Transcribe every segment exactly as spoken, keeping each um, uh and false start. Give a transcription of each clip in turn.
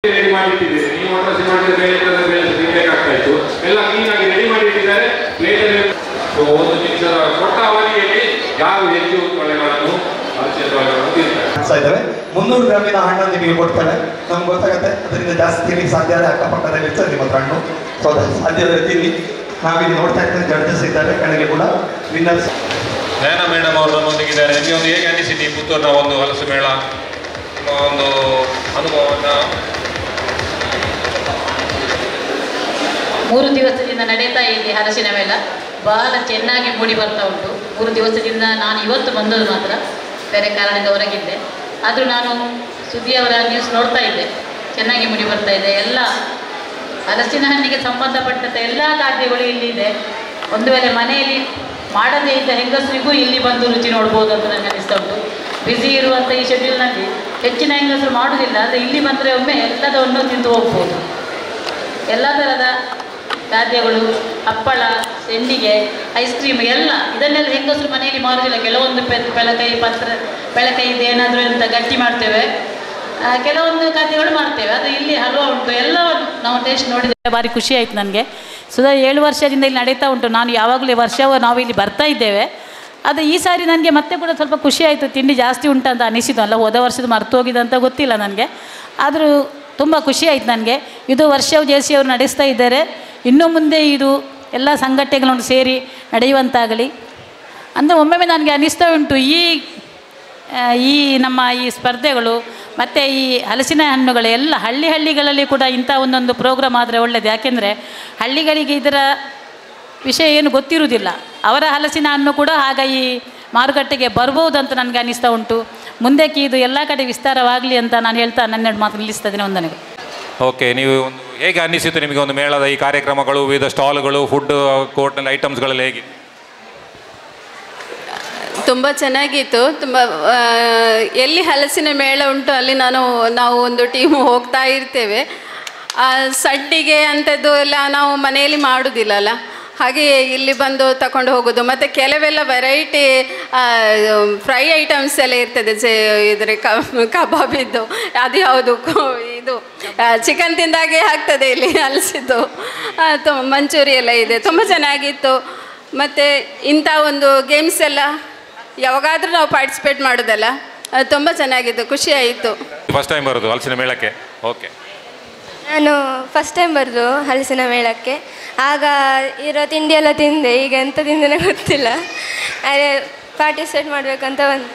Ready ಮಾಡಿಟ್ಟಿದ್ದೀರಿ. ನೀವು ಒಟ್ಟಾಸಿ ಮಾಡಿದ್ರೆ ಬೇಳೆ ಬೇಳೆ ಬೇಕಾಗ್ತಾ ಇತ್ತು. ಎಲ್ಲ ಕ್ಲೀನಾಗಿ ರೆಡಿ ಮಾಡಿಟ್ಟಿದ್ದಾರೆ. ಪ್ಲೇಟಲ್ಲಿ ಒಂದು ನಿಮಿಷದ ಕೊಟ್ಟ ಅವಧಿಯಲ್ಲಿ ಯಾವ ಹೆಚ್ಚು ಕೊಳೆಗಳನ್ನು ಇದ್ದಾವೆ. ಮುನ್ನೂರು ಗ್ರಾಮಿನ ಹಣ್ಣನ್ನು ನಿಮಗೆ ಕೊಡ್ತಾರೆ. ನಮ್ಗೆ ಗೊತ್ತಾಗುತ್ತೆ ಅದರಿಂದ ಜಾಸ್ತಿ ತಿನ್ನಿಕ್ಕೆ ಸಾಧ್ಯ ಆದರೆ ಅಕ್ಕಪಕ್ಕದಲ್ಲಿ ಇರ್ತದೆ ನಿಮ್ಮ ಹತ್ರ ಹಣ್ಣು. ಸೊ ಅದು ಸಾಧ್ಯ ತಿನ್ನಿ. ನಾವಿಲ್ಲಿ ನೋಡ್ತಾ ಇರ್ತೇವೆ ಜಡ್ಜಸ್ ಇದ್ದಾರೆ, ಕೆಳಗೆ ಕೂಡ ವಿನ್ನರ್ಸ್. ನಯನ ಮೇಡಮ್ ಅವರು ನಮ್ಮೊಂದಿಗಿದ್ದಾರೆ. ನಿಮಗೆ ಒಂದು ಹೇಗೆ ಅನಿಸಿದೆ ಈ ಪುತ್ತೂರಿನ ಒಂದು ಹಲಸು ಮೇಳ, ಒಂದು ಅನುಭವವನ್ನು? ಮೂರು ದಿವಸದಿಂದ ನಡೀತಾ ಇದೆ ಹಲಸಿನ ಮೇಳ. ಬಹಳ ಚೆನ್ನಾಗಿ ಮೂಡಿ ಬರ್ತಾ ಉಂಟು. ಮೂರು ದಿವಸದಿಂದ ನಾನು ಇವತ್ತು ಬಂದದ್ದು ಮಾತ್ರ, ಬೇರೆ ಕಾರಣಕ್ಕೆ ಹೊರಗಿದ್ದೆ. ಆದರೂ ನಾನು ಸುದ್ದಿಯವರ ನ್ಯೂಸ್ ನೋಡ್ತಾ ಇದ್ದೆ. ಚೆನ್ನಾಗಿ ಮೂಡಿ ಬರ್ತಾ ಇದೆ. ಎಲ್ಲ ಹಲಸಿನ ಹಣ್ಣಿಗೆ ಸಂಬಂಧಪಟ್ಟಂತೆ ಎಲ್ಲ ಖಾದ್ಯಗಳು ಇಲ್ಲಿದೆ. ಒಂದು ವೇಳೆ ಮನೆಯಲ್ಲಿ ಮಾಡದೇ ಇದ್ದ ಹೆಂಗಸರಿಗೂ ಇಲ್ಲಿ ಬಂದು ರುಚಿ ನೋಡ್ಬೋದು ಅಂತ ನನಗೆ ಅನಿಸ್ತಾ ಉಂಟು. ಬ್ಯುಸಿ ಇರುವಂಥ ಈ ಶೆಡ್ಯೂಲ್ನಲ್ಲಿ ಹೆಚ್ಚಿನ ಹೆಂಗಸರು ಮಾಡೋದಿಲ್ಲ. ಆದರೆ ಇಲ್ಲಿ ಬಂದರೆ ಒಮ್ಮೆ ಎಲ್ಲದನ್ನು ತಿಂದು ಹೋಗ್ಬೋದು. ಎಲ್ಲ ಥರದ ಖಾದ್ಯಗಳು, ಹಪ್ಪಳ, ಸೆಂಡಿಗೆ, ಐಸ್ ಕ್ರೀಮ್ ಎಲ್ಲ ಇದನ್ನೆಲ್ಲ ಹೆಂಗಸರು ಮನೆಯಲ್ಲಿ ಮಾಡೋದಿಲ್ಲ. ಕೆಲವೊಂದು ಪೆ ಬೆಳಕೈ ಪತ್ರ ಬೆಳಕೈದು ಏನಾದರೂ ಅಂತ ಗಟ್ಟಿ ಮಾಡ್ತೇವೆ, ಕೆಲವೊಂದು ಖಾದ್ಯಗಳು ಮಾಡ್ತೇವೆ. ಅದು ಇಲ್ಲಿ ಹಲ್ವಾ ಉಂಟು. ಎಲ್ಲ ನಾವು ಟೇಸ್ಟ್ ನೋಡಿದರೆ ಭಾರಿ ಖುಷಿ ಆಯಿತು ನನಗೆ. ಸುಧಾ ಏಳು ವರ್ಷದಿಂದ ಇಲ್ಲಿ ನಡೀತಾ ಉಂಟು. ನಾನು ಯಾವಾಗಲೂ ವರ್ಷವೂ ನಾವು ಇಲ್ಲಿ ಬರ್ತಾ ಇದ್ದೇವೆ. ಅದು ಈ ಸಾರಿ ನನಗೆ ಮತ್ತೆ ಕೂಡ ಸ್ವಲ್ಪ ಖುಷಿ ಆಯಿತು. ತಿಂಡಿ ಜಾಸ್ತಿ ಉಂಟಂತ ಅನಿಸಿತು. ಅಲ್ಲ ಹೋದ ವರ್ಷದ ಮರ್ತು ಹೋಗಿದೆ ಅಂತ ಗೊತ್ತಿಲ್ಲ ನನಗೆ. ಆದರೂ ತುಂಬ ಖುಷಿ ಆಯಿತು ನನಗೆ. ಇದು ವರ್ಷವು ಜೆ ಸಿ ಅವರು ನಡೆಸ್ತಾ ಇದ್ದಾರೆ. ಇನ್ನು ಮುಂದೆ ಇದು ಎಲ್ಲ ಸಂಘಟನೆಗಳನ್ನು ಸೇರಿ ನಡೆಯುವಂತಾಗಲಿ ಅಂದರೆ ಒಮ್ಮೊಮ್ಮೆ ನನಗೆ ಅನ್ನಿಸ್ತಾ ಉಂಟು. ಈ ಈ ನಮ್ಮ ಈ ಸ್ಪರ್ಧೆಗಳು ಮತ್ತು ಈ ಹಲಸಿನ ಹಣ್ಣುಗಳು ಎಲ್ಲ ಹಳ್ಳಿ ಹಳ್ಳಿಗಳಲ್ಲಿ ಕೂಡ ಇಂಥ ಒಂದೊಂದು ಪ್ರೋಗ್ರಾಮ್ ಆದರೆ ಒಳ್ಳೆಯದು. ಯಾಕೆಂದರೆ ಹಳ್ಳಿಗಳಿಗೆ ಇದರ ವಿಷಯ ಏನು ಗೊತ್ತಿರುವುದಿಲ್ಲ. ಅವರ ಹಲಸಿನ ಹಣ್ಣು ಕೂಡ ಆಗ ಈ ಮಾರುಕಟ್ಟೆಗೆ ಬರ್ಬೋದು ಅಂತ ನನಗೆ ಅನ್ನಿಸ್ತಾ ಉಂಟು. ಮುಂದಕ್ಕೆ ಇದು ಎಲ್ಲ ಕಡೆ ವಿಸ್ತಾರವಾಗಲಿ ಅಂತ ನಾನು ಹೇಳ್ತಾ ನನ್ನೆರಡು ಮಾತು ನಿಲ್ಲಿಸ್ತಾ ಇದ್ದೀನಿ. ಒಂದು ನನಗೆ ಓಕೆ, ನೀವು ಒಂದು ಹೇಗೆ ಅನ್ನಿಸಿತು ನಿಮಗೆ ಒಂದು ಮೇಳದ ಈ ಕಾರ್ಯಕ್ರಮಗಳು, ವಿವಿಧ ಸ್ಟಾಲ್ಗಳು, ಫುಡ್ ಕೋರ್ಟ್ನಲ್ಲಿ ಐಟಮ್ಸ್ಗಳೆಲ್ಲ ಹೇಗೆ? ತುಂಬ ಚೆನ್ನಾಗಿತ್ತು. ತುಂಬ ಎಲ್ಲಿ ಹಲಸಿನ ಮೇಳ ಉಂಟು ಅಲ್ಲಿ ನಾನು ನಾವು ಒಂದು ಟೀಮು ಹೋಗ್ತಾ ಇರ್ತೇವೆ. ಸಡ್ಡಿಗೆ ಅಂಥದ್ದು ಎಲ್ಲ ನಾವು ಮನೆಯಲ್ಲಿ ಮಾಡೋದಿಲ್ಲಲ್ಲ, ಹಾಗೆ ಇಲ್ಲಿ ಬಂದು ತಗೊಂಡು ಹೋಗೋದು. ಮತ್ತು ಕೆಲವೆಲ್ಲ ವೆರೈಟಿ ಫ್ರೈ ಐಟಮ್ಸ್ ಎಲ್ಲ ಇರ್ತದೆ. ಜೆ ಇದ್ರೆ ಕಬಾಬಿದ್ದು ಅದು ಯಾವುದು ಇದು ಚಿಕನ್ ತಿಂದಾಗೆ ಆಗ್ತದೆ ಇಲ್ಲಿ ಹಲಸಿದ್ದು. ತುಂಬ ಮಂಚೂರಿ ಎಲ್ಲ ಇದೆ. ತುಂಬ ಚೆನ್ನಾಗಿತ್ತು. ಮತ್ತು ಇಂಥ ಒಂದು ಗೇಮ್ಸ್ ಎಲ್ಲ ಯಾವಾಗಾದರೂ ನಾವು ಪಾರ್ಟಿಸಿಪೇಟ್ ಮಾಡೋದಲ್ಲ, ಅದು ತುಂಬ ಚೆನ್ನಾಗಿತ್ತು. ಖುಷಿ ಆಯಿತು. ಫಸ್ಟ್ ಟೈಮ್ ಬರೋದು ಹಲಸಿನ ಮೇಳಕ್ಕೆ? ಓಕೆ, ನಾನು ಫಸ್ಟ್ ಟೈಮ್ ಬರೋದು ಹಲಸಿನ ಮೇಳಕ್ಕೆ. ಆಗ ಇರೋ ತಿಂಡಿ ಎಲ್ಲ ತಿಂದೆ. ಈಗ ಎಂಥ ತಿಂದೇ ಗೊತ್ತಿಲ್ಲ. ಅದೇ ಪಾರ್ಟಿಸಿಪೇಟ್ ಮಾಡಬೇಕಂತ ಒಂದು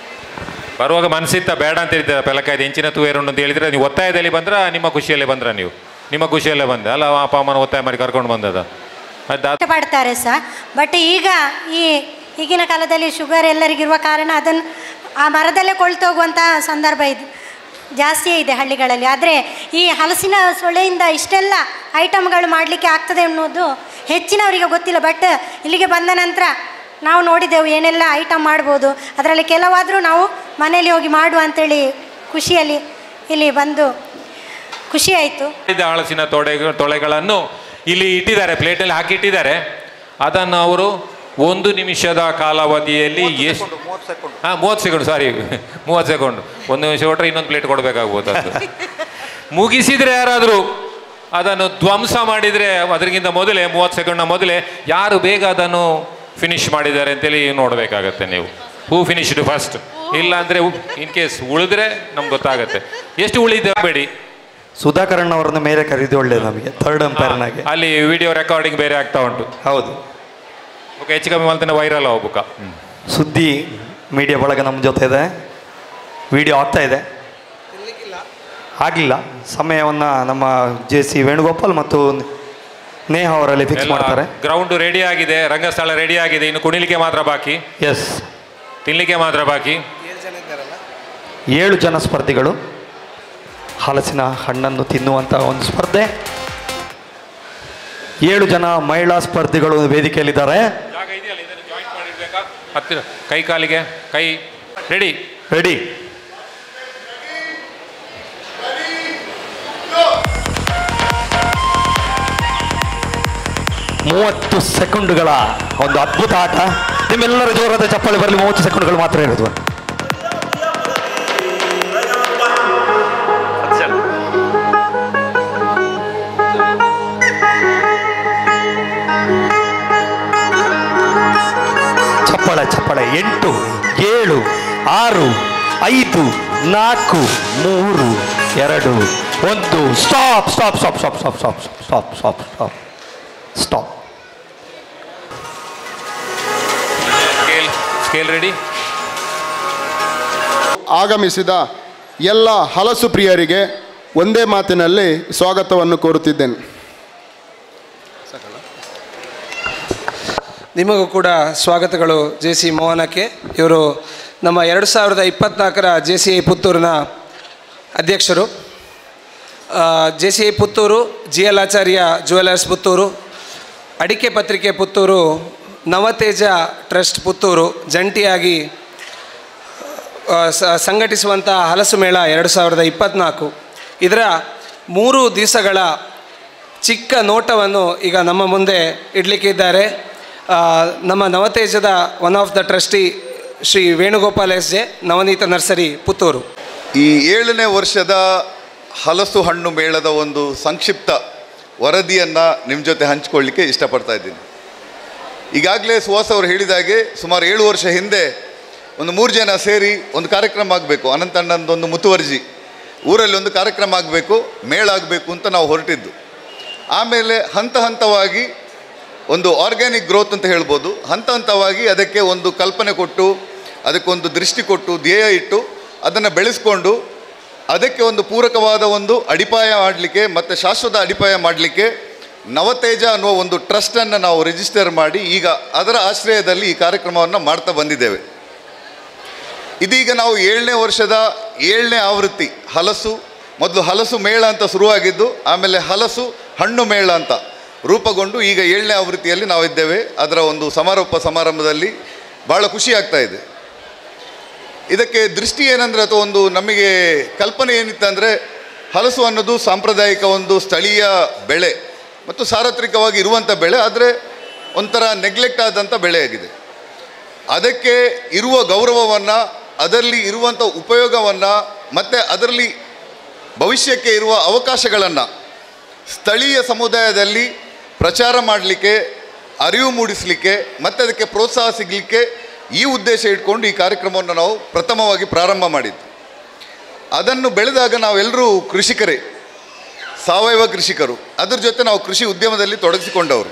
ಬರುವಾಗ ಮನಸ್ಸಿತ್ತ ಬೇಡ ಅಂತ ಹೇಳಿದ್ದೆ. ಪೆಲಕಾಯ್ದು ಹೆಂಚಿನ ತೂವೇರುಂಡು ಅಂತ ಹೇಳಿದರೆ ನೀವು ಒತ್ತಾಯದಲ್ಲಿ ಬಂದ್ರೆ ನಿಮ್ಮ ಖುಷಿಯಲ್ಲೇ ಬಂದ್ರೆ ನೀವು ನಿಮ್ಮ ಖುಷಿಯಲ್ಲೇ ಬಂದೆ ಅಲ್ಲ? ಅಪ್ಪ ಅಮ್ಮನ ಒತ್ತಾಯ ಮಾಡಿ ಕರ್ಕೊಂಡು ಬಂದದ ಅದು ಪಡ್ತಾರೆ ಸಹ. ಬಟ್ ಈಗ ಈ ಈಗಿನ ಕಾಲದಲ್ಲಿ ಶುಗರ್ ಎಲ್ಲರಿಗಿರುವ ಕಾರಣ ಅದನ್ನು ಆ ಮರದಲ್ಲೇ ಕೊಳ್ತೋಗುವಂಥ ಸಂದರ್ಭ ಇದು ಜಾಸ್ತಿ ಇದೆ ಹಳ್ಳಿಗಳಲ್ಲಿ. ಆದರೆ ಈ ಹಲಸಿನ ಸೊಳ್ಳೆಯಿಂದ ಇಷ್ಟೆಲ್ಲ ಐಟಮ್ಗಳು ಮಾಡಲಿಕ್ಕೆ ಆಗ್ತದೆ ಅನ್ನೋದು ಹೆಚ್ಚಿನವರಿಗೆ ಗೊತ್ತಿಲ್ಲ. ಬಟ್ ಇಲ್ಲಿಗೆ ಬಂದ ನಂತರ ನಾವು ನೋಡಿದೆವು ಏನೆಲ್ಲ ಐಟಮ್ ಮಾಡ್ಬೋದು. ಅದರಲ್ಲಿ ಕೆಲವಾದರೂ ನಾವು ಮನೇಲಿ ಹೋಗಿ ಮಾಡುವ ಅಂಥೇಳಿ ಖುಷಿಯಲ್ಲಿ ಇಲ್ಲಿ ಬಂದು ಖುಷಿ ಆಯಿತು. ಹಲಸಿನ ತೊಡೆ ತೊಳೆಗಳನ್ನು ಇಲ್ಲಿ ಇಟ್ಟಿದ್ದಾರೆ, ಪ್ಲೇಟಲ್ಲಿ ಹಾಕಿ ಇಟ್ಟಿದ್ದಾರೆ. ಅದನ್ನು ಅವರು ಒಂದು ನಿಮಿಷದ ಕಾಲಾವಧಿಯಲ್ಲಿ ಎಷ್ಟು ಹಾಂ ಮೂವತ್ತು ಸೆಕೆಂಡ್ ಸಾರಿ ಮೂವತ್ತು ಸೆಕೆಂಡ್ ಒಂದು ನಿಮಿಷ ಕೊಟ್ಟರೆ ಇನ್ನೊಂದು ಪ್ಲೇಟ್ ಕೊಡಬೇಕಾಗ್ಬೋದು. ಅದು ಮುಗಿಸಿದರೆ ಯಾರಾದರೂ ಅದನ್ನು ಧ್ವಂಸ ಮಾಡಿದರೆ ಅದರಿಗಿಂತ ಮೊದಲೇ ಮೂವತ್ತು ಸೆಕೆಂಡ್ನ ಮೊದಲೇ ಯಾರು ಬೇಗ ಅದನ್ನು ಫಿನಿಶ್ ಮಾಡಿದ್ದಾರೆ ಅಂತೇಳಿ ನೋಡಬೇಕಾಗತ್ತೆ ನೀವು. ಹೂ ಫಿನಿಶ್ಡ್ ಫಸ್ಟ್, ಇಲ್ಲ ಅಂದರೆ ಇನ್ ಕೇಸ್ ಉಳಿದ್ರೆ ನಮ್ಗೆ ಗೊತ್ತಾಗತ್ತೆ. ಎಷ್ಟು ಉಳಿದ ಬೇಡಿ. ಸುಧಾಕರಣ್ಣ ಅವರನ್ನು ಮೇಲೆ ಕರೀದು ಒಳ್ಳೆಯದು ನಮಗೆ, ಥರ್ಡ್ ಅಂಪೈರ್ನಾಗೆ. ಅಲ್ಲಿ ವಿಡಿಯೋ ರೆಕಾರ್ಡಿಂಗ್ ಬೇರೆ ಆಗ್ತಾ ಉಂಟು. ಹೌದು, ಓಕೆ, ಹೆಚ್ಚು ಕಮ್ಮಿ ಮಾಡ್ತಾನೆ ವೈರಲ್ ಹೋಗ್ಬೇಕಾ. ಸುದ್ದಿ ಮೀಡಿಯಾ ಬಳಗ ನಮ್ಮ ಜೊತೆ ಇದೆ. ವಿಡಿಯೋ ಆಗ್ತಾ ಇದೆ, ಆಗಲಿಲ್ಲ. ಸಮಯವನ್ನು ನಮ್ಮ ಜೆ ಸಿ ವೇಣುಗೋಪಾಲ್ ಮತ್ತು ನೇಹ ಅವರಲ್ಲಿ ಫಿಕ್ಸ್ ಮಾಡ್ತಾರೆ. ಗ್ರೌಂಡ್ ರೆಡಿ ಆಗಿದೆ, ರಂಗಸ್ಥಳ ರೆಡಿ ಆಗಿದೆ, ಇನ್ನು ಕುಣಿಲಿಕ್ಕೆ ಮಾತ್ರ ಬಾಕಿ. ಎಸ್, ತಿನ್ನಲಿಕ್ಕೆ ಮಾತ್ರ ಬಾಕಿ. ಏಳು ಜನ ಸ್ಪರ್ಧಿಗಳು ಹಲಸಿನ ಹಣ್ಣನ್ನು ತಿನ್ನುವಂಥ ಒಂದು ಸ್ಪರ್ಧೆ. ಏಳು ಜನ ಮಹಿಳಾ ಸ್ಪರ್ಧಿಗಳು ವೇದಿಕೆಯಲ್ಲಿದ್ದಾರೆ. ಹತ್ತಿರ ಕೈ ಕಾಲಿಗೆ ಕೈ ರೆಡಿ ರೆಡಿ ಮೂವತ್ತು ಸೆಕೆಂಡುಗಳ ಒಂದು ಅದ್ಭುತ ಆಟ. ನಿಮ್ಮೆಲ್ಲರ ಜೋರಾದ ಚಪ್ಪಾಳೆ ಬರಲಿ. ಮೂವತ್ತು ಸೆಕೆಂಡ್ಗಳು ಮಾತ್ರ ಇರೋದು. ಎಂಟು ಏಳು ಆರು ಐದು ನಾಲ್ಕು ಮೂರು ಎರಡು ಒಂದು. Stop stop stop stop stop stop stop stop stop stop. Scale scale ready. ಆಗಮಿಸಿದ ಎಲ್ಲ ಹಲಸು ಪ್ರಿಯರಿಗೆ ಒಂದೇ ಮಾತಿನಲ್ಲಿ ಸ್ವಾಗತವನ್ನು ಕೋರುತ್ತಿದ್ದೇನೆ. ನಿಮಗೂ ಕೂಡ ಸ್ವಾಗತಗಳು ಜೆ ಸಿ ಮೋಹನಕ್ಕೆ. ಇವರು ನಮ್ಮ ಎರಡು ಸಾವಿರದ ಇಪ್ಪತ್ತ್ನಾಲ್ಕರ ಜೆ ಸಿ ಐ ಪುತ್ತೂರಿನ ಅಧ್ಯಕ್ಷರು. J C I Puttur, G L Acharya jewellers Puttur, Adike Patrike Puttur, Navateja trust Puttur ಜಂಟಿಯಾಗಿ ಸಂಘಟಿಸುವಂಥ ಹಲಸು ಮೇಳ ಎರಡು ಸಾವಿರದ ಇಪ್ಪತ್ತ್ನಾಲ್ಕು ಇದರ ಮೂರು ದಿವಸಗಳ ಚಿಕ್ಕ ನೋಟವನ್ನು ಈಗ ನಮ್ಮ ಮುಂದೆ ಇಡಲಿಕ್ಕೆ ಇದ್ದಾರೆ. ನಮ್ಮ ನವತೇಜದ one of the trustee Shri Venugopal S J, Navaneetha nursery Puttur. ಈ ಏಳನೇ ವರ್ಷದ ಹಲಸು ಹಣ್ಣು ಮೇಳದ ಒಂದು ಸಂಕ್ಷಿಪ್ತ ವರದಿಯನ್ನು ನಿಮ್ಮ ಜೊತೆ ಹಂಚಿಕೊಳ್ಳಿಕ್ಕೆ ಇಷ್ಟಪಡ್ತಾ ಇದ್ದೀನಿ. ಈಗಾಗಲೇ ಸುಹಾಸ್ ಅವರು ಹೇಳಿದಾಗೆ ಸುಮಾರು ಏಳು ವರ್ಷ ಹಿಂದೆ ಒಂದು ಮೂರು ಜನ ಸೇರಿ ಒಂದು ಕಾರ್ಯಕ್ರಮ ಆಗಬೇಕು, ಅನಂತಣ್ಣಂದೊಂದು ಮುತುವರ್ಜಿ, ಊರಲ್ಲಿ ಒಂದು ಕಾರ್ಯಕ್ರಮ ಆಗಬೇಕು, ಮೇಳ ಆಗಬೇಕು ಅಂತ ನಾವು ಹೊರಟಿದ್ದು. ಆಮೇಲೆ ಹಂತ ಹಂತವಾಗಿ ಒಂದು ಆರ್ಗ್ಯಾನಿಕ್ ಗ್ರೋತ್ ಅಂತ ಹೇಳ್ಬೋದು, ಹಂತ ಹಂತವಾಗಿ ಅದಕ್ಕೆ ಒಂದು ಕಲ್ಪನೆ ಕೊಟ್ಟು, ಅದಕ್ಕೊಂದು ದೃಷ್ಟಿ ಕೊಟ್ಟು, ಧ್ಯೇಯ ಇಟ್ಟು ಅದನ್ನು ಬೆಳೆಸ್ಕೊಂಡು ಅದಕ್ಕೆ ಒಂದು ಪೂರಕವಾದ ಒಂದು ಅಡಿಪಾಯ ಮಾಡಲಿಕ್ಕೆ ಮತ್ತು ಶಾಶ್ವತ ಅಡಿಪಾಯ ಮಾಡಲಿಕ್ಕೆ ನವತೇಜ ಅನ್ನುವ ಒಂದು ಟ್ರಸ್ಟನ್ನು ನಾವು ರಿಜಿಸ್ಟರ್ ಮಾಡಿ ಈಗ ಅದರ ಆಶ್ರಯದಲ್ಲಿ ಈ ಕಾರ್ಯಕ್ರಮವನ್ನು ಮಾಡ್ತಾ ಬಂದಿದ್ದೇವೆ. ಇದೀಗ ನಾವು ಏಳನೇ ವರ್ಷದ ಏಳನೇ ಆವೃತ್ತಿ ಹಲಸು, ಮೊದಲು ಹಲಸು ಮೇಳ ಅಂತ ಶುರುವಾಗಿದ್ದು ಆಮೇಲೆ ಹಲಸು ಹಣ್ಣು ಮೇಳ ಅಂತ ರೂಪುಗೊಂಡು ಈಗ ಏಳನೇ ಆವೃತ್ತಿಯಲ್ಲಿ ನಾವಿದ್ದೇವೆ. ಅದರ ಒಂದು ಸಮಾರೋಪ ಸಮಾರಂಭದಲ್ಲಿ ಭಾಳ ಖುಷಿ ಆಗ್ತಾ ಇದೆ. ಇದಕ್ಕೆ ದೃಷ್ಟಿ ಏನಂದರೆ ಅಥವಾ ಒಂದು ನಮಗೆ ಕಲ್ಪನೆ ಏನಿತ್ತಂದರೆ ಹಲಸು ಅನ್ನೋದು ಸಾಂಪ್ರದಾಯಿಕ ಒಂದು ಸ್ಥಳೀಯ ಬೆಳೆ ಮತ್ತು ಸಾರ್ವತ್ರಿಕವಾಗಿ ಇರುವಂಥ ಬೆಳೆ, ಆದರೆ ಒಂಥರ ನೆಗ್ಲೆಕ್ಟ್ ಆದಂಥ ಬೆಳೆಯಾಗಿದೆ. ಅದಕ್ಕೆ ಇರುವ ಗೌರವವನ್ನು, ಅದರಲ್ಲಿ ಇರುವಂಥ ಉಪಯೋಗವನ್ನು ಮತ್ತು ಅದರಲ್ಲಿ ಭವಿಷ್ಯಕ್ಕೆ ಇರುವ ಅವಕಾಶಗಳನ್ನು ಸ್ಥಳೀಯ ಸಮುದಾಯದಲ್ಲಿ ಪ್ರಚಾರ ಮಾಡಲಿಕ್ಕೆ, ಅರಿವು ಮೂಡಿಸಲಿಕ್ಕೆ ಮತ್ತು ಅದಕ್ಕೆ ಪ್ರೋತ್ಸಾಹ ಸಿಗಲಿಕ್ಕೆ ಈ ಉದ್ದೇಶ ಇಟ್ಕೊಂಡು ಈ ಕಾರ್ಯಕ್ರಮವನ್ನು ನಾವು ಪ್ರಥಮವಾಗಿ ಪ್ರಾರಂಭ ಮಾಡಿದ್ದು. ಅದನ್ನು ಬೆಳೆದಾಗ ನಾವೆಲ್ಲರೂ ಕೃಷಿಕರೇ, ಸಾವಯವ ಕೃಷಿಕರು, ಅದ್ರ ಜೊತೆ ನಾವು ಕೃಷಿ ಉದ್ಯಮದಲ್ಲಿ ತೊಡಗಿಸಿಕೊಂಡವರು.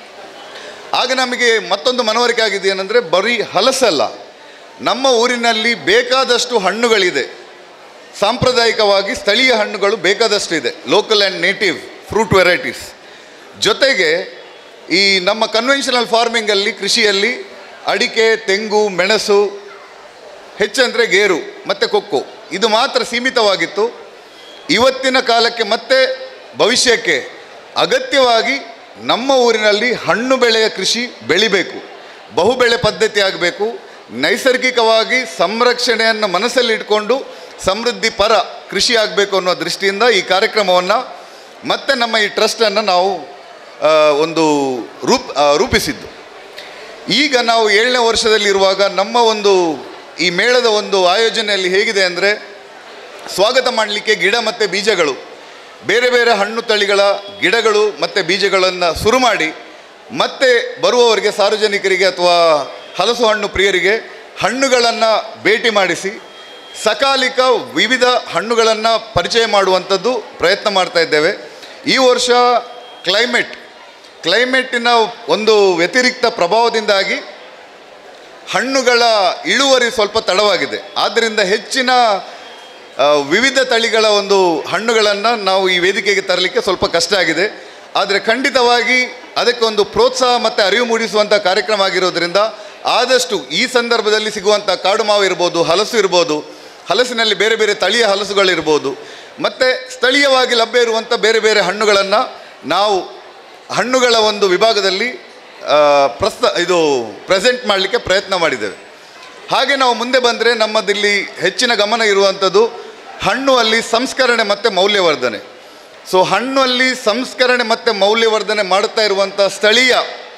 ಆಗ ನಮಗೆ ಮತ್ತೊಂದು ಮನವರಿಕೆ ಆಗಿದೆ ಏನಂದರೆ, ಬರೀ ಹಲಸಲ್ಲ, ನಮ್ಮ ಊರಿನಲ್ಲಿ ಬೇಕಾದಷ್ಟು ಹಣ್ಣುಗಳಿದೆ, ಸಾಂಪ್ರದಾಯಿಕವಾಗಿ ಸ್ಥಳೀಯ ಹಣ್ಣುಗಳು ಬೇಕಾದಷ್ಟು ಇದೆ, local and native fruit varieties. ಜೊತೆಗೆ ಈ ನಮ್ಮ ಕನ್ವೆನ್ಷನಲ್ ಫಾರ್ಮಿಂಗಲ್ಲಿ, ಕೃಷಿಯಲ್ಲಿ ಅಡಿಕೆ, ತೆಂಗು, ಮೆಣಸು, ಹೆಚ್ಚಂದರೆ ಗೇರು ಮತ್ತು ಕೊಕ್ಕೋ ಇದು ಮಾತ್ರ ಸೀಮಿತವಾಗಿತ್ತು. ಇವತ್ತಿನ ಕಾಲಕ್ಕೆ ಮತ್ತು ಭವಿಷ್ಯಕ್ಕೆ ಅಗತ್ಯವಾಗಿ ನಮ್ಮ ಊರಿನಲ್ಲಿ ಹಣ್ಣು ಬೆಳೆಯ ಕೃಷಿ ಬೆಳಿಬೇಕು, ಬಹುಬೆಳೆ ಪದ್ಧತಿ ಆಗಬೇಕು, ನೈಸರ್ಗಿಕವಾಗಿ ಸಂರಕ್ಷಣೆಯನ್ನು ಮನಸ್ಸಲ್ಲಿ ಇಟ್ಕೊಂಡು ಸಮೃದ್ಧಿ ಪರ ಕೃಷಿ ಆಗಬೇಕು ಅನ್ನೋ ದೃಷ್ಟಿಯಿಂದ ಈ ಕಾರ್ಯಕ್ರಮವನ್ನು ಮತ್ತು ನಮ್ಮ ಈ ಟ್ರಸ್ಟನ್ನು ನಾವು ಒಂದು ರೂಪ್ ರೂಪಿಸಿದ್ದು. ಈಗ ನಾವು ಏಳನೇ ವರ್ಷದಲ್ಲಿರುವಾಗ ನಮ್ಮ ಒಂದು ಈ ಮೇಳದ ಒಂದು ಆಯೋಜನೆಯಲ್ಲಿ ಹೇಗಿದೆ ಅಂದರೆ, ಸ್ವಾಗತ ಮಾಡಲಿಕ್ಕೆ ಗಿಡ ಮತ್ತು ಬೀಜಗಳು, ಬೇರೆ ಬೇರೆ ಹಣ್ಣು ತಳಿಗಳ ಗಿಡಗಳು ಮತ್ತು ಬೀಜಗಳನ್ನು ಶುರು ಮಾಡಿ ಮತ್ತೆ ಬರುವವರಿಗೆ, ಸಾರ್ವಜನಿಕರಿಗೆ ಅಥವಾ ಹಲಸು ಹಣ್ಣು ಪ್ರಿಯರಿಗೆ ಹಣ್ಣುಗಳನ್ನು ಭೇಟಿ ಮಾಡಿಸಿ ಸಕಾಲಿಕ ವಿವಿಧ ಹಣ್ಣುಗಳನ್ನು ಪರಿಚಯ ಮಾಡುವಂಥದ್ದು ಪ್ರಯತ್ನ ಮಾಡ್ತಾ ಇದ್ದೇವೆ. ಈ ವರ್ಷ ಕ್ಲೈಮೇಟ್ ಕ್ಲೈಮೇಟಿನ ಒಂದು ವ್ಯತಿರಿಕ್ತ ಪ್ರಭಾವದಿಂದಾಗಿ ಹಣ್ಣುಗಳ ಇಳುವರಿ ಸ್ವಲ್ಪ ತಡವಾಗಿದೆ. ಆದ್ದರಿಂದ ಹೆಚ್ಚಿನ ವಿವಿಧ ತಳಿಗಳ ಒಂದು ಹಣ್ಣುಗಳನ್ನು ನಾವು ಈ ವೇದಿಕೆಗೆ ತರಲಿಕ್ಕೆ ಸ್ವಲ್ಪ ಕಷ್ಟ ಆಗಿದೆ. ಆದರೆ ಖಂಡಿತವಾಗಿ ಅದಕ್ಕೆ ಒಂದು ಪ್ರೋತ್ಸಾಹ ಮತ್ತು ಅರಿವು ಮೂಡಿಸುವಂಥ ಕಾರ್ಯಕ್ರಮ ಆಗಿರೋದ್ರಿಂದ ಆದಷ್ಟು ಈ ಸಂದರ್ಭದಲ್ಲಿ ಸಿಗುವಂಥ ಕಾಡು ಮಾವು ಇರ್ಬೋದು, ಹಲಸು ಇರ್ಬೋದು, ಹಲಸಿನಲ್ಲಿ ಬೇರೆ ಬೇರೆ ತಳಿಯ ಹಲಸುಗಳಿರ್ಬೋದು, ಮತ್ತು ಸ್ಥಳೀಯವಾಗಿ ಲಭ್ಯ ಇರುವಂಥ ಬೇರೆ ಬೇರೆ ಹಣ್ಣುಗಳನ್ನು ನಾವು ಹಣ್ಣುಗಳ ಒಂದು ವಿಭಾಗದಲ್ಲಿ ಪ್ರಸ್ತ ಇದು ಪ್ರೆಸೆಂಟ್ ಮಾಡಲಿಕ್ಕೆ ಪ್ರಯತ್ನ ಮಾಡಿದ್ದೇವೆ. ಹಾಗೆ ನಾವು ಮುಂದೆ ಬಂದರೆ ನಮ್ಮದಿಲ್ಲಿ ಹೆಚ್ಚಿನ ಗಮನ ಇರುವಂಥದ್ದು ಹಣ್ಣು ಅಲ್ಲಿ ಸಂಸ್ಕರಣೆ ಮತ್ತು ಮೌಲ್ಯವರ್ಧನೆ. ಸೊ ಹಣ್ಣಲ್ಲಿ ಸಂಸ್ಕರಣೆ ಮತ್ತು ಮೌಲ್ಯವರ್ಧನೆ ಮಾಡುತ್ತಾ ಇರುವಂಥ ಸ್ಥಳೀಯ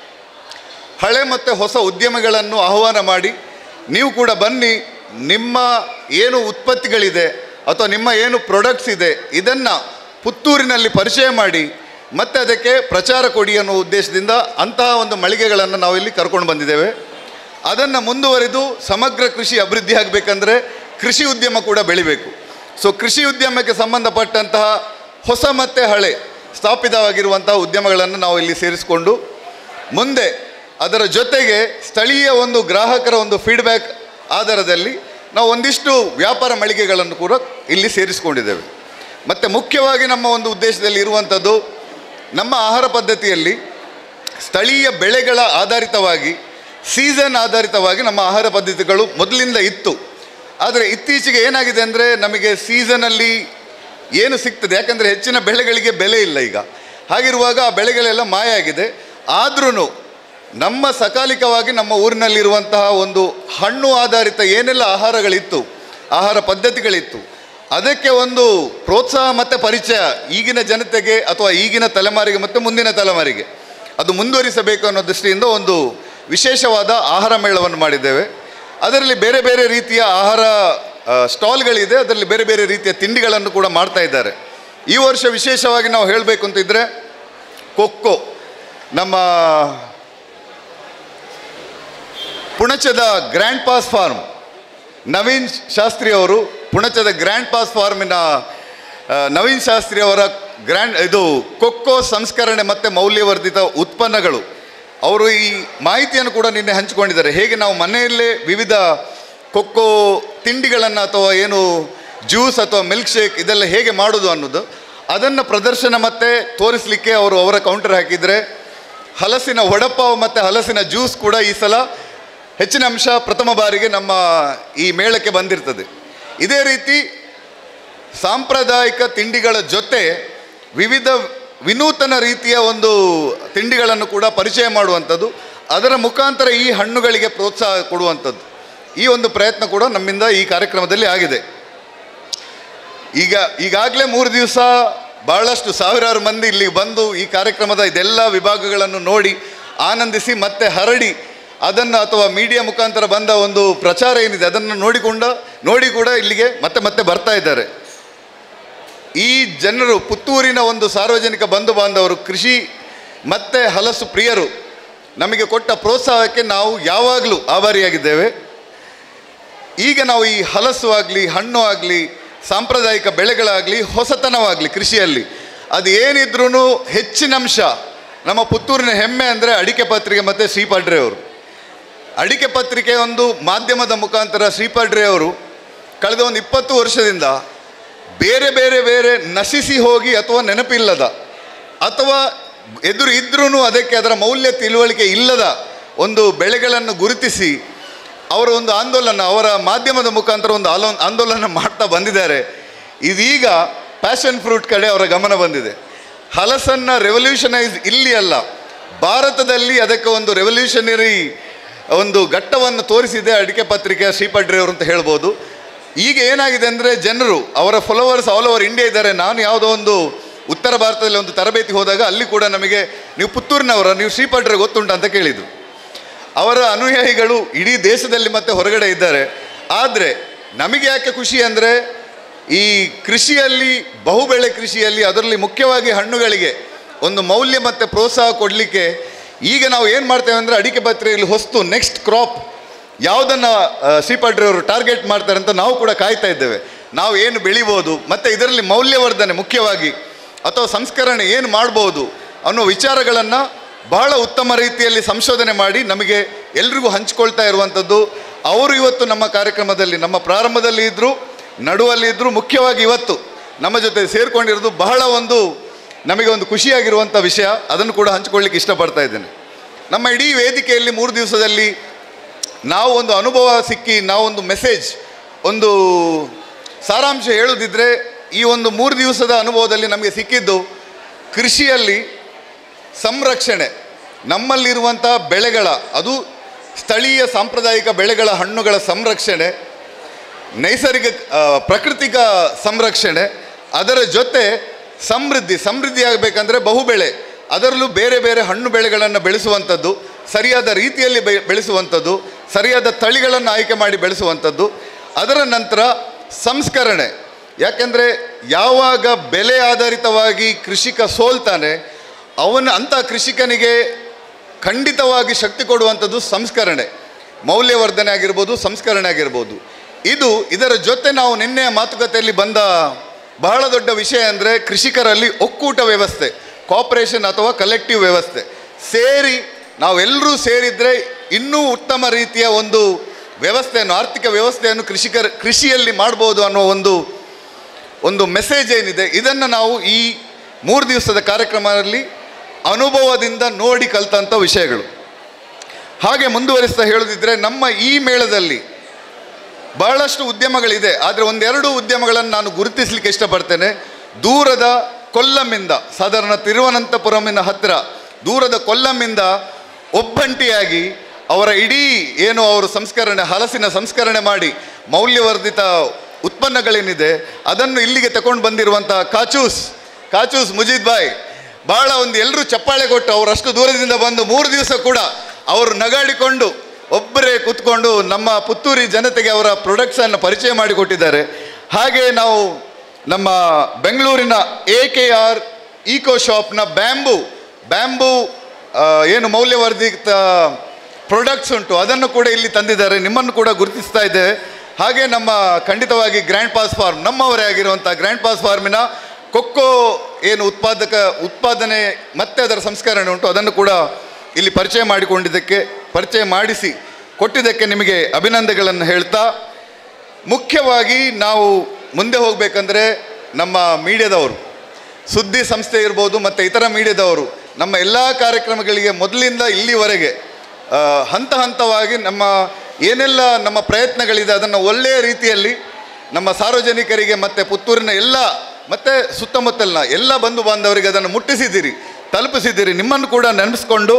ಹಳೆ ಮತ್ತು ಹೊಸ ಉದ್ಯಮಿಗಳನ್ನು ಆಹ್ವಾನ ಮಾಡಿ, ನೀವು ಕೂಡ ಬನ್ನಿ, ನಿಮ್ಮ ಏನು ಉತ್ಪತ್ತಿಗಳಿದೆ ಅಥವಾ ನಿಮ್ಮ ಏನು ಪ್ರಾಡಕ್ಟ್ಸ್ ಇದೆ ಇದನ್ನು ಪುತ್ತೂರಿನಲ್ಲಿ ಪರಿಚಯ ಮಾಡಿ ಮತ್ತು ಅದಕ್ಕೆ ಪ್ರಚಾರ ಕೊಡಿ ಅನ್ನೋ ಉದ್ದೇಶದಿಂದ ಅಂತಹ ಒಂದು ಮಳಿಗೆಗಳನ್ನು ನಾವಿಲ್ಲಿ ಕರ್ಕೊಂಡು ಬಂದಿದ್ದೇವೆ. ಅದನ್ನು ಮುಂದುವರೆದು ಸಮಗ್ರ ಕೃಷಿ ಅಭಿವೃದ್ಧಿ ಆಗಬೇಕಂದ್ರೆ ಕೃಷಿ ಉದ್ಯಮ ಕೂಡ ಬೆಳಿಬೇಕು. ಸೊ ಕೃಷಿ ಉದ್ಯಮಕ್ಕೆ ಸಂಬಂಧಪಟ್ಟಂತಹ ಹೊಸ ಮತ್ತು ಹಳೆ ಸ್ಥಾಪಿತವಾಗಿರುವಂತಹ ಉದ್ಯಮಗಳನ್ನು ನಾವು ಇಲ್ಲಿ ಸೇರಿಸಿಕೊಂಡು ಮುಂದೆ ಅದರ ಜೊತೆಗೆ ಸ್ಥಳೀಯ ಒಂದು ಗ್ರಾಹಕರ ಒಂದು ಫೀಡ್ಬ್ಯಾಕ್ ಆಧಾರದಲ್ಲಿ ನಾವು ಒಂದಿಷ್ಟು ವ್ಯಾಪಾರ ಮಳಿಗೆಗಳನ್ನು ಕೂಡ ಇಲ್ಲಿ ಸೇರಿಸಿಕೊಂಡಿದ್ದೇವೆ. ಮತ್ತು ಮುಖ್ಯವಾಗಿ ನಮ್ಮ ಒಂದು ಉದ್ದೇಶದಲ್ಲಿ ಇರುವಂಥದ್ದು, ನಮ್ಮ ಆಹಾರ ಪದ್ಧತಿಯಲ್ಲಿ ಸ್ಥಳೀಯ ಬೆಳೆಗಳ ಆಧಾರಿತವಾಗಿ, ಸೀಸನ್ ಆಧಾರಿತವಾಗಿ ನಮ್ಮ ಆಹಾರ ಪದ್ಧತಿಗಳು ಮೊದಲಿಂದ ಇತ್ತು. ಆದರೆ ಇತ್ತೀಚೆಗೆ ಏನಾಗಿದೆ ಅಂದರೆ ನಮಗೆ ಸೀಸನಲ್ಲಿ ಏನು ಸಿಗ್ತದೆ, ಯಾಕಂದರೆ ಹೆಚ್ಚಿನ ಬೆಳೆಗಳಿಗೆ ಬೆಲೆ ಇಲ್ಲ ಈಗ. ಹಾಗಿರುವಾಗ ಆ ಬೆಳೆಗಳೆಲ್ಲ ಮಾಯ ಆಗಿದೆ. ಆದ್ರೂ ನಮ್ಮ ಸಕಾಲಿಕವಾಗಿ ನಮ್ಮ ಊರಿನಲ್ಲಿರುವಂತಹ ಒಂದು ಹಣ್ಣು ಆಧಾರಿತ ಏನೆಲ್ಲ ಆಹಾರಗಳಿತ್ತು, ಆಹಾರ ಪದ್ಧತಿಗಳಿತ್ತು, ಅದಕ್ಕೆ ಒಂದು ಪ್ರೋತ್ಸಾಹ ಮತ್ತು ಪರಿಚಯ ಈಗಿನ ಜನತೆಗೆ ಅಥವಾ ಈಗಿನ ತಲೆಮಾರಿಗೆ ಮತ್ತು ಮುಂದಿನ ತಲೆಮಾರಿಗೆ ಅದು ಮುಂದುವರಿಸಬೇಕು ಅನ್ನೋ ದೃಷ್ಟಿಯಿಂದ ಒಂದು ವಿಶೇಷವಾದ ಆಹಾರ ಮೇಳವನ್ನು ಮಾಡಿದ್ದೇವೆ. ಅದರಲ್ಲಿ ಬೇರೆ ಬೇರೆ ರೀತಿಯ ಆಹಾರ ಸ್ಟಾಲ್ಗಳಿದೆ, ಅದರಲ್ಲಿ ಬೇರೆ ಬೇರೆ ರೀತಿಯ ತಿಂಡಿಗಳನ್ನು ಕೂಡ ಮಾಡ್ತಾ ಇದ್ದಾರೆ. ಈ ವರ್ಷ ವಿಶೇಷವಾಗಿ ನಾವು ಹೇಳಬೇಕು ಅಂತಿದ್ದರೆ ಕೊಕ್ಕೋ, ನಮ್ಮ ಪುಣಚದ grandpa's farm Naveen Shastri ಅವರು, ಪುಣಚದ ಗ್ರ್ಯಾಂಡ್ ಪಾಸ್ ಫಾರ್ಮಿನ ನವೀನ್ ಶಾಸ್ತ್ರಿ ಅವರ ಗ್ರ್ಯಾಂಡ್ ಇದು ಕೊಕ್ಕೋ ಸಂಸ್ಕರಣೆ ಮತ್ತು ಮೌಲ್ಯವರ್ಧಿತ ಉತ್ಪನ್ನಗಳು, ಅವರು ಈ ಮಾಹಿತಿಯನ್ನು ಕೂಡ ನಿನ್ನೆ ಹಂಚಿಕೊಂಡಿದ್ದಾರೆ. ಹೇಗೆ ನಾವು ಮನೆಯಲ್ಲೇ ವಿವಿಧ ಕೊಕ್ಕೋ ತಿಂಡಿಗಳನ್ನು ಅಥವಾ ಏನು ಜ್ಯೂಸ್ ಅಥವಾ ಮಿಲ್ಕ್ ಶೇಕ್ ಇದೆಲ್ಲ ಹೇಗೆ ಮಾಡೋದು ಅನ್ನೋದು, ಅದನ್ನು ಪ್ರದರ್ಶನ ಮತ್ತು ತೋರಿಸಲಿಕ್ಕೆ ಅವರು ಅವರ ಕೌಂಟರ್ ಹಾಕಿದರೆ, ಹಲಸಿನ ವಡಪಾವ್ ಮತ್ತು ಹಲಸಿನ ಜ್ಯೂಸ್ ಕೂಡ ಈ ಸಲ ಹೆಚ್ಚಿನ ಅಂಶ ಪ್ರಥಮ ಬಾರಿಗೆ ನಮ್ಮ ಈ ಮೇಳಕ್ಕೆ ಬಂದಿರ್ತದೆ. ಇದೇ ರೀತಿ ಸಾಂಪ್ರದಾಯಿಕ ತಿಂಡಿಗಳ ಜೊತೆ ವಿವಿಧ ವಿನೂತನ ರೀತಿಯ ಒಂದು ತಿಂಡಿಗಳನ್ನು ಕೂಡ ಪರಿಚಯ ಮಾಡುವಂಥದ್ದು, ಅದರ ಮುಖಾಂತರ ಈ ಹಣ್ಣುಗಳಿಗೆ ಪ್ರೋತ್ಸಾಹ ಕೊಡುವಂಥದ್ದು, ಈ ಒಂದು ಪ್ರಯತ್ನ ಕೂಡ ನಮ್ಮಿಂದ ಈ ಕಾರ್ಯಕ್ರಮದಲ್ಲಿ ಆಗಿದೆ. ಈಗ ಈಗಾಗಲೇ ಮೂರು ದಿವಸ ಬಹಳಷ್ಟು ಸಾವಿರಾರು ಮಂದಿ ಇಲ್ಲಿಗೆ ಬಂದು ಈ ಕಾರ್ಯಕ್ರಮದ ಇದೆಲ್ಲ ವಿಭಾಗಗಳನ್ನು ನೋಡಿ ಆನಂದಿಸಿ ಮತ್ತೆ ಹರಡಿ ಅದನ್ನು ಅಥವಾ ಮೀಡಿಯಾ ಮುಖಾಂತರ ಬಂದ ಒಂದು ಪ್ರಚಾರ ಏನಿದೆ ಅದನ್ನು ನೋಡಿಕೊಂಡ ನೋಡಿ ಕೂಡ ಇಲ್ಲಿಗೆ ಮತ್ತೆ ಮತ್ತೆ ಬರ್ತಾ ಇದ್ದಾರೆ. ಈ ಜನರು, ಪುತ್ತೂರಿನ ಒಂದು ಸಾರ್ವಜನಿಕ ಬಂಧು ಬಾಂಧವರು, ಕೃಷಿ ಮತ್ತು ಹಲಸು ಪ್ರಿಯರು ನಮಗೆ ಕೊಟ್ಟ ಪ್ರೋತ್ಸಾಹಕ್ಕೆ ನಾವು ಯಾವಾಗಲೂ ಆಭಾರಿಯಾಗಿದ್ದೇವೆ. ಈಗ ನಾವು ಈ ಹಲಸು ಆಗಲಿ, ಹಣ್ಣು ಆಗಲಿ, ಸಾಂಪ್ರದಾಯಿಕ ಬೆಳೆಗಳಾಗಲಿ, ಹೊಸತನವಾಗಲಿ ಕೃಷಿಯಲ್ಲಿ ಅದು ಏನಿದ್ರೂ ಹೆಚ್ಚಿನ ಅಂಶ ನಮ್ಮ ಪುತ್ತೂರಿನ ಹೆಮ್ಮೆ ಅಂದರೆ ಅಡಿಕೆ ಪತ್ರಿಕೆ ಮತ್ತು ಶ್ರೀಪಾಡ್ರೆ ಅವರು. ಅಡಿಕೆ ಪತ್ರಿಕೆ ಒಂದು ಮಾಧ್ಯಮದ ಮುಖಾಂತರ ಶ್ರೀಪಾಡ್ರೆ ಅವರು ಕಳೆದ ಒಂದು ಇಪ್ಪತ್ತು ವರ್ಷದಿಂದ ಬೇರೆ ಬೇರೆ ಬೇರೆ ನಶಿಸಿ ಹೋಗಿ ಅಥವಾ ನೆನಪಿಲ್ಲದ ಅಥವಾ ಎದುರು ಇದ್ರೂ ಅದಕ್ಕೆ ಅದರ ಮೌಲ್ಯ ತಿಳುವಳಿಕೆ ಇಲ್ಲದ ಒಂದು ಬೆಳೆಗಳನ್ನು ಗುರುತಿಸಿ ಅವರ ಒಂದು ಆಂದೋಲನ, ಅವರ ಮಾಧ್ಯಮದ ಮುಖಾಂತರ ಒಂದು ಆಲೋ ಆಂದೋಲನ ಮಾಡ್ತಾ ಬಂದಿದ್ದಾರೆ. ಇದೀಗ ಪ್ಯಾಷನ್ ಫ್ರೂಟ್ ಕಡೆ ಅವರ ಗಮನ ಬಂದಿದೆ. ಹಲಸನ್ನು ರೆವಲ್ಯೂಷನೈಸ್ ಇಲ್ಲಿ ಅಲ್ಲ, ಭಾರತದಲ್ಲಿ ಅದಕ್ಕೆ ಒಂದು ರೆವಲ್ಯೂಷನರಿ ಒಂದು ಘಟ್ಟವನ್ನು ತೋರಿಸಿದೆ ಅಡಿಕೆ ಪತ್ರಿಕೆಯ ಶ್ರೀಪಾಡ್ರೆ ಅವರು ಅಂತ ಹೇಳ್ಬೋದು. ಈಗ ಏನಾಗಿದೆ ಅಂದರೆ ಜನರು, ಅವರ ಫಾಲೋವರ್ಸ್ ಆಲ್ ಓವರ್ ಇಂಡಿಯಾ ಇದ್ದಾರೆ. ನಾನು ಯಾವುದೋ ಒಂದು ಉತ್ತರ ಭಾರತದಲ್ಲಿ ಒಂದು ತರಬೇತಿ ಹೋದಾಗ ಅಲ್ಲಿ ಕೂಡ ನಮಗೆ ನೀವು ಪುತ್ತೂರಿನವರ, ನೀವು ಶ್ರೀಪಾಡ್ರೆ ಗೊತ್ತುಂಟ ಅಂತ ಕೇಳಿದರು. ಅವರ ಅನುಯಾಯಿಗಳು ಇಡೀ ದೇಶದಲ್ಲಿ ಮತ್ತು ಹೊರಗಡೆ ಇದ್ದಾರೆ. ಆದರೆ ನಮಗೆ ಯಾಕೆ ಖುಷಿ ಅಂದರೆ ಈ ಕೃಷಿಯಲ್ಲಿ, ಬಹುಬೆಳೆ ಕೃಷಿಯಲ್ಲಿ, ಅದರಲ್ಲಿ ಮುಖ್ಯವಾಗಿ ಹಣ್ಣುಗಳಿಗೆ ಒಂದು ಮೌಲ್ಯ ಮತ್ತು ಪ್ರೋತ್ಸಾಹ ಕೊಡಲಿಕ್ಕೆ ಈಗ ನಾವು ಏನು ಮಾಡ್ತೇವೆ ಅಂದರೆ ಅಡಿಕೆ ಪತ್ರಿಕೆಯಲ್ಲಿ ಹೊಸ್ತು ನೆಕ್ಸ್ಟ್ ಕ್ರಾಪ್ ಯಾವುದನ್ನು ಶ್ರೀಪಾಡ್ರೆ ಅವರು ಟಾರ್ಗೆಟ್ ಮಾಡ್ತಾರೆ ಅಂತ ನಾವು ಕೂಡ ಕಾಯ್ತಾ ಇದ್ದೇವೆ. ನಾವು ಏನು ಬೆಳಿಬೋದು ಮತ್ತು ಇದರಲ್ಲಿ ಮೌಲ್ಯವರ್ಧನೆ ಮುಖ್ಯವಾಗಿ ಅಥವಾ ಸಂಸ್ಕರಣೆ ಏನು ಮಾಡ್ಬೋದು ಅನ್ನೋ ವಿಚಾರಗಳನ್ನು ಬಹಳ ಉತ್ತಮ ರೀತಿಯಲ್ಲಿ ಸಂಶೋಧನೆ ಮಾಡಿ ನಮಗೆ ಎಲ್ರಿಗೂ ಹಂಚ್ಕೊಳ್ತಾ ಇರುವಂಥದ್ದು. ಅವರು ಇವತ್ತು ನಮ್ಮ ಕಾರ್ಯಕ್ರಮದಲ್ಲಿ, ನಮ್ಮ ಪ್ರಾರಂಭದಲ್ಲಿ ಇದ್ದರು, ನಡುವಲ್ಲಿ ಇದ್ದರು, ಮುಖ್ಯವಾಗಿ ಇವತ್ತು ನಮ್ಮ ಜೊತೆ ಸೇರಿಕೊಂಡಿರೋದು ಬಹಳ ಒಂದು ನಮಗೆ ಒಂದು ಖುಷಿಯಾಗಿರುವಂಥ ವಿಷಯ. ಅದನ್ನು ಕೂಡ ಹಂಚಿಕೊಳ್ಳಿಕ್ಕೆ ಇಷ್ಟಪಡ್ತಾ ಇದ್ದೇನೆ. ನಮ್ಮ ಇಡೀ ವೇದಿಕೆಯಲ್ಲಿ ಮೂರು ದಿವಸದಲ್ಲಿ ನಾವು ಒಂದು ಅನುಭವ ಸಿಕ್ಕಿ, ನಾವೊಂದು ಮೆಸೇಜ್, ಒಂದು ಸಾರಾಂಶ ಹೇಳೋದಿದ್ರೆ ಈ ಒಂದು ಮೂರು ದಿವಸದ ಅನುಭವದಲ್ಲಿ ನಮಗೆ ಸಿಕ್ಕಿದ್ದು ಕೃಷಿಯಲ್ಲಿ ಸಂರಕ್ಷಣೆ, ನಮ್ಮಲ್ಲಿರುವಂಥ ಬೆಳೆಗಳ, ಅದು ಸ್ಥಳೀಯ ಸಾಂಪ್ರದಾಯಿಕ ಬೆಳೆಗಳ ಹಣ್ಣುಗಳ ಸಂರಕ್ಷಣೆ, ನೈಸರ್ಗಿಕ ಪ್ರಾಕೃತಿಕ ಸಂರಕ್ಷಣೆ, ಅದರ ಜೊತೆ ಸಮೃದ್ಧಿ ಸಮೃದ್ಧಿ ಆಗಬೇಕಂದ್ರೆ ಬಹುಬೆಳೆ, ಅದರಲ್ಲೂ ಬೇರೆ ಬೇರೆ ಹಣ್ಣು ಬೆಳೆಗಳನ್ನು ಬೆಳೆಸುವಂಥದ್ದು, ಸರಿಯಾದ ರೀತಿಯಲ್ಲಿ ಬೆ ಬೆಳೆಸುವಂಥದ್ದು, ಸರಿಯಾದ ತಳಿಗಳನ್ನು ಆಯ್ಕೆ ಮಾಡಿ ಬೆಳೆಸುವಂಥದ್ದು. ಅದರ ನಂತರ ಸಂಸ್ಕರಣೆ, ಯಾಕೆಂದರೆ ಯಾವಾಗ ಬೆಲೆ ಆಧಾರಿತವಾಗಿ ಕೃಷಿಕ ಸೋಲ್ತಾನೆ ಅವನ ಅಂಥ ಕೃಷಿಕನಿಗೆ ಖಂಡಿತವಾಗಿ ಶಕ್ತಿ ಕೊಡುವಂಥದ್ದು ಸಂಸ್ಕರಣೆ. ಮೌಲ್ಯವರ್ಧನೆ ಆಗಿರ್ಬೋದು, ಸಂಸ್ಕರಣೆ ಆಗಿರ್ಬೋದು. ಇದು ಇದರ ಜೊತೆ ನಾವು ನಿನ್ನೆ ಮಾತುಕತೆಯಲ್ಲಿ ಬಂದ ಬಹಳ ದೊಡ್ಡ ವಿಷಯ ಅಂದರೆ ಕೃಷಿಕರಲ್ಲಿ ಒಕ್ಕೂಟ ವ್ಯವಸ್ಥೆ, ಕೋಆಪರೇಷನ್ ಅಥವಾ ಕಲೆಕ್ಟಿವ್ ವ್ಯವಸ್ಥೆ. ಸೇರಿ ನಾವೆಲ್ಲರೂ ಸೇರಿದರೆ ಇನ್ನೂ ಉತ್ತಮ ರೀತಿಯ ಒಂದು ವ್ಯವಸ್ಥೆಯನ್ನು, ಆರ್ಥಿಕ ವ್ಯವಸ್ಥೆಯನ್ನು ಕೃಷಿಕರ ಕೃಷಿಯಲ್ಲಿ ಮಾಡ್ಬೋದು ಅನ್ನೋ ಒಂದು ಒಂದು ಮೆಸೇಜ್ ಏನಿದೆ, ಇದನ್ನು ನಾವು ಈ ಮೂರು ದಿವಸದ ಕಾರ್ಯಕ್ರಮದಲ್ಲಿ ಅನುಭವದಿಂದ ನೋಡಿ ಕಲಿತಂಥ ವಿಷಯಗಳು. ಹಾಗೆ ಮುಂದುವರಿಸ್ತಾ ಹೇಳೋದಿದ್ರೆ, ನಮ್ಮ ಈ ಮೇಳದಲ್ಲಿ ಬಹಳಷ್ಟು ಉದ್ಯಮಗಳಿದೆ. ಆದರೆ ಒಂದೆರಡು ಉದ್ಯಮಗಳನ್ನು ನಾನು ಗುರುತಿಸಲಿಕ್ಕೆ ಇಷ್ಟಪಡ್ತೇನೆ. ದೂರದ ಕೊಲ್ಲಮ್ಮಿಂದ, ಸಾಧಾರಣ ತಿರುವನಂತಪುರಮಿನ ಹತ್ತಿರ ದೂರದ ಕೊಲ್ಲಮ್ಮಿಂದ ಒಬ್ಬಂಟಿಯಾಗಿ ಅವರ ಇಡೀ ಏನು ಅವರು ಸಂಸ್ಕರಣೆ, ಹಲಸಿನ ಸಂಸ್ಕರಣೆ ಮಾಡಿ ಮೌಲ್ಯವರ್ಧಿತ ಉತ್ಪನ್ನಗಳೇನಿದೆ ಅದನ್ನು ಇಲ್ಲಿಗೆ ತಗೊಂಡು ಬಂದಿರುವಂಥ ಕಾಚೂಸ್ ಕಾಚೂಸ್ ಮುಜೀದ್ ಬಾಯ್, ಭಾಳ ಒಂದು ಎಲ್ಲರೂ ಚಪ್ಪಾಳೆ ಕೊಟ್ಟು ಅವರಷ್ಟು ದೂರದಿಂದ ಬಂದು ಮೂರು ದಿವಸ ಕೂಡ ಅವರು ನಗಾಡಿಕೊಂಡು ಒಬ್ಬರೇ ಕೂತ್ಕೊಂಡು ನಮ್ಮ ಪುತ್ತೂರಿ ಜನತೆಗೆ ಅವರ ಪ್ರಾಡಕ್ಟ್ಸನ್ನು ಪರಿಚಯ ಮಾಡಿಕೊಟ್ಟಿದ್ದಾರೆ. ಹಾಗೆ ನಾವು ನಮ್ಮ ಬೆಂಗಳೂರಿನ ಎ ಕೆ ಆರ್ ಈಕೋ ಶಾಪ್ನ ಬ್ಯಾಂಬೂ ಬ್ಯಾಂಬೂ ಏನು ಮೌಲ್ಯವರ್ಧಿತ ಪ್ರಾಡಕ್ಟ್ಸ್ ಉಂಟು ಅದನ್ನು ಕೂಡ ಇಲ್ಲಿ ತಂದಿದ್ದಾರೆ. ನಿಮ್ಮನ್ನು ಕೂಡ ಗುರುತಿಸ್ತಾ ಇದ್ದೇವೆ. ಹಾಗೆ ನಮ್ಮ ಖಂಡಿತವಾಗಿ ಗ್ರ್ಯಾಂಡ್ ಪಾಸ್ ಫಾರ್ಮ್, ನಮ್ಮವರೇ ಆಗಿರುವಂಥ ಗ್ರ್ಯಾಂಡ್ ಪಾಸ್ ಫಾರ್ಮಿನ ಕೊಕ್ಕೋ ಏನು ಉತ್ಪಾದಕ ಉತ್ಪಾದನೆ ಮತ್ತು ಅದರ ಸಂಸ್ಕರಣೆ ಉಂಟು ಅದನ್ನು ಕೂಡ ಇಲ್ಲಿ ಪರಿಚಯ ಮಾಡಿಕೊಂಡಿದ್ದಕ್ಕೆ, ಪರಿಚಯ ಮಾಡಿಸಿ ಕೊಟ್ಟಿದ್ದಕ್ಕೆ ನಿಮಗೆ ಅಭಿನಂದನೆಗಳನ್ನು ಹೇಳ್ತಾ, ಮುಖ್ಯವಾಗಿ ನಾವು ಮುಂದೆ ಹೋಗಬೇಕಂದ್ರೆ ನಮ್ಮ ಮೀಡಿಯಾದವರು, ಸುದ್ದಿ ಸಂಸ್ಥೆ ಇರ್ಬೋದು ಮತ್ತು ಇತರ ಮೀಡಿಯಾದವರು ನಮ್ಮ ಎಲ್ಲ ಕಾರ್ಯಕ್ರಮಗಳಿಗೆ ಮೊದಲಿಂದ ಇಲ್ಲಿವರೆಗೆ ಹಂತ ಹಂತವಾಗಿ ನಮ್ಮ ಏನೆಲ್ಲ ನಮ್ಮ ಪ್ರಯತ್ನಗಳಿದೆ ಅದನ್ನು ಒಳ್ಳೆಯ ರೀತಿಯಲ್ಲಿ ನಮ್ಮ ಸಾರ್ವಜನಿಕರಿಗೆ ಮತ್ತು ಪುತ್ತೂರಿನ ಎಲ್ಲ ಮತ್ತು ಸುತ್ತಮುತ್ತಲಿನ ಎಲ್ಲ ಬಂಧು ಬಾಂಧವರಿಗೆ ಅದನ್ನು ಮುಟ್ಟಿಸಿದ್ದೀರಿ, ತಲುಪಿಸಿದ್ದೀರಿ. ನಿಮ್ಮನ್ನು ಕೂಡ ನೆನಪಿಸ್ಕೊಂಡು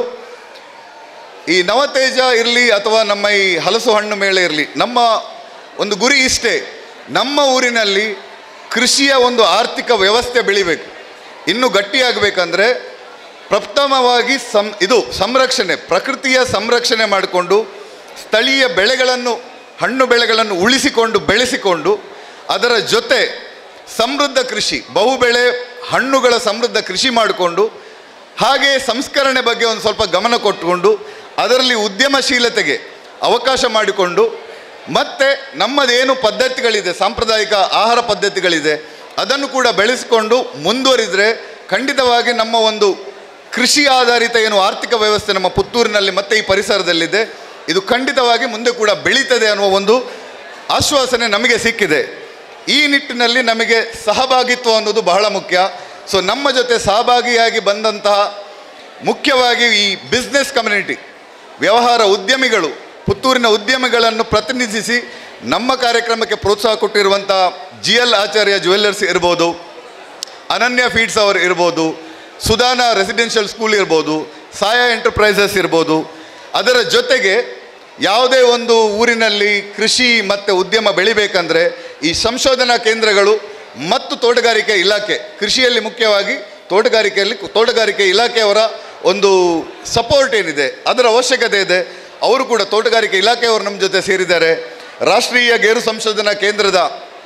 ಈ ನವತೇಜ ಇರಲಿ ಅಥವಾ ನಮ್ಮ ಈ ಹಲಸು ಹಣ್ಣು ಮೇಳ ಇರಲಿ, ನಮ್ಮ ಒಂದು ಗುರಿ ಇಷ್ಟೇ, ನಮ್ಮ ಊರಿನಲ್ಲಿ ಕೃಷಿಯ ಒಂದು ಆರ್ಥಿಕ ವ್ಯವಸ್ಥೆ ಬೆಳಿಬೇಕು. ಇನ್ನೂ ಗಟ್ಟಿಯಾಗಬೇಕಂದ್ರೆ ಪ್ರಥಮವಾಗಿ ಸಂ ಇದು ಸಂರಕ್ಷಣೆ, ಪ್ರಕೃತಿಯ ಸಂರಕ್ಷಣೆ ಮಾಡಿಕೊಂಡು ಸ್ಥಳೀಯ ಬೆಳೆಗಳನ್ನು, ಹಣ್ಣು ಬೆಳೆಗಳನ್ನು ಉಳಿಸಿಕೊಂಡು ಬೆಳೆಸಿಕೊಂಡು ಅದರ ಜೊತೆ ಸಮೃದ್ಧ ಕೃಷಿ, ಬಹುಬೆಳೆ ಹಣ್ಣುಗಳ ಸಮೃದ್ಧ ಕೃಷಿ ಮಾಡಿಕೊಂಡು, ಹಾಗೆ ಸಂಸ್ಕರಣೆ ಬಗ್ಗೆ ಒಂದು ಸ್ವಲ್ಪ ಗಮನ ಕೊಟ್ಟುಕೊಂಡು ಅದರಲ್ಲಿ ಉದ್ಯಮಶೀಲತೆಗೆ ಅವಕಾಶ ಮಾಡಿಕೊಂಡು, ಮತ್ತು ನಮ್ಮದೇನು ಪದ್ಧತಿಗಳಿದೆ, ಸಾಂಪ್ರದಾಯಿಕ ಆಹಾರ ಪದ್ಧತಿಗಳಿದೆ ಅದನ್ನು ಕೂಡ ಬೆಳೆಸಿಕೊಂಡು ಮುಂದುವರಿದರೆ ಖಂಡಿತವಾಗಿ ನಮ್ಮ ಒಂದು ಕೃಷಿ ಆಧಾರಿತ ಏನು ಆರ್ಥಿಕ ವ್ಯವಸ್ಥೆ ನಮ್ಮ ಪುತ್ತೂರಿನಲ್ಲಿ ಮತ್ತು ಈ ಪರಿಸರದಲ್ಲಿದೆ ಇದು ಖಂಡಿತವಾಗಿ ಮುಂದೆ ಕೂಡ ಬೆಳೀತದೆ ಅನ್ನುವ ಒಂದು ಆಶ್ವಾಸನೆ ನಮಗೆ ಸಿಕ್ಕಿದೆ. ಈ ನಿಟ್ಟಿನಲ್ಲಿ ನಮಗೆ ಸಹಭಾಗಿತ್ವ ಅನ್ನೋದು ಬಹಳ ಮುಖ್ಯ. ಸೊ ನಮ್ಮ ಜೊತೆ ಸಹಭಾಗಿಯಾಗಿ ಬಂದಂತಹ ಮುಖ್ಯವಾಗಿ ಈ ಬಿಸ್ನೆಸ್ ಕಮ್ಯುನಿಟಿ, ವ್ಯವಹಾರ ಉದ್ಯಮಿಗಳು, ಪುತ್ತೂರಿನ ಉದ್ಯಮಿಗಳನ್ನು ಪ್ರತಿನಿಧಿಸಿ ನಮ್ಮ ಕಾರ್ಯಕ್ರಮಕ್ಕೆ ಪ್ರೋತ್ಸಾಹ ಕೊಟ್ಟಿರುವಂಥ ಜಿ ಎಲ್ ಆಚಾರ್ಯ ಜ್ಯುವೆಲ್ಲರ್ಸ್ ಇರ್ಬೋದು, ಅನನ್ಯ ಫೀಡ್ಸ್ ಅವರು ಇರ್ಬೋದು, ಸುಧಾನ ರೆಸಿಡೆನ್ಷಿಯಲ್ ಸ್ಕೂಲ್ ಇರ್ಬೋದು, ಸಾಯ ಎಂಟರ್ಪ್ರೈಸಸ್ ಇರ್ಬೋದು. ಅದರ ಜೊತೆಗೆ ಯಾವುದೇ ಒಂದು ಊರಿನಲ್ಲಿ ಕೃಷಿ ಮತ್ತು ಉದ್ಯಮ ಬೆಳಿಬೇಕಂದ್ರೆ ಈ ಸಂಶೋಧನಾ ಕೇಂದ್ರಗಳು ಮತ್ತು ತೋಟಗಾರಿಕೆ ಇಲಾಖೆ, ಕೃಷಿಯಲ್ಲಿ ಮುಖ್ಯವಾಗಿ ತೋಟಗಾರಿಕೆಯಲ್ಲಿ ತೋಟಗಾರಿಕೆ ಇಲಾಖೆಯವರ ಒಂದು ಸಪೋರ್ಟ್ ಏನಿದೆ ಅದರ ಅವಶ್ಯಕತೆ ಇದೆ. ಅವರು ಕೂಡ ತೋಟಗಾರಿಕೆ ಇಲಾಖೆಯವರು ನಮ್ಮ ಜೊತೆ ಸೇರಿದ್ದಾರೆ. ರಾಷ್ಟ್ರೀಯ ಗೇರು ಸಂಶೋಧನಾ ಕೇಂದ್ರದ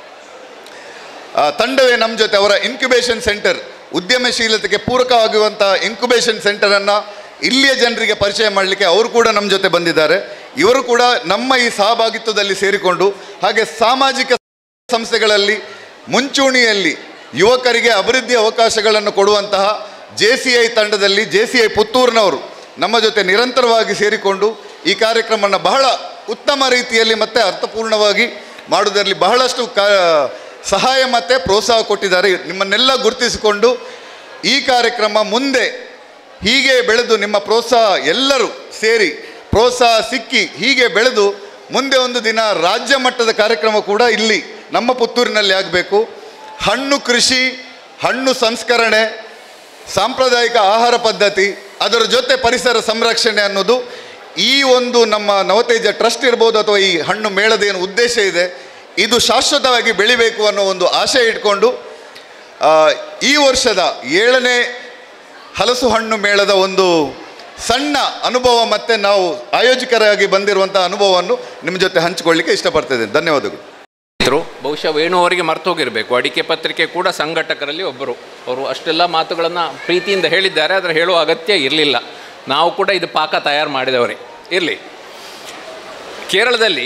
ತಂಡವೇ ನಮ್ಮ ಜೊತೆ, ಅವರ ಇನ್ಕ್ಯುಬೇಷನ್ ಸೆಂಟರ್, ಉದ್ಯಮಶೀಲತೆಗೆ ಪೂರಕವಾಗಿರುವಂಥ ಇನ್ಕ್ಯುಬೇಷನ್ ಸೆಂಟರನ್ನು ಇಲ್ಲಿಯ ಜನರಿಗೆ ಪರಿಚಯ ಮಾಡಲಿಕ್ಕೆ ಅವರು ಕೂಡ ನಮ್ಮ ಜೊತೆ ಬಂದಿದ್ದಾರೆ. ಇವರು ಕೂಡ ನಮ್ಮ ಈ ಸಹಭಾಗಿತ್ವದಲ್ಲಿ ಸೇರಿಕೊಂಡು, ಹಾಗೆ ಸಾಮಾಜಿಕ ಸಂಸ್ಥೆಗಳಲ್ಲಿ ಮುಂಚೂಣಿಯಲ್ಲಿ ಯುವಕರಿಗೆ ಅಭಿವೃದ್ಧಿ ಅವಕಾಶಗಳನ್ನು ಕೊಡುವಂತಹ ಜೆ ಸಿ ಐ ತಂಡದಲ್ಲಿ ಜೆ ಸಿ ಐ ಪುತ್ತೂರಿನವರು ನಮ್ಮ ಜೊತೆ ನಿರಂತರವಾಗಿ ಸೇರಿಕೊಂಡು ಈ ಕಾರ್ಯಕ್ರಮವನ್ನು ಬಹಳ ಉತ್ತಮ ರೀತಿಯಲ್ಲಿ ಮತ್ತು ಅರ್ಥಪೂರ್ಣವಾಗಿ ಮಾಡುವುದರಲ್ಲಿ ಬಹಳಷ್ಟು ಕಾ ಸಹಾಯ ಮತ್ತು ಪ್ರೋತ್ಸಾಹ ಕೊಟ್ಟಿದ್ದಾರೆ. ನಿಮ್ಮನ್ನೆಲ್ಲ ಗುರುತಿಸಿಕೊಂಡು ಈ ಕಾರ್ಯಕ್ರಮ ಮುಂದೆ ಹೀಗೆ ಬೆಳೆದು, ನಿಮ್ಮ ಪ್ರೋತ್ಸಾಹ ಎಲ್ಲರೂ ಸೇರಿ ಪ್ರೋತ್ಸಾಹ ಸಿಕ್ಕಿ ಹೀಗೆ ಬೆಳೆದು ಮುಂದೆ ಒಂದು ದಿನ ರಾಜ್ಯ ಮಟ್ಟದ ಕಾರ್ಯಕ್ರಮ ಕೂಡ ಇಲ್ಲಿ ನಮ್ಮ ಪುತ್ತೂರಿನಲ್ಲಿ ಆಗಬೇಕು. ಹಣ್ಣು ಕೃಷಿ, ಹಣ್ಣು ಸಂಸ್ಕರಣೆ, ಸಾಂಪ್ರದಾಯಿಕ ಆಹಾರ ಪದ್ಧತಿ, ಅದರ ಜೊತೆ ಪರಿಸರ ಸಂರಕ್ಷಣೆ ಅನ್ನೋದು ಈ ಒಂದು ನಮ್ಮ ನವತೇಜ ಟ್ರಸ್ಟ್ ಇರ್ಬೋದು ಅಥವಾ ಈ ಹಣ್ಣು ಮೇಳದ ಏನು ಉದ್ದೇಶ ಇದೆ ಇದು ಶಾಶ್ವತವಾಗಿ ಬೆಳಿಬೇಕು ಅನ್ನೋ ಒಂದು ಆಶೆ ಇಟ್ಕೊಂಡು ಈ ವರ್ಷದ ಏಳನೇ ಹಲಸು ಹಣ್ಣು ಮೇಳದ ಒಂದು ಸಣ್ಣ ಅನುಭವ ಮತ್ತು ನಾವು ಆಯೋಜಕರಾಗಿ ಬಂದಿರುವಂಥ ಅನುಭವವನ್ನು ನಿಮ್ಮ ಜೊತೆ ಹಂಚಿಕೊಳ್ಳಿಕ್ಕೆ ಇಷ್ಟಪಡ್ತಿದ್ದೇನೆ. ಧನ್ಯವಾದಗಳು. ಬಹುಶಃ ವೇಣು ಅವರಿಗೆ ಮರ್ತೋಗಿರಬೇಕು, ಅಡಿಕೆ ಪತ್ರಿಕೆ ಕೂಡ ಸಂಘಟಕರಲ್ಲಿ ಒಬ್ಬರು. ಅವರು ಅಷ್ಟೆಲ್ಲ ಮಾತುಗಳನ್ನು ಪ್ರೀತಿಯಿಂದ ಹೇಳಿದ್ದಾರೆ, ಆದರೆ ಹೇಳುವ ಅಗತ್ಯ ಇರಲಿಲ್ಲ. ನಾವು ಕೂಡ ಇದು ಪಾಕ ತಯಾರು ಮಾಡಿದವರೇ. ಇರಲಿ, ಕೇರಳದಲ್ಲಿ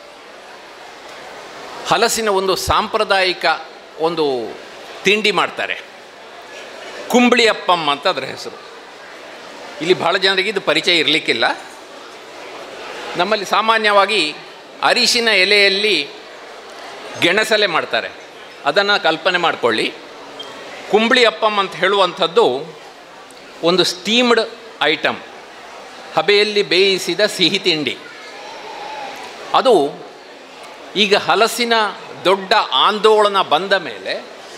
ಹಲಸಿನ ಒಂದು ಸಾಂಪ್ರದಾಯಿಕ ಒಂದು ತಿಂಡಿ ಮಾಡ್ತಾರೆ, ಕುಂಬಳಿ ಅಪ್ಪಂ ಅಂತ ಅದರ ಹೆಸರು. ಇಲ್ಲಿ ಬಹಳ ಜನರಿಗೆ ಇದು ಪರಿಚಯ ಇರಲಿಕ್ಕಿಲ್ಲ. ನಮ್ಮಲ್ಲಿ ಸಾಮಾನ್ಯವಾಗಿ ಅರಿಶಿನ ಎಲೆಯಲ್ಲಿ ಗೆಣಸಲೆ ಮಾಡ್ತಾರೆ, ಅದನ್ನು ಕಲ್ಪನೆ ಮಾಡಿಕೊಳ್ಳಿ. ಕುಂಬಳಿ ಅಪ್ಪಂ ಅಂತ ಹೇಳುವಂಥದ್ದು ಒಂದು ಸ್ಟೀಮ್ಡ್ ಐಟಮ್, ಹಬೆಯಲ್ಲಿ ಬೇಯಿಸಿದ ಸಿಹಿ ತಿಂಡಿ. ಅದು ಈಗ ಹಲಸಿನ ದೊಡ್ಡ ಆಂದೋಲನ ಬಂದ ಮೇಲೆ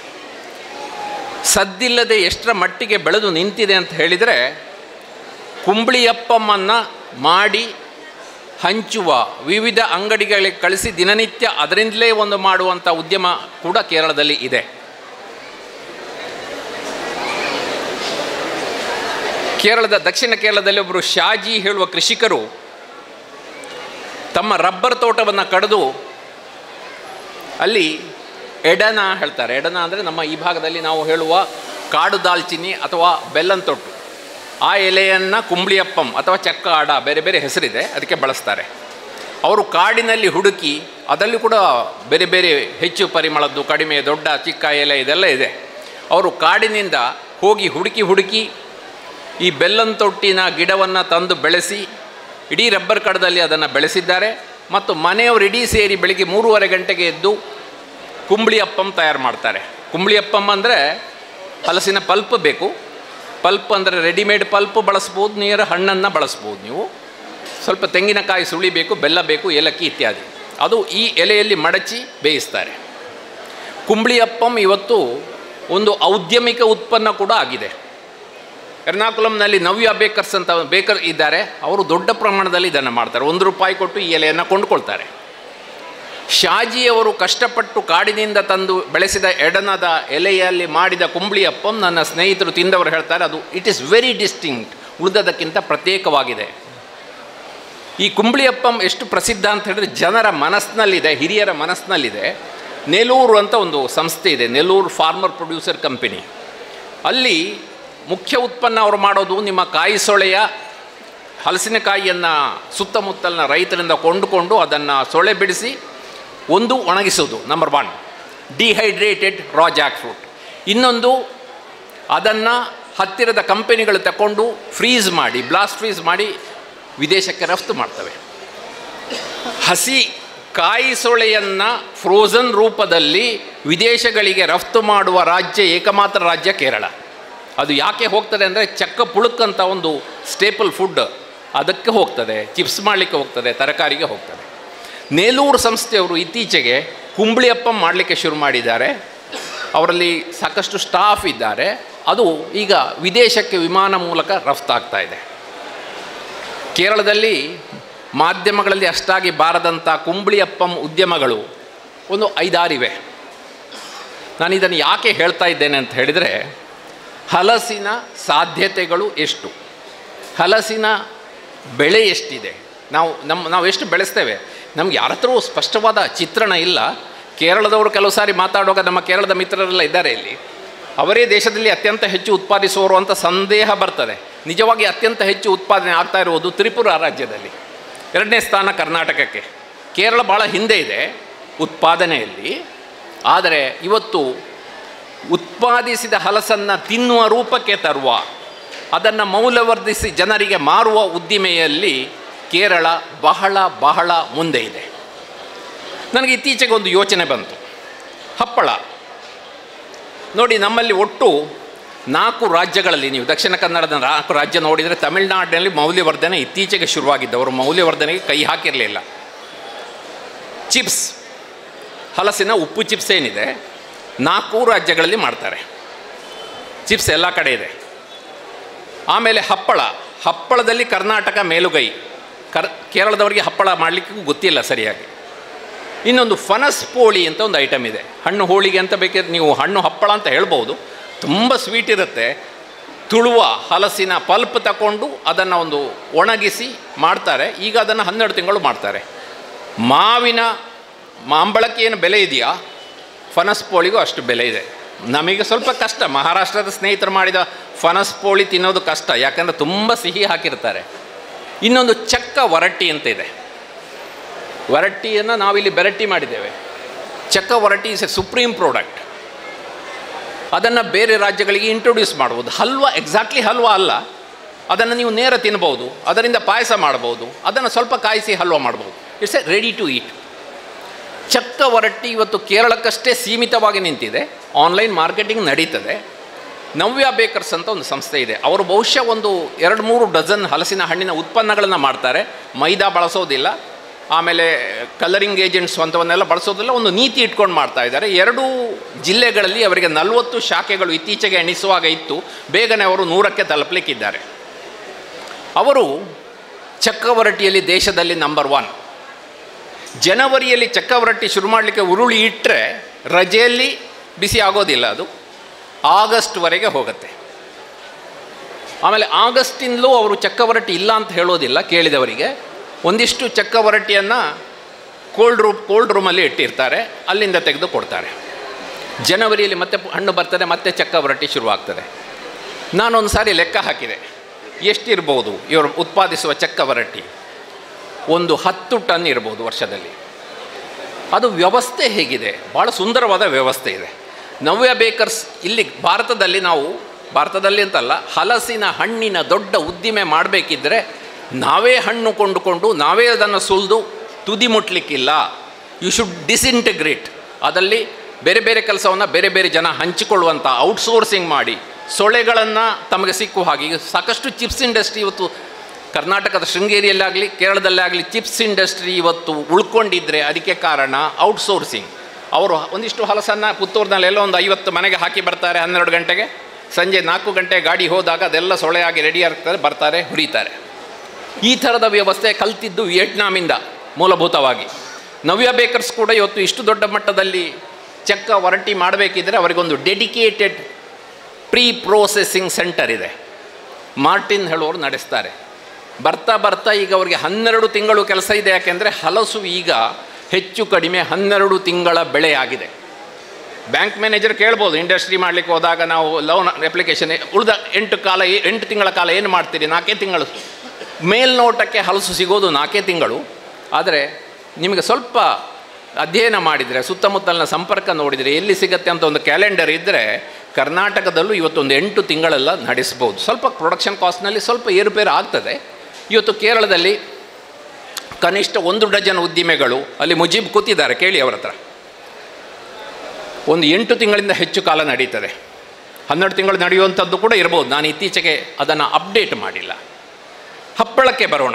ಸದ್ದಿಲ್ಲದೆ ಎಷ್ಟರ ಮಟ್ಟಿಗೆ ಬೆಳೆದು ನಿಂತಿದೆ ಅಂತ ಹೇಳಿದರೆ, ಕುಂಬಳಿ ಅಪ್ಪಮ್ಮನ್ನು ಮಾಡಿ ಹಂಚುವ ವಿವಿಧ ಅಂಗಡಿಗಳಿಗೆ ಕಳಿಸಿ ದಿನನಿತ್ಯ ಅದರಿಂದಲೇ ಒಂದು ಮಾಡುವಂಥ ಉದ್ಯಮ ಕೂಡ ಕೇರಳದಲ್ಲಿ ಇದೆ. ಕೇರಳದ ದಕ್ಷಿಣ ಕೇರಳದಲ್ಲಿ ಒಬ್ಬರು ಶಾಜಿ ಹೇಳುವ ಕೃಷಿಕರು ತಮ್ಮ ರಬ್ಬರ್ ತೋಟವನ್ನು ಕಡಿದು ಅಲ್ಲಿ ಎಡನ ಹೇಳ್ತಾರೆ. ಎಡನ ಅಂದರೆ ನಮ್ಮ ಈ ಭಾಗದಲ್ಲಿ ನಾವು ಹೇಳುವ ಕಾಡು ದಾಲ್ಚಿನ್ನಿ ಅಥವಾ ಬೆಲ್ಲನ್ ತೊಟ್ಟು, ಆ ಎಲೆಯನ್ನು ಕುಂಬಳಿಯಪ್ಪಂ ಅಥವಾ ಚಕ್ಕ ಆಡ ಬೇರೆ ಬೇರೆ ಹೆಸರಿದೆ, ಅದಕ್ಕೆ ಬಳಸ್ತಾರೆ. ಅವರು ಕಾಡಿನಲ್ಲಿ ಹುಡುಕಿ, ಅದರಲ್ಲಿ ಕೂಡ ಬೇರೆ ಬೇರೆ ಹೆಚ್ಚು ಪರಿಮಳದ್ದು, ಕಡಿಮೆ, ದೊಡ್ಡ, ಚಿಕ್ಕ ಎಲೆ ಇದೆಲ್ಲ ಇದೆ. ಅವರು ಕಾಡಿನಿಂದ ಹೋಗಿ ಹುಡುಕಿ ಹುಡುಕಿ ಈ ಬೆಲ್ಲನ್ ತೊಟ್ಟಿನ ಗಿಡವನ್ನು ತಂದು ಬೆಳೆಸಿ ಇಡೀ ರಬ್ಬರ್ ಕಾಡದಲ್ಲಿ ಅದನ್ನು ಬೆಳೆಸಿದ್ದಾರೆ. ಮತ್ತು ಮನೆಯವರು ಇಡೀ ಸೇರಿ ಬೆಳಿಗ್ಗೆ ಮೂರುವರೆ ಗಂಟೆಗೆ ಎದ್ದು ಕುಂಬಳಿ ಅಪ್ಪಂ ತಯಾರು ಮಾಡ್ತಾರೆ. ಕುಂಬಳಿ ಅಪ್ಪಂ ಅಂದರೆ ಹಲಸಿನ ಪಲ್ಪ್ ಬೇಕು. ಪಲ್ಪ್ ಅಂದರೆ ರೆಡಿಮೇಡ್ ಪಲ್ಪ್ ಬಳಸ್ಬೋದು, ನೇರ ಹಣ್ಣನ್ನು ಬಳಸ್ಬೋದು. ನೀವು ಸ್ವಲ್ಪ ತೆಂಗಿನಕಾಯಿ ಸುಳಿ ಬೇಕು, ಬೆಲ್ಲ ಬೇಕು, ಏಲಕ್ಕಿ ಇತ್ಯಾದಿ. ಅದು ಈ ಎಲೆಯಲ್ಲಿ ಮಡಚಿ ಬೇಯಿಸ್ತಾರೆ. ಕುಂಬಳಿ ಅಪ್ಪಂ ಇವತ್ತು ಒಂದು ಔದ್ಯಮಿಕ ಉತ್ಪನ್ನ ಕೂಡ ಆಗಿದೆ. ಎರ್ನಾಕುಲಂನಲ್ಲಿ ನವ್ಯ ಬೇಕರ್ಸ್ ಅಂತ ಬೇಕರ್ ಇದ್ದಾರೆ, ಅವರು ದೊಡ್ಡ ಪ್ರಮಾಣದಲ್ಲಿ ಇದನ್ನು ಮಾಡ್ತಾರೆ. ಒಂದು ರೂಪಾಯಿ ಕೊಟ್ಟು ಈ ಎಲೆಯನ್ನು ಕೊಂಡುಕೊಳ್ತಾರೆ. ಶಾಜಿಯವರು ಕಷ್ಟಪಟ್ಟು ಕಾಡಿನಿಂದ ತಂದು ಬೆಳೆಸಿದ ಎಡನದ ಎಲೆಯಲ್ಲಿ ಮಾಡಿದ ಕುಂಬಳಿ ಅಪ್ಪಂ ನನ್ನ ಸ್ನೇಹಿತರು ತಿಂದವರು ಹೇಳ್ತಾರೆ, ಅದು ಇಟ್ ಈಸ್ ವೆರಿ ಡಿಸ್ಟಿಂಕ್ಟ್, ಉಳಿದದಕ್ಕಿಂತ ಪ್ರತ್ಯೇಕವಾಗಿದೆ. ಈ ಕುಂಬಳಿ ಅಪ್ಪಂ ಎಷ್ಟು ಪ್ರಸಿದ್ಧ ಅಂತ ಹೇಳಿದ್ರೆ ಜನರ ಮನಸ್ಸಿನಲ್ಲಿದೆ, ಹಿರಿಯರ ಮನಸ್ಸಿನಲ್ಲಿದೆ. ನೆಲೂರು ಅಂತ ಒಂದು ಸಂಸ್ಥೆ ಇದೆ, ನೆಲೂರು ಫಾರ್ಮರ್ ಪ್ರೊಡ್ಯೂಸರ್ ಕಂಪನಿ. ಅಲ್ಲಿ ಮುಖ್ಯ ಉತ್ಪನ್ನ ಅವರು ಮಾಡೋದು ನಿಮ್ಮ ಕಾಯಿ ಸೊಳೆಯ ಹಲಸಿನಕಾಯಿಯನ್ನು ಸುತ್ತಮುತ್ತಲಿನ ರೈತರಿಂದ ಕೊಂಡುಕೊಂಡು ಅದನ್ನು ಸೊಳೆ ಬಿಡಿಸಿ ಒಂದು ಒಣಗಿಸೋದು, number one dehydrated raw jackfruit. ಇನ್ನೊಂದು ಅದನ್ನು ಹತ್ತಿರದ ಕಂಪನಿಗಳು ತಗೊಂಡು ಫ್ರೀಸ್ ಮಾಡಿ, ಬ್ಲಾಸ್ಟ್ ಫ್ರೀಸ್ ಮಾಡಿ ವಿದೇಶಕ್ಕೆ ರಫ್ತು ಮಾಡ್ತವೆ. ಹಸಿ ಕಾಯಿ ಸೊಳೆಯನ್ನು ಫ್ರೋಝನ್ ರೂಪದಲ್ಲಿ ವಿದೇಶಗಳಿಗೆ ರಫ್ತು ಮಾಡುವ ರಾಜ್ಯ ಏಕಮಾತ್ರ ರಾಜ್ಯ ಕೇರಳ. ಅದು ಯಾಕೆ ಹೋಗ್ತದೆ ಅಂದರೆ ಚಕ್ಕ ಪುಳುಕ್ ಅಂತ ಒಂದು ಸ್ಟೇಪಲ್ ಫುಡ್, ಅದಕ್ಕೆ ಹೋಗ್ತದೆ, ಚಿಪ್ಸ್ ಮಾಡಲಿಕ್ಕೆ ಹೋಗ್ತದೆ, ತರಕಾರಿಗೆ ಹೋಗ್ತದೆ. ನೇಲೂರು ಸಂಸ್ಥೆಯವರು ಇತ್ತೀಚೆಗೆ ಕುಂಬಳಿ ಅಪ್ಪಂ ಮಾಡಲಿಕ್ಕೆ ಶುರು ಮಾಡಿದ್ದಾರೆ. ಅವರಲ್ಲಿ ಸಾಕಷ್ಟು ಸ್ಟಾಫ್ ಇದ್ದಾರೆ. ಅದು ಈಗ ವಿದೇಶಕ್ಕೆ ವಿಮಾನ ಮೂಲಕ ರಫ್ತಾಗ್ತಾ ಇದೆ. ಕೇರಳದಲ್ಲಿ ಮಾಧ್ಯಮಗಳಲ್ಲಿ ಅಷ್ಟಾಗಿ ಬಾರದಂಥ ಕುಂಬಳಿ ಅಪ್ಪಂ ಉದ್ಯಮಗಳು ಒಂದು ಐದಾರಿವೆ. ನಾನು ಇದನ್ನು ಯಾಕೆ ಹೇಳ್ತಾ ಇದ್ದೇನೆ ಅಂತ ಹೇಳಿದರೆ, ಹಲಸಿನ ಸಾಧ್ಯತೆಗಳು ಎಷ್ಟು, ಹಲಸಿನ ಬೆಳೆ ಎಷ್ಟಿದೆ, ನಾವು ನಮ್ಮ ನಾವು ಎಷ್ಟು ಬೆಳೆಸ್ತೇವೆ, ನಮ್ಗೆ ಯಾರ ಹತ್ರವೂ ಸ್ಪಷ್ಟವಾದ ಚಿತ್ರಣ ಇಲ್ಲ. ಕೇರಳದವರು ಕೆಲವು ಸಾರಿ ಮಾತಾಡುವಾಗ ನಮ್ಮ ಕೇರಳದ ಮಿತ್ರರೆಲ್ಲ ಇದ್ದಾರೆ ಇಲ್ಲಿ, ಅವರೇ ದೇಶದಲ್ಲಿ ಅತ್ಯಂತ ಹೆಚ್ಚು ಉತ್ಪಾದಿಸುವವರು ಅಂತ ಸಂದೇಹ ಬರ್ತದೆ. ನಿಜವಾಗಿ ಅತ್ಯಂತ ಹೆಚ್ಚು ಉತ್ಪಾದನೆ ಆಗ್ತಾ ಇರುವುದು ತ್ರಿಪುರ ರಾಜ್ಯದಲ್ಲಿ, ಎರಡನೇ ಸ್ಥಾನ ಕರ್ನಾಟಕಕ್ಕೆ. ಕೇರಳ ಭಾಳ ಹಿಂದೆ ಇದೆ ಉತ್ಪಾದನೆಯಲ್ಲಿ. ಆದರೆ ಇವತ್ತು ಉತ್ಪಾದಿಸಿದ ಹಲಸನ್ನು ತಿನ್ನುವ ರೂಪಕ್ಕೆ ತರುವ, ಅದನ್ನು ಮೌಲ್ಯವರ್ಧಿಸಿ ಜನರಿಗೆ ಮಾರುವ ಉದ್ದಿಮೆಯಲ್ಲಿ ಕೇರಳ ಬಹಳ ಬಹಳ ಮುಂದೆ ಇದೆ. ನನಗೆ ಇತ್ತೀಚೆಗೆ ಒಂದು ಯೋಚನೆ ಬಂತು. ಹಪ್ಪಳ ನೋಡಿ, ನಮ್ಮಲ್ಲಿ ಒಟ್ಟು ನಾಲ್ಕು ರಾಜ್ಯಗಳಲ್ಲಿ, ನೀವು ದಕ್ಷಿಣ ಕನ್ನಡದ ನಾಲ್ಕು ರಾಜ್ಯ ನೋಡಿದರೆ ತಮಿಳುನಾಡಿನಲ್ಲಿ ಮೌಲ್ಯವರ್ಧನೆ ಇತ್ತೀಚೆಗೆ ಶುರುವಾಗಿದ್ದವರು ಮೌಲ್ಯವರ್ಧನೆಗೆ ಕೈ ಹಾಕಿರಲಿಲ್ಲ. ಚಿಪ್ಸ್, ಹಲಸಿನ ಉಪ್ಪು ಚಿಪ್ಸ್ ಏನಿದೆ, ನಾಲ್ಕು ರಾಜ್ಯಗಳಲ್ಲಿ ಮಾಡ್ತಾರೆ. ಚಿಪ್ಸ್ ಎಲ್ಲ ಕಡೆ ಇದೆ. ಆಮೇಲೆ ಹಪ್ಪಳ, ಹಪ್ಪಳದಲ್ಲಿ ಕರ್ನಾಟಕ ಮೇಲುಗೈ. ಕರ್ ಕೇರಳದವರಿಗೆ ಹಪ್ಪಳ ಮಾಡಲಿಕ್ಕೂ ಗೊತ್ತಿಲ್ಲ ಸರಿಯಾಗಿ. ಇನ್ನೊಂದು ಫನಸ್ ಪೋಳಿ ಅಂತ ಒಂದು ಐಟಮ್ ಇದೆ, ಹಣ್ಣು ಹೋಳಿಗೆ ಅಂತ ಬೇಕಾದ್ರೆ ನೀವು ಹಣ್ಣು ಹಪ್ಪಳ ಅಂತ ಹೇಳ್ಬೋದು. ತುಂಬ ಸ್ವೀಟ್ ಇರುತ್ತೆ. ತುಳುವ ಹಲಸಿನ ಪಲ್ಪ್ ತಗೊಂಡು ಅದನ್ನು ಒಂದು ಒಣಗಿಸಿ ಮಾಡ್ತಾರೆ. ಈಗ ಅದನ್ನು ಹನ್ನೆರಡು ತಿಂಗಳು ಮಾಡ್ತಾರೆ. ಮಾವಿನ ಮಾಂಬಳಕ್ಕೆ ಏನು ಬೆಲೆ ಇದೆಯಾ, ಫನಸ್ ಪೋಳಿಗೂ ಅಷ್ಟು ಬೆಲೆ ಇದೆ. ನಮಗೆ ಸ್ವಲ್ಪ ಕಷ್ಟ, ಮಹಾರಾಷ್ಟ್ರದ ಸ್ನೇಹಿತರು ಮಾಡಿದ ಫನಸ್ ಪೋಳಿ ತಿನ್ನೋದು ಕಷ್ಟ, ಯಾಕಂದರೆ ತುಂಬ ಸಿಹಿ ಹಾಕಿರ್ತಾರೆ. ಇನ್ನೊಂದು ಚಕ್ಕ ವರಟ್ಟಿ ಅಂತ ಇದೆ. ವರಟ್ಟಿಯನ್ನು ನಾವಿಲ್ಲಿ ಬೆರಟ್ಟಿ ಮಾಡಿದ್ದೇವೆ. Chakka varatti is a supreme product. ಅದನ್ನು ಬೇರೆ ರಾಜ್ಯಗಳಿಗೆ ಇಂಟ್ರೊಡ್ಯೂಸ್ ಮಾಡ್ಬೋದು. ಹಲ್ವಾ ಎಕ್ಸಾಕ್ಟ್ಲಿ ಹಲ್ವಾ ಅಲ್ಲ, ಅದನ್ನು ನೀವು ನೇರ ತಿನ್ಬೋದು, ಅದರಿಂದ ಪಾಯಸ ಮಾಡ್ಬೋದು, ಅದನ್ನು ಸ್ವಲ್ಪ ಕಾಯಿಸಿ ಹಲ್ವಾ ಮಾಡ್ಬೋದು. It's a ready to eat. ಚಕ್ಕ ವರಟ್ಟಿ ಇವತ್ತು ಕೇರಳಕ್ಕಷ್ಟೇ ಸೀಮಿತವಾಗಿ ನಿಂತಿದೆ. ಆನ್ಲೈನ್ ಮಾರ್ಕೆಟಿಂಗ್ ನಡೀತದೆ. ನವ್ಯ ಬೇಕರ್ಸ್ ಅಂತ ಒಂದು ಸಂಸ್ಥೆ ಇದೆ. ಅವರು ಬಹುಶಃ ಒಂದು ಎರಡು ಮೂರು ಡಜನ್ ಹಲಸಿನ ಹಣ್ಣಿನ ಉತ್ಪನ್ನಗಳನ್ನು ಮಾಡ್ತಾರೆ. ಮೈದಾ ಬಳಸೋದಿಲ್ಲ, ಆಮೇಲೆ ಕಲರಿಂಗ್ ಏಜೆಂಟ್ಸ್ ಅಂಥವನ್ನೆಲ್ಲ ಬಳಸೋದಿಲ್ಲ. ಒಂದು ನೀತಿ ಇಟ್ಕೊಂಡು ಮಾಡ್ತಾ ಇದ್ದಾರೆ. ಎರಡೂ ಜಿಲ್ಲೆಗಳಲ್ಲಿ ಅವರಿಗೆ ನಲವತ್ತು ಶಾಖೆಗಳು ಇತ್ತೀಚೆಗೆ ಎಣಿಸುವಾಗ ಇತ್ತು. ಬೇಗನೆ ಅವರು ನೂರಕ್ಕೆ ತಲುಪಲಿಕ್ಕಿದ್ದಾರೆ. ಅವರು ಚಕ್ಕವರಟ್ಟಿಯಲ್ಲಿ ದೇಶದಲ್ಲಿ ನಂಬರ್ ಒನ್. ಜನವರಿಯಲ್ಲಿ ಚಕ್ಕವರಟ್ಟಿ ಶುರು ಮಾಡಲಿಕ್ಕೆ ಉರುಳಿ ಇಟ್ಟರೆ ರಜೆಯಲ್ಲಿ ಬಿಸಿ ಆಗೋದಿಲ್ಲ, ಅದು ಆಗಸ್ಟ್ವರೆಗೆ ಹೋಗುತ್ತೆ. ಆಮೇಲೆ ಆಗಸ್ಟಿಂದಲೂ ಅವರು ಚಕ್ಕವರಟ್ಟಿ ಇಲ್ಲ ಅಂತ ಹೇಳೋದಿಲ್ಲ. ಕೇಳಿದವರಿಗೆ ಒಂದಿಷ್ಟು ಚಕ್ಕವರಟ್ಟಿಯನ್ನು ಕೋಲ್ಡ್ ರೂಮ್ ಕೋಲ್ಡ್ ರೂಮಲ್ಲಿ ಇಟ್ಟಿರ್ತಾರೆ, ಅಲ್ಲಿಂದ ತೆಗೆದು ಕೊಡ್ತಾರೆ. ಜನವರಿಯಲ್ಲಿ ಮತ್ತೆ ಹಣ್ಣು ಬರ್ತದೆ, ಮತ್ತೆ ಚಕ್ಕವರಟ್ಟಿ ಶುರುವಾಗ್ತದೆ. ನಾನೊಂದು ಸಾರಿ ಲೆಕ್ಕ ಹಾಕಿದೆ, ಎಷ್ಟಿರ್ಬೋದು ಇವರು ಉತ್ಪಾದಿಸುವ ಚಕ್ಕವರಟ್ಟಿ. ಒಂದು ಹತ್ತು ಟನ್ ಇರ್ಬೋದು ವರ್ಷದಲ್ಲಿ. ಅದು ವ್ಯವಸ್ಥೆ ಹೇಗಿದೆ, ಭಾಳ ಸುಂದರವಾದ ವ್ಯವಸ್ಥೆ ಇದೆ. ನವ್ಯ ಬೇಕರ್ಸ್ ಇಲ್ಲಿ ಭಾರತದಲ್ಲಿ, ನಾವು ಭಾರತದಲ್ಲಿ ಅಂತಲ್ಲ, ಹಲಸಿನ ಹಣ್ಣಿನ ದೊಡ್ಡ ಉದ್ದಿಮೆ ಮಾಡಬೇಕಿದ್ರೆ ನಾವೇ ಹಣ್ಣು ಕೊಂಡುಕೊಂಡು ನಾವೇ ಅದನ್ನು ಸುಲಿದು ತುದಿ ಮುಟ್ಲಿಕ್ಕಿಲ್ಲ. You should disintegrate. ಅದರಲ್ಲಿ ಬೇರೆ ಬೇರೆ ಕೆಲಸವನ್ನು ಬೇರೆ ಬೇರೆ ಜನ ಹಂಚಿಕೊಳ್ಳುವಂಥ ಔಟ್ಸೋರ್ಸಿಂಗ್ ಮಾಡಿ ಸೊಳೆಗಳನ್ನು ತಮಗೆ ಸಿಕ್ಕುವ ಹಾಗೆ. ಈಗ ಸಾಕಷ್ಟು ಚಿಪ್ಸ್ ಇಂಡಸ್ಟ್ರಿ ಇವತ್ತು ಕರ್ನಾಟಕದ ಶೃಂಗೇರಿಯಲ್ಲಾಗಲಿ ಕೇರಳದಲ್ಲೇ ಆಗಲಿ ಚಿಪ್ಸ್ ಇಂಡಸ್ಟ್ರಿ ಇವತ್ತು ಉಳ್ಕೊಂಡಿದ್ದರೆ ಅದಕ್ಕೆ ಕಾರಣ ಔಟ್ಸೋರ್ಸಿಂಗ್. ಅವರು ಒಂದಿಷ್ಟು ಹಲಸನ್ನು ಪುತ್ತೂರಿನಲ್ಲೆಲ್ಲ ಒಂದು ಐವತ್ತು ಮನೆಗೆ ಹಾಕಿ ಬರ್ತಾರೆ. ಹನ್ನೆರಡು ಗಂಟೆಗೆ ಸಂಜೆ ನಾಲ್ಕು ಗಂಟೆ ಗಾಡಿ ಹೋದಾಗ ಅದೆಲ್ಲ ಸೊಳೆಯಾಗಿ ರೆಡಿ ಆಗ್ತದೆ, ಬರ್ತಾರೆ, ಹುರಿತಾರೆ. ಈ ಥರದ ವ್ಯವಸ್ಥೆ ಕಲ್ತಿದ್ದು ವಿಯೆಟ್ನಾಮಿಂದ ಮೂಲಭೂತವಾಗಿ. ನವ್ಯ ಬೇಕರ್ಸ್ ಕೂಡ ಇವತ್ತು ಇಷ್ಟು ದೊಡ್ಡ ಮಟ್ಟದಲ್ಲಿ ಚಕ್ಕ ವರಟ್ಟಿ ಮಾಡಬೇಕಿದ್ರೆ ಅವರಿಗೊಂದು ಡೆಡಿಕೇಟೆಡ್ ಪ್ರೀ ಪ್ರೋಸೆಸಿಂಗ್ ಸೆಂಟರ್ ಇದೆ. ಮಾರ್ಟಿನ್ ಹೇಳೋರು ನಡೆಸ್ತಾರೆ. ಬರ್ತಾ ಬರ್ತಾ ಈಗ ಅವರಿಗೆ ಹನ್ನೆರಡು ತಿಂಗಳು ಕೆಲಸ ಇದೆ. ಯಾಕೆಂದರೆ ಹಲಸು ಈಗ ಹೆಚ್ಚು ಕಡಿಮೆ ಹನ್ನೆರಡು ತಿಂಗಳ ಬೆಳೆ ಆಗಿದೆ. ಬ್ಯಾಂಕ್ ಮ್ಯಾನೇಜರ್ ಕೇಳ್ಬೋದು, ಇಂಡಸ್ಟ್ರಿ ಮಾಡಲಿಕ್ಕೆ ಹೋದಾಗ ನಾವು ಲೋನ್ ಅಪ್ಲಿಕೇಶನ್ ಉಳಿದ ಎಂಟು ಕಾಲ ಎಂಟು ತಿಂಗಳ ಕಾಲ ಏನು ಮಾಡ್ತೀರಿ? ನಾಲ್ಕೇ ತಿಂಗಳು. ಮೇಲ್ನೋಟಕ್ಕೆ ಹಲಸು ಸಿಗೋದು ನಾಲ್ಕೇ ತಿಂಗಳು. ಆದರೆ ನಿಮಗೆ ಸ್ವಲ್ಪ ಅಧ್ಯಯನ ಮಾಡಿದರೆ, ಸುತ್ತಮುತ್ತಲಿನ ಸಂಪರ್ಕ ನೋಡಿದರೆ, ಎಲ್ಲಿ ಸಿಗುತ್ತೆ ಅಂತ ಒಂದು ಕ್ಯಾಲೆಂಡರ್ ಇದ್ದರೆ ಕರ್ನಾಟಕದಲ್ಲೂ ಇವತ್ತೊಂದು ಎಂಟು ತಿಂಗಳೆಲ್ಲ ನಡೆಸ್ಬೋದು. ಸ್ವಲ್ಪ ಪ್ರೊಡಕ್ಷನ್ ಕಾಸ್ಟ್ನಲ್ಲಿ ಸ್ವಲ್ಪ ಏರುಪೇರು ಆಗ್ತದೆ. ಇವತ್ತು ಕೇರಳದಲ್ಲಿ ಕನಿಷ್ಠ ಒಂದು ಡಜನ್ ಉದ್ದಿಮೆಗಳು ಅಲ್ಲಿ ಮುಜೀಬ್ ಕೂತಿದ್ದಾರೆ, ಕೇಳಿ ಅವರ ಹತ್ರ. ಒಂದು ಎಂಟು ತಿಂಗಳಿಂದ ಹೆಚ್ಚು ಕಾಲ ನಡೀತದೆ. ಹನ್ನೆರಡು ತಿಂಗಳು ನಡೆಯುವಂಥದ್ದು ಕೂಡ ಇರ್ಬೋದು. ನಾನು ಇತ್ತೀಚೆಗೆ ಅದನ್ನು ಅಪ್ಡೇಟ್ ಮಾಡಿಲ್ಲ. ಹಪ್ಪಳಕ್ಕೆ ಬರೋಣ.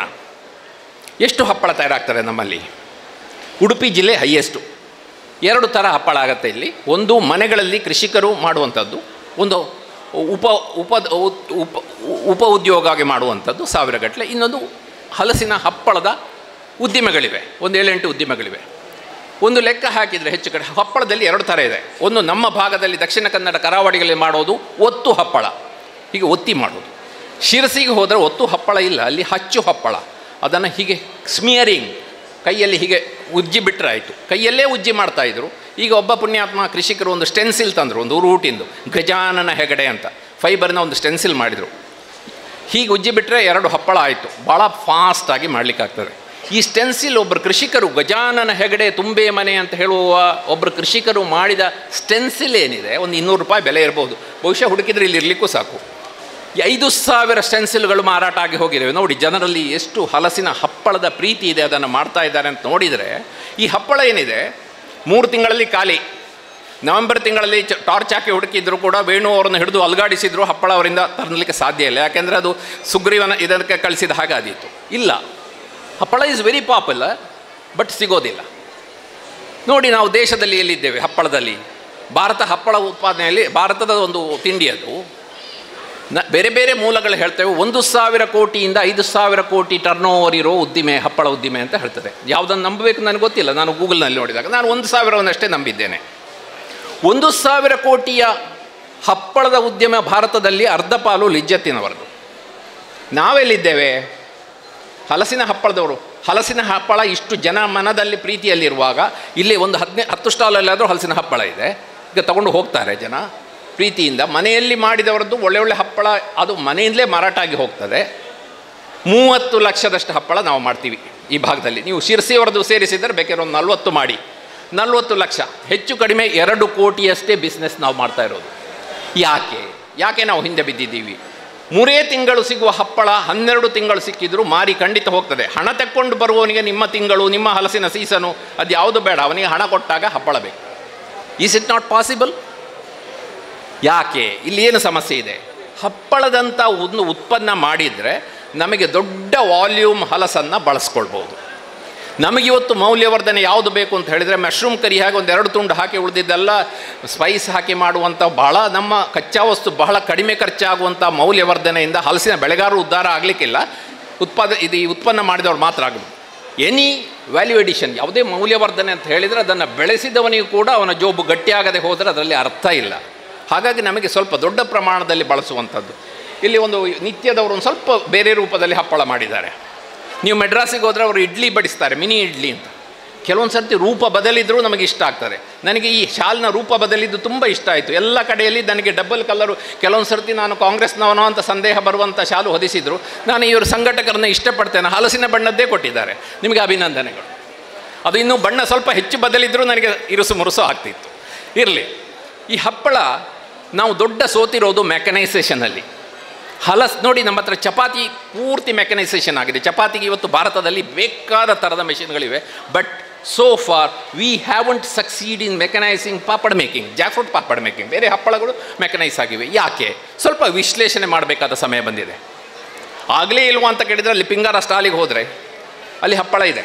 ಎಷ್ಟು ಹಪ್ಪಳ ತಯಾರಾಗ್ತದೆ ನಮ್ಮಲ್ಲಿ? ಉಡುಪಿ ಜಿಲ್ಲೆ ಹೈಯೆಸ್ಟು. ಎರಡು ಥರ ಹಪ್ಪಳ ಆಗುತ್ತೆ ಇಲ್ಲಿ. ಒಂದು ಮನೆಗಳಲ್ಲಿ ಕೃಷಿಕರು ಮಾಡುವಂಥದ್ದು, ಒಂದು ಉಪ ಉಪ ಉಪ ಉಪ ಉದ್ಯೋಗವಾಗಿ ಮಾಡುವಂಥದ್ದು ಸಾವಿರಗಟ್ಟಲೆ. ಇನ್ನೊಂದು ಹಲಸಿನ ಹಪ್ಪಳದ ಉದ್ದಿಮೆಗಳಿವೆ, ಒಂದು ಏಳೆಂಟು ಉದ್ದಿಮೆಗಳಿವೆ. ಒಂದು ಲೆಕ್ಕ ಹಾಕಿದರೆ ಹೆಚ್ಚು ಕಡೆ ಹಪ್ಪಳದಲ್ಲಿ ಎರಡು ಥರ ಇದೆ. ಒಂದು ನಮ್ಮ ಭಾಗದಲ್ಲಿ ದಕ್ಷಿಣ ಕನ್ನಡ ಕರಾವಳಿಗಳಲ್ಲಿ ಮಾಡೋದು ಒತ್ತು ಹಪ್ಪಳ, ಹೀಗೆ ಒತ್ತಿ ಮಾಡೋದು. ಶಿರಸಿಗೆ ಹೋದರೆ ಒತ್ತು ಹಪ್ಪಳ ಇಲ್ಲ, ಅಲ್ಲಿ ಹಚ್ಚು ಹಪ್ಪಳ. ಅದನ್ನು ಹೀಗೆ ಸ್ಮಿಯರಿಂಗ್, ಕೈಯಲ್ಲಿ ಹೀಗೆ ಉಜ್ಜಿ ಬಿಟ್ಟರೆ ಆಯಿತು. ಕೈಯಲ್ಲೇ ಉಜ್ಜಿ ಮಾಡ್ತಾಯಿದ್ರು. ಈಗ ಒಬ್ಬ ಪುಣ್ಯಾತ್ಮ ಕೃಷಿಕರು ಒಂದು ಸ್ಟೆನ್ಸಿಲ್ ತಂದರು, ಒಂದು ರೂಟಿಂದು ಗಜಾನನ ಹೆಗಡೆ ಅಂತ ಫೈಬರ್ನ ಒಂದು ಸ್ಟೆನ್ಸಿಲ್ ಮಾಡಿದರು. ಹೀಗೆ ಉಜ್ಜಿ ಬಿಟ್ಟರೆ ಎರಡು ಹಪ್ಪಳ ಆಯಿತು. ಭಾಳ ಫಾಸ್ಟಾಗಿ ಮಾಡಲಿಕ್ಕಾಗ್ತದೆ. ಈ ಸ್ಟೆನ್ಸಿಲ್ ಒಬ್ಬರು ಕೃಷಿಕರು, ಗಜಾನನ ಹೆಗಡೆ ತುಂಬೆ ಮನೆ ಅಂತ ಹೇಳುವ ಒಬ್ಬರು ಕೃಷಿಕರು ಮಾಡಿದ ಸ್ಟೆನ್ಸಿಲ್ ಏನಿದೆ, ಒಂದು ಇನ್ನೂರು ರೂಪಾಯಿ ಬೆಲೆ ಇರ್ಬೋದು. ಬಹುಶಃ ಹುಡುಕಿದ್ರೆ ಇಲ್ಲಿ ಇರಲಿಕ್ಕೂ ಸಾಕು. ಐದು ಸಾವಿರ ಸ್ಟೆನ್ಸಿಲ್ಗಳು ಮಾರಾಟ ಆಗಿ ಹೋಗಿದ್ದೇವೆ. ನೋಡಿ ಜನರಲ್ಲಿ ಎಷ್ಟು ಹಲಸಿನ ಹಪ್ಪಳದ ಪ್ರೀತಿ ಇದೆ, ಅದನ್ನು ಮಾಡ್ತಾ ಇದ್ದಾರೆ ಅಂತ ನೋಡಿದರೆ. ಈ ಹಪ್ಪಳ ಏನಿದೆ ಮೂರು ತಿಂಗಳಲ್ಲಿ ಖಾಲಿ. ನವೆಂಬರ್ ತಿಂಗಳಲ್ಲಿ ಚ ಟಾರ್ಚ್ ಹಾಕಿ ಹುಡುಕಿದ್ರು ಕೂಡ ವೇಣು ಅವರನ್ನು ಹಿಡಿದು ಅಲ್ಗಾಡಿಸಿದ್ರು, ಹಪ್ಪಳ ಅವರಿಂದ ತರಲಿಕ್ಕೆ ಸಾಧ್ಯ ಇಲ್ಲ. ಯಾಕೆಂದರೆ ಅದು ಸುಗ್ರೀವನ ಇದಕ್ಕೆ ಕಳಿಸಿದ ಹಾಗೆ ಆದೀತು. ಇಲ್ಲ, ಹಪ್ಪಳ ಈಸ್ ವೆರಿ ಪಾಪ್ಯುಲರ್, ಬಟ್ ಸಿಗೋದಿಲ್ಲ. ನೋಡಿ ನಾವು ದೇಶದಲ್ಲಿ ಎಲ್ಲಿದ್ದೇವೆ ಹಪ್ಪಳದಲ್ಲಿ. ಭಾರತ ಹಪ್ಪಳ ಉತ್ಪಾದನೆಯಲ್ಲಿ ಭಾರತದ ಒಂದು ತಿಂಡಿ ಅದು. ನ ಬೇರೆ ಬೇರೆ ಮೂಲಗಳು ಹೇಳ್ತೇವೆ ಒಂದು ಸಾವಿರ ಕೋಟಿಯಿಂದ ಐದು ಸಾವಿರ ಕೋಟಿ ಟರ್ನ್ ಓವರ್ ಇರೋ ಉದ್ದಿಮೆ ಹಪ್ಪಳ ಉದ್ದಿಮೆ ಅಂತ ಹೇಳ್ತದೆ. ಯಾವುದನ್ನು ನಂಬಬೇಕು ನನಗೆ ಗೊತ್ತಿಲ್ಲ. ನಾನು ಗೂಗಲ್ನಲ್ಲಿ ನೋಡಿದಾಗ ನಾನು ಒಂದು ಸಾವಿರವನ್ನಷ್ಟೇ ನಂಬಿದ್ದೇನೆ. ಒಂದು ಸಾವಿರ ಕೋಟಿಯ ಹಪ್ಪಳದ ಉದ್ಯಮ ಭಾರತದಲ್ಲಿ ಅರ್ಧ ಪಾಲು ಲಿಜ್ಜತ್ತಿನವರದು. ನಾವೆಲ್ಲಿದ್ದೇವೆ? ಹಲಸಿನ ಹಪ್ಪಳದವರು. ಹಲಸಿನ ಹಪ್ಪಳ ಇಷ್ಟು ಜನ ಮನದಲ್ಲಿ ಪ್ರೀತಿಯಲ್ಲಿರುವಾಗ ಇಲ್ಲಿ ಒಂದು ಹದಿನೈದು ಹತ್ತು ಸ್ಟಾಲಲ್ಲಾದರೂ ಹಲಸಿನ ಹಪ್ಪಳ ಇದೆ. ಈಗ ತಗೊಂಡು ಹೋಗ್ತಾರೆ ಜನ ಪ್ರೀತಿಯಿಂದ. ಮನೆಯಲ್ಲಿ ಮಾಡಿದವರದ್ದು ಒಳ್ಳೆ ಒಳ್ಳೆ ಹಪ್ಪಳ ಅದು ಮನೆಯಿಂದಲೇ ಮಾರಾಟ ಆಗಿ ಹೋಗ್ತದೆ. ಮೂವತ್ತು ಲಕ್ಷದಷ್ಟು ಹಪ್ಪಳ ನಾವು ಮಾಡ್ತೀವಿ. ಈ ಭಾಗದಲ್ಲಿ. ನೀವು ಶಿರ್ಸಿಯವರದು ಸೇರಿಸಿದರೆ ಬೇಕಾದ್ರೆ ಒಂದು ನಲ್ವತ್ತು ಮಾಡಿ, ನಲ್ವತ್ತು ಲಕ್ಷ, ಹೆಚ್ಚು ಕಡಿಮೆ ಎರಡು ಕೋಟಿಯಷ್ಟೇ ಬಿಸ್ನೆಸ್ ನಾವು ಮಾಡ್ತಾ ಇರೋದು. ಯಾಕೆ ಯಾಕೆ ನಾವು ಹಿಂದೆ ಬಿದ್ದಿದ್ದೀವಿ? ಮೂರೇ ತಿಂಗಳು ಸಿಗುವ ಹಪ್ಪಳ ಹನ್ನೆರಡು ತಿಂಗಳು ಸಿಕ್ಕಿದ್ರು ಮಾರಿ ಖಂಡಿತ ಹೋಗ್ತದೆ. ಹಣ ತೆಕ್ಕೊಂಡು ಬರುವವನಿಗೆ ನಿಮ್ಮ ತಿಂಗಳು, ನಿಮ್ಮ ಹಲಸಿನ ಸೀಸನು ಅದು ಯಾವುದು ಬೇಡ, ಅವನಿಗೆ ಹಣ ಕೊಟ್ಟಾಗ ಹಪ್ಪಳ ಬೇಕು. Is it not possible? ಯಾಕೆ? ಇಲ್ಲಿ ಏನು ಸಮಸ್ಯೆ ಇದೆ? ಹಪ್ಪಳದಂಥ ಒಂದು ಉತ್ಪನ್ನ ಮಾಡಿದರೆ ನಮಗೆ ದೊಡ್ಡ ವಾಲ್ಯೂಮ್ ಹಲಸನ್ನು ಬಳಸ್ಕೊಳ್ಬೋದು. ನಮಗಿವತ್ತು ಮೌಲ್ಯವರ್ಧನೆ ಯಾವುದು ಬೇಕು ಅಂತ ಹೇಳಿದರೆ ಮಶ್ರೂಮ್ ಕರಿ ಹಾಗೆ ಒಂದು ಎರಡು ತುಂಡು ಹಾಕಿ ಉಳಿದಿದ್ದೆಲ್ಲ ಸ್ಪೈಸ್ ಹಾಕಿ ಮಾಡುವಂಥ ಬಹಳ ನಮ್ಮ ಕಚ್ಚಾ ವಸ್ತು ಬಹಳ ಕಡಿಮೆ ಖರ್ಚಾಗುವಂಥ ಮೌಲ್ಯವರ್ಧನೆಯಿಂದ ಹಲಸಿನ ಬೆಳೆಗಾರರು ಉದ್ಧಾರ ಆಗಲಿಕ್ಕಿಲ್ಲ. ಉತ್ಪಾದ ಇದು ಈ ಉತ್ಪನ್ನ ಮಾಡಿದವ್ರು ಮಾತ್ರ ಆಗಬೇಕು. ಎನಿ ವ್ಯಾಲ್ಯೂ ಎಡಿಷನ್, ಯಾವುದೇ ಮೌಲ್ಯವರ್ಧನೆ ಅಂತ ಹೇಳಿದರೆ ಅದನ್ನು ಬೆಳೆಸಿದವನಿಗೂ ಕೂಡ ಅವನ ಜೋಬು ಗಟ್ಟಿಯಾಗದೆ ಹೋದರೆ ಅದರಲ್ಲಿ ಅರ್ಥ ಇಲ್ಲ. ಹಾಗಾಗಿ ನಮಗೆ ಸ್ವಲ್ಪ ದೊಡ್ಡ ಪ್ರಮಾಣದಲ್ಲಿ ಬಳಸುವಂಥದ್ದು. ಇಲ್ಲಿ ಒಂದು ನಿತ್ಯದವರು ಒಂದು ಸ್ವಲ್ಪ ಬೇರೆ ರೂಪದಲ್ಲಿ ಹಪ್ಪಳ ಮಾಡಿದ್ದಾರೆ. ನೀವು ಮೆಡ್ರಾಸಿಗೆ ಹೋದರೆ ಅವರು ಇಡ್ಲಿ ಬಡಿಸ್ತಾರೆ, ಮಿನಿ ಇಡ್ಲಿ ಅಂತ. ಕೆಲವೊಂದು ಸರ್ತಿ ರೂಪ ಬದಲಿದ್ರೂ ನಮಗೆ ಇಷ್ಟ ಆಗ್ತದೆ. ನನಗೆ ಈ ಶಾಲ್ನ ರೂಪ ಬದಲಿದ್ದು ತುಂಬ ಇಷ್ಟ ಆಯಿತು. ಎಲ್ಲ ಕಡೆಯಲ್ಲಿ ನನಗೆ ಡಬಲ್ ಕಲರು, ಕೆಲವೊಂದು ಸರ್ತಿ ನಾನು ಕಾಂಗ್ರೆಸ್ನವನೋ ಅಂತ ಸಂದೇಹ ಬರುವಂಥ ಶಾಲು ಹೊದಿಸಿದ್ರು. ನಾನು ಇವರು ಸಂಘಟಕರನ್ನ ಇಷ್ಟಪಡ್ತೇನೆ, ಹಲಸಿನ ಬಣ್ಣದ್ದೇ ಕೊಟ್ಟಿದ್ದಾರೆ, ನಿಮಗೆ ಅಭಿನಂದನೆಗಳು. ಅದು ಇನ್ನೂ ಬಣ್ಣ ಸ್ವಲ್ಪ ಹೆಚ್ಚು ಬದಲಿದ್ರೂ ನನಗೆ ಇರುಸು ಮುರುಸು ಆಗ್ತಿತ್ತು. ಇರಲಿ, ಈ ಹಪ್ಪಳ ನಾವು ದೊಡ್ಡ ಸೋತಿರೋದು ಮೆಕನೈಸೇಷನಲ್ಲಿ. ಹಲಸ್ ನೋಡಿ, ನಮ್ಮ ಹತ್ರ ಚಪಾತಿ ಪೂರ್ತಿ ಮೆಕನೈಸೇಷನ್ ಆಗಿದೆ. ಚಪಾತಿಗೆ ಇವತ್ತು ಭಾರತದಲ್ಲಿ ಬೇಕಾದ ಥರದ ಮೆಷಿನ್ಗಳಿವೆ. But so far we haven't succeed in mechanising papad making, jackfruit papad making. ಬೇರೆ ಹಪ್ಪಳಗಳು ಮೆಕನೈಸ್ ಆಗಿವೆ. ಯಾಕೆ? ಸ್ವಲ್ಪ ವಿಶ್ಲೇಷಣೆ ಮಾಡಬೇಕಾದ ಸಮಯ ಬಂದಿದೆ. ಆಗಲೇ ಇಲ್ವಾ ಅಂತ ಕೇಳಿದರೆ ಅಲ್ಲಿ ಪಿಂಗಾರ ಸ್ಟಾಲಿಗೆ ಹೋದರೆ ಅಲ್ಲಿ ಹಪ್ಪಳ ಇದೆ.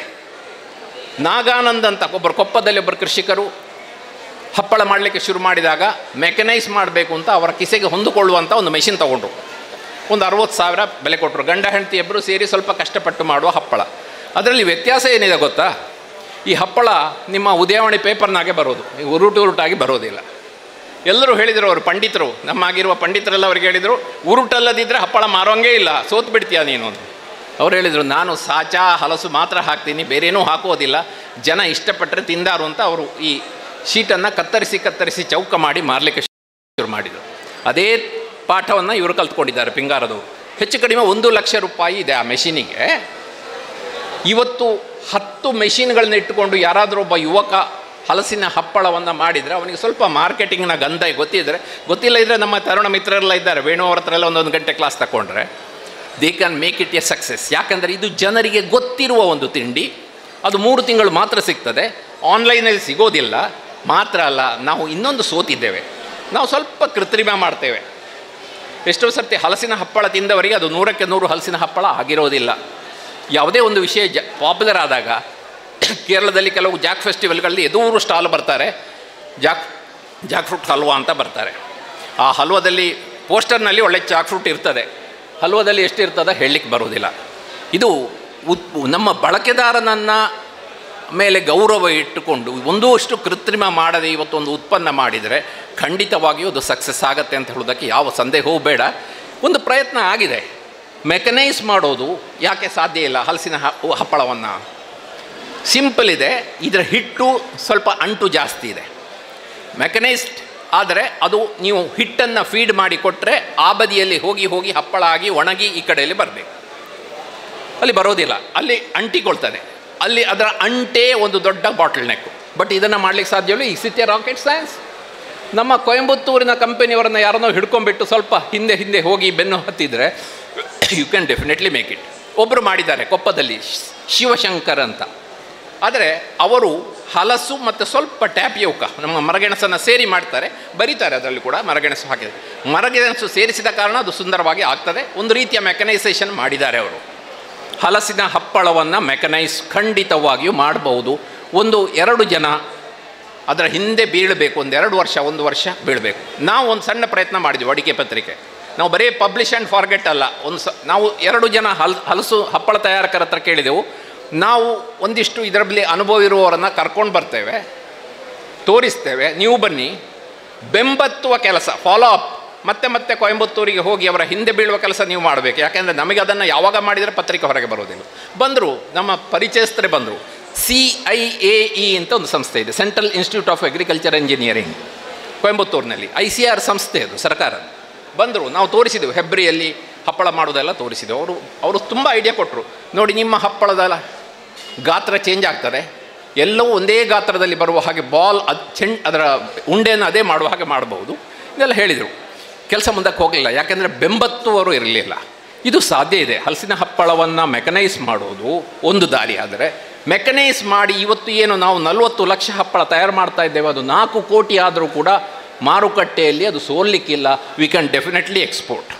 ನಾಗಾನಂದ್ ಅಂತ ಒಬ್ಬರು ಕೊಪ್ಪದಲ್ಲಿ ಒಬ್ಬರು ಕೃಷಿಕರು ಹಪ್ಪಳ ಮಾಡಲಿಕ್ಕೆ ಶುರು ಮಾಡಿದಾಗ ಮೆಕನೈಸ್ ಮಾಡಬೇಕು ಅಂತ ಅವರ ಕಿಸೆಗೆ ಹೊಂದಿಕೊಳ್ಳುವಂಥ ಒಂದು ಮೆಷಿನ್ ತೊಗೊಂಡ್ರು. ಒಂದು ಅರವತ್ತು ಸಾವಿರ ಬೆಲೆ ಕೊಟ್ಟರು. ಗಂಡ ಹೆಂಡತಿ ಇಬ್ಬರು ಸೇರಿ ಸ್ವಲ್ಪ ಕಷ್ಟಪಟ್ಟು ಮಾಡುವ ಹಪ್ಪಳ. ಅದರಲ್ಲಿ ವ್ಯತ್ಯಾಸ ಏನಿದೆ ಗೊತ್ತಾ? ಈ ಹಪ್ಪಳ ನಿಮ್ಮ ಉದಯವಾಣಿ ಪೇಪರ್ನಾಗೆ ಬರೋದು, ಉರುಟು ಉರುಟಾಗಿ ಬರೋದಿಲ್ಲ. ಎಲ್ಲರೂ ಹೇಳಿದರು, ಅವರು ಪಂಡಿತರು, ನಮ್ಮಾಗಿರುವ ಪಂಡಿತರೆಲ್ಲ ಅವ್ರಿಗೆ ಹೇಳಿದರು, ಉರುಟಲ್ಲದಿದ್ದರೆ ಹಪ್ಪಳ ಮಾರೋಂಗೇ ಇಲ್ಲ, ಸೋತು ಬಿಡ್ತೀಯ ನೀನು ಅಂತ. ಅವ್ರು ಹೇಳಿದರು, ನಾನು ಸಾಚಾ ಹಲಸು ಮಾತ್ರ ಹಾಕ್ತೀನಿ, ಬೇರೇನೂ ಹಾಕೋದಿಲ್ಲ, ಜನ ಇಷ್ಟಪಟ್ಟರೆ ತಿಂದಾರು ಅಂತ ಅವರು ಈ ಶೀಟನ್ನು ಕತ್ತರಿಸಿ ಕತ್ತರಿಸಿ ಚೌಕ ಮಾಡಿ ಮಾರಲಿಕ್ಕೆ ಶುರು ಮಾಡಿದರು. ಅದೇ ಪಾಠವನ್ನು ಇವರು ಕಲ್ತ್ಕೊಂಡಿದ್ದಾರೆ ಪಿಂಗಾರದವರು. ಹೆಚ್ಚು ಕಡಿಮೆ ಒಂದು ಲಕ್ಷ ರೂಪಾಯಿ ಇದೆ ಆ ಮೆಷಿನಿಗೆ. ಇವತ್ತು ಹತ್ತು ಮೆಷಿನ್ಗಳನ್ನ ಇಟ್ಟುಕೊಂಡು ಯಾರಾದರೂ ಒಬ್ಬ ಯುವಕ ಹಲಸಿನ ಹಪ್ಪಳವನ್ನು ಮಾಡಿದರೆ ಅವನಿಗೆ ಸ್ವಲ್ಪ ಮಾರ್ಕೆಟಿಂಗ್ನ ಗಂಧ ಗೊತ್ತಿದ್ದರೆ, ಗೊತ್ತಿಲ್ಲ ಇದ್ದರೆ ನಮ್ಮ ತರುಣ ಮಿತ್ರರೆಲ್ಲ ಇದ್ದಾರೆ, ವೇಣು ಅವ್ರ ಹತ್ರ ಎಲ್ಲ ಒಂದೊಂದು ಗಂಟೆ ಕ್ಲಾಸ್ ತಗೊಂಡ್ರೆ they can make it a success. ಯಾಕಂದರೆ ಇದು ಜನರಿಗೆ ಗೊತ್ತಿರುವ ಒಂದು ತಿಂಡಿ. ಅದು ಮೂರು ತಿಂಗಳು ಮಾತ್ರ ಸಿಗ್ತದೆ, ಆನ್ಲೈನಲ್ಲಿ ಸಿಗೋದಿಲ್ಲ. ಮಾತ್ರ ಅಲ್ಲ, ನಾವು ಇನ್ನೊಂದು ಸೋತಿದ್ದೇವೆ, ನಾವು ಸ್ವಲ್ಪ ಕೃತ್ರಿಮ ಮಾಡ್ತೇವೆ. ಎಷ್ಟೋ ಸರ್ತಿ ಹಲಸಿನ ಹಪ್ಪಳ ತಿಂದವರಿಗೆ ಅದು ನೂರಕ್ಕೆ ನೂರು ಹಲಸಿನ ಹಪ್ಪಳ ಆಗಿರೋದಿಲ್ಲ. ಯಾವುದೇ ಒಂದು ವಿಷಯ ಜ ಪಾಪ್ಯುಲರ್ ಆದಾಗ ಕೇರಳದಲ್ಲಿ ಕೆಲವು ಜಾಕ್ ಫೆಸ್ಟಿವಲ್ಗಳಲ್ಲಿ ಎದುರು ಸ್ಟಾಲ್ ಬರ್ತಾರೆ, ಜಾಕ್ ಜಾಕ್ ಫ್ರೂಟ್ ಹಲ್ವಾ ಅಂತ ಬರ್ತಾರೆ. ಆ ಹಲ್ವಾದಲ್ಲಿ ಪೋಸ್ಟರ್ನಲ್ಲಿ ಒಳ್ಳೆ ಜಾಕ್ ಫ್ರೂಟ್ ಇರ್ತದೆ, ಹಲ್ವಾದಲ್ಲಿ ಎಷ್ಟು ಇರ್ತದೆ ಹೇಳಲಿಕ್ಕೆ ಬರೋದಿಲ್ಲ. ಇದು ಉತ್ ನಮ್ಮ ಬಳಕೆದಾರನನ್ನು ಮೇಲೆ ಗೌರವ ಇಟ್ಟುಕೊಂಡು ಒಂದೂ ಅಷ್ಟು ಕೃತ್ರಿಮ ಮಾಡದೆ ಇವತ್ತೊಂದು ಉತ್ಪನ್ನ ಮಾಡಿದರೆ ಖಂಡಿತವಾಗಿಯೂ ಅದು ಸಕ್ಸಸ್ ಆಗುತ್ತೆ ಅಂತ ಹೇಳೋದಕ್ಕೆ ಯಾವ ಸಂದೇಹವೂ ಬೇಡ. ಒಂದು ಪ್ರಯತ್ನ ಆಗಿದೆ. ಮೆಕನೈಸ್ ಮಾಡೋದು ಯಾಕೆ ಸಾಧ್ಯ ಇಲ್ಲ? ಹಲಸಿನ ಹಪ್ಪಳವನ್ನು ಸಿಂಪಲ್ ಇದೆ, ಇದರ ಹಿಟ್ಟು ಸ್ವಲ್ಪ ಅಂಟು ಜಾಸ್ತಿ ಇದೆ. ಮೆಕನೈಸ್ಡ್ ಆದರೆ ಅದು ನೀವು ಹಿಟ್ಟನ್ನು ಫೀಡ್ ಮಾಡಿ ಕೊಟ್ಟರೆ ಆ ಬದಿಯಲ್ಲಿ ಹೋಗಿ ಹೋಗಿ ಹಪ್ಪಳ ಆಗಿ ಒಣಗಿ ಈ ಕಡೆಯಲ್ಲಿ ಬರಬೇಕು. ಅಲ್ಲಿ ಬರೋದಿಲ್ಲ, ಅಲ್ಲಿ ಅಂಟಿಕೊಳ್ತದೆ. ಅಲ್ಲಿ ಅದರ ಅಂಟೇ ಒಂದು ದೊಡ್ಡ ಬಾಟಲ್ ನೆಕ್ಕು. ಬಟ್ ಇದನ್ನು ಮಾಡಲಿಕ್ಕೆ ಸಾಧ್ಯವಿಲ್ಲ. ಈ ಸಿಟಿಯ ರಾಕೆಟ್ ಸೈನ್ಸ್ ನಮ್ಮ ಕೊಯಂಬತ್ತೂರಿನ ಕಂಪನಿಯವರನ್ನು ಯಾರನ್ನೋ ಹಿಡ್ಕೊಂಡ್ಬಿಟ್ಟು ಸ್ವಲ್ಪ ಹಿಂದೆ ಹಿಂದೆ ಹೋಗಿ ಬೆನ್ನು ಹತ್ತಿದರೆ you can definitely make it. ಒಬ್ಬರು ಮಾಡಿದ್ದಾರೆ ಕೊಪ್ಪದಲ್ಲಿ, ಶಿವಶಂಕರ್ ಅಂತ. ಆದರೆ ಅವರು ಹಲಸು ಮತ್ತು ಸ್ವಲ್ಪ ಟ್ಯಾಪಿಯೋಕ ನಮ್ಮ ಮರಗೆಣಸನ್ನು ಸೇರಿ ಮಾಡ್ತಾರೆ, ಬರೀತಾರೆ ಅದರಲ್ಲಿ ಕೂಡ ಮರಗೆಣಸು ಹಾಕಿದೆ. ಮರಗೆಣಸು ಸೇರಿಸಿದ ಕಾರಣ ಅದು ಸುಂದರವಾಗಿ ಆಗ್ತದೆ. ಒಂದು ರೀತಿಯ ಮೆಕನೈಸೇಷನ್ ಮಾಡಿದ್ದಾರೆ ಅವರು. ಹಲಸಿನ ಹಪ್ಪಳವನ್ನು ಮೆಕನೈಸ್ ಖಂಡಿತವಾಗಿಯೂ ಮಾಡಬಹುದು. ಒಂದು ಎರಡು ಜನ ಅದರ ಹಿಂದೆ ಬೀಳಬೇಕು, ಒಂದು ಎರಡು ವರ್ಷ ಒಂದು ವರ್ಷ ಬೀಳಬೇಕು. ನಾವು ಒಂದು ಸಣ್ಣ ಪ್ರಯತ್ನ ಮಾಡಿದ್ವಿ ಅಡಿಕೆ ಪತ್ರಿಕೆ. ನಾವು ಬರೀ ಪಬ್ಲಿಷ್ ಆ್ಯಂಡ್ ಫಾರ್ಗೆಟ್ ಅಲ್ಲ, ಒಂದು ಸ ನಾವು ಎರಡು ಜನ ಹಲ್ ಹಲಸು ಹಪ್ಪಳ ತಯಾರಕರ ಹತ್ರ ಕೇಳಿದೆವು. ನಾವು ಒಂದಿಷ್ಟು ಇದರಲ್ಲಿ ಅನುಭವ ಇರುವವರನ್ನು ಕರ್ಕೊಂಡು ಬರ್ತೇವೆ, ತೋರಿಸ್ತೇವೆ, ನೀವು ಬನ್ನಿ, ಬೆಂಬತ್ತುವ ಕೆಲಸ ಫಾಲೋ ಅಪ್ ಮತ್ತೆ ಮತ್ತೆ ಕೊಯಂಬತ್ತೂರಿಗೆ ಹೋಗಿ ಅವರ ಹಿಂದೆ ಬೀಳುವ ಕೆಲಸ ನೀವು ಮಾಡಬೇಕು. ಯಾಕೆಂದರೆ ನಮಗೆ ಅದನ್ನು ಯಾವಾಗ ಮಾಡಿದರೆ ಪತ್ರಿಕೆ ಹೊರಗೆ ಬರೋದಿಲ್ಲ. ಬಂದರು, ನಮ್ಮ ಪರಿಚಯಸ್ಥರೇ ಬಂದರು. ಸಿ ಐ ಎ ಇ ಅಂತ ಒಂದು ಸಂಸ್ಥೆ ಇದೆ, Central Institute of Agriculture Engineering, ಕೊಯಂಬತ್ತೂರಿನಲ್ಲಿ. ಐ ಸಿ ಆರ್ ಸಂಸ್ಥೆ ಅದು, ಸರ್ಕಾರ. ಬಂದರು, ನಾವು ತೋರಿಸಿದೆವು, ಹೆಬ್ರಿಯಲ್ಲಿ ಹಪ್ಪಳ ಮಾಡೋದೆಲ್ಲ ತೋರಿಸಿದೆವು. ಅವರು ಅವರು ತುಂಬ ಐಡಿಯಾ ಕೊಟ್ಟರು. ನೋಡಿ, ನಿಮ್ಮ ಹಪ್ಪಳದ ಗಾತ್ರ ಚೇಂಜ್ ಆಗ್ತದೆ, ಎಲ್ಲವೂ ಒಂದೇ ಗಾತ್ರದಲ್ಲಿ ಬರುವ ಹಾಗೆ ಬಾಲ್ ಅದು ಚೆಂಡ್ ಅದರ ಉಂಡೆಯನ್ನು ಅದೇ ಮಾಡುವ ಹಾಗೆ ಮಾಡಬಹುದು. ಇದೆಲ್ಲ ಹೇಳಿದರು. ಕೆಲಸ ಮುಂದಕ್ಕೆ ಹೋಗಲಿಲ್ಲ, ಯಾಕೆಂದರೆ ಬೆಂಬತ್ತುವರು ಇರಲಿಲ್ಲ. ಇದು ಸಾಧ್ಯ ಇದೆ. ಹಲಸಿನ ಹಪ್ಪಳವನ್ನು ಮೆಕನೈಸ್ ಮಾಡೋದು ಒಂದು ದಾರಿ. ಆದರೆ ಮೆಕನೈಸ್ ಮಾಡಿ ಇವತ್ತು ಏನು ನಾವು ನಲವತ್ತು ಲಕ್ಷ ಹಪ್ಪಳ ತಯಾರು ಮಾಡ್ತಾ ಇದ್ದೇವೆ, ಅದು ನಾಲ್ಕು ಕೋಟಿ ಆದರೂ ಕೂಡ ಮಾರುಕಟ್ಟೆಯಲ್ಲಿ ಅದು ಸೋಲ್ಲಿಕ್ಕಿಲ್ಲ. We can definitely export.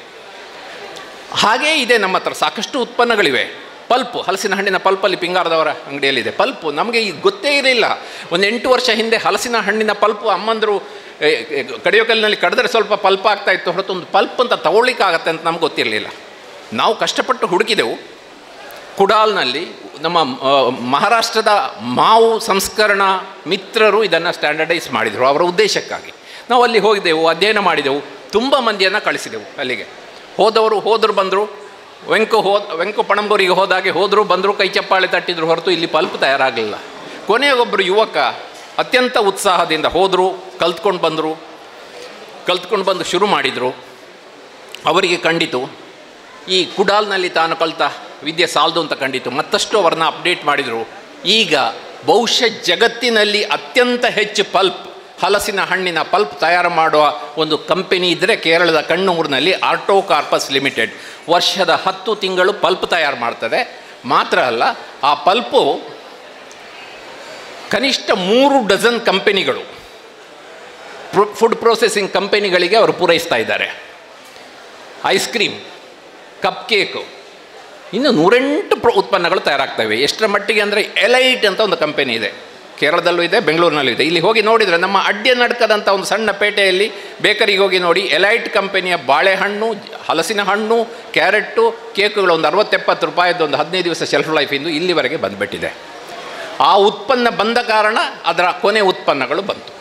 ಹಾಗೇ ಇದೆ, ನಮ್ಮ ಹತ್ರ ಸಾಕಷ್ಟು ಉತ್ಪನ್ನಗಳಿವೆ. ಪಲ್ಪು, ಹಲಸಿನ ಹಣ್ಣಿನ ಪಲ್ಪಲ್ಲಿ ಪಿಂಗಾರದವರ ಅಂಗಡಿಯಲ್ಲಿದೆ ಪಲ್ಪು. ನಮಗೆ ಈಗ ಗೊತ್ತೇ ಇರಲಿಲ್ಲ. ಒಂದು ಎಂಟು ವರ್ಷ ಹಿಂದೆ ಹಲಸಿನ ಹಣ್ಣಿನ ಪಲ್ಪು ಅಮ್ಮಂದರು ಕಡಿಯೋಕಲ್ಲಿನಲ್ಲಿ ಕಡಿದ್ರೆ ಸ್ವಲ್ಪ ಪಲ್ಪ್ ಆಗ್ತಾ ಇತ್ತು ಹೊರತು ಒಂದು ಪಲ್ಪ್ ಅಂತ ತಗೊಳ್ಳಿಕ್ಕಾಗತ್ತೆ ಅಂತ ನಮ್ಗೆ ಗೊತ್ತಿರಲಿಲ್ಲ. ನಾವು ಕಷ್ಟಪಟ್ಟು ಹುಡುಕಿದೆವು. ಕುಡಾಲ್ನಲ್ಲಿ ನಮ್ಮ ಮಹಾರಾಷ್ಟ್ರದ ಮಾವು ಸಂಸ್ಕರಣಾ ಮಿತ್ರರು ಇದನ್ನು ಸ್ಟ್ಯಾಂಡರ್ಡೈಸ್ ಮಾಡಿದರು ಅವರ ಉದ್ದೇಶಕ್ಕಾಗಿ. ನಾವು ಅಲ್ಲಿ ಹೋಗಿದ್ದೆವು, ಅಧ್ಯಯನ ಮಾಡಿದೆವು, ತುಂಬ ಮಂದಿಯನ್ನು ಕಳಿಸಿದೆವು ಅಲ್ಲಿಗೆ. ಹೋದವರು ಹೋದರು ಬಂದರು. ವೆಂಕು ಹೋದ ವೆಂಕು ಪಣಂಬೂರಿಗೆ ಹೋದಾಗೆ ಹೋದರು ಬಂದರು, ಕೈ ಚಪ್ಪಾಳೆ ತಟ್ಟಿದ್ರು ಹೊರತು ಇಲ್ಲಿ ಪಲ್ಪ್ ತಯಾರಾಗಲಿಲ್ಲ. ಕೊನೆಗೊಬ್ಬರು ಯುವಕ ಅತ್ಯಂತ ಉತ್ಸಾಹದಿಂದ ಹೋದರು, ಕಲ್ತ್ಕೊಂಡು ಬಂದರು. ಕಲ್ತ್ಕೊಂಡು ಬಂದು ಶುರು ಮಾಡಿದರು. ಅವರಿಗೆ ಕಂಡಿತು ಈ ಕುಡಾಲ್ನಲ್ಲಿ ತಾನು ಕಲಿತ ವಿದ್ಯೆ ಸಾಲದು ಅಂತ ಕಂಡಿತು. ಮತ್ತಷ್ಟು ಅವರನ್ನ ಅಪ್ಡೇಟ್ ಮಾಡಿದರು. ಈಗ ಬಹುಶಃ ಜಗತ್ತಿನಲ್ಲಿ ಅತ್ಯಂತ ಹೆಚ್ಚು ಪಲ್ಪ್, ಹಲಸಿನ ಹಣ್ಣಿನ ಪಲ್ಪ್ ತಯಾರು ಮಾಡುವ ಒಂದು ಕಂಪನಿ ಇದ್ದರೆ ಕೇರಳದ ಕಣ್ಣೂರಿನಲ್ಲಿ ಆರ್ಟೋ ಕಾರ್ಪಸ್ ಲಿಮಿಟೆಡ್. ವರ್ಷದ ಹತ್ತು ತಿಂಗಳು ಪಲ್ಪ್ ತಯಾರು ಮಾಡ್ತದೆ. ಮಾತ್ರ ಅಲ್ಲ, ಆ ಪಲ್ಪು ಕನಿಷ್ಠ ಮೂರು ಡಜನ್ ಕಂಪನಿಗಳು, ಫುಡ್ ಪ್ರೊಸೆಸಿಂಗ್ ಕಂಪನಿಗಳಿಗೆ ಅವರು ಪೂರೈಸ್ತಾ ಇದ್ದಾರೆ. ಐಸ್ ಕ್ರೀಮ್, ಕಪ್ ಕೇಕು, ಇನ್ನು ನೂರೆಂಟು ಪ್ರ ಉತ್ಪನ್ನಗಳು ತಯಾರಾಗ್ತವೆ. ಎಷ್ಟರ ಮಟ್ಟಿಗೆ ಅಂದರೆ ಎಲೈಟ್ ಅಂತ ಒಂದು ಕಂಪನಿ ಇದೆ, ಕೇರಳದಲ್ಲೂ ಇದೆ, ಬೆಂಗಳೂರಿನಲ್ಲೂ ಇದೆ. ಇಲ್ಲಿ ಹೋಗಿ ನೋಡಿದರೆ ನಮ್ಮ ಅಡ್ಡೆ ನಡ್ಕದಂಥ ಒಂದು ಸಣ್ಣ ಪೇಟೆಯಲ್ಲಿ ಬೇಕರಿಗೆ ಹೋಗಿ ನೋಡಿ, ಎಲೈಟ್ ಕಂಪನಿಯ ಬಾಳೆಹಣ್ಣು, ಹಲಸಿನ ಹಣ್ಣು, ಕ್ಯಾರೆಟ್ಟು, ಕೇಕುಗಳು ಒಂದು ಅರವತ್ತೆಪ್ಪತ್ತು ರೂಪಾಯಿದ್ದು ಒಂದು ಹದಿನೈದು ದಿವಸ ಶೆಲ್ಫ್ ಲೈಫಿಂದು ಇಲ್ಲಿವರೆಗೆ ಬಂದುಬಿಟ್ಟಿದೆ. ಆ ಉತ್ಪನ್ನ ಬಂದ ಕಾರಣ ಅದರ ಕೊನೆ ಉತ್ಪನ್ನಗಳು ಬಂತು.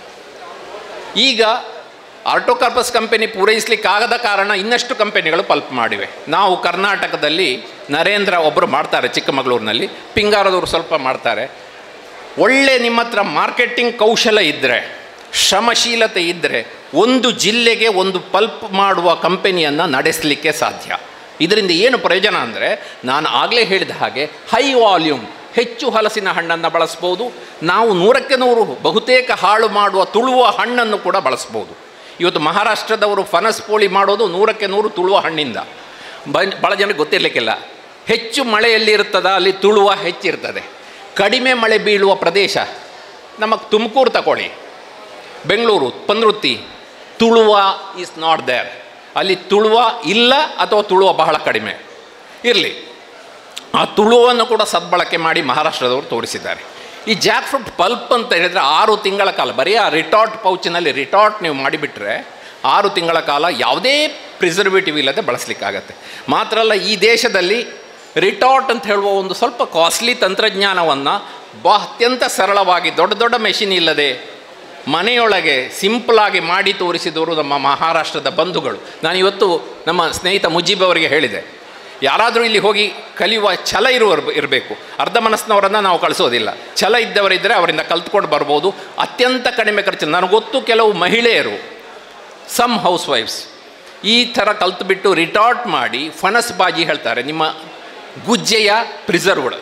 ಈಗ ಆರ್ಟೋಕಾರ್ಪಸ್ ಕಂಪನಿ ಪೂರೈಸಲಿಕ್ಕಾಗದ ಕಾರಣ ಇನ್ನಷ್ಟು ಕಂಪನಿಗಳು ಪಲ್ಪ್ ಮಾಡಿವೆ. ನಾವು ಕರ್ನಾಟಕದಲ್ಲಿ ನರೇಂದ್ರ ಒಬ್ಬರು ಮಾಡ್ತಾರೆ ಚಿಕ್ಕಮಗಳೂರಿನಲ್ಲಿ, ಪಿಂಗಾರದವರು ಸ್ವಲ್ಪ ಮಾಡ್ತಾರೆ. ಒಳ್ಳೆ ನಿಮ್ಮ ಹತ್ರ ಮಾರ್ಕೆಟಿಂಗ್ ಕೌಶಲ ಇದ್ದರೆ, ಶ್ರಮಶೀಲತೆ ಇದ್ದರೆ ಒಂದು ಜಿಲ್ಲೆಗೆ ಒಂದು ಪಲ್ಪ್ ಮಾಡುವ ಕಂಪನಿಯನ್ನು ನಡೆಸಲಿಕ್ಕೆ ಸಾಧ್ಯ. ಇದರಿಂದ ಏನು ಪ್ರಯೋಜನ ಅಂದರೆ, ನಾನು ಆಗಲೇ ಹೇಳಿದ ಹಾಗೆ ಹೈ ವಾಲ್ಯೂಮ್, ಹೆಚ್ಚು ಹಲಸಿನ ಹಣ್ಣನ್ನು ಬಳಸ್ಬೋದು. ನಾವು ನೂರಕ್ಕೆ ನೂರು ಬಹುತೇಕ ಹಾಳು ಮಾಡುವ ತುಳುವ ಹಣ್ಣನ್ನು ಕೂಡ ಬಳಸ್ಬೋದು. ಇವತ್ತು ಮಹಾರಾಷ್ಟ್ರದವರು ಫನಸ್ ಪೋಳಿ ಮಾಡೋದು ನೂರಕ್ಕೆ ನೂರು ತುಳುವ ಹಣ್ಣಿಂದ. ಬ ಭಾಳ ಜನಕ್ಕೆ ಗೊತ್ತಿರಲಿಕ್ಕಿಲ್ಲ. ಹೆಚ್ಚು ಮಳೆಯಲ್ಲಿ ಇರ್ತದ ಅಲ್ಲಿ ತುಳುವ ಹೆಚ್ಚಿರ್ತದೆ. ಕಡಿಮೆ ಮಳೆ ಬೀಳುವ ಪ್ರದೇಶ ನಮ್ಮ ತುಮಕೂರು ತಗೊಳ್ಳಿ, Bengaluru, Panruti, tuluva is not there. ಅಲ್ಲಿ ತುಳುವ ಇಲ್ಲ ಅಥವಾ ತುಳುವ ಬಹಳ ಕಡಿಮೆ. ಇರಲಿ, ಆ ತುಳುವನ್ನು ಕೂಡ ಸದ್ಬಳಕೆ ಮಾಡಿ ಮಹಾರಾಷ್ಟ್ರದವರು ತೋರಿಸಿದ್ದಾರೆ. ಈ ಜಾಕ್ ಫ್ರೂಟ್ ಪಲ್ಪ್ ಅಂತ ಹೇಳಿದರೆ ಆರು ತಿಂಗಳ ಕಾಲ ಬರೀ ಆ ರಿಟಾರ್ಟ್ ಪೌಚಿನಲ್ಲಿ ರಿಟಾರ್ಟ್ ನೀವು ಮಾಡಿಬಿಟ್ರೆ ಆರು ತಿಂಗಳ ಕಾಲ ಯಾವುದೇ ಪ್ರಿಸರ್ವೇಟಿವ್ ಇಲ್ಲದೆ ಬಳಸಲಿಕ್ಕಾಗತ್ತೆ. ಮಾತ್ರ ಅಲ್ಲ, ಈ ದೇಶದಲ್ಲಿ ರಿಟಾರ್ಟ್ ಅಂತ ಹೇಳುವ ಒಂದು ಸ್ವಲ್ಪ ಕಾಸ್ಟ್ಲಿ ತಂತ್ರಜ್ಞಾನವನ್ನು ಬಾ ಅತ್ಯಂತ ಸರಳವಾಗಿ ದೊಡ್ಡ ದೊಡ್ಡ ಮೆಷಿನ್ ಇಲ್ಲದೆ ಮನೆಯೊಳಗೆ ಸಿಂಪಲಾಗಿ ಮಾಡಿ ತೋರಿಸಿದವರು ನಮ್ಮ ಮಹಾರಾಷ್ಟ್ರದ ಬಂಧುಗಳು. ನಾನು ಇವತ್ತು ನಮ್ಮ ಸ್ನೇಹಿತ ಮುಜೀಬ್ ಅವರಿಗೆ ಹೇಳಿದೆ, ಯಾರಾದರೂ ಇಲ್ಲಿ ಹೋಗಿ ಕಲಿಯುವ ಛಲ ಇರುವವರು ಇರಬೇಕು. ಅರ್ಧ ಮನಸ್ಸಿನವರನ್ನು ನಾವು ಕಳಿಸೋದಿಲ್ಲ. ಛಲ ಇದ್ದವರಿದ್ದರೆ ಅವರಿಂದ ಕಲ್ತ್ಕೊಂಡು ಬರ್ಬೋದು ಅತ್ಯಂತ ಕಡಿಮೆ ಖರ್ಚು. ನನಗೆ ಗೊತ್ತು, ಕೆಲವು ಮಹಿಳೆಯರು, ಸಮ್ ಹೌಸ್ ವೈಫ್ಸ್ ಈ ಥರ ಕಲ್ತುಬಿಟ್ಟು ರಿಟಾರ್ಟ್ ಮಾಡಿ ಫನಸ್ ಬಾಜಿ ಹೇಳ್ತಾರೆ. ನಿಮ್ಮ ಗುಜ್ಜೆಯ ಪ್ರಿಸರ್ವ್ಡ್,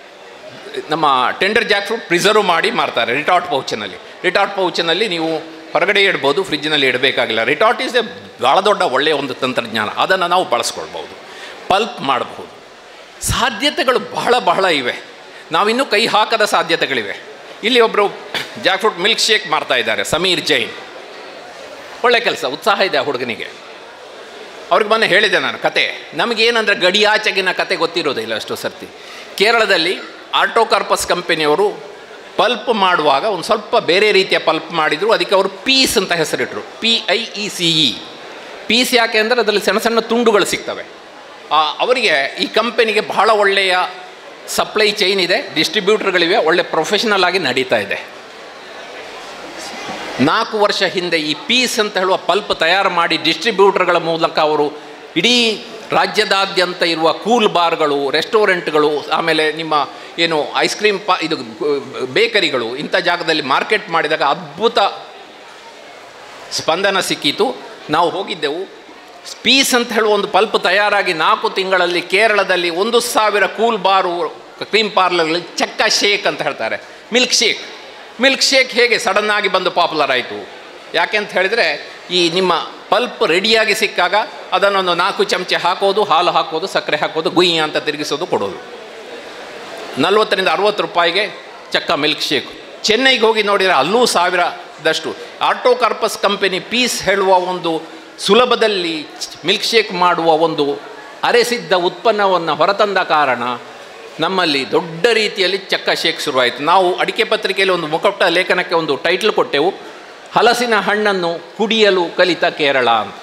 ನಮ್ಮ ಟೆಂಡರ್ ಜಾಕ್ ಫ್ರೂಟ್ ಪ್ರಿಸರ್ವ್ ಮಾಡಿ ಮಾರ್ತಾರೆ ರಿಟಾರ್ಟ್ ಪೌಚಿನಲ್ಲಿ. ರಿಟಾರ್ಟ್ ಪೌಚಿನಲ್ಲಿ ನೀವು ಹೊರಗಡೆ ಇಡ್ಬೋದು, ಫ್ರಿಜ್ಜಿನಲ್ಲಿ ಇಡಬೇಕಾಗಿಲ್ಲ. ರಿಟಾರ್ಟ್ ಈಸ್ ಎ ಭಾಳ ದೊಡ್ಡ ಒಳ್ಳೆಯ ಒಂದು ತಂತ್ರಜ್ಞಾನ. ಅದನ್ನು ನಾವು ಬಳಸ್ಕೊಳ್ಬೋದು, ಪಲ್ಪ್ ಮಾಡಬಹುದು. ಸಾಧ್ಯತೆಗಳು ಬಹಳ ಬಹಳ ಇವೆ. ನಾವಿನ್ನೂ ಕೈ ಹಾಕದ ಸಾಧ್ಯತೆಗಳಿವೆ. ಇಲ್ಲಿ ಒಬ್ಬರು ಜಾಕ್ ಫ್ರೂಟ್ ಮಿಲ್ಕ್ ಶೇಕ್ ಮಾಡ್ತಾ ಇದ್ದಾರೆ, ಸಮೀರ್ ಜೈನ್. ಒಳ್ಳೆ ಕೆಲಸ, ಉತ್ಸಾಹ ಇದೆ ಆ ಹುಡುಗನಿಗೆ. ಅವ್ರಿಗೆ ಮೊನ್ನೆ ಹೇಳಿದೆ ನಾನು ಕತೆ. ನಮಗೇನಂದರೆ ಗಡಿಯಾಚೆಗಿನ ಕತೆ ಗೊತ್ತಿರೋದಿಲ್ಲ ಅಷ್ಟು ಸರ್ತಿ. ಕೇರಳದಲ್ಲಿ ಆರ್ಟೋಕಾರ್ಪಸ್ ಕಂಪನಿಯವರು ಪಲ್ಪ್ ಮಾಡುವಾಗ ಒಂದು ಸ್ವಲ್ಪ ಬೇರೆ ರೀತಿಯ ಪಲ್ಪ್ ಮಾಡಿದರು. ಅದಕ್ಕೆ ಅವರು ಪೀಸ್ ಅಂತ ಹೆಸರಿಟ್ಟರು, P I E C E. Piece ಯಾಕೆ ಅಂದರೆ ಅದರಲ್ಲಿ ಸಣ್ಣ ಸಣ್ಣ ತುಂಡುಗಳು ಸಿಗ್ತವೆ. ಅವರಿಗೆ ಈ ಕಂಪನಿಗೆ ಬಹಳ ಒಳ್ಳೆಯ ಸಪ್ಲೈ ಚೈನ್ ಇದೆ, ಡಿಸ್ಟ್ರಿಬ್ಯೂಟರ್ಗಳಿವೆ, ಒಳ್ಳೆ ಪ್ರೊಫೆಷನಲ್ ಆಗಿ ನಡೀತಾ ಇದೆ. ನಾಲ್ಕು ವರ್ಷ ಹಿಂದೆ ಈ ಪೀಸ್ ಅಂತ ಹೇಳುವ ಪಲ್ಪ್ ತಯಾರು ಮಾಡಿ ಡಿಸ್ಟ್ರಿಬ್ಯೂಟರ್ಗಳ ಮೂಲಕ ಅವರು ಇಡೀ ರಾಜ್ಯದಾದ್ಯಂತ ಇರುವ ಕೂಲ್ ಬಾರ್ಗಳು, ರೆಸ್ಟೋರೆಂಟ್ಗಳು, ಆಮೇಲೆ ನಿಮ್ಮ ಏನು ಐಸ್ ಕ್ರೀಮ್ ಪಾ ಇದು ಬೇಕರಿಗಳು, ಇಂಥ ಜಾಗದಲ್ಲಿ ಮಾರ್ಕೆಟ್ ಮಾಡಿದಾಗ ಅದ್ಭುತ ಸ್ಪಂದನ ಸಿಕ್ಕಿತು. ನಾವು ಹೋಗಿದ್ದೆವು. ಪೀಸ್ ಅಂತ ಹೇಳುವ ಒಂದು ಪಲ್ಪ್ ತಯಾರಾಗಿ ನಾಲ್ಕು ತಿಂಗಳಲ್ಲಿ ಕೇರಳದಲ್ಲಿ ಒಂದು ಸಾವಿರ ಕೂಲ್ ಬಾರು ಕ್ರೀಮ್ ಪಾರ್ಲರ್ಗಳಲ್ಲಿ ಚಕ್ಕ ಶೇಕ್ ಅಂತ ಹೇಳ್ತಾರೆ, ಮಿಲ್ಕ್ ಶೇಕ್. ಮಿಲ್ಕ್ ಶೇಕ್ ಹೇಗೆ ಸಡನ್ನಾಗಿ ಬಂದು ಪಾಪ್ಯುಲರ್ ಆಯಿತು? ಯಾಕೆ ಅಂತ ಹೇಳಿದರೆ, ಈ ನಿಮ್ಮ ಪಲ್ಪ್ ರೆಡಿಯಾಗಿ ಸಿಕ್ಕಾಗ ಅದನ್ನೊಂದು ನಾಲ್ಕು ಚಮಚೆ ಹಾಕೋದು, ಹಾಲು ಹಾಕೋದು, ಸಕ್ಕರೆ ಹಾಕೋದು, ಗುಯ್ಯ ಅಂತ ತಿರುಗಿಸೋದು, ಕೊಡೋದು. ನಲ್ವತ್ತರಿಂದ ಅರುವತ್ತು ರೂಪಾಯಿಗೆ ಚಕ್ಕ ಮಿಲ್ಕ್ ಶೇಕ್. ಚೆನ್ನೈಗೆ ಹೋಗಿ ನೋಡಿದರೆ ಅಲ್ಲೂ ಸಾವಿರದಷ್ಟು. ಆರ್ಟೋಕಾರ್ಪಸ್ ಕಂಪೆನಿ ಪೀಸ್ ಹೇಳುವ ಒಂದು ಸುಲಭದಲ್ಲಿ ಮಿಲ್ಕ್ ಶೇಕ್ ಮಾಡುವ ಒಂದು ಅರೆಸಿದ್ಧ ಉತ್ಪನ್ನವನ್ನು ಹೊರತಂದ ಕಾರಣ ನಮ್ಮಲ್ಲಿ ದೊಡ್ಡ ರೀತಿಯಲ್ಲಿ ಚಕ್ಕ ಶೇಕ್ ಶುರುವಾಯಿತು. ನಾವು ಅಡಿಕೆ ಪತ್ರಿಕೆಯಲ್ಲಿ ಒಂದು ಮುಖಪುಟ ಲೇಖನಕ್ಕೆ ಒಂದು ಟೈಟ್ಲ್ ಕೊಟ್ಟೆವು, ಹಲಸಿನ ಹಣ್ಣನ್ನು ಕುಡಿಯಲು ಕಲಿತ ಕೇರಳ ಅಂತ.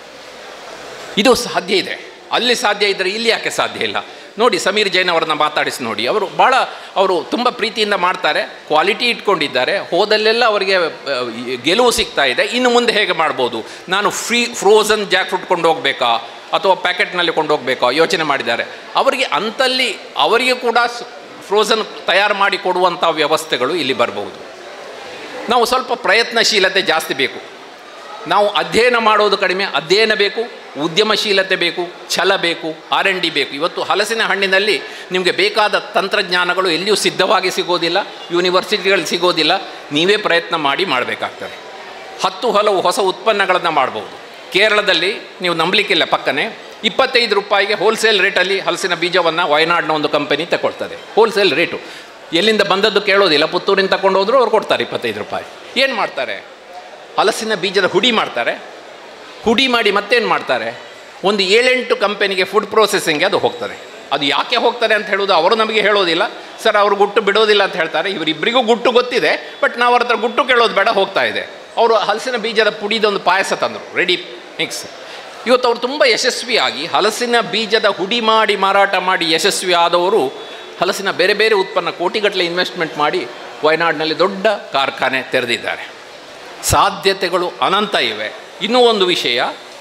ಇದು ಸಾಧ್ಯ ಇದೆ, ಅಲ್ಲಿ ಸಾಧ್ಯ ಇದ್ದರೆ ಇಲ್ಲಿ ಯಾಕೆ ಸಾಧ್ಯ ಇಲ್ಲ? ನೋಡಿ, ಸಮೀರ್ ಜೈನ್ ಅವರನ್ನ ಮಾತಾಡಿಸಿ ನೋಡಿ. ಅವರು ಭಾಳ ಅವರು ತುಂಬ ಪ್ರೀತಿಯಿಂದ ಮಾಡ್ತಾರೆ, ಕ್ವಾಲಿಟಿ ಇಟ್ಕೊಂಡಿದ್ದಾರೆ, ಹೋದಲ್ಲೆಲ್ಲ ಅವರಿಗೆ ಗೆಲುವು ಸಿಗ್ತಾ ಇದೆ. ಇನ್ನು ಮುಂದೆ ಹೇಗೆ ಮಾಡ್ಬೋದು, ನಾನು ಫ್ರೀ ಫ್ರೋಝನ್ ಜಾಕ್ ಫ್ರೂಟ್ ಕೊಂಡು ಹೋಗಬೇಕಾ ಅಥವಾ ಪ್ಯಾಕೆಟ್ನಲ್ಲಿ ಕೊಂಡು ಹೋಗಬೇಕಾ ಯೋಚನೆ ಮಾಡಿದ್ದಾರೆ. ಅವರಿಗೆ ಅಂತಲ್ಲಿ ಅವರಿಗೆ ಕೂಡ ಫ್ರೋಝನ್ ತಯಾರು ಮಾಡಿ ಕೊಡುವಂಥ ವ್ಯವಸ್ಥೆಗಳು ಇಲ್ಲಿ ಬರಬಹುದು. ನಾವು ಸ್ವಲ್ಪ ಪ್ರಯತ್ನಶೀಲತೆ ಜಾಸ್ತಿ ಬೇಕು. ನಾವು ಅಧ್ಯಯನ ಮಾಡೋದು ಕಡಿಮೆ, ಅಧ್ಯಯನ ಬೇಕು, ಉದ್ಯಮಶೀಲತೆ ಬೇಕು, ಛಲ ಬೇಕು, ಆರ್ ಎನ್ ಡಿ ಬೇಕು. ಇವತ್ತು ಹಲಸಿನ ಹಣ್ಣಿನಲ್ಲಿ ನಿಮಗೆ ಬೇಕಾದ ತಂತ್ರಜ್ಞಾನಗಳು ಎಲ್ಲಿಯೂ ಸಿದ್ಧವಾಗಿ ಸಿಗೋದಿಲ್ಲ, ಯೂನಿವರ್ಸಿಟಿಗಳು ಸಿಗೋದಿಲ್ಲ. ನೀವೇ ಪ್ರಯತ್ನ ಮಾಡಿ ಮಾಡಬೇಕಾಗ್ತದೆ. ಹತ್ತು ಹಲವು ಹೊಸ ಉತ್ಪನ್ನಗಳನ್ನು ಮಾಡ್ಬೋದು. ಕೇರಳದಲ್ಲಿ ನೀವು ನಂಬಲಿಕ್ಕಿಲ್ಲ, ಪಕ್ಕನೆ ಇಪ್ಪತ್ತೈದು ರೂಪಾಯಿಗೆ ಹೋಲ್ಸೇಲ್ ರೇಟಲ್ಲಿ ಹಲಸಿನ ಬೀಜವನ್ನು ವಯನಾಡ್ನ ಒಂದು ಕಂಪನಿ ತಗೊಳ್ತದೆ. ಹೋಲ್ಸೇಲ್ ರೇಟು, ಎಲ್ಲಿಂದ ಬಂದದ್ದು ಕೇಳೋದಿಲ್ಲ, ಪುತ್ತೂರಿಂದ ತಗೊಂಡು ಹೋದ್ರು ಅವ್ರು ಕೊಡ್ತಾರೆ ಇಪ್ಪತ್ತೈದು ರೂಪಾಯಿ. ಏನು ಮಾಡ್ತಾರೆ? ಹಲಸಿನ ಬೀಜದ ಹುಡಿ ಮಾಡ್ತಾರೆ. ಹುಡಿ ಮಾಡಿ ಮತ್ತೇನು ಮಾಡ್ತಾರೆ? ಒಂದು ಏಳೆಂಟು ಕಂಪನಿಗೆ ಫುಡ್ ಪ್ರೊಸೆಸಿಂಗ್ಗೆ ಅದು ಹೋಗ್ತದೆ. ಅದು ಯಾಕೆ ಹೋಗ್ತಾರೆ ಅಂತ ಹೇಳೋದು ಅವರು ನಮಗೆ ಹೇಳೋದಿಲ್ಲ. ಸರ್ ಅವರು ಗುಟ್ಟು ಬಿಡೋದಿಲ್ಲ ಅಂತ ಹೇಳ್ತಾರೆ. ಇವರಿಬ್ಬರಿಗೂ ಗುಟ್ಟು ಗೊತ್ತಿದೆ, ಬಟ್ ನಾವು ಅವ್ರ ಹತ್ರ ಗುಟ್ಟು ಕೇಳೋದು ಬೇಡ, ಹೋಗ್ತಾ ಇದೆ. ಅವರು ಹಲಸಿನ ಬೀಜದ ಪುಡಿದೊಂದು ಪಾಯಸ ತಂದರು, ರೆಡಿ ಮಿಕ್ಸ್. ಇವತ್ತು ಅವರು ತುಂಬ ಯಶಸ್ವಿಯಾಗಿ ಹಲಸಿನ ಬೀಜದ ಹುಡಿ ಮಾಡಿ ಮಾರಾಟ ಮಾಡಿ ಯಶಸ್ವಿ ಆದವರು ಹಲಸಿನ ಬೇರೆ ಬೇರೆ ಉತ್ಪನ್ನ ಕೋಟಿಗಟ್ಟಲೆ ಇನ್ವೆಸ್ಟ್ಮೆಂಟ್ ಮಾಡಿ ವಯನಾಡಿನಲ್ಲಿ ದೊಡ್ಡ ಕಾರ್ಖಾನೆ ತೆರೆದಿದ್ದಾರೆ. ಸಾಧ್ಯತೆಗಳು ಅನಂತ ಇವೆ. ಇನ್ನೂ ಒಂದು ವಿಷಯ,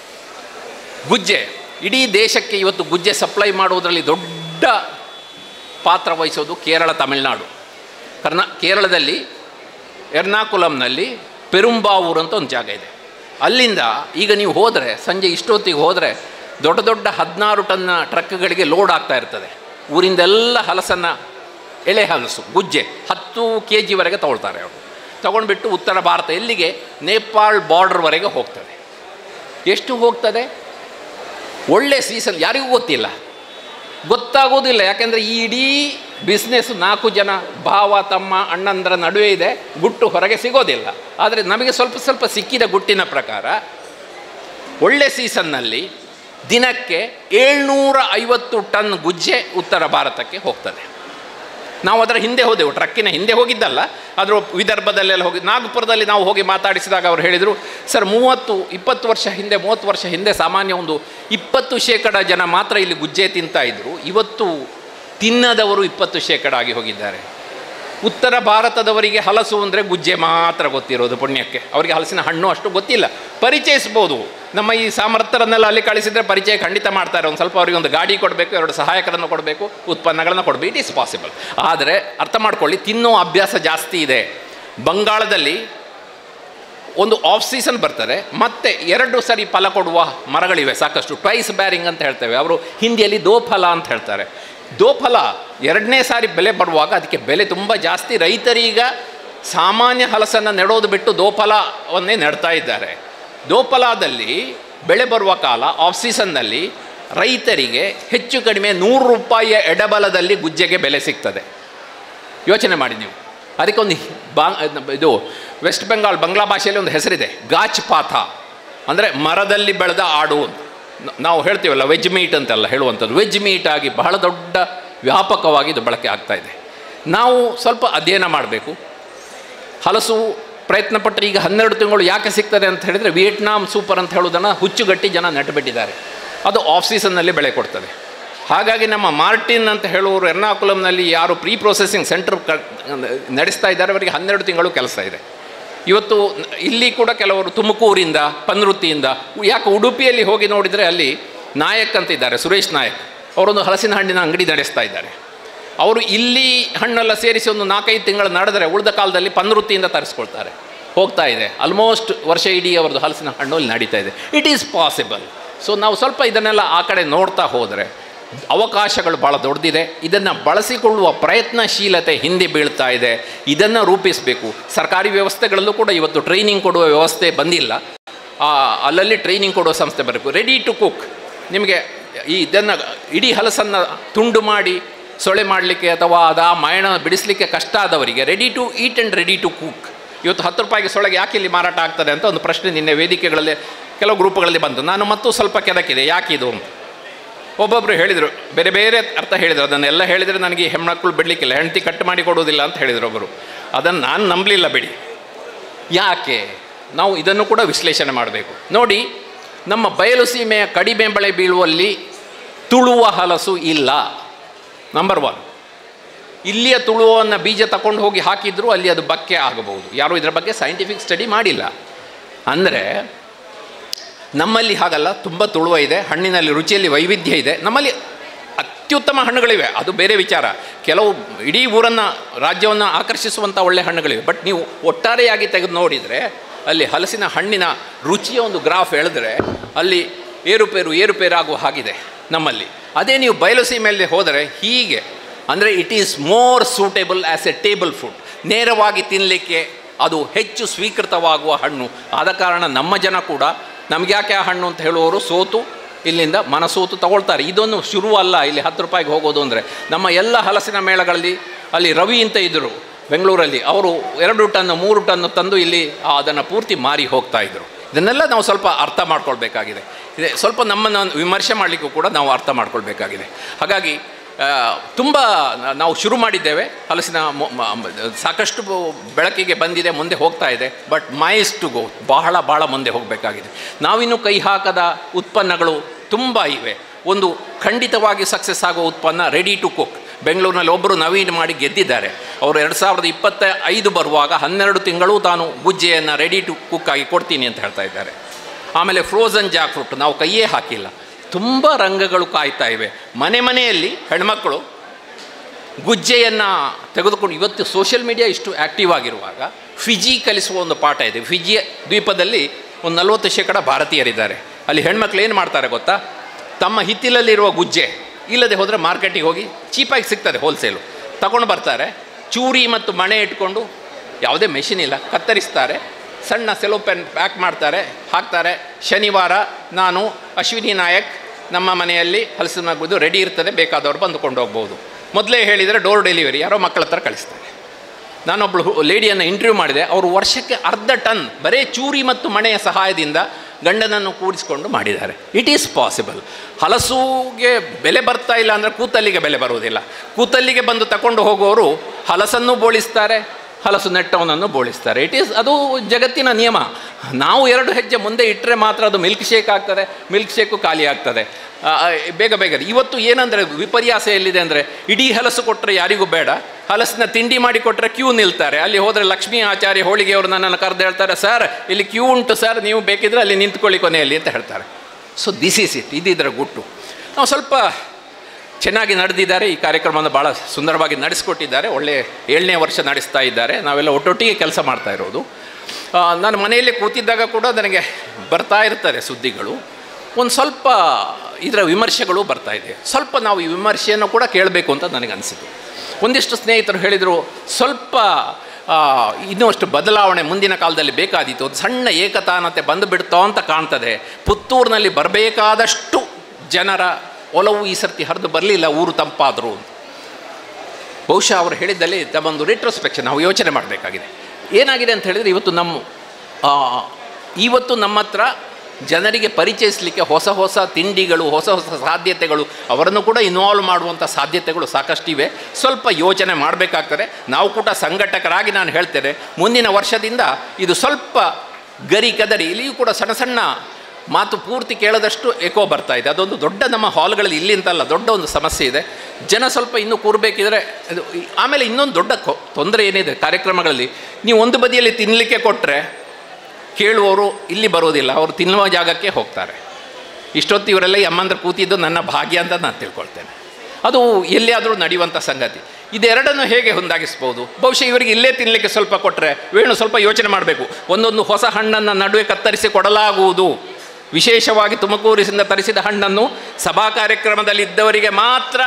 ಗುಜ್ಜೆ. ಇಡೀ ದೇಶಕ್ಕೆ ಇವತ್ತು ಗುಜ್ಜೆ ಸಪ್ಲೈ ಮಾಡುವುದರಲ್ಲಿ ದೊಡ್ಡ ಪಾತ್ರ ವಹಿಸೋದು ಕೇರಳ, ತಮಿಳುನಾಡು. ಕರ್ನಾ ಕೇರಳದಲ್ಲಿ ಎರ್ನಾಕುಲಂನಲ್ಲಿ ಪೆರುಂಬಾವೂರು ಅಂತ ಒಂದು ಜಾಗ ಇದೆ. ಅಲ್ಲಿಂದ ಈಗ ನೀವು ಹೋದರೆ, ಸಂಜೆ ಇಷ್ಟೊತ್ತಿಗೆ ಹೋದರೆ ದೊಡ್ಡ ದೊಡ್ಡ ಹದಿನಾರು ಟನ್ನ ಟ್ರಕ್ಗಳಿಗೆ ಲೋಡ್ ಆಗ್ತಾ ಇರ್ತದೆ. ಊರಿಂದೆಲ್ಲ ಹಲಸನ್ನು, ಎಳೆ ಹಲಸು, ಗುಜ್ಜೆ ಹತ್ತು ಕೆ ಜಿವರೆಗೆ ತೊಗೊಳ್ತಾರೆ ಅವರು. ತೊಗೊಂಡ್ಬಿಟ್ಟು ಉತ್ತರ ಭಾರತ ಎಲ್ಲಿಗೆ? ನೇಪಾಳ್ ಬಾರ್ಡ್ರ್ವರೆಗೆ ಹೋಗ್ತದೆ. ಎಷ್ಟು ಹೋಗ್ತದೆ? ಒಳ್ಳೆ ಸೀಸನ್, ಯಾರಿಗೂ ಗೊತ್ತಿಲ್ಲ, ಗೊತ್ತಾಗೋದಿಲ್ಲ. ಯಾಕೆಂದರೆ ಈ ಇಡೀ ಬಿಸ್ನೆಸ್ ನಾಲ್ಕು ಜನ ಭಾವ ತಮ್ಮ ಅಣ್ಣಂದರ ನಡುವೆ ಇದೆ, ಗುಟ್ಟು ಹೊರಗೆ ಸಿಗೋದಿಲ್ಲ. ಆದರೆ ನಮಗೆ ಸ್ವಲ್ಪ ಸ್ವಲ್ಪ ಸಿಕ್ಕಿದ ಗುಟ್ಟಿನ ಪ್ರಕಾರ ಒಳ್ಳೆ ಸೀಸನ್ನಲ್ಲಿ ದಿನಕ್ಕೆ ಏಳ್ನೂರ ಐವತ್ತು ಟನ್ ಗುಜ್ಜೆ ಉತ್ತರ ಭಾರತಕ್ಕೆ ಹೋಗ್ತದೆ. ನಾವು ಅದರ ಹಿಂದೆ ಹೋದೆವು, ಟ್ರಕ್ಕಿನ ಹಿಂದೆ ಹೋಗಿದ್ದಲ್ಲ, ಅದರ ವಿದರ್ಭದಲ್ಲೆಲ್ಲ ಹೋಗಿ ನಾಗಪುರದಲ್ಲಿ ನಾವು ಹೋಗಿ ಮಾತಾಡಿಸಿದಾಗ ಅವರು ಹೇಳಿದರು, ಸರ್ ಮೂವತ್ತು ಇಪ್ಪತ್ತು ವರ್ಷ ಹಿಂದೆ ಮೂವತ್ತು ವರ್ಷ ಹಿಂದೆ ಸಾಮಾನ್ಯ ಒಂದು ಇಪ್ಪತ್ತು ಶೇಕಡ ಜನ ಮಾತ್ರ ಇಲ್ಲಿ ಗುಜ್ಜೆ ತಿಂತಾ ಇದ್ದರು, ಇವತ್ತು ತಿನ್ನದವರು ಇಪ್ಪತ್ತು ಶೇಕಡ ಆಗಿ ಹೋಗಿದ್ದಾರೆ. ಉತ್ತರ ಭಾರತದವರಿಗೆ ಹಲಸು ಅಂದರೆ ಗುಜ್ಜೆ ಮಾತ್ರ ಗೊತ್ತಿರೋದು, ಪುಣ್ಯಕ್ಕೆ ಅವರಿಗೆ ಹಲಸಿನ ಹಣ್ಣು ಅಷ್ಟು ಗೊತ್ತಿಲ್ಲ. ಪರಿಚಯಿಸ್ಬೋದು, ನಮ್ಮ ಈ ಸಾಮರ್ಥ್ಯರನ್ನೆಲ್ಲ ಅಲ್ಲಿ ಕಳಿಸಿದರೆ ಪರಿಚಯ ಖಂಡಿತ ಮಾಡ್ತಾರೆ. ಒಂದು ಸ್ವಲ್ಪ ಅವರಿಗೆ ಒಂದು ಗಾಡಿ ಕೊಡಬೇಕು, ಎರಡು ಸಹಾಯಕರನ್ನು ಕೊಡಬೇಕು, ಉತ್ಪನ್ನಗಳನ್ನು ಕೊಡಬೇಕು, ಇಟ್ ಈಸ್ ಪಾಸಿಬಲ್. ಆದರೆ ಅರ್ಥ ಮಾಡ್ಕೊಳ್ಳಿ, ತಿನ್ನೋ ಅಭ್ಯಾಸ ಜಾಸ್ತಿ ಇದೆ. ಬಂಗಾಳದಲ್ಲಿ ಒಂದು ಆಫ್ ಸೀಸನ್ ಬರ್ತಾರೆ, ಮತ್ತೆ ಎರಡು ಸರಿ ಫಲ ಕೊಡುವ ಮರಗಳಿವೆ ಸಾಕಷ್ಟು, ಟ್ವೈಸ್ ಬ್ಯಾರಿಂಗ್ ಅಂತ ಹೇಳ್ತೇವೆ, ಅವರು ಹಿಂದಿಯಲ್ಲಿ ದೋಫಲ ಅಂತ ಹೇಳ್ತಾರೆ. ದೋಫಲ ಎರಡನೇ ಸಾರಿ ಬೆಲೆ ಬರುವಾಗ ಅದಕ್ಕೆ ಬೆಲೆ ತುಂಬ ಜಾಸ್ತಿ. ರೈತರೀಗ ಸಾಮಾನ್ಯ ಹಲಸನ್ನು ನೆಡೋದು ಬಿಟ್ಟು ದೋಫಲವನ್ನೇ ನೆಡ್ತಾ ಇದ್ದಾರೆ. ದೋಫಲದಲ್ಲಿ ಬೆಳೆ ಬರುವ ಕಾಲ ಆಫ್ ಸೀಸನ್ನಲ್ಲಿ ರೈತರಿಗೆ ಹೆಚ್ಚು ಕಡಿಮೆ ನೂರು ರೂಪಾಯಿಯ ಎಡಬಲದಲ್ಲಿ ಗುಜ್ಜೆಗೆ ಬೆಲೆ ಸಿಗ್ತದೆ. ಯೋಚನೆ ಮಾಡಿ ನೀವು. ಅದಕ್ಕೊಂದು ಬಾ ಇದು ವೆಸ್ಟ್ ಬೆಂಗಾಲ್ ಬಾಂಗ್ಲಾ ಭಾಷೆಯಲ್ಲಿ ಒಂದು ಹೆಸರಿದೆ, ಗಾಚ್ ಪಾಥ, ಅಂದರೆ ಮರದಲ್ಲಿ ಬೆಳೆದ ಆಡು. ನಾವು ಹೇಳ್ತೀವಲ್ಲ ವೆಜ್ ಮೀಟ್ ಅಂತೆಲ್ಲ ಹೇಳುವಂಥದ್ದು, ವೆಜ್ ಮೀಟ್ ಆಗಿ ಬಹಳ ದೊಡ್ಡ ವ್ಯಾಪಕವಾಗಿ ಇದು ಬಳಕೆ ಆಗ್ತಾ ಇದೆ. ನಾವು ಸ್ವಲ್ಪ ಅಧ್ಯಯನ ಮಾಡಬೇಕು. ಹಲಸು ಪ್ರಯತ್ನಪಟ್ಟರೆ ಈಗ ಹನ್ನೆರಡು ತಿಂಗಳು ಯಾಕೆ ಸಿಗ್ತದೆ ಅಂತ ಹೇಳಿದರೆ, ವಿಯೆಟ್ನಾಂ ಸೂಪರ್ ಅಂತ ಹೇಳೋದನ್ನು ಹುಚ್ಚುಗಟ್ಟಿ ಜನ ನೆಟ್ಟುಬಿಟ್ಟಿದ್ದಾರೆ. ಅದು ಆಫ್ ಸೀಸನ್ನಲ್ಲಿ ಬೆಳೆ ಕೊಡ್ತದೆ. ಹಾಗಾಗಿ ನಮ್ಮ ಮಾರ್ಟಿನ್ ಅಂತ ಹೇಳುವವರು ಎರ್ನಾಕುಲಂನಲ್ಲಿ ಯಾರು ಪ್ರೀ ಪ್ರೊಸೆಸಿಂಗ್ ಸೆಂಟರ್ ಕ ನಡೆಸ್ತಾ ಇದ್ದಾರೆ, ಅವರಿಗೆ ಹನ್ನೆರಡು ತಿಂಗಳು ಕೆಲಸ ಇದೆ. ಇವತ್ತು ಇಲ್ಲಿ ಕೂಡ ಕೆಲವರು ತುಮಕೂರಿಂದ, ಪನ್ರುತ್ತಿಯಿಂದ, ಯಾಕೆ ಉಡುಪಿಯಲ್ಲಿ ಹೋಗಿ ನೋಡಿದರೆ ಅಲ್ಲಿ ನಾಯಕ್ ಅಂತ ಇದ್ದಾರೆ, ಸುರೇಶ್ ನಾಯಕ್, ಅವರೊಂದು ಹಲಸಿನ ಹಣ್ಣಿನ ಅಂಗಡಿ ನಡೆಸ್ತಾ ಇದ್ದಾರೆ. ಅವರು ಇಲ್ಲಿ ಹಣ್ಣೆಲ್ಲ ಸೇರಿಸಿ ಒಂದು ನಾಲ್ಕೈದು ತಿಂಗಳು ನಡೆದರೆ ಉಳಿದ ಕಾಲದಲ್ಲಿ ಪನ್ರುತ್ತಿಯಿಂದ ತರಿಸ್ಕೊಳ್ತಾರೆ. ಹೋಗ್ತಾ ಇದೆ, ಆಲ್ಮೋಸ್ಟ್ ವರ್ಷ ಇಡೀ ಅವರದ್ದು ಹಲಸಿನ ಹಣ್ಣು ಅಲ್ಲಿ ನಡೀತಾ ಇದೆ. It is possible. ಸೊ ನಾವು ಸ್ವಲ್ಪ ಇದನ್ನೆಲ್ಲ ಆ ಕಡೆ ನೋಡ್ತಾ ಹೋದರೆ ಅವಕಾಶಗಳು ಭಾಳ ದೊಡ್ಡದಿದೆ. ಇದನ್ನು ಬಳಸಿಕೊಳ್ಳುವ ಪ್ರಯತ್ನಶೀಲತೆ ಹಿಂದೆ ಬೀಳ್ತಾ ಇದೆ. ಇದನ್ನು ರೂಪಿಸಬೇಕು. ಸರ್ಕಾರಿ ವ್ಯವಸ್ಥೆಗಳಲ್ಲೂ ಕೂಡ ಇವತ್ತು ಟ್ರೈನಿಂಗ್ ಕೊಡುವ ವ್ಯವಸ್ಥೆ ಬಂದಿಲ್ಲ. ಅಲ್ಲಲ್ಲಿ ಟ್ರೈನಿಂಗ್ ಕೊಡುವ ಸಂಸ್ಥೆ ಬರಬೇಕು. Ready to cook. ನಿಮಗೆ ಈ ಇದನ್ನು ಇಡೀ ಹಲಸನ್ನು ತುಂಡು ಮಾಡಿ ಸೊಳೆ ಮಾಡಲಿಕ್ಕೆ ಅಥವಾ ಅದು ಆ ಮಯಣ ಬಿಡಿಸಲಿಕ್ಕೆ ಕಷ್ಟ ಆದವರಿಗೆ ready to eat and ready to cook. ಇವತ್ತು ಹತ್ತು ರೂಪಾಯಿಗೆ ಸೊಳಗೆ ಯಾಕೆ ಇಲ್ಲಿ ಮಾರಾಟ ಆಗ್ತದೆ ಅಂತ ಒಂದು ಪ್ರಶ್ನೆ ನಿನ್ನೆ ವೇದಿಕೆಗಳಲ್ಲಿ ಕೆಲವು ಗ್ರೂಪ್ಗಳಲ್ಲಿ ಬಂತು. ನಾನು ಮತ್ತು ಸ್ವಲ್ಪ ಕೆದಕಿದೆ ಯಾಕಿದು ಅಂತ. ಒಬ್ಬೊಬ್ಬರು ಹೇಳಿದರು, ಬೇರೆ ಬೇರೆ ಅರ್ಥ ಹೇಳಿದರು. ಅದನ್ನೆಲ್ಲ ಹೇಳಿದರೆ ನನಗೆ ಹೆಣ್ಮಕ್ಳು ಬಿಡಲಿಕ್ಕಿಲ್ಲ, ಹೆಂಡತಿ ಕಟ್ ಮಾಡಿ ಕೊಡೋದಿಲ್ಲ ಅಂತ ಹೇಳಿದರು ಒಬ್ಬರು. ಅದನ್ನು ನಾನು ನಂಬಲಿಲ್ಲ ಬಿಡಿ. ಯಾಕೆ ನಾವು ಇದನ್ನು ಕೂಡ ವಿಶ್ಲೇಷಣೆ ಮಾಡಬೇಕು. ನೋಡಿ, ನಮ್ಮ ಬಯಲು ಸೀಮೆಯ ಕಡಿಮೆ ಬೆಳೆ ಬೀಳುವಲ್ಲಿ ತುಳುವ ಹಲಸು ಇಲ್ಲ. Number one. ಇಲ್ಲಿಯ ತುಳುವನ್ನು ಬೀಜ ತಗೊಂಡು ಹೋಗಿ ಹಾಕಿದರೂ ಅಲ್ಲಿ ಅದು ಬಕ್ಕೆ ಆಗಬಹುದು. ಯಾರೂ ಇದರ ಬಗ್ಗೆ ಸೈಂಟಿಫಿಕ್ ಸ್ಟಡಿ ಮಾಡಿಲ್ಲ. ಅಂದರೆ ನಮ್ಮಲ್ಲಿ ಹಾಗಲ್ಲ, ತುಂಬ ತುಳುವ ಇದೆ, ಹಣ್ಣಿನಲ್ಲಿ ರುಚಿಯಲ್ಲಿ ವೈವಿಧ್ಯ ಇದೆ. ನಮ್ಮಲ್ಲಿ ಅತ್ಯುತ್ತಮ ಹಣ್ಣುಗಳಿವೆ, ಅದು ಬೇರೆ ವಿಚಾರ. ಕೆಲವು ಇಡೀ ಊರನ್ನು ರಾಜ್ಯವನ್ನು ಆಕರ್ಷಿಸುವಂಥ ಒಳ್ಳೆಯ ಹಣ್ಣುಗಳಿವೆ. ಬಟ್ ನೀವು ಒಟ್ಟಾರೆಯಾಗಿ ತೆಗೆದು ನೋಡಿದರೆ ಅಲ್ಲಿ ಹಲಸಿನ ಹಣ್ಣಿನ ರುಚಿಯ ಒಂದು ಗ್ರಾಫ್ ಎಳೆದ್ರೆ ಅಲ್ಲಿ ಏರುಪೇರು ಏರುಪೇರಾಗುವ ಹಾಗಿದೆ ನಮ್ಮಲ್ಲಿ. ಅದೇ ನೀವು ಬಯಲುಸೀಮೆಯಲ್ಲಿ ಹೋದರೆ ಹೀಗೆ, ಅಂದರೆ it is more suitable as a table food. ನೇರವಾಗಿ ತಿನ್ನಲಿಕ್ಕೆ ಅದು ಹೆಚ್ಚು ಸ್ವೀಕೃತವಾಗುವ ಹಣ್ಣು. ಆದ ಕಾರಣ ನಮ್ಮ ಜನ ಕೂಡ ನಮ್ಗೆ ಯಾಕೆ ಆ ಹಣ್ಣು ಅಂತ ಹೇಳುವವರು ಸೋತು ಇಲ್ಲಿಂದ ಮನಸೋತು ತಗೊಳ್ತಾರೆ. ಇದೊಂದು ಶುರು ಅಲ್ಲ ಇಲ್ಲಿ ಹತ್ತು ರೂಪಾಯಿಗೆ ಹೋಗೋದು ಅಂದರೆ. ನಮ್ಮ ಎಲ್ಲ ಹಲಸಿನ ಮೇಳಗಳಲ್ಲಿ ಅಲ್ಲಿ ರವಿ ಅಂತ ಇದ್ದರು ಬೆಂಗಳೂರಲ್ಲಿ, ಅವರು ಎರಡು ಟನ್ನು ಮೂರು ಟನ್ನು ತಂದು ಇಲ್ಲಿ ಅದನ್ನು ಪೂರ್ತಿ ಮಾರಿ ಹೋಗ್ತಾ ಇದ್ದರು. ಇದನ್ನೆಲ್ಲ ನಾವು ಸ್ವಲ್ಪ ಅರ್ಥ ಮಾಡ್ಕೊಳ್ಬೇಕಾಗಿದೆ. ಇದೆ ಸ್ವಲ್ಪ ನಮ್ಮನ್ನು ವಿಮರ್ಶೆ ಮಾಡಲಿಕ್ಕೂ ಕೂಡ ನಾವು ಅರ್ಥ ಮಾಡ್ಕೊಳ್ಬೇಕಾಗಿದೆ. ಹಾಗಾಗಿ ತುಂಬ ನಾವು ಶುರು ಮಾಡಿದ್ದೇವೆ. ಹಲಸಿನ ಸಾಕಷ್ಟು ಬೆಳಕಿಗೆ ಬಂದಿದೆ, ಮುಂದೆ ಹೋಗ್ತಾ ಇದೆ. ಬಟ್ ಮೈಸ್ ಟು ಗೋ, ಬಹಳ ಭಾಳ ಮುಂದೆ ಹೋಗಬೇಕಾಗಿದೆ. ನಾವಿನ್ನೂ ಕೈ ಹಾಕದ ಉತ್ಪನ್ನಗಳು ತುಂಬ ಇವೆ. ಒಂದು ಖಂಡಿತವಾಗಿ ಸಕ್ಸಸ್ ಆಗೋ ಉತ್ಪನ್ನ ರೆಡಿ ಟು ಕುಕ್. ಬೆಂಗಳೂರಿನಲ್ಲಿ ಒಬ್ಬರು ನವೀನ್ ಮಾಡಿ ಗೆದ್ದಿದ್ದಾರೆ. ಅವರು ಎರಡು ಸಾವಿರದ ಇಪ್ಪತ್ತ ಐದು ಬರುವಾಗ ಹನ್ನೆರಡು ತಿಂಗಳು ತಾನು ಗುಜ್ಜೆಯನ್ನು ರೆಡಿ ಟು ಕುಕ್ ಆಗಿ ಕೊಡ್ತೀನಿ ಅಂತ ಹೇಳ್ತಾ ಇದ್ದಾರೆ. ಆಮೇಲೆ ಫ್ರೋಝನ್ ಜಾಕ್ ಫ್ರೂಟ್ ನಾವು ಕೈಯೇ ಹಾಕಿಲ್ಲ. ತುಂಬ ರಂಗಗಳು ಕಾಯ್ತಾ ಇವೆ. ಮನೆ ಮನೆಯಲ್ಲಿ ಹೆಣ್ಮಕ್ಕಳು ಗುಜ್ಜೆಯನ್ನು ತೆಗೆದುಕೊಂಡು, ಇವತ್ತು ಸೋಷಿಯಲ್ ಮೀಡಿಯಾ ಇಷ್ಟು ಆ್ಯಕ್ಟಿವ್ ಆಗಿರುವಾಗ ಫಿಜಿ ಕಲಿಸುವ ಒಂದು ಪಾಠ ಇದೆ. ಫಿಜಿ ದ್ವೀಪದಲ್ಲಿ ಒಂದು ನಲವತ್ತು ಶೇಕಡ ಭಾರತೀಯರಿದ್ದಾರೆ. ಅಲ್ಲಿ ಹೆಣ್ಮಕ್ಳು ಏನು ಮಾಡ್ತಾರೆ ಗೊತ್ತಾ, ತಮ್ಮ ಹಿತ್ತಿಲಲ್ಲಿರುವ ಗುಜ್ಜೆ ಇಲ್ಲದೆ ಹೋದರೆ ಮಾರ್ಕೆಟಿಗೆ ಹೋಗಿ ಚೀಪಾಗಿ ಸಿಗ್ತದೆ, ಹೋಲ್ಸೇಲು ತಗೊಂಡು ಬರ್ತಾರೆ. ಚೂರಿ ಮತ್ತು ಮಣೆ ಇಟ್ಕೊಂಡು, ಯಾವುದೇ ಮೆಷಿನ್ ಇಲ್ಲ, ಕತ್ತರಿಸ್ತಾರೆ, ಸಣ್ಣ ಸೆಲೋ ಪೆನ್ ಪ್ಯಾಕ್ ಮಾಡ್ತಾರೆ, ಹಾಕ್ತಾರೆ. ಶನಿವಾರ ನಾನು ಅಶ್ವಿನಿ ನಾಯಕ್ ನಮ್ಮ ಮನೆಯಲ್ಲಿ ಹಲಸಿನ ಗುದ್ದು ರೆಡಿ ಇರ್ತದೆ, ಬೇಕಾದವರು ಬಂದುಕೊಂಡು ಹೋಗ್ಬೋದು. ಮೊದಲೇ ಹೇಳಿದರೆ ಡೋರ್ ಡೆಲಿವರಿ ಯಾರೋ ಮಕ್ಕಳ ಹತ್ರ ಕಳಿಸ್ತಾರೆ. ನಾನೊಬ್ಬಳು ಲೇಡಿಯನ್ನು ಇಂಟರ್ವ್ಯೂ ಮಾಡಿದೆ. ಅವರು ವರ್ಷಕ್ಕೆ ಅರ್ಧ ಟನ್ ಬರೀ ಚೂರಿ ಮತ್ತು ಮಣೆಯ ಸಹಾಯದಿಂದ ಗಂಡನನ್ನು ಕೂಡಿಸ್ಕೊಂಡು ಮಾಡಿದ್ದಾರೆ. It is possible. ಹಲಸುಗೆ ಬೆಲೆ ಬರ್ತಾ ಇಲ್ಲ ಅಂದರೆ ಕೂತಲ್ಲಿಗೆ ಬೆಲೆ ಬರುವುದಿಲ್ಲ. ಕೂತಲ್ಲಿಗೆ ಬಂದು ತಗೊಂಡು ಹೋಗುವವರು ಹಲಸನ್ನು ಬೋಳಿಸ್ತಾರೆ, ಹಲಸು ನೆಟ್ಟವನನ್ನು ಬೋಳಿಸ್ತಾರೆ. ಇಟ್ ಈಸ್ ಅದು ಜಗತ್ತಿನ ನಿಯಮ. ನಾವು ಎರಡು ಹೆಜ್ಜೆ ಮುಂದೆ ಇಟ್ಟರೆ ಮಾತ್ರ ಅದು ಮಿಲ್ಕ್ ಶೇಕ್ ಆಗ್ತದೆ, ಮಿಲ್ಕ್ ಶೇಕು ಖಾಲಿ ಆಗ್ತದೆ ಬೇಗ ಬೇಗ. ಇವತ್ತು ಏನಂದರೆ ವಿಪರ್ಯಾಸ ಎಲ್ಲಿದೆ ಅಂದರೆ, ಇಡೀ ಹಲಸು ಕೊಟ್ಟರೆ ಯಾರಿಗೂ ಬೇಡ, ಹಲಸಿನ ತಿಂಡಿ ಮಾಡಿ ಕೊಟ್ಟರೆ ಕ್ಯೂ ನಿಲ್ತಾರೆ. ಅಲ್ಲಿ ಹೋದರೆ ಲಕ್ಷ್ಮೀ ಆಚಾರ್ಯ ಹೋಳಿಗೆಯವರು ನನ್ನನ್ನು ಕರೆದು ಹೇಳ್ತಾರೆ, ಸರ್ ಇಲ್ಲಿ ಕ್ಯೂ ಉಂಟು ಸರ್, ನೀವು ಬೇಕಿದ್ರೆ ಅಲ್ಲಿ ನಿಂತ್ಕೊಳ್ಳಿ ಕೊನೆಯಲ್ಲಿ ಅಂತ ಹೇಳ್ತಾರೆ. So this is it. ಇದಿದ್ರೆ ಗುಟ್ಟು. ನಾವು ಸ್ವಲ್ಪ ಚೆನ್ನಾಗಿ ನಡೆದಿದ್ದಾರೆ. ಈ ಕಾರ್ಯಕ್ರಮವನ್ನು ಭಾಳ ಸುಂದರವಾಗಿ ನಡೆಸಿಕೊಟ್ಟಿದ್ದಾರೆ. ಒಳ್ಳೆ ಏಳನೇ ವರ್ಷ ನಡೆಸ್ತಾ ಇದ್ದಾರೆ. ನಾವೆಲ್ಲ ಒಟ್ಟೊಟ್ಟಿಗೆ ಕೆಲಸ ಮಾಡ್ತಾ ಇರೋದು. ನಾನು ಮನೆಯಲ್ಲಿ ಕೂತಿದ್ದಾಗ ಕೂಡ ನನಗೆ ಬರ್ತಾ ಇರ್ತಾರೆ ಸುದ್ದಿಗಳು. ಒಂದು ಸ್ವಲ್ಪ ಇದರ ವಿಮರ್ಶೆಗಳು ಬರ್ತಾ ಇದೆ. ಸ್ವಲ್ಪ ನಾವು ಈ ವಿಮರ್ಶೆಯನ್ನು ಕೂಡ ಕೇಳಬೇಕು ಅಂತ ನನಗೆ ಅನಿಸಿತು. ಒಂದಿಷ್ಟು ಸ್ನೇಹಿತರು ಹೇಳಿದರು, ಸ್ವಲ್ಪ ಇನ್ನೂ ಅಷ್ಟು ಬದಲಾವಣೆ ಮುಂದಿನ ಕಾಲದಲ್ಲಿ ಬೇಕಾದೀತು, ಒಂದು ಸಣ್ಣ ಏಕತಾನತೆ ಬಂದು ಬಿಡ್ತೋ ಅಂತ ಕಾಣ್ತದೆ. ಪುತ್ತೂರಿನಲ್ಲಿ ಬರಬೇಕಾದಷ್ಟು ಜನರ ಒಲವು ಈ ಸರ್ತಿ ಹರಿದು ಬರಲಿಲ್ಲ, ಊರು ತಂಪಾದರು. ಬಹುಶಃ ಅವರು ಹೇಳಿದ್ದಲ್ಲಿ ತಮ್ಮೊಂದು ರೆಟ್ರೋಸ್ಪೆಕ್ಷನ್ ನಾವು ಯೋಚನೆ ಮಾಡಬೇಕಾಗಿದೆ. ಏನಾಗಿದೆ ಅಂತ ಹೇಳಿದರೆ, ಇವತ್ತು ನಮ್ಮ ಇವತ್ತು ನಮ್ಮ ಹತ್ರ ಜನರಿಗೆ ಪರಿಚಯಿಸಲಿಕ್ಕೆ ಹೊಸ ಹೊಸ ತಿಂಡಿಗಳು, ಹೊಸ ಹೊಸ ಸಾಧ್ಯತೆಗಳು, ಅವರನ್ನು ಕೂಡ ಇನ್ವಾಲ್ವ್ ಮಾಡುವಂಥ ಸಾಧ್ಯತೆಗಳು ಸಾಕಷ್ಟಿವೆ. ಸ್ವಲ್ಪ ಯೋಚನೆ ಮಾಡಬೇಕಾಗ್ತದೆ. ನಾವು ಕೂಡ ಸಂಘಟಕರಾಗಿ ನಾನು ಹೇಳ್ತೇನೆ, ಮುಂದಿನ ವರ್ಷದಿಂದ ಇದು ಸ್ವಲ್ಪ ಗರಿ ಕದರಿ, ಇಲ್ಲಿಯೂ ಕೂಡ ಸಣ್ಣ ಸಣ್ಣ ಮಾತು ಪೂರ್ತಿ ಕೇಳದಷ್ಟು ಎಕೋ ಬರ್ತಾ ಇದೆ. ಅದೊಂದು ದೊಡ್ಡ ನಮ್ಮ ಹಾಲ್ಗಳಲ್ಲಿ ಇಲ್ಲಿ ಅಂತಲ್ಲ, ದೊಡ್ಡ ಒಂದು ಸಮಸ್ಯೆ ಇದೆ. ಜನ ಸ್ವಲ್ಪ ಇನ್ನೂ ಕೂರಬೇಕಿದ್ರೆ ಅದು. ಆಮೇಲೆ ಇನ್ನೊಂದು ದೊಡ್ಡ ತೊಂದರೆ ಏನಿದೆ ಕಾರ್ಯಕ್ರಮಗಳಲ್ಲಿ, ನೀವು ಒಂದು ಬದಿಯಲ್ಲಿ ತಿನ್ನಲಿಕ್ಕೆ ಕೊಟ್ಟರೆ ಕೇಳುವವರು ಇಲ್ಲಿ ಬರೋದಿಲ್ಲ, ಅವರು ತಿನ್ನುವ ಜಾಗಕ್ಕೆ ಹೋಗ್ತಾರೆ. ಇಷ್ಟೊತ್ತು ಇವರೆಲ್ಲ ಈ ಅಮ್ಮಂದ್ರ ಕೂತಿದ್ದು ನನ್ನ ಭಾಗ್ಯ ಅಂತ ನಾನು ತಿಳ್ಕೊಳ್ತೇನೆ. ಅದು ಎಲ್ಲಿಯಾದರೂ ನಡೆಯುವಂಥ ಸಂಗತಿ. ಇದೆರಡನ್ನು ಹೇಗೆ ಹೊಂದಾಗಿಸ್ಬೋದು? ಬಹುಶಃ ಇವರಿಗೆ ಇಲ್ಲೇ ತಿನ್ನಲಿಕ್ಕೆ ಸ್ವಲ್ಪ ಕೊಟ್ಟರೆ, ವೇಣು ಸ್ವಲ್ಪ ಯೋಚನೆ ಮಾಡಬೇಕು. ಒಂದೊಂದು ಹೊಸ ಹಣ್ಣನ್ನು ನಡುವೆ ಕತ್ತರಿಸಿ ಕೊಡಲಾಗುವುದು. ವಿಶೇಷವಾಗಿ ತುಮಕೂರಿನಿಂದ ತರಿಸಿದ ಹಣ್ಣನ್ನು ಸಭಾ ಕಾರ್ಯಕ್ರಮದಲ್ಲಿ ಇದ್ದವರಿಗೆ ಮಾತ್ರ,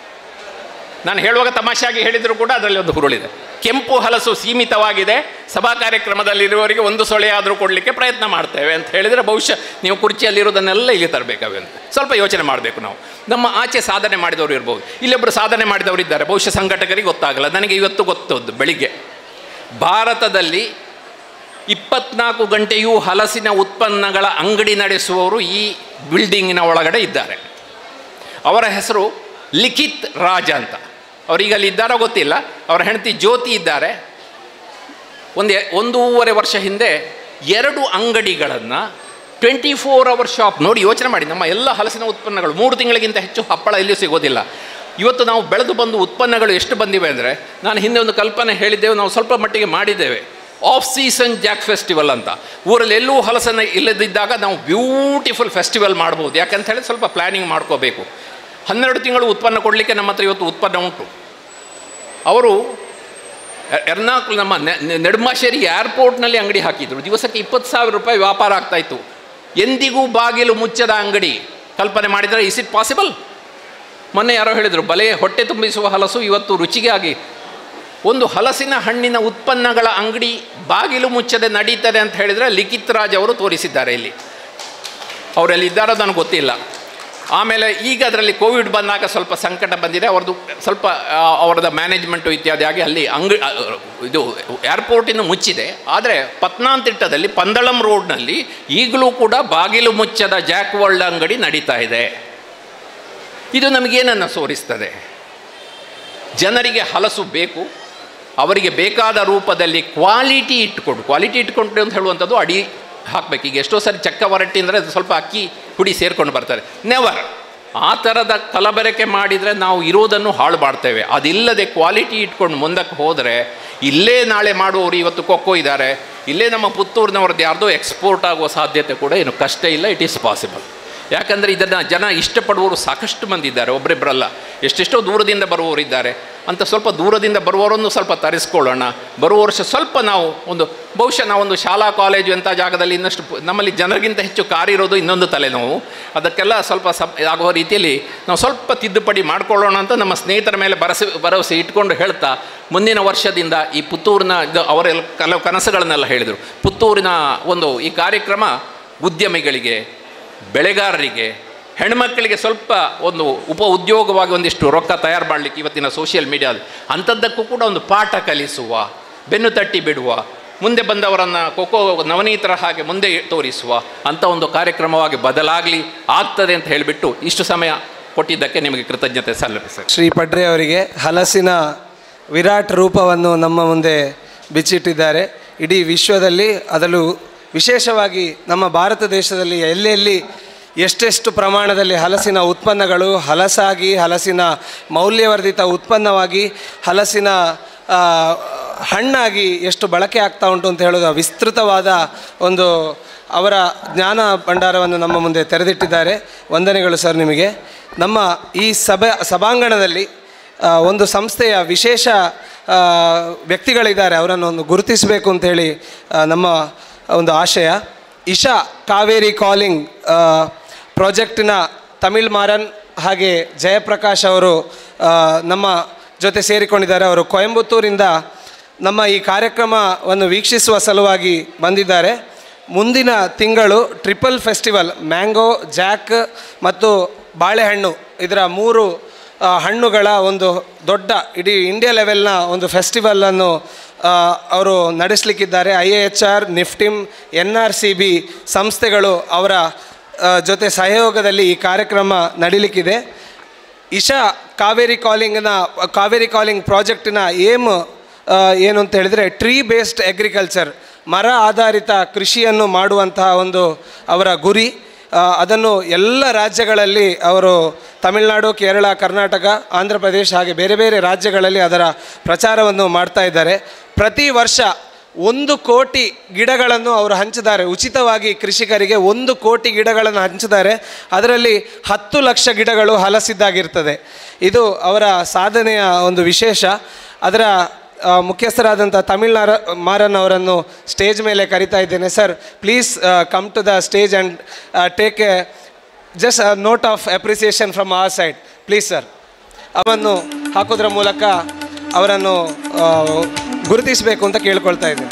ನಾನು ಹೇಳುವಾಗ ತಮಾಷೆಯಾಗಿ ಹೇಳಿದರೂ ಕೂಡ ಅದರಲ್ಲಿ ಒಂದು ಹುರುಳಿದೆ. ಕೆಂಪು ಹಲಸು ಸೀಮಿತವಾಗಿದೆ, ಸಭಾ ಕಾರ್ಯಕ್ರಮದಲ್ಲಿರುವವರಿಗೆ ಒಂದು ಸೊಳೆಯಾದರೂ ಕೊಡಲಿಕ್ಕೆ ಪ್ರಯತ್ನ ಮಾಡ್ತೇವೆ ಅಂತ ಹೇಳಿದರೆ ಬಹುಶಃ ನೀವು ಕುರ್ಚಿಯಲ್ಲಿರೋದನ್ನೆಲ್ಲ ಇಲ್ಲಿ ತರಬೇಕಾವೆ ಅಂತ ಸ್ವಲ್ಪ ಯೋಚನೆ ಮಾಡಬೇಕು ನಾವು. ನಮ್ಮ ಆಚೆ ಸಾಧನೆ ಮಾಡಿದವರು ಇರ್ಬೋದು, ಇಲ್ಲೊಬ್ಬರು ಸಾಧನೆ ಮಾಡಿದವರು ಇದ್ದಾರೆ, ಬಹುಶಃ ಸಂಘಟಕರಿಗೆ ಗೊತ್ತಾಗಲ್ಲ. ನನಗೆ ಇವತ್ತು ಗೊತ್ತದ್ದು ಬೆಳಿಗ್ಗೆ ಭಾರತದಲ್ಲಿ ಇಪ್ಪತ್ನಾಲ್ಕು ಗಂಟೆಯೂ ಹಲಸಿನ ಉತ್ಪನ್ನಗಳ ಅಂಗಡಿ ನಡೆಸುವವರು ಈ ಬಿಲ್ಡಿಂಗಿನ ಒಳಗಡೆ ಇದ್ದಾರೆ. ಅವರ ಹೆಸರು ಲಿಖಿತ್ ರಾಜ್ ಅಂತ. ಅವರೀಗ ಅಲ್ಲಿ ಇದ್ದಾರೋ ಗೊತ್ತಿಲ್ಲ. ಅವರ ಹೆಂಡತಿ ಜ್ಯೋತಿ ಇದ್ದಾರೆ. ಒಂದು ಒಂದೂವರೆ ವರ್ಷ ಹಿಂದೆ ಎರಡು ಅಂಗಡಿಗಳನ್ನು ಟ್ವೆಂಟಿ ಫೋರ್ ಅವರ್ ಶಾಪ್, ನೋಡಿ ಯೋಚನೆ ಮಾಡಿ, ನಮ್ಮ ಎಲ್ಲ ಹಲಸಿನ ಉತ್ಪನ್ನಗಳು ಮೂರು ತಿಂಗಳಿಗಿಂತ ಹೆಚ್ಚು ಹಪ್ಪಳ ಎಲ್ಲಿಯೂ ಸಿಗೋದಿಲ್ಲ. ಇವತ್ತು ನಾವು ಬೆಳೆದು ಬಂದು ಉತ್ಪನ್ನಗಳು ಎಷ್ಟು ಬಂದಿವೆ ಅಂದರೆ, ನಾನು ಹಿಂದೆ ಒಂದು ಕಲ್ಪನೆ ಹೇಳಿದ್ದೇವೆ, ನಾವು ಸ್ವಲ್ಪ ಮಟ್ಟಿಗೆ ಮಾಡಿದ್ದೇವೆ. ಆಫ್ ಸೀಸನ್ ಜಾಕ್ ಫೆಸ್ಟಿವಲ್ ಅಂತ. ಊರಲ್ಲಿ ಎಲ್ಲೂ ಹಲಸನ್ನು ಇಲ್ಲದಿದ್ದಾಗ ನಾವು ಬ್ಯೂಟಿಫುಲ್ ಫೆಸ್ಟಿವಲ್ ಮಾಡ್ಬೋದು. ಯಾಕಂತ ಹೇಳಿ ಸ್ವಲ್ಪ ಪ್ಲ್ಯಾನಿಂಗ್ ಮಾಡ್ಕೋಬೇಕು. ಹನ್ನೆರಡು ತಿಂಗಳು ಉತ್ಪನ್ನ ಕೊಡಲಿಕ್ಕೆ ನಮ್ಮ ಹತ್ರ ಇವತ್ತು ಉತ್ಪನ್ನ ಉಂಟು. ಅವರು ಎರ್ನಾಕುಲ್ ನಮ್ಮ ನೆಡುಮಾಶೇರಿ ಏರ್ಪೋರ್ಟ್ನಲ್ಲಿ ಅಂಗಡಿ ಹಾಕಿದರು. ದಿವಸಕ್ಕೆ ಇಪ್ಪತ್ತು ಸಾವಿರ ರೂಪಾಯಿ ವ್ಯಾಪಾರ ಆಗ್ತಾಯಿತ್ತು. ಎಂದಿಗೂ ಬಾಗಿಲು ಮುಚ್ಚದ ಅಂಗಡಿ. ಕಲ್ಪನೆ ಮಾಡಿದರೆ ಇಸ್ ಇಟ್ ಪಾಸಿಬಲ್? ಮೊನ್ನೆ ಯಾರೋ ಹೇಳಿದರು, ಬಲೆ ಹೊಟ್ಟೆ ತುಂಬಿಸುವ ಹಲಸು ಇವತ್ತು ರುಚಿಗೆ ಆಗಿ ಒಂದು ಹಲಸಿನ ಹಣ್ಣಿನ ಉತ್ಪನ್ನಗಳ ಅಂಗಡಿ ಬಾಗಿಲು ಮುಚ್ಚದೆ ನಡೀತದೆ ಅಂತ ಹೇಳಿದರೆ ಲಿಖಿತ್ ರಾಜ್ ಅವರು ತೋರಿಸಿದ್ದಾರೆ ಇಲ್ಲಿ. ಅವರಲ್ಲಿ ಇದ್ದಾರೋ ನನಗೆ ಗೊತ್ತಿಲ್ಲ. ಆಮೇಲೆ ಈಗ ಅದರಲ್ಲಿ ಕೋವಿಡ್ ಬಂದಾಗ ಸ್ವಲ್ಪ ಸಂಕಟ ಬಂದಿದೆ. ಅವ್ರದ್ದು ಸ್ವಲ್ಪ ಅವರದ ಮ್ಯಾನೇಜ್ಮೆಂಟು ಇತ್ಯಾದಿ ಆಗಿ ಅಲ್ಲಿ ಅಂಗಡಿ ಇದು ಏರ್ಪೋರ್ಟಿನ ಮುಚ್ಚಿದೆ. ಆದರೆ ಪತ್ನಾಂತಿಟ್ಟದಲ್ಲಿ ಪಂದಳಂ ರೋಡ್ನಲ್ಲಿ ಈಗಲೂ ಕೂಡ ಬಾಗಿಲು ಮುಚ್ಚದ ಜಾಕ್ ವರ್ಲ್ಡ್ ಅಂಗಡಿ ನಡೀತಾ ಇದೆ. ಇದು ನಮಗೇನನ್ನು ತೋರಿಸ್ತದೆ? ಜನರಿಗೆ ಹಲಸು ಬೇಕು, ಅವರಿಗೆ ಬೇಕಾದ ರೂಪದಲ್ಲಿ ಕ್ವಾಲಿಟಿ ಇಟ್ಕೊಂಡು, ಕ್ವಾಲಿಟಿ ಇಟ್ಕೊಂಡು ಅಂತ ಹೇಳುವಂಥದ್ದು ಅಡಿ ಹಾಕಬೇಕು. ಈಗ ಎಷ್ಟೋ ಸರಿ ಚಕ್ಕ ವರಟ್ಟಿ ಅಂದರೆ ಅದು ಸ್ವಲ್ಪ ಅಕ್ಕಿ ಹುಡಿ ಸೇರ್ಕೊಂಡು ಬರ್ತಾರೆ. ನೆವರ್ ಆ ಥರದ ಕಲಬೆರಕೆ ಮಾಡಿದರೆ ನಾವು ಇರೋದನ್ನು ಹಾಳು ಮಾಡ್ತೇವೆ. ಅದಿಲ್ಲದೆ ಕ್ವಾಲಿಟಿ ಇಟ್ಕೊಂಡು ಮುಂದಕ್ಕೆ ಹೋದರೆ, ಇಲ್ಲೇ ನಾಳೆ ಮಾಡುವವರು ಇವತ್ತು ಕೊಕ್ಕೋ ಇದ್ದಾರೆ, ಇಲ್ಲೇ ನಮ್ಮ ಪುತ್ತೂರಿನವ್ರದ್ದು ಯಾರ್ದೋ ಎಕ್ಸ್ಪೋರ್ಟ್ ಆಗುವ ಸಾಧ್ಯತೆ ಕೂಡ ಏನು ಕಷ್ಟ ಇಲ್ಲ. It is possible. ಯಾಕಂದರೆ ಇದನ್ನು ಜನ ಇಷ್ಟಪಡುವವರು ಸಾಕಷ್ಟು ಮಂದಿ ಇದ್ದಾರೆ, ಒಬ್ಬರಿಬ್ಬರಲ್ಲ, ಎಷ್ಟೆಷ್ಟೋ ದೂರದಿಂದ ಬರುವವರು ಇದ್ದಾರೆ. ಅಂತ ಸ್ವಲ್ಪ ದೂರದಿಂದ ಬರುವವರನ್ನು ಸ್ವಲ್ಪ ತರಿಸ್ಕೊಳ್ಳೋಣ. ಬರುವ ವರ್ಷ ಸ್ವಲ್ಪ ನಾವು ಒಂದು ಬಹುಶಃ ನಾವೊಂದು ಶಾಲಾ ಕಾಲೇಜು ಅಂತ ಜಾಗದಲ್ಲಿ ಇನ್ನಷ್ಟು ನಮ್ಮಲ್ಲಿ ಜನರಿಗಿಂತ ಹೆಚ್ಚು ಕಾರಿರೋದು ಇನ್ನೊಂದು ತಲೆನೋವು. ಅದಕ್ಕೆಲ್ಲ ಸ್ವಲ್ಪ ಸಬ್ ಆಗುವ ರೀತಿಯಲ್ಲಿ ನಾವು ಸ್ವಲ್ಪ ತಿದ್ದುಪಡಿ ಮಾಡಿಕೊಳ್ಳೋಣ ಅಂತ ನಮ್ಮ ಸ್ನೇಹಿತರ ಮೇಲೆ ಭರವಸೆ ಭರವಸೆ ಇಟ್ಕೊಂಡು ಹೇಳ್ತಾ, ಮುಂದಿನ ವರ್ಷದಿಂದ ಈ ಪುತ್ತೂರಿನ ಇದು ಅವರೆಲ್ಲ ಕೆಲವು ಕನಸುಗಳನ್ನೆಲ್ಲ ಹೇಳಿದರು. ಪುತ್ತೂರಿನ ಒಂದು ಈ ಕಾರ್ಯಕ್ರಮ ಉದ್ಯಮಿಗಳಿಗೆ, ಬೆಳೆಗಾರರಿಗೆ, ಹೆಣ್ಮಕ್ಕಳಿಗೆ ಸ್ವಲ್ಪ ಒಂದು ಉಪ ಉದ್ಯೋಗವಾಗಿ ಒಂದಿಷ್ಟು ರೊಕ್ಕ ತಯಾರು ಮಾಡಲಿಕ್ಕೆ ಇವತ್ತಿನ ಸೋಷಿಯಲ್ ಮೀಡಿಯಾದ ಅಂಥದ್ದಕ್ಕೂ ಕೂಡ ಒಂದು ಪಾಠ ಕಲಿಸುವ, ಬೆನ್ನು ತಟ್ಟಿ ಬಿಡುವ, ಮುಂದೆ ಬಂದವರನ್ನು ಕೊಕ್ಕೋ ನವನೀತರ ಹಾಗೆ ಮುಂದೆ ತೋರಿಸುವ ಅಂಥ ಒಂದು ಕಾರ್ಯಕ್ರಮವಾಗಿ ಬದಲಾಗಲಿ ಆಗ್ತದೆ ಅಂತ ಹೇಳಿಬಿಟ್ಟು ಇಷ್ಟು ಸಮಯ ಕೊಟ್ಟಿದ್ದಕ್ಕೆ ನಿಮಗೆ ಕೃತಜ್ಞತೆ ಸಲ್ಲಿಸಿ. ಶ್ರೀ ಪಡ್ರೆ ಅವರಿಗೆ ಹಲಸಿನ ವಿರಾಟ್ ರೂಪವನ್ನು ನಮ್ಮ ಮುಂದೆ ಬಿಚ್ಚಿಟ್ಟಿದ್ದಾರೆ. ಇಡೀ ವಿಶ್ವದಲ್ಲಿ ಅದರಲ್ಲೂ ವಿಶೇಷವಾಗಿ ನಮ್ಮ ಭಾರತ ದೇಶದಲ್ಲಿ ಎಲ್ಲೆಲ್ಲಿ ಎಷ್ಟೆಷ್ಟು ಪ್ರಮಾಣದಲ್ಲಿ ಹಲಸಿನ ಉತ್ಪನ್ನಗಳು ಹಲಸಾಗಿ, ಹಲಸಿನ ಮೌಲ್ಯವರ್ಧಿತ ಉತ್ಪನ್ನವಾಗಿ, ಹಲಸಿನ ಹಣ್ಣಾಗಿ ಎಷ್ಟು ಬಳಕೆ ಆಗ್ತಾ ಉಂಟು ಅಂತ ಹೇಳೋದು ವಿಸ್ತೃತವಾದ ಒಂದು ಅವರ ಜ್ಞಾನ ಭಂಡಾರವನ್ನು ನಮ್ಮ ಮುಂದೆ ತೆರೆದಿಟ್ಟಿದ್ದಾರೆ. ವಂದನೆಗಳು ಸರ್ ನಿಮಗೆ. ನಮ್ಮ ಈ ಸಭೆ ಸಭಾಂಗಣದಲ್ಲಿ ಒಂದು ಸಂಸ್ಥೆಯ ವಿಶೇಷ ವ್ಯಕ್ತಿಗಳಿದ್ದಾರೆ, ಅವರನ್ನು ಒಂದು ಗುರುತಿಸಬೇಕು ಅಂಥೇಳಿ ನಮ್ಮ ಒಂದು ಆಶಯ. ಇಶಾ ಕಾವೇರಿ ಕಾಲಿಂಗ್ ಪ್ರಾಜೆಕ್ಟಿನ ತಮಿಳ್ ಮಾರನ್ ಹಾಗೆ ಜಯಪ್ರಕಾಶ್ ಅವರು ನಮ್ಮ ಜೊತೆ ಸೇರಿಕೊಂಡಿದ್ದಾರೆ. ಅವರು ಕೊಯಂಬತ್ತೂರಿಂದ ನಮ್ಮ ಈ ಕಾರ್ಯಕ್ರಮವನ್ನು ವೀಕ್ಷಿಸುವ ಸಲುವಾಗಿ ಬಂದಿದ್ದಾರೆ. ಮುಂದಿನ ತಿಂಗಳು ಟ್ರಿಪಲ್ ಫೆಸ್ಟಿವಲ್, ಮ್ಯಾಂಗೋ, ಜಾಕ್ ಮತ್ತು ಬಾಳೆಹಣ್ಣು, ಇದರ ಮೂರು ಹಣ್ಣುಗಳ ಒಂದು ದೊಡ್ಡ ಇಡೀ ಇಂಡಿಯಾ ಲೆವೆಲ್ನ ಒಂದು ಫೆಸ್ಟಿವಲನ್ನು ಅವರು ನಡೆಸಲಿಕ್ಕಿದ್ದಾರೆ. I A H R, NIFTEM, N R C B ಸಂಸ್ಥೆಗಳು ಅವರ ಜೊತೆ ಸಹಯೋಗದಲ್ಲಿ ಈ ಕಾರ್ಯಕ್ರಮ ನಡೀಲಿಕ್ಕಿದೆ. ಇಶಾ ಕಾವೇರಿ ಕಾಲಿಂಗ್ನ ಕಾವೇರಿ ಕಾಲಿಂಗ್ ಪ್ರಾಜೆಕ್ಟಿನ ಏಮ್ ಏನು ಅಂತ ಹೇಳಿದರೆ, ಟ್ರೀ ಬೇಸ್ಡ್ ಅಗ್ರಿಕಲ್ಚರ್, ಮರ ಆಧಾರಿತ ಕೃಷಿಯನ್ನು ಮಾಡುವಂತಹ ಒಂದು ಅವರ ಗುರಿ. ಅದನ್ನು ಎಲ್ಲ ರಾಜ್ಯಗಳಲ್ಲಿ ಅವರು ತಮಿಳುನಾಡು, ಕೇರಳ, ಕರ್ನಾಟಕ, ಆಂಧ್ರ ಪ್ರದೇಶ ಹಾಗೆ ಬೇರೆ ಬೇರೆ ರಾಜ್ಯಗಳಲ್ಲಿ ಅದರ ಪ್ರಚಾರವನ್ನು ಮಾಡ್ತಾ ಇದ್ದಾರೆ. ಪ್ರತಿ ವರ್ಷ ಒಂದು ಕೋಟಿ ಗಿಡಗಳನ್ನು ಅವರು ಹಂಚಿದ್ದಾರೆ. ಉಚಿತವಾಗಿ ಕೃಷಿಕರಿಗೆ ಒಂದು ಕೋಟಿ ಗಿಡಗಳನ್ನು ಹಂಚಿದ್ದಾರೆ. ಅದರಲ್ಲಿ ಹತ್ತು ಲಕ್ಷ ಗಿಡಗಳು ಹಲಸಿದ್ದಾಗಿರ್ತದೆ. ಇದು ಅವರ ಸಾಧನೆಯ ಒಂದು ವಿಶೇಷ. ಅದರ ಮುಖ್ಯಸ್ಥರಾದಂಥ ತಮಿಳ್ನಾರ ಮಾರನ್ ಅವರನ್ನು ಸ್ಟೇಜ್ ಮೇಲೆ ಕರಿತಾ ಇದ್ದೇನೆ. Sir, please come to the stage and take a just note of appreciation from our side please sir. ಅವನ್ನು ಹಾಕೋದ್ರ ಮೂಲಕ ಅವರನ್ನು ಗುರುತಿಸಬೇಕು ಅಂತ ಕೇಳ್ಕೊಳ್ತಾ ಇದ್ದೇನೆ.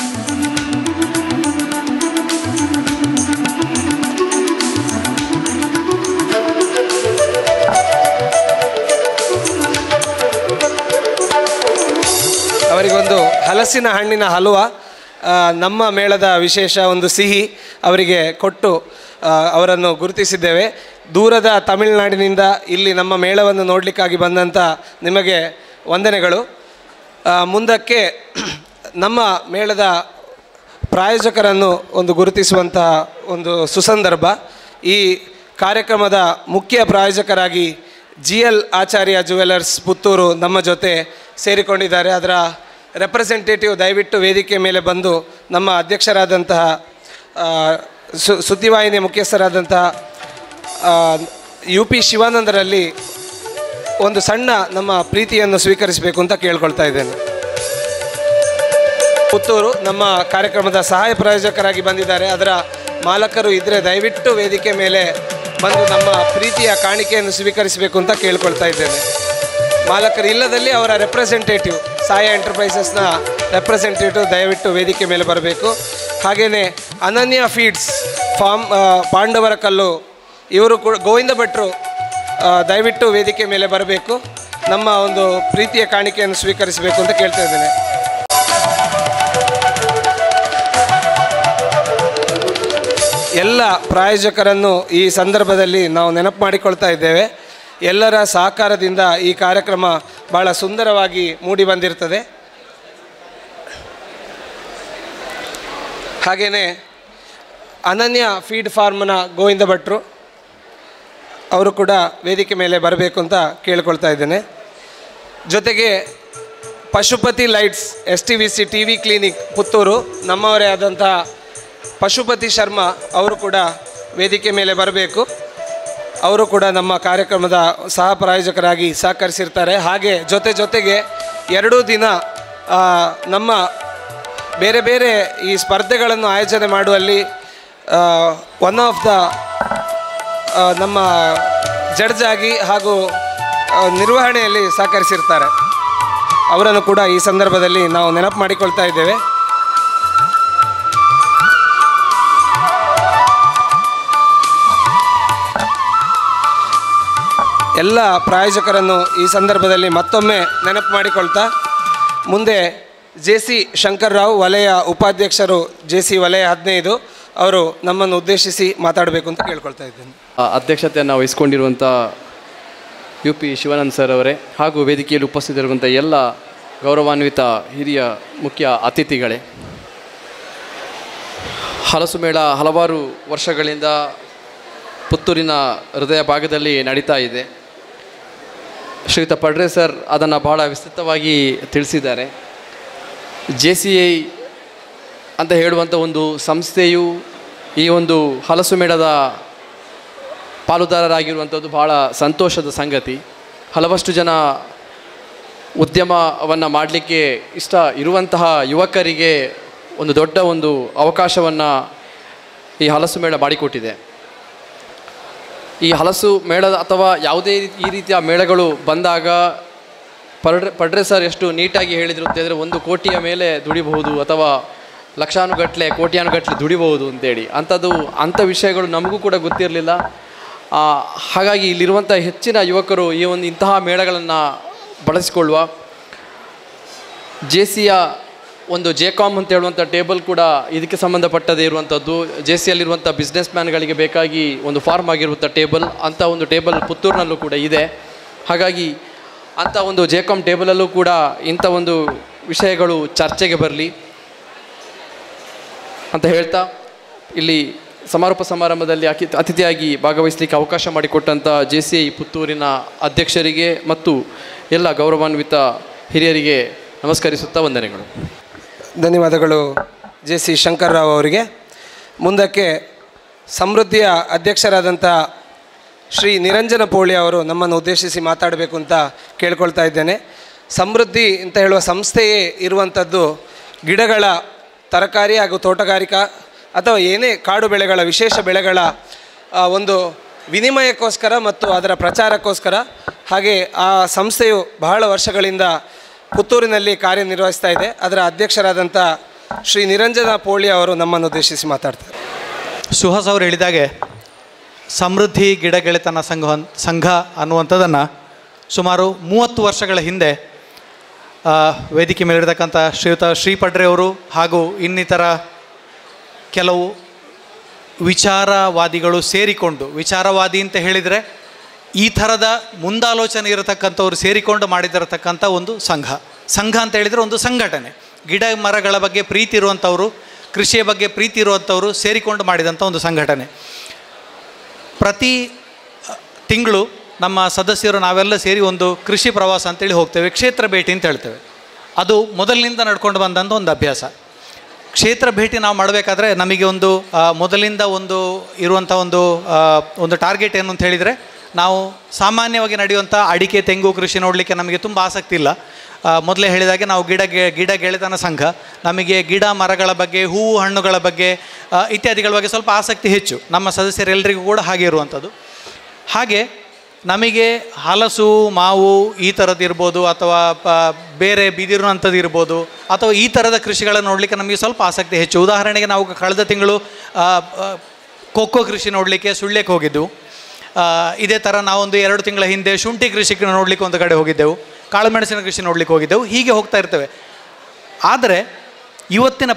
ಅವರಿಗೊಂದು ಹಲಸಿನ ಹಣ್ಣಿನ ಹಲುವ ನಮ್ಮ ಮೇಳದ ವಿಶೇಷ ಒಂದು ಸಿಹಿ ಅವರಿಗೆ ಕೊಟ್ಟು ಅವರನ್ನು ಗುರುತಿಸಿದ್ದೇವೆ. ದೂರದ ತಮಿಳುನಾಡಿನಿಂದ ಇಲ್ಲಿ ನಮ್ಮ ಮೇಳವನ್ನು ನೋಡಲಿಕ್ಕಾಗಿ ಬಂದಂಥ ನಿಮಗೆ ವಂದನೆಗಳು. ಮುಂದಕ್ಕೆ ನಮ್ಮ ಮೇಳದ ಪ್ರಾಯೋಜಕರನ್ನು ಒಂದು ಗುರುತಿಸುವಂತಹ ಒಂದು ಸುಸಂದರ್ಭ. ಈ ಕಾರ್ಯಕ್ರಮದ ಮುಖ್ಯ ಪ್ರಾಯೋಜಕರಾಗಿ G L Acharya jewellers Puttur ನಮ್ಮ ಜೊತೆ ಸೇರಿಕೊಂಡಿದ್ದಾರೆ. ಅದರ ರೆಪ್ರೆಸೆಂಟೇಟಿವ್ ದಯವಿಟ್ಟು ವೇದಿಕೆ ಮೇಲೆ ಬಂದು ನಮ್ಮ ಅಧ್ಯಕ್ಷರಾದಂತಹ ಸು ಸುದ್ದಿವಾಹಿನಿ ಮುಖ್ಯಸ್ಥರಾದಂತಹ ಯು ಪಿ ಶಿವಾನಂದರಲ್ಲಿ ಒಂದು ಸಣ್ಣ ನಮ್ಮ ಪ್ರೀತಿಯನ್ನು ಸ್ವೀಕರಿಸಬೇಕು ಅಂತ ಕೇಳ್ಕೊಳ್ತಾ ಇದ್ದೇನೆ. ಪುತ್ತೂರು ನಮ್ಮ ಕಾರ್ಯಕ್ರಮದ ಸಹಾಯ ಪ್ರಾಯೋಜಕರಾಗಿ ಬಂದಿದ್ದಾರೆ. ಅದರ ಮಾಲಕರು ಇದ್ದರೆ ದಯವಿಟ್ಟು ವೇದಿಕೆ ಮೇಲೆ ಬಂದು ನಮ್ಮ ಪ್ರೀತಿಯ ಕಾಣಿಕೆಯನ್ನು ಸ್ವೀಕರಿಸಬೇಕು ಅಂತ ಕೇಳ್ಕೊಳ್ತಾ ಇದ್ದೇನೆ. ಮಾಲಕರು ಇಲ್ಲದಲ್ಲಿ ಅವರ ರೆಪ್ರೆಸೆಂಟೇಟಿವ್ ಸಾಯ ಎಂಟರ್ಪ್ರೈಸಸ್ನ ರೆಪ್ರೆಸೆಂಟೇಟಿವ್ ದಯವಿಟ್ಟು ವೇದಿಕೆ ಮೇಲೆ ಬರಬೇಕು. ಹಾಗೆಯೇ ಅನನ್ಯ ಫೀಡ್ಸ್ ಫಾರ್ಮ್ ಪಾಂಡವರ ಕಲ್ಲು ಇವರು ಕೂಡ ಗೋವಿಂದ ಭಟ್ರು ದಯವಿಟ್ಟು ವೇದಿಕೆ ಮೇಲೆ ಬರಬೇಕು, ನಮ್ಮ ಒಂದು ಪ್ರೀತಿಯ ಕಾಣಿಕೆಯನ್ನು ಸ್ವೀಕರಿಸಬೇಕು ಅಂತ ಕೇಳ್ತಾ ಇದ್ದೇನೆ. ಎಲ್ಲ ಪ್ರಾಯೋಜಕರನ್ನು ಈ ಸಂದರ್ಭದಲ್ಲಿ ನಾವು ನೆನಪು ಮಾಡಿಕೊಳ್ತಾ ಇದ್ದೇವೆ. ಎಲ್ಲರ ಸಹಕಾರದಿಂದ ಈ ಕಾರ್ಯಕ್ರಮ ಭಾಳ ಸುಂದರವಾಗಿ ಮೂಡಿ ಬಂದಿರ್ತದೆ. ಹಾಗೆಯೇ ಅನನ್ಯ ಫೀಡ್ ಫಾರ್ಮ್ನ ಗೋವಿಂದ ಭಟ್ರು ಅವರು ಕೂಡ ವೇದಿಕೆ ಮೇಲೆ ಬರಬೇಕು ಅಂತ ಕೇಳ್ಕೊಳ್ತಾ ಇದ್ದೇನೆ. ಜೊತೆಗೆ Pashupati lights S T V C T V clinic Puttur ನಮ್ಮವರೇ ಆದಂಥ ಪಶುಪತಿ ಶರ್ಮಾ ಅವರು ಕೂಡ ವೇದಿಕೆ ಮೇಲೆ ಬರಬೇಕು. ಅವರು ಕೂಡ ನಮ್ಮ ಕಾರ್ಯಕ್ರಮದ ಸಹ ಪ್ರಾಯೋಜಕರಾಗಿ ಸಹಕರಿಸಿರ್ತಾರೆ. ಹಾಗೆ ಜೊತೆ ಜೊತೆಗೆ ಎರಡೂ ದಿನ ನಮ್ಮ ಬೇರೆ ಬೇರೆ ಈ ಸ್ಪರ್ಧೆಗಳನ್ನು ಆಯೋಜನೆ ಮಾಡುವಲ್ಲಿ ಒನ್ ಆಫ್ ದ ನಮ್ಮ ಜಡ್ಜ್ ಆಗಿ ಹಾಗೂ ನಿರ್ವಹಣೆಯಲ್ಲಿ ಸಹಕರಿಸಿರ್ತಾರೆ. ಅವರನ್ನು ಕೂಡ ಈ ಸಂದರ್ಭದಲ್ಲಿ ನಾವು ನೆನಪು ಮಾಡಿಕೊಳ್ತಾ ಇದ್ದೇವೆ. ಎಲ್ಲ ಪ್ರಾಯೋಜಕರನ್ನು ಈ ಸಂದರ್ಭದಲ್ಲಿ ಮತ್ತೊಮ್ಮೆ ನೆನಪು ಮಾಡಿಕೊಳ್ತಾ ಮುಂದೆ ಜೆ ಸಿ ಶಂಕರ್ರಾವ್ ವಲಯ ಉಪಾಧ್ಯಕ್ಷರು ಜೆ ಸಿ ವಲಯ ಹದಿನೈದು ಅವರು ನಮ್ಮನ್ನು ಉದ್ದೇಶಿಸಿ ಮಾತಾಡಬೇಕು ಅಂತ ಕೇಳ್ಕೊಳ್ತಾ ಇದ್ದೇನೆ. ಅಧ್ಯಕ್ಷತೆಯನ್ನು ವಹಿಸಿಕೊಂಡಿರುವಂಥ ಯು ಪಿ ಶಿವಾನಂದ್ ಸರ್ ಅವರೇ ಹಾಗೂ ವೇದಿಕೆಯಲ್ಲಿ ಉಪಸ್ಥಿತರಿರುವಂಥ ಎಲ್ಲ ಗೌರವಾನ್ವಿತ ಹಿರಿಯ ಮುಖ್ಯ ಅತಿಥಿಗಳೇ, ಹಲಸು ಮೇಳ ಹಲವಾರು ವರ್ಷಗಳಿಂದ ಪುತ್ತೂರಿನ ಹೃದಯ ಭಾಗದಲ್ಲಿ ನಡೀತಾ ಇದೆ. ಶ್ರೀಯುತ ಪಡ್ರೆ ಸರ್ ಅದನ್ನು ಬಹಳ ವಿಸ್ತೃತವಾಗಿ ತಿಳಿಸಿದ್ದಾರೆ. ಜೆ ಸಿ ಐ ಅಂತ ಹೇಳುವಂಥ ಒಂದು ಸಂಸ್ಥೆಯು ಈ ಒಂದು ಹಲಸು ಮೇಳದ ಪಾಲುದಾರರಾಗಿರುವಂಥದ್ದು ಬಹಳ ಸಂತೋಷದ ಸಂಗತಿ. ಹಲವಷ್ಟು ಜನ ಉದ್ಯಮವನ್ನು ಮಾಡಲಿಕ್ಕೆ ಇಷ್ಟ ಇರುವಂತಹ ಯುವಕರಿಗೆ ಒಂದು ದೊಡ್ಡ ಒಂದು ಅವಕಾಶವನ್ನು ಈ ಹಲಸು ಮೇಳ ಮಾಡಿಕೊಟ್ಟಿದೆ. ಈ ಹಲಸು ಮೇಳದ ಅಥವಾ ಯಾವುದೇ ಈ ರೀತಿಯ ಮೇಳಗಳು ಬಂದಾಗ ಪಡ್ರೆ ಪಡ್ರೆ ಸರ್ ಎಷ್ಟು ನೀಟಾಗಿ ಹೇಳಿದರು ಅಂತಂದರೆ ಒಂದು ಕೋಟಿಯ ಮೇಲೆ ದುಡಿಬಹುದು ಅಥವಾ ಲಕ್ಷಾನುಗಟ್ಟಲೆ ಕೋಟಿಯಾನುಗಟ್ಟಲೆ ದುಡಿಬಹುದು ಅಂತೇಳಿ. ಅಂಥದ್ದು ಅಂಥ ವಿಷಯಗಳು ನಮಗೂ ಕೂಡ ಗೊತ್ತಿರಲಿಲ್ಲ. ಹಾಗಾಗಿ ಇಲ್ಲಿರುವಂಥ ಹೆಚ್ಚಿನ ಯುವಕರು ಈ ಒಂದು ಇಂತಹ ಮೇಳಗಳನ್ನು ಬಳಸಿಕೊಳ್ಳುವ ಜೆ ಸಿಯ ಒಂದು ಜೆ ಕಾಮ್ ಅಂತ ಹೇಳುವಂಥ ಟೇಬಲ್ ಕೂಡ ಇದಕ್ಕೆ ಸಂಬಂಧಪಟ್ಟದೇ ಇರುವಂಥದ್ದು. ಜೆ ಸಿಯಲ್ಲಿರುವಂಥ ಬಿಸ್ನೆಸ್ ಮ್ಯಾನ್ಗಳಿಗೆ ಬೇಕಾಗಿ ಒಂದು ಫಾರ್ಮ್ ಆಗಿರುವಂಥ ಟೇಬಲ್, ಅಂಥ ಒಂದು ಟೇಬಲ್ ಪುತ್ತೂರಿನಲ್ಲೂ ಕೂಡ ಇದೆ. ಹಾಗಾಗಿ ಅಂಥ ಒಂದು ಜೆ ಕಾಮ್ ಟೇಬಲಲ್ಲೂ ಕೂಡ ಇಂಥ ಒಂದು ವಿಷಯಗಳು ಚರ್ಚೆಗೆ ಬರಲಿ ಅಂತ ಹೇಳ್ತಾ, ಇಲ್ಲಿ ಸಮಾರೋಪ ಸಮಾರಂಭದಲ್ಲಿ ಅಕಿ ಅತಿಥಿಯಾಗಿ ಭಾಗವಹಿಸಲಿಕ್ಕೆ ಅವಕಾಶ ಮಾಡಿಕೊಟ್ಟಂಥ ಜೆ ಸಿ ಐ ಪುತ್ತೂರಿನ ಅಧ್ಯಕ್ಷರಿಗೆ ಮತ್ತು ಎಲ್ಲ ಗೌರವಾನ್ವಿತ ಹಿರಿಯರಿಗೆ ನಮಸ್ಕರಿಸುತ್ತಾ ವಂದನೆಗಳು. ಧನ್ಯವಾದಗಳು ಜೆ ಸಿ ಶಂಕರ್ರಾವ್ ಅವರಿಗೆ. ಮುಂದಕ್ಕೆ ಸಮೃದ್ಧಿಯ ಅಧ್ಯಕ್ಷರಾದಂಥ ಶ್ರೀ ನಿರಂಜನ ಪೋಳಿ ಅವರು ನಮ್ಮನ್ನು ಉದ್ದೇಶಿಸಿ ಮಾತಾಡಬೇಕು ಅಂತ ಕೇಳ್ಕೊಳ್ತಾ ಇದ್ದೇನೆ. ಸಮೃದ್ಧಿ ಅಂತ ಹೇಳುವ ಸಂಸ್ಥೆಯೇ ಇರುವಂಥದ್ದು ಗಿಡಗಳ ತರಕಾರಿ ಹಾಗೂ ತೋಟಗಾರಿಕಾ ಅಥವಾ ಏನೇ ಕಾಡು ಬೆಳೆಗಳ ವಿಶೇಷ ಬೆಳೆಗಳ ಒಂದು ವಿನಿಮಯಕ್ಕೋಸ್ಕರ ಮತ್ತು ಅದರ ಪ್ರಚಾರಕ್ಕೋಸ್ಕರ. ಹಾಗೆ ಆ ಸಂಸ್ಥೆಯು ಬಹಳ ವರ್ಷಗಳಿಂದ ಪುತ್ತೂರಿನಲ್ಲಿ ಕಾರ್ಯನಿರ್ವಹಿಸ್ತಾ ಇದೆ. ಅದರ ಅಧ್ಯಕ್ಷರಾದಂಥ ಶ್ರೀ ನಿರಂಜನ ಪೋಳಿ ಅವರು ನಮ್ಮನ್ನು ಉದ್ದೇಶಿಸಿ ಮಾತಾಡ್ತಾರೆ. ಸುಹಾಸ್ ಅವರು ಹೇಳಿದಾಗೆ ಸಮೃದ್ಧಿ ಗಿಡಗೆಳೆತನ ಸಂಘ ಸಂಘ ಅನ್ನುವಂಥದ್ದನ್ನು ಸುಮಾರು ಮೂವತ್ತು ವರ್ಷಗಳ ಹಿಂದೆ ವೇದಿಕೆ ಮೇಲಿರ್ತಕ್ಕಂಥ ಶ್ರೀಯುತ ಶ್ರೀ ಪಡ್ರೆ ಅವರು ಹಾಗೂ ಇನ್ನಿತರ ಕೆಲವು ವಿಚಾರವಾದಿಗಳು ಸೇರಿಕೊಂಡು, ವಿಚಾರವಾದಿ ಅಂತ ಹೇಳಿದರೆ ಈ ಥರದ ಮುಂದಾಲೋಚನೆ ಇರತಕ್ಕಂಥವ್ರು ಸೇರಿಕೊಂಡು ಮಾಡಿದಿರತಕ್ಕಂಥ ಒಂದು ಸಂಘ. ಸಂಘ ಅಂತ ಹೇಳಿದರೆ ಒಂದು ಸಂಘಟನೆ. ಗಿಡ ಮರಗಳ ಬಗ್ಗೆ ಪ್ರೀತಿ ಇರುವಂಥವರು, ಕೃಷಿಯ ಬಗ್ಗೆ ಪ್ರೀತಿ ಇರುವಂಥವರು ಸೇರಿಕೊಂಡು ಮಾಡಿದಂಥ ಒಂದು ಸಂಘಟನೆ. ಪ್ರತಿ ತಿಂಗಳು ನಮ್ಮ ಸದಸ್ಯರು ನಾವೆಲ್ಲ ಸೇರಿ ಒಂದು ಕೃಷಿ ಪ್ರವಾಸ ಅಂತೇಳಿ ಹೋಗ್ತೇವೆ, ಕ್ಷೇತ್ರ ಭೇಟಿ ಅಂತ ಹೇಳ್ತೇವೆ. ಅದು ಮೊದಲಿನಿಂದ ನಡ್ಕೊಂಡು ಬಂದಂಥ ಒಂದು ಅಭ್ಯಾಸ. ಕ್ಷೇತ್ರ ಭೇಟಿ ನಾವು ಮಾಡಬೇಕಾದ್ರೆ ನಮಗೆ ಒಂದು ಮೊದಲಿಂದ ಒಂದು ಇರುವಂಥ ಒಂದು ಒಂದು ಟಾರ್ಗೆಟ್ ಏನು ಅಂತ ಹೇಳಿದರೆ, ನಾವು ಸಾಮಾನ್ಯವಾಗಿ ನಡೆಯುವಂಥ ಅಡಿಕೆ ತೆಂಗು ಕೃಷಿ ನೋಡಲಿಕ್ಕೆ ನಮಗೆ ತುಂಬ ಆಸಕ್ತಿ ಇಲ್ಲ. ಮೊದಲೇ ಹೇಳಿದಾಗೆ ನಾವು ಗಿಡ ಗಿಡ ಗೆಳೆತನ ಸಂಘ, ನಮಗೆ ಗಿಡ ಮರಗಳ ಬಗ್ಗೆ, ಹೂವು ಹಣ್ಣುಗಳ ಬಗ್ಗೆ ಇತ್ಯಾದಿಗಳ ಬಗ್ಗೆ ಸ್ವಲ್ಪ ಆಸಕ್ತಿ ಹೆಚ್ಚು. ನಮ್ಮ ಸದಸ್ಯರೆಲ್ಲರಿಗೂ ಕೂಡ ಹಾಗೆ ಇರುವಂಥದ್ದು. ಹಾಗೆ ನಮಗೆ ಹಲಸು, ಮಾವು ಈ ಥರದ್ದು ಇರ್ಬೋದು, ಅಥವಾ ಬೇರೆ ಬಿದಿರುವಂಥದ್ದು ಇರ್ಬೋದು, ಅಥವಾ ಈ ಥರದ ಕೃಷಿಗಳನ್ನು ನೋಡಲಿಕ್ಕೆ ನಮಗೆ ಸ್ವಲ್ಪ ಆಸಕ್ತಿ ಹೆಚ್ಚು. ಉದಾಹರಣೆಗೆ ನಾವು ಕಳೆದ ತಿಂಗಳು ಕೊಕ್ಕೋ ಕೃಷಿ ನೋಡಲಿಕ್ಕೆ ಸುಳ್ಯಕ್ಕೆ ಹೋಗಿದ್ದೆವು. ಇದೇ ಥರ ನಾವೊಂದು ಎರಡು ತಿಂಗಳ ಹಿಂದೆ ಶುಂಠಿ ಕೃಷಿ ನೋಡಲಿಕ್ಕೆ ಒಂದು ಕಡೆ ಹೋಗಿದ್ದೆವು, ಕಾಳುಮೆಣಸಿನ ಕೃಷಿ ನೋಡಲಿಕ್ಕೆ ಹೋಗಿದ್ದೆವು. ಹೀಗೆ ಹೋಗ್ತಾ ಇರ್ತೇವೆ. ಆದರೆ ಇವತ್ತಿನ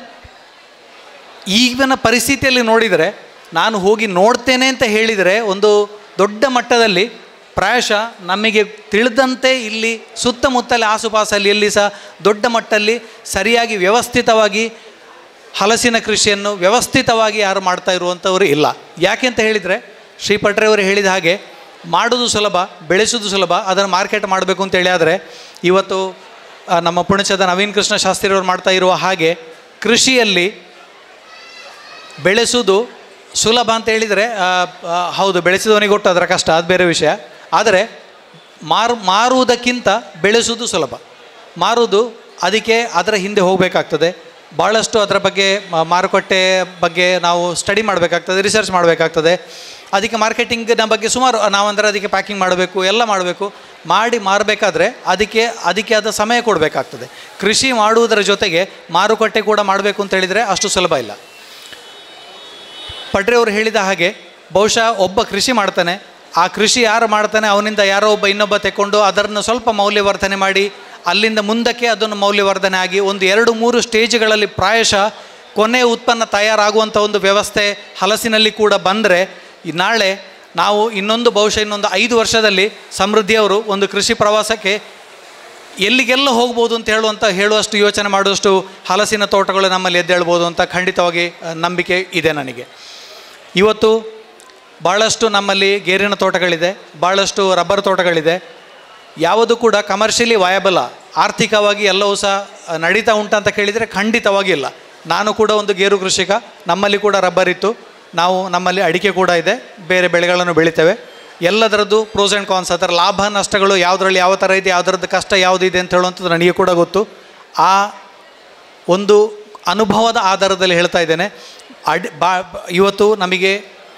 ಈಗಿನ ಪರಿಸ್ಥಿತಿಯಲ್ಲಿ ನೋಡಿದರೆ, ನಾನು ಹೋಗಿ ನೋಡ್ತೇನೆ ಅಂತ ಹೇಳಿದರೆ ಒಂದು ದೊಡ್ಡ ಮಟ್ಟದಲ್ಲಿ ಪ್ರಾಯಶಃ ನಮಗೆ ತಿಳಿದಂತೆ ಇಲ್ಲಿ ಸುತ್ತಮುತ್ತಲ ಆಸುಪಾಸಲ್ಲಿ ಎಲ್ಲಿ ಸಹ ದೊಡ್ಡ ಮಟ್ಟದಲ್ಲಿ ಸರಿಯಾಗಿ ವ್ಯವಸ್ಥಿತವಾಗಿ ಹಲಸಿನ ಕೃಷಿಯನ್ನು ವ್ಯವಸ್ಥಿತವಾಗಿ ಯಾರು ಮಾಡ್ತಾ ಇರುವಂಥವರು ಇಲ್ಲ. ಯಾಕೆ ಅಂತ ಹೇಳಿದರೆ, ಶ್ರೀ ಪಟ್ರೆ ಅವರು ಹೇಳಿದ ಹಾಗೆ ಮಾಡೋದು ಸುಲಭ, ಬೆಳೆಸೋದು ಸುಲಭ, ಅದನ್ನು ಮಾರ್ಕೆಟ್ ಮಾಡಬೇಕು ಅಂತೇಳಿ. ಆದರೆ ಇವತ್ತು ನಮ್ಮ ಪುಣಚದ ನವೀನ್ ಕೃಷ್ಣ ಶಾಸ್ತ್ರಿಯವರು ಮಾಡ್ತಾ ಇರುವ ಹಾಗೆ ಕೃಷಿಯಲ್ಲಿ ಬೆಳೆಸೋದು ಸುಲಭ ಅಂತ ಹೇಳಿದರೆ, ಹೌದು, ಬೆಳೆಸಿದವನಿಗೆ ಒಟ್ಟು ಅದರ ಕಷ್ಟ, ಅದು ಬೇರೆ ವಿಷಯ. ಆದರೆ ಮಾರು ಮಾರುವುದಕ್ಕಿಂತ ಬೆಳೆಸೋದು ಸುಲಭ. ಮಾರುವುದು ಅದಕ್ಕೆ ಅದರ ಹಿಂದೆ ಹೋಗಬೇಕಾಗ್ತದೆ. ಭಾಳಷ್ಟು ಅದರ ಬಗ್ಗೆ ಮಾರುಕಟ್ಟೆ ಬಗ್ಗೆ ನಾವು ಸ್ಟಡಿ ಮಾಡಬೇಕಾಗ್ತದೆ, ರಿಸರ್ಚ್ ಮಾಡಬೇಕಾಗ್ತದೆ. ಅದಕ್ಕೆ ಮಾರ್ಕೆಟಿಂಗ್ನ ಬಗ್ಗೆ ಸುಮಾರು ನಾವಂದರೆ ಅದಕ್ಕೆ ಪ್ಯಾಕಿಂಗ್ ಮಾಡಬೇಕು, ಎಲ್ಲ ಮಾಡಬೇಕು. ಮಾಡಿ ಮಾರಬೇಕಾದ್ರೆ ಅದಕ್ಕೆ ಅದಕ್ಕೆ ಆದ ಸಮಯ ಕೊಡಬೇಕಾಗ್ತದೆ. ಕೃಷಿ ಮಾಡುವುದರ ಜೊತೆಗೆ ಮಾರುಕಟ್ಟೆ ಕೂಡ ಮಾಡಬೇಕು ಅಂತ ಹೇಳಿದರೆ ಅಷ್ಟು ಸುಲಭ ಇಲ್ಲ. ಪಡ್ರೆ ಅವರು ಹೇಳಿದ ಹಾಗೆ ಬಹುಶಃ ಒಬ್ಬ ಕೃಷಿ ಮಾಡ್ತಾನೆ, ಆ ಕೃಷಿ ಯಾರು ಮಾಡ್ತಾನೆ ಅವನಿಂದ ಯಾರೋ ಒಬ್ಬ ಇನ್ನೊಬ್ಬ ತೆಕ್ಕೊಂಡು ಅದನ್ನು ಸ್ವಲ್ಪ ಮೌಲ್ಯವರ್ಧನೆ ಮಾಡಿ ಅಲ್ಲಿಂದ ಮುಂದಕ್ಕೆ ಅದನ್ನು ಮೌಲ್ಯವರ್ಧನೆ ಆಗಿ ಒಂದು ಎರಡು ಮೂರು ಸ್ಟೇಜ್ಗಳಲ್ಲಿ ಪ್ರಾಯಶಃ ಕೊನೆಯ ಉತ್ಪನ್ನ ತಯಾರಾಗುವಂಥ ಒಂದು ವ್ಯವಸ್ಥೆ ಹಲಸಿನಲ್ಲಿ ಕೂಡ ಬಂದರೆ, ನಾಳೆ ನಾವು ಇನ್ನೊಂದು ಬಹುಶಃ ಇನ್ನೊಂದು ಐದು ವರ್ಷದಲ್ಲಿ ಸಮೃದ್ಧಿಯವರು ಒಂದು ಕೃಷಿ ಪ್ರವಾಸಕ್ಕೆ ಎಲ್ಲಿಗೆಲ್ಲ ಹೋಗ್ಬೋದು ಅಂತ ಹೇಳುವಂಥ ಹೇಳುವಷ್ಟು ಯೋಚನೆ ಮಾಡುವಷ್ಟು ಹಲಸಿನ ತೋಟಗಳು ನಮ್ಮಲ್ಲಿ ಎದ್ದೇಳ್ಬೋದು ಅಂತ ಖಂಡಿತವಾಗಿ ನಂಬಿಕೆ ಇದೆ ನನಗೆ. ಇವತ್ತು ಭಾಳಷ್ಟು ನಮ್ಮಲ್ಲಿ ಗೇರಿನ ತೋಟಗಳಿದೆ, ಭಾಳಷ್ಟು ರಬ್ಬರ್ ತೋಟಗಳಿದೆ. ಯಾವುದು ಕೂಡ ಕಮರ್ಷಿಯಲಿ ವಯಬಲ್, ಆರ್ಥಿಕವಾಗಿ ಎಲ್ಲವೂ ಸಹ ನಡೀತಾ ಉಂಟಂತ ಕೇಳಿದರೆ ಖಂಡಿತವಾಗಿ ಇಲ್ಲ. ನಾನು ಕೂಡ ಒಂದು ಗೇರು ಕೃಷಿಕ, ನಮ್ಮಲ್ಲಿ ಕೂಡ ರಬ್ಬರ್ ಇತ್ತು, ನಾವು ನಮ್ಮಲ್ಲಿ ಅಡಿಕೆ ಕೂಡ ಇದೆ, ಬೇರೆ ಬೆಳೆಗಳನ್ನು ಬೆಳಿತೇವೆ. ಎಲ್ಲದರದ್ದು ಪ್ರೋಸ್ ಆ್ಯಂಡ್ ಕಾನ್ಸ್, ಅದರ ಲಾಭ ನಷ್ಟಗಳು ಯಾವುದರಲ್ಲಿ ಯಾವ ಥರ ಇದೆ, ಯಾವುದರದ್ದು ಕಷ್ಟ ಯಾವುದಿದೆ ಅಂತ ಹೇಳುವಂಥದ್ದು ನನಗೆ ಕೂಡ ಗೊತ್ತು. ಆ ಒಂದು ಅನುಭವದ ಆಧಾರದಲ್ಲಿ ಹೇಳ್ತಾ ಇದ್ದೇನೆ. ಅಡಿ ಬಾ ಇವತ್ತು ನಮಗೆ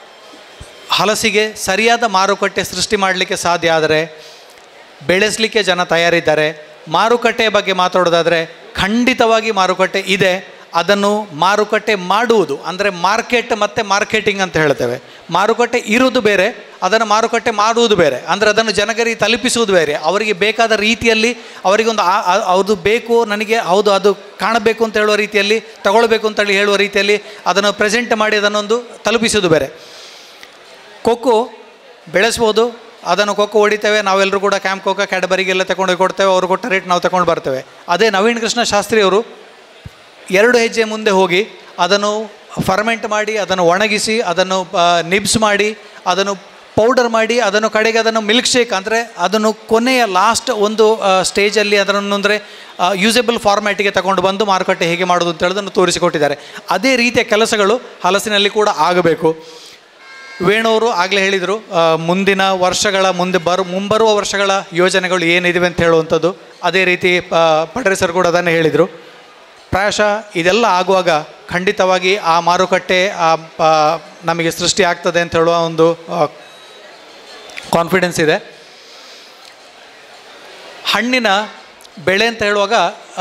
ಹಲಸಿಗೆ ಸರಿಯಾದ ಮಾರುಕಟ್ಟೆ ಸೃಷ್ಟಿ ಮಾಡಲಿಕ್ಕೆ ಸಾಧ್ಯ ಆದರೆ, ಬೆಳೆಸಲಿಕ್ಕೆ ಜನ ತಯಾರಿದ್ದಾರೆ. ಮಾರುಕಟ್ಟೆಯ ಬಗ್ಗೆ ಮಾತಾಡೋದಾದರೆ ಖಂಡಿತವಾಗಿ ಮಾರುಕಟ್ಟೆ ಇದೆ. ಅದನ್ನು ಮಾರುಕಟ್ಟೆ ಮಾಡುವುದು ಅಂದರೆ ಮಾರ್ಕೆಟ್ ಮತ್ತು ಮಾರ್ಕೆಟಿಂಗ್ ಅಂತ ಹೇಳ್ತೇವೆ. ಮಾರುಕಟ್ಟೆ ಇರುವುದು ಬೇರೆ, ಅದನ್ನು ಮಾರುಕಟ್ಟೆ ಮಾಡುವುದು ಬೇರೆ. ಅಂದರೆ ಅದನ್ನು ಜನಗರಿಗೆ ತಲುಪಿಸುವುದು ಬೇರೆ. ಅವರಿಗೆ ಬೇಕಾದ ರೀತಿಯಲ್ಲಿ ಅವರಿಗೊಂದು ಅದು ಬೇಕು, ನನಗೆ ಹೌದು ಅದು ಕಾಣಬೇಕು ಅಂತ ಹೇಳುವ ರೀತಿಯಲ್ಲಿ, ತಗೊಳ್ಬೇಕು ಅಂತೇಳಿ ಹೇಳುವ ರೀತಿಯಲ್ಲಿ ಅದನ್ನು ಪ್ರೆಸೆಂಟ್ ಮಾಡಿ ಅದನ್ನೊಂದು ತಲುಪಿಸೋದು ಬೇರೆ. ಕೊಕ್ಕೋ ಬೆಳೆಸ್ಬೋದು, ಅದನ್ನು ಕೊಕ್ಕೋ ಹೊಡಿತೇವೆ, ನಾವೆಲ್ಲರೂ ಕೂಡ ಕ್ಯಾಂಪ್ ಕೊಕ್ಕೋ ಕ್ಯಾಡ್ಬರಿಗೆಲ್ಲ ತಗೊಂಡು ಕೊಡ್ತೇವೆ, ಅವರು ಕೊಟ್ಟ ರೇಟ್ ನಾವು ತಗೊಂಡು ಬರ್ತೇವೆ. ಅದೇ ನವೀನ್ ಕೃಷ್ಣ ಶಾಸ್ತ್ರಿಯವರು ಎರಡು ಹೆಜ್ಜೆ ಮುಂದೆ ಹೋಗಿ ಅದನ್ನು ಫರ್ಮೆಂಟ್ ಮಾಡಿ, ಅದನ್ನು ಒಣಗಿಸಿ, ಅದನ್ನು ನಿಬ್ಸ್ ಮಾಡಿ, ಅದನ್ನು ಪೌಡರ್ ಮಾಡಿ, ಅದನ್ನು ಕಡೆಗೆ ಅದನ್ನು ಮಿಲ್ಕ್ ಶೇಕ್ ಅಂದರೆ ಅದನ್ನು ಕೊನೆಯ ಲಾಸ್ಟ್ ಒಂದು ಸ್ಟೇಜಲ್ಲಿ ಅದನ್ನು ಅಂದರೆ ಯೂಸೇಬಲ್ ಫಾರ್ಮ್ಯಾಟಿಗೆ ತಗೊಂಡು ಬಂದು ಮಾರುಕಟ್ಟೆ ಹೇಗೆ ಮಾಡೋದು ಅಂತ ಹೇಳೋದನ್ನು ತೋರಿಸಿಕೊಟ್ಟಿದ್ದಾರೆ. ಅದೇ ರೀತಿಯ ಕೆಲಸಗಳು ಹಲಸಿನಲ್ಲಿ ಕೂಡ ಆಗಬೇಕು. ವೇಣುವರು ಆಗಲೇ ಹೇಳಿದರು ಮುಂದಿನ ವರ್ಷಗಳ ಮುಂದೆ ಬರು ಮುಂಬರುವ ವರ್ಷಗಳ ಯೋಜನೆಗಳು ಏನಿವೆ ಅಂತ ಹೇಳುವಂಥದ್ದು. ಅದೇ ರೀತಿ ಪಡ್ರೆ ಸರ್ ಕೂಡ ಅದನ್ನೇ ಹೇಳಿದರು. ಪ್ರಾಯಶಃ ಇದೆಲ್ಲ ಆಗುವಾಗ ಖಂಡಿತವಾಗಿ ಆ ಮಾರುಕಟ್ಟೆ ನಮಗೆ ಸೃಷ್ಟಿ ಆಗ್ತದೆ ಅಂತ ಹೇಳುವ ಒಂದು ಕಾನ್ಫಿಡೆನ್ಸ್ ಇದೆ. ಹಣ್ಣಿನ ಬೆಳೆ ಅಂತ ಹೇಳುವಾಗ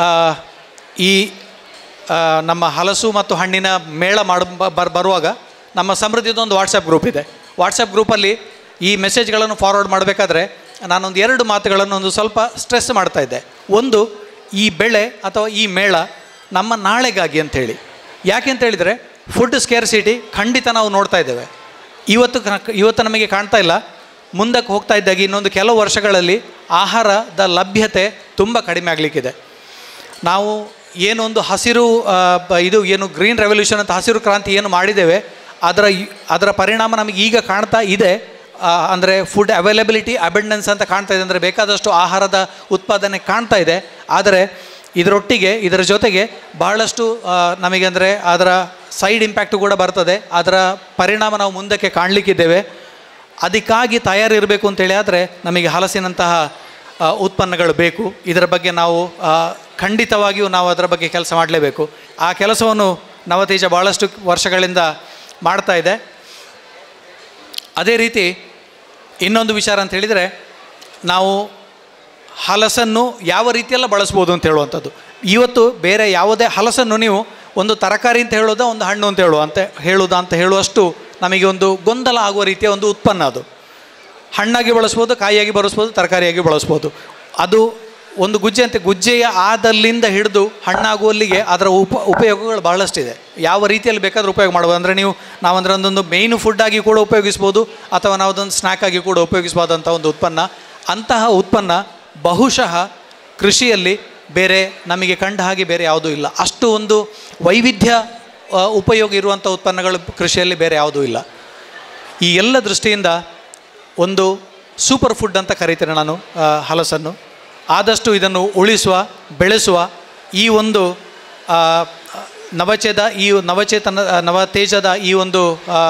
ಈ ನಮ್ಮ ಹಲಸು ಮತ್ತು ಹಣ್ಣಿನ ಮೇಳ ಮಾಡ ಬರ್ ಬರುವಾಗ ನಮ್ಮ ಸಮೃದ್ಧಿದೊಂದು ವಾಟ್ಸಪ್ ಗ್ರೂಪ್ ಇದೆ. ವಾಟ್ಸಪ್ ಗ್ರೂಪಲ್ಲಿ ಈ ಮೆಸೇಜ್ಗಳನ್ನು ಫಾರ್ವರ್ಡ್ ಮಾಡಬೇಕಾದ್ರೆ ನಾನೊಂದು ಎರಡು ಮಾತುಗಳನ್ನು ಒಂದು ಸ್ವಲ್ಪ ಸ್ಟ್ರೆಸ್ ಮಾಡ್ತಾ ಇದ್ದೆ. ಒಂದು, ಈ ಬೆಳೆ ಅಥವಾ ಈ ಮೇಳ ನಮ್ಮ ನಾಳೆಗಾಗಿ ಅಂಥೇಳಿ. ಯಾಕೆ ಅಂತ ಹೇಳಿದರೆ ಫುಡ್ ಸ್ಕೇರ್ಸಿಟಿ ಖಂಡಿತ ನಾವು ನೋಡ್ತಾ ಇದ್ದೇವೆ. ಇವತ್ತು ಇವತ್ತು ನಮಗೆ ಕಾಣ್ತಾ ಇಲ್ಲ. ಮುಂದಕ್ಕೆ ಹೋಗ್ತಾ ಇದ್ದಾಗ ಇನ್ನೊಂದು ಕೆಲವು ವರ್ಷಗಳಲ್ಲಿ ಆಹಾರದ ಲಭ್ಯತೆ ತುಂಬ ಕಡಿಮೆ ಆಗಲಿಕ್ಕಿದೆ. ನಾವು ಏನೊಂದು ಹಸಿರು ಇದು ಏನು ಗ್ರೀನ್ ರೆವಲ್ಯೂಷನ್ ಅಂತ ಹಸಿರು ಕ್ರಾಂತಿ ಏನು ಮಾಡಿದ್ದೇವೆ ಅದರ ಅದರ ಪರಿಣಾಮ ನಮಗೆ ಈಗ ಕಾಣ್ತಾ ಇದೆ. ಅಂದರೆ ಫುಡ್ ಅವೈಲಬಿಲಿಟಿ ಅಬೆಂಡೆನ್ಸ್ ಅಂತ ಕಾಣ್ತಾ ಇದೆ, ಅಂದರೆ ಬೇಕಾದಷ್ಟು ಆಹಾರದ ಉತ್ಪಾದನೆ ಕಾಣ್ತಾ ಇದೆ. ಆದರೆ ಇದರೊಟ್ಟಿಗೆ ಇದರ ಜೊತೆಗೆ ಬಹಳಷ್ಟು ನಮಗೆ ಅಂದರೆ ಅದರ ಸೈಡ್ ಇಂಪ್ಯಾಕ್ಟು ಕೂಡ ಬರ್ತದೆ. ಅದರ ಪರಿಣಾಮ ನಾವು ಮುಂದಕ್ಕೆ ಕಾಣಲಿಕ್ಕಿದ್ದೇವೆ. ಅದಕ್ಕಾಗಿ ತಯಾರಿರಬೇಕು ಅಂತೇಳಿ ಆದರೆ ನಮಗೆ ಹಲಸಿನಂತಹ ಉತ್ಪನ್ನಗಳು ಬೇಕು. ಇದರ ಬಗ್ಗೆ ನಾವು ಖಂಡಿತವಾಗಿಯೂ ನಾವು ಅದರ ಬಗ್ಗೆ ಕೆಲಸ ಮಾಡಲೇಬೇಕು. ಆ ಕೆಲಸವನ್ನು ನವತೇಜ ಭಾಳಷ್ಟು ವರ್ಷಗಳಿಂದ ಮಾಡ್ತಾ ಇದೆ. ಅದೇ ರೀತಿ ಇನ್ನೊಂದು ವಿಚಾರ ಅಂತ ಹೇಳಿದರೆ, ನಾವು ಹಲಸನ್ನು ಯಾವ ರೀತಿಯೆಲ್ಲ ಬಳಸ್ಬೋದು ಅಂತ ಹೇಳುವಂಥದ್ದು. ಇವತ್ತು ಬೇರೆ ಯಾವುದೇ ಹಲಸನ್ನು ನೀವು ಒಂದು ತರಕಾರಿ ಅಂತ ಹೇಳೋದ ಒಂದು ಹಣ್ಣು ಅಂತ ಹೇಳುವ ಅಂತ ಹೇಳೋದ ಅಂತ ಹೇಳುವಷ್ಟು ನಮಗೆ ಒಂದು ಗೊಂದಲ ಆಗುವ ರೀತಿಯ ಒಂದು ಉತ್ಪನ್ನ. ಅದು ಹಣ್ಣಾಗಿ ಬಳಸ್ಬೋದು, ಕಾಯಿಯಾಗಿ ಬಳಸ್ಬೋದು, ತರಕಾರಿಯಾಗಿ ಬಳಸ್ಬೋದು. ಅದು ಒಂದು ಗುಜ್ಜೆ ಅಂತ ಗುಜ್ಜೆಯ ಆದಲ್ಲಿಂದ ಹಿಡಿದು ಹಣ್ಣಾಗುವಲ್ಲಿಗೆ ಅದರ ಉಪ ಉಪಯೋಗಗಳು ಬಹಳಷ್ಟಿದೆ. ಯಾವ ರೀತಿಯಲ್ಲಿ ಬೇಕಾದರೂ ಉಪಯೋಗ ಮಾಡ್ಬೋದು. ಅಂದರೆ ನೀವು ನಾವಂದರೆ ಒಂದೊಂದು ಮೇಯ್ನು ಫುಡ್ಡಾಗಿ ಕೂಡ ಉಪಯೋಗಿಸ್ಬೋದು, ಅಥವಾ ನಾವೊಂದೊಂದು ಸ್ನ್ಯಾಕಾಗಿ ಕೂಡ ಉಪಯೋಗಿಸ್ಬೋದಂಥ ಒಂದು ಉತ್ಪನ್ನ. ಅಂತಹ ಉತ್ಪನ್ನ ಬಹುಶಃ ಕೃಷಿಯಲ್ಲಿ ಬೇರೆ ನಮಗೆ ಕಂಡ ಹಾಗೆ ಬೇರೆ ಯಾವುದೂ ಇಲ್ಲ. ಅಷ್ಟು ಒಂದು ವೈವಿಧ್ಯ ಉಪಯೋಗ ಇರುವಂಥ ಉತ್ಪನ್ನಗಳು ಕೃಷಿಯಲ್ಲಿ ಬೇರೆ ಯಾವುದೂ ಇಲ್ಲ. ಈ ಎಲ್ಲ ದೃಷ್ಟಿಯಿಂದ ಒಂದು ಸೂಪರ್ ಫುಡ್ ಅಂತ ಕರೀತೇನೆ ನಾನು ಹಲಸನ್ನು. ಆದಷ್ಟು ಇದನ್ನು ಉಳಿಸುವ, ಬೆಳೆಸುವ ಈ ಒಂದು ನವಚೇತ ಈ ನವಚೇತನ ನವತೇಜದ ಈ ಒಂದು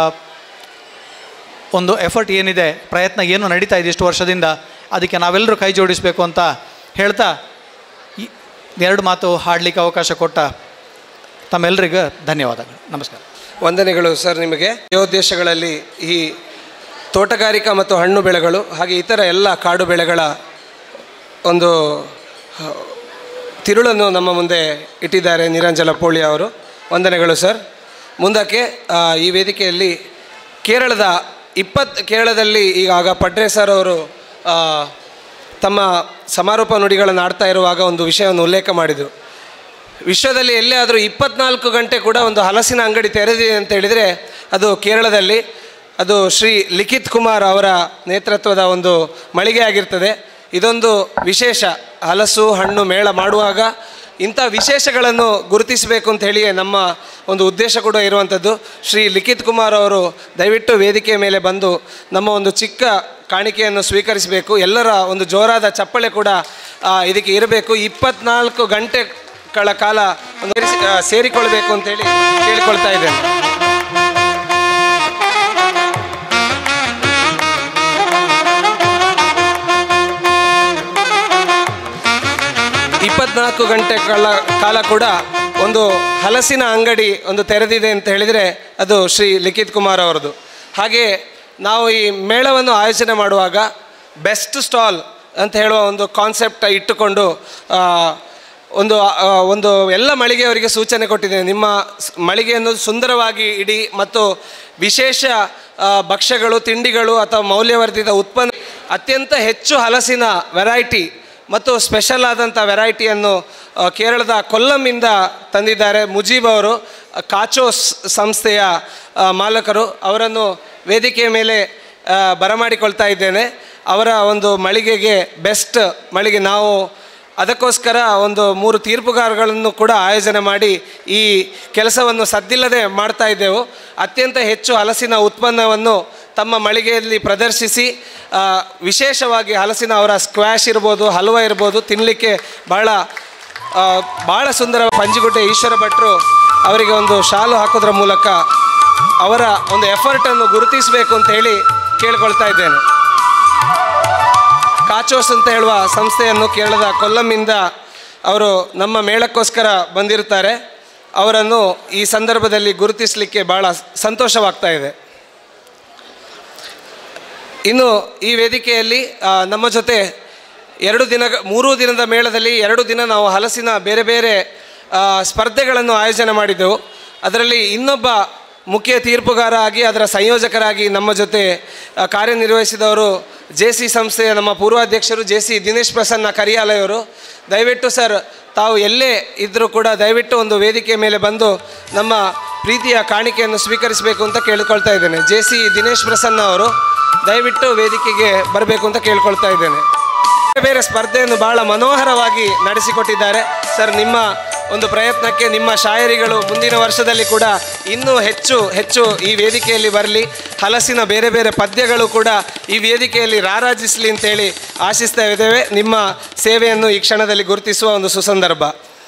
ಒಂದು ಎಫರ್ಟ್ ಏನಿದೆ, ಪ್ರಯತ್ನ ಏನು ನಡೀತಾ ಇದೆ ಇಷ್ಟು ವರ್ಷದಿಂದ, ಅದಕ್ಕೆ ನಾವೆಲ್ಲರೂ ಕೈ ಜೋಡಿಸಬೇಕು ಅಂತ ಹೇಳ್ತಾ ಈ ಎರಡು ಮಾತು ಹಾಡಲಿಕ್ಕೆ ಅವಕಾಶ ಕೊಟ್ಟ ತಮ್ಮೆಲ್ಲರಿಗೂ ಧನ್ಯವಾದಗಳು. ನಮಸ್ಕಾರ. ವಂದನೆಗಳು ಸರ್ ನಿಮಗೆ. ಉದ್ದೇಶಗಳಲ್ಲಿ ಈ ತೋಟಗಾರಿಕಾ ಮತ್ತು ಹಣ್ಣು ಬೆಳೆಗಳು ಹಾಗೆ ಇತರ ಎಲ್ಲ ಕಾಡು ಬೆಳೆಗಳ ಒಂದು ತಿರುಳನ್ನು ನಮ್ಮ ಮುಂದೆ ಇಟ್ಟಿದ್ದಾರೆ ನಿರಂಜನ ಪೋಳಿ ಅವರು. ವಂದನೆಗಳು ಸರ್. ಮುಂದಕ್ಕೆ ಈ ವೇದಿಕೆಯಲ್ಲಿ ಕೇರಳದ ಇಪ್ಪತ್ತು ಕೇರಳದಲ್ಲಿ ಈಗ ಪಡ್ರೆ ಸರ್ ಅವರು ತಮ್ಮ ಸಮಾರೋಪ ನುಡಿಗಳನ್ನು ಆಡ್ತಾ ಇರುವಾಗ ಒಂದು ವಿಷಯವನ್ನು ಉಲ್ಲೇಖ ಮಾಡಿದರು. ವಿಶ್ವದಲ್ಲಿ ಎಲ್ಲೇ ಆದರೂ ಇಪ್ಪತ್ನಾಲ್ಕು ಗಂಟೆ ಕೂಡ ಒಂದು ಹಲಸಿನ ಅಂಗಡಿ ತೆರೆದಿದೆ ಅಂತ ಹೇಳಿದರೆ ಅದು ಕೇರಳದಲ್ಲಿ. ಅದು ಶ್ರೀ ಲಿಖಿತ್ ಕುಮಾರ್ ಅವರ ನೇತೃತ್ವದ ಒಂದು ಮಳಿಗೆ ಆಗಿರ್ತದೆ. ಇದೊಂದು ವಿಶೇಷ. ಹಲಸು ಹಣ್ಣು ಮೇಳ ಮಾಡುವಾಗ ಇಂಥ ವಿಶೇಷಗಳನ್ನು ಗುರುತಿಸಬೇಕು ಅಂತ ಹೇಳಿಯೇ ನಮ್ಮ ಒಂದು ಉದ್ದೇಶ ಕೂಡ ಇರುವಂಥದ್ದು. ಶ್ರೀ ಲಿಖಿತ್ ಕುಮಾರ್ ಅವರು ದಯವಿಟ್ಟು ವೇದಿಕೆಯ ಮೇಲೆ ಬಂದು ನಮ್ಮ ಒಂದು ಚಿಕ್ಕ ಕಾಣಿಕೆಯನ್ನು ಸ್ವೀಕರಿಸಬೇಕು. ಎಲ್ಲರ ಒಂದು ಜೋರಾದ ಚಪ್ಪಳೆ ಕೂಡ ಇದಕ್ಕೆ ಇರಬೇಕು. ಇಪ್ಪತ್ನಾಲ್ಕು ಗಂಟೆಗಳ ಕಾಲ ಒಂದು ಸೇರಿಕೊಳ್ಬೇಕು ಅಂತೇಳಿ ಕೇಳಿಕೊಳ್ತಾ ಇದ್ದೇನೆ. ಇಪ್ಪತ್ನಾಲ್ಕು ಗಂಟೆಗಳ ಕಾಲ ಕೂಡ ಒಂದು ಹಲಸಿನ ಅಂಗಡಿ ಒಂದು ತೆರೆದಿದೆ ಅಂತ ಹೇಳಿದರೆ ಅದು ಶ್ರೀ ಲಿಖಿತ್ ಕುಮಾರ್ ಅವರದು. ಹಾಗೆ ನಾವು ಈ ಮೇಳವನ್ನು ಆಯೋಜನೆ ಮಾಡುವಾಗ ಬೆಸ್ಟ್ ಸ್ಟಾಲ್ ಅಂತ ಹೇಳುವ ಒಂದು ಕಾನ್ಸೆಪ್ಟ್ ಇಟ್ಟುಕೊಂಡು ಒಂದು ಒಂದು ಎಲ್ಲ ಮಳಿಗೆಯವರಿಗೆ ಸೂಚನೆ ಕೊಟ್ಟಿದ್ದೇನೆ. ನಿಮ್ಮ ಮಳಿಗೆಯನ್ನು ಸುಂದರವಾಗಿ ಇಡಿ ಮತ್ತು ವಿಶೇಷ ಭಕ್ಷ್ಯಗಳು, ತಿಂಡಿಗಳು ಅಥವಾ ಮೌಲ್ಯವರ್ಧಿತ ಉತ್ಪನ್ನ, ಅತ್ಯಂತ ಹೆಚ್ಚು ಹಲಸಿನ ವೆರೈಟಿ ಮತ್ತು ಸ್ಪೆಷಲ್ ಆದಂಥ ವೆರೈಟಿಯನ್ನು ಕೇರಳದ ಕೊಲ್ಲಂನಿಂದ ತಂದಿದ್ದಾರೆ. ಮುಜೀಬ್ ಅವರು ಕಾಚೋಸ್ ಸಂಸ್ಥೆಯ ಮಾಲಕರು. ಅವರನ್ನು ವೇದಿಕೆಯ ಮೇಲೆ ಬರಮಾಡಿಕೊಳ್ತಾ ಇದ್ದೇನೆ. ಅವರ ಒಂದು ಮಳಿಗೆಗೆ ಬೆಸ್ಟ್ ಮಳಿಗೆ, ನಾವು ಅದಕ್ಕೋಸ್ಕರ ಒಂದು ಮೂರು ತೀರ್ಪುಗಾರಗಳನ್ನು ಕೂಡ ಆಯೋಜನೆ ಮಾಡಿ ಈ ಕೆಲಸವನ್ನು ಸದ್ದಿಲ್ಲದೆ ಮಾಡ್ತಾ ಇದ್ದೆವು. ಅತ್ಯಂತ ಹೆಚ್ಚು ಹಲಸಿನ ಉತ್ಪನ್ನವನ್ನು ತಮ್ಮ ಮಳಿಗೆಯಲ್ಲಿ ಪ್ರದರ್ಶಿಸಿ ವಿಶೇಷವಾಗಿ ಹಲಸಿನ ಅವರ ಸ್ಕ್ವ್ಯಾಶ್ ಇರ್ಬೋದು, ಹಲ್ವ ಇರ್ಬೋದು, ತಿನ್ನಲಿಕ್ಕೆ ಭಾಳ ಭಾಳ ಸುಂದರ. ಪಂಜಿಗುಡ್ಡೆ ಈಶ್ವರ ಭಟ್ರು ಅವರಿಗೆ ಒಂದು ಶಾಲು ಹಾಕೋದ್ರ ಮೂಲಕ ಅವರ ಒಂದು ಎಫರ್ಟನ್ನು ಗುರುತಿಸಬೇಕು ಅಂತ ಹೇಳಿ ಕೇಳ್ಕೊಳ್ತಾ ಇದ್ದೇನೆ. ಕಾಚೋಸ್ ಅಂತ ಹೇಳುವ ಸಂಸ್ಥೆಯನ್ನು ಕೇರಳದ ಕೊಲ್ಲಂನಿಂದ ಅವರು ನಮ್ಮ ಮೇಳಕ್ಕೋಸ್ಕರ ಬಂದಿರುತ್ತಾರೆ. ಅವರನ್ನು ಈ ಸಂದರ್ಭದಲ್ಲಿ ಗುರುತಿಸಲಿಕ್ಕೆ ಭಾಳ ಸಂತೋಷವಾಗ್ತಾ ಇದೆ. ಇನ್ನು ಈ ವೇದಿಕೆಯಲ್ಲಿ ನಮ್ಮ ಜೊತೆ ಎರಡು ದಿನ ಮೂರು ದಿನದ ಮೇಳದಲ್ಲಿ ಎರಡು ದಿನ ನಾವು ಹಲಸಿನ ಬೇರೆ ಬೇರೆ ಸ್ಪರ್ಧೆಗಳನ್ನು ಆಯೋಜನೆ ಮಾಡಿದ್ದೆವು. ಅದರಲ್ಲಿ ಇನ್ನೊಬ್ಬ ಮುಖ್ಯ ತೀರ್ಪುಗಾರ ಆಗಿ ಅದರ ಸಂಯೋಜಕರಾಗಿ ನಮ್ಮ ಜೊತೆ ಕಾರ್ಯನಿರ್ವಹಿಸಿದವರು ಜೆ ಸಿ ಸಂಸ್ಥೆಯ ನಮ್ಮ ಪೂರ್ವಾಧ್ಯಕ್ಷರು ಜೆ ಸಿ ದಿನೇಶ್ ಪ್ರಸನ್ನ ಕರಿಯಾಲಯವರು. ದಯವಿಟ್ಟು ಸರ್, ತಾವು ಎಲ್ಲೇ ಇದ್ದರೂ ಕೂಡ ದಯವಿಟ್ಟು ಒಂದು ವೇದಿಕೆ ಮೇಲೆ ಬಂದು ನಮ್ಮ ಪ್ರೀತಿಯ ಕಾಣಿಕೆಯನ್ನು ಸ್ವೀಕರಿಸಬೇಕು ಅಂತ ಕೇಳ್ಕೊಳ್ತಾ ಇದ್ದೇನೆ. ಜೆ ಸಿ ದಿನೇಶ್ ಪ್ರಸನ್ನ ಅವರು ದಯವಿಟ್ಟು ವೇದಿಕೆಗೆ ಬರಬೇಕು ಅಂತ ಕೇಳ್ಕೊಳ್ತಾ ಇದ್ದೇನೆ. ಬೇರೆ ಬೇರೆ ಸ್ಪರ್ಧೆಯನ್ನು ಭಾಳ ಮನೋಹರವಾಗಿ ನಡೆಸಿಕೊಟ್ಟಿದ್ದಾರೆ ಸರ್. ನಿಮ್ಮ ಒಂದು ಪ್ರಯತ್ನಕ್ಕೆ ನಿಮ್ಮ ಶಾಯರಿಗಳು ಮುಂದಿನ ವರ್ಷದಲ್ಲಿ ಕೂಡ ಇನ್ನೂ ಹೆಚ್ಚು ಹೆಚ್ಚು ಈ ವೇದಿಕೆಯಲ್ಲಿ ಬರಲಿ, ಹಲಸಿನ ಬೇರೆ ಬೇರೆ ಪದ್ಯಗಳು ಕೂಡ ಈ ವೇದಿಕೆಯಲ್ಲಿ ರಾರಾಜಿಸಲಿ ಅಂತೇಳಿ ಆಶಿಸ್ತಾ ಇದ್ದೇವೆ. ನಿಮ್ಮ ಸೇವೆಯನ್ನು ಈ ಕ್ಷಣದಲ್ಲಿ ಗುರುತಿಸುವ ಒಂದು ಸುಸಂದರ್ಭ.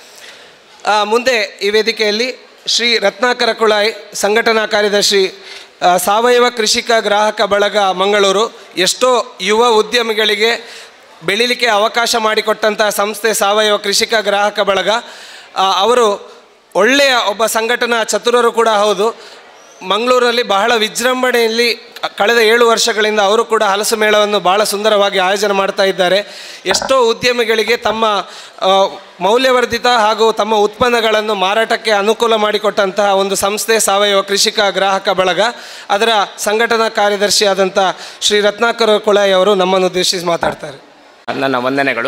ಮುಂದೆ ಈ ವೇದಿಕೆಯಲ್ಲಿ ಶ್ರೀ ರತ್ನಾಕರ ಕುಳಾಯಿ, ಸಂಘಟನಾ ಕಾರ್ಯದರ್ಶಿ, ಸಾವಯವ ಕೃಷಿಕ ಗ್ರಾಹಕ ಬಳಗ ಮಂಗಳೂರು. ಎಷ್ಟೋ ಯುವ ಉದ್ಯಮಿಗಳಿಗೆ ಬೆಳೀಲಿಕ್ಕೆ ಅವಕಾಶ ಮಾಡಿಕೊಟ್ಟಂಥ ಸಂಸ್ಥೆ ಸಾವಯವ ಕೃಷಿಕ ಗ್ರಾಹಕ ಬಳಗ. ಅವರು ಒಳ್ಳೆಯ ಒಬ್ಬ ಸಂಘಟನಾ ಚತುರರು ಕೂಡ ಹೌದು. ಮಂಗಳೂರಲ್ಲಿ ಬಹಳ ವಿಜೃಂಭಣೆಯಲ್ಲಿ ಕಳೆದ ಏಳು ವರ್ಷಗಳಿಂದ ಅವರು ಕೂಡ ಹಲಸು ಮೇಳವನ್ನು ಭಾಳ ಸುಂದರವಾಗಿ ಆಯೋಜನೆ ಮಾಡ್ತಾ ಇದ್ದಾರೆ. ಎಷ್ಟೋ ಉದ್ಯಮಿಗಳಿಗೆ ತಮ್ಮ ಮೌಲ್ಯವರ್ಧಿತ ಹಾಗೂ ತಮ್ಮ ಉತ್ಪನ್ನಗಳನ್ನು ಮಾರಾಟಕ್ಕೆ ಅನುಕೂಲ ಮಾಡಿಕೊಟ್ಟಂತಹ ಒಂದು ಸಂಸ್ಥೆ ಸಾವಯವ ಕೃಷಿಕ ಗ್ರಾಹಕ ಬಳಗ. ಅದರ ಸಂಘಟನಾ ಕಾರ್ಯದರ್ಶಿಯಾದಂಥ ಶ್ರೀ ರತ್ನಾಕರ ಕುಳಾಯಿ ಅವರು ನಮ್ಮನ್ನು ಉದ್ದೇಶಿಸಿ ಮಾತಾಡ್ತಾರೆ. ನನ್ನ ವಂದನೆಗಳು.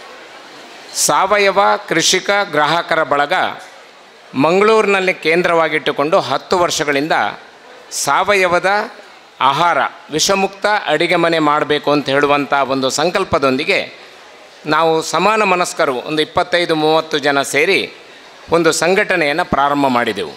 ಸಾವಯವ ಕೃಷಿಕ ಗ್ರಾಹಕರ ಬಳಗ ಮಂಗಳೂರಿನಲ್ಲಿ ಕೇಂದ್ರವಾಗಿಟ್ಟುಕೊಂಡು ಹತ್ತು ವರ್ಷಗಳಿಂದ ಸಾವಯವದ ಆಹಾರ, ವಿಷಮುಕ್ತ ಅಡಿಗೆ ಮನೆ ಮಾಡಬೇಕು ಅಂತ ಹೇಳುವಂಥ ಒಂದು ಸಂಕಲ್ಪದೊಂದಿಗೆ ನಾವು ಸಮಾನ ಮನಸ್ಕರು ಒಂದು ಇಪ್ಪತ್ತೈದು ಮೂವತ್ತು ಜನ ಸೇರಿ ಒಂದು ಸಂಘಟನೆಯನ್ನು ಪ್ರಾರಂಭ ಮಾಡಿದೆವು.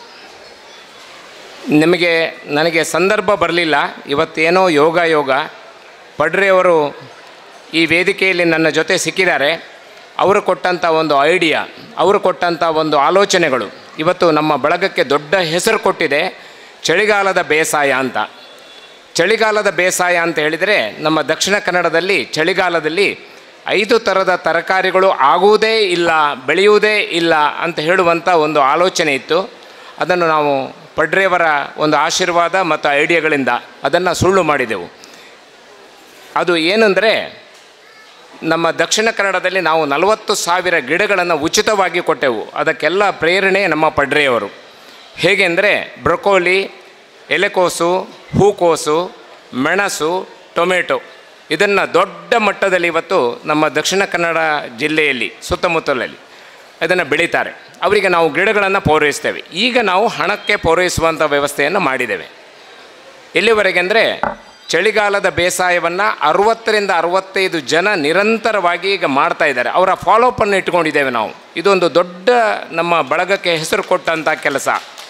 ನಿಮಗೆ ನನಗೆ ಸಂದರ್ಭ ಬರಲಿಲ್ಲ, ಇವತ್ತೇನೋ ಯೋಗ ಯೋಗ ಪಡ್ರೆಯವರು ಈ ವೇದಿಕೆಯಲ್ಲಿ ನನ್ನ ಜೊತೆ ಸಿಕ್ಕಿದ್ದಾರೆ. ಅವರು ಕೊಟ್ಟಂಥ ಒಂದು ಐಡಿಯಾ, ಅವರು ಕೊಟ್ಟಂಥ ಒಂದು ಆಲೋಚನೆಗಳು ಇವತ್ತು ನಮ್ಮ ಬಳಗಕ್ಕೆ ದೊಡ್ಡ ಹೆಸರು ಕೊಟ್ಟಿದೆ. ಚಳಿಗಾಲದ ಬೇಸಾಯ ಅಂತ. ಚಳಿಗಾಲದ ಬೇಸಾಯ ಅಂತ ಹೇಳಿದರೆ ನಮ್ಮ ದಕ್ಷಿಣ ಕನ್ನಡದಲ್ಲಿ ಚಳಿಗಾಲದಲ್ಲಿ ಐದು ಥರದ ತರಕಾರಿಗಳು ಆಗುವುದೇ ಇಲ್ಲ, ಬೆಳೆಯುವುದೇ ಇಲ್ಲ ಅಂತ ಹೇಳುವಂಥ ಒಂದು ಆಲೋಚನೆ ಇತ್ತು. ಅದನ್ನು ನಾವು ಪಡ್ರೆಯವರ ಒಂದು ಆಶೀರ್ವಾದ ಮತ್ತು ಐಡಿಯಾಗಳಿಂದ ಅದನ್ನು ಸುಳ್ಳು ಮಾಡಿದೆವು. ಅದು ಏನಂದರೆ, ನಮ್ಮ ದಕ್ಷಿಣ ಕನ್ನಡದಲ್ಲಿ ನಾವು ನಲವತ್ತು ಸಾವಿರ ಗಿಡಗಳನ್ನು ಉಚಿತವಾಗಿ ಕೊಟ್ಟೆವು. ಅದಕ್ಕೆಲ್ಲ ಪ್ರೇರಣೆ ನಮ್ಮ ಪಡ್ರೆಯವರು. ಹೇಗೆಂದರೆ ಬ್ರೊಕೋಲಿ, ಎಲೆಕೋಸು, ಹೂಕೋಸು, ಮೆಣಸು, ಟೊಮೆಟೊ ಇದನ್ನು ದೊಡ್ಡ ಮಟ್ಟದಲ್ಲಿ ಇವತ್ತು ನಮ್ಮ ದಕ್ಷಿಣ ಕನ್ನಡ ಜಿಲ್ಲೆಯಲ್ಲಿ ಸುತ್ತಮುತ್ತಲಲ್ಲಿ ಇದನ್ನು ಬೆಳೀತಾರೆ. ಅವರಿಗೆ ನಾವು ಗಿಡಗಳನ್ನು ಪೂರೈಸ್ತೇವೆ. ಈಗ ನಾವು ಹಣಕ್ಕೆ ಪೂರೈಸುವಂಥ ವ್ಯವಸ್ಥೆಯನ್ನು ಮಾಡಿದ್ದೇವೆ. ಎಲ್ಲಿವರೆಗೆಂದರೆ ಚಳಿಗಾಲದ ಬೇಸಾಯವನ್ನು ಅರುವತ್ತರಿಂದ ಅರುವತ್ತೈದು ಜನ ನಿರಂತರವಾಗಿ ಈಗ ಮಾಡ್ತಾ ಇದ್ದಾರೆ. ಅವರ ಫಾಲೋಅಪ್ಪನ್ನು ಇಟ್ಕೊಂಡಿದ್ದೇವೆ ನಾವು. ಇದೊಂದು ದೊಡ್ಡ ನಮ್ಮ ಬಳಗಕ್ಕೆ ಹೆಸರು ಕೊಟ್ಟಂಥ ಕೆಲಸ.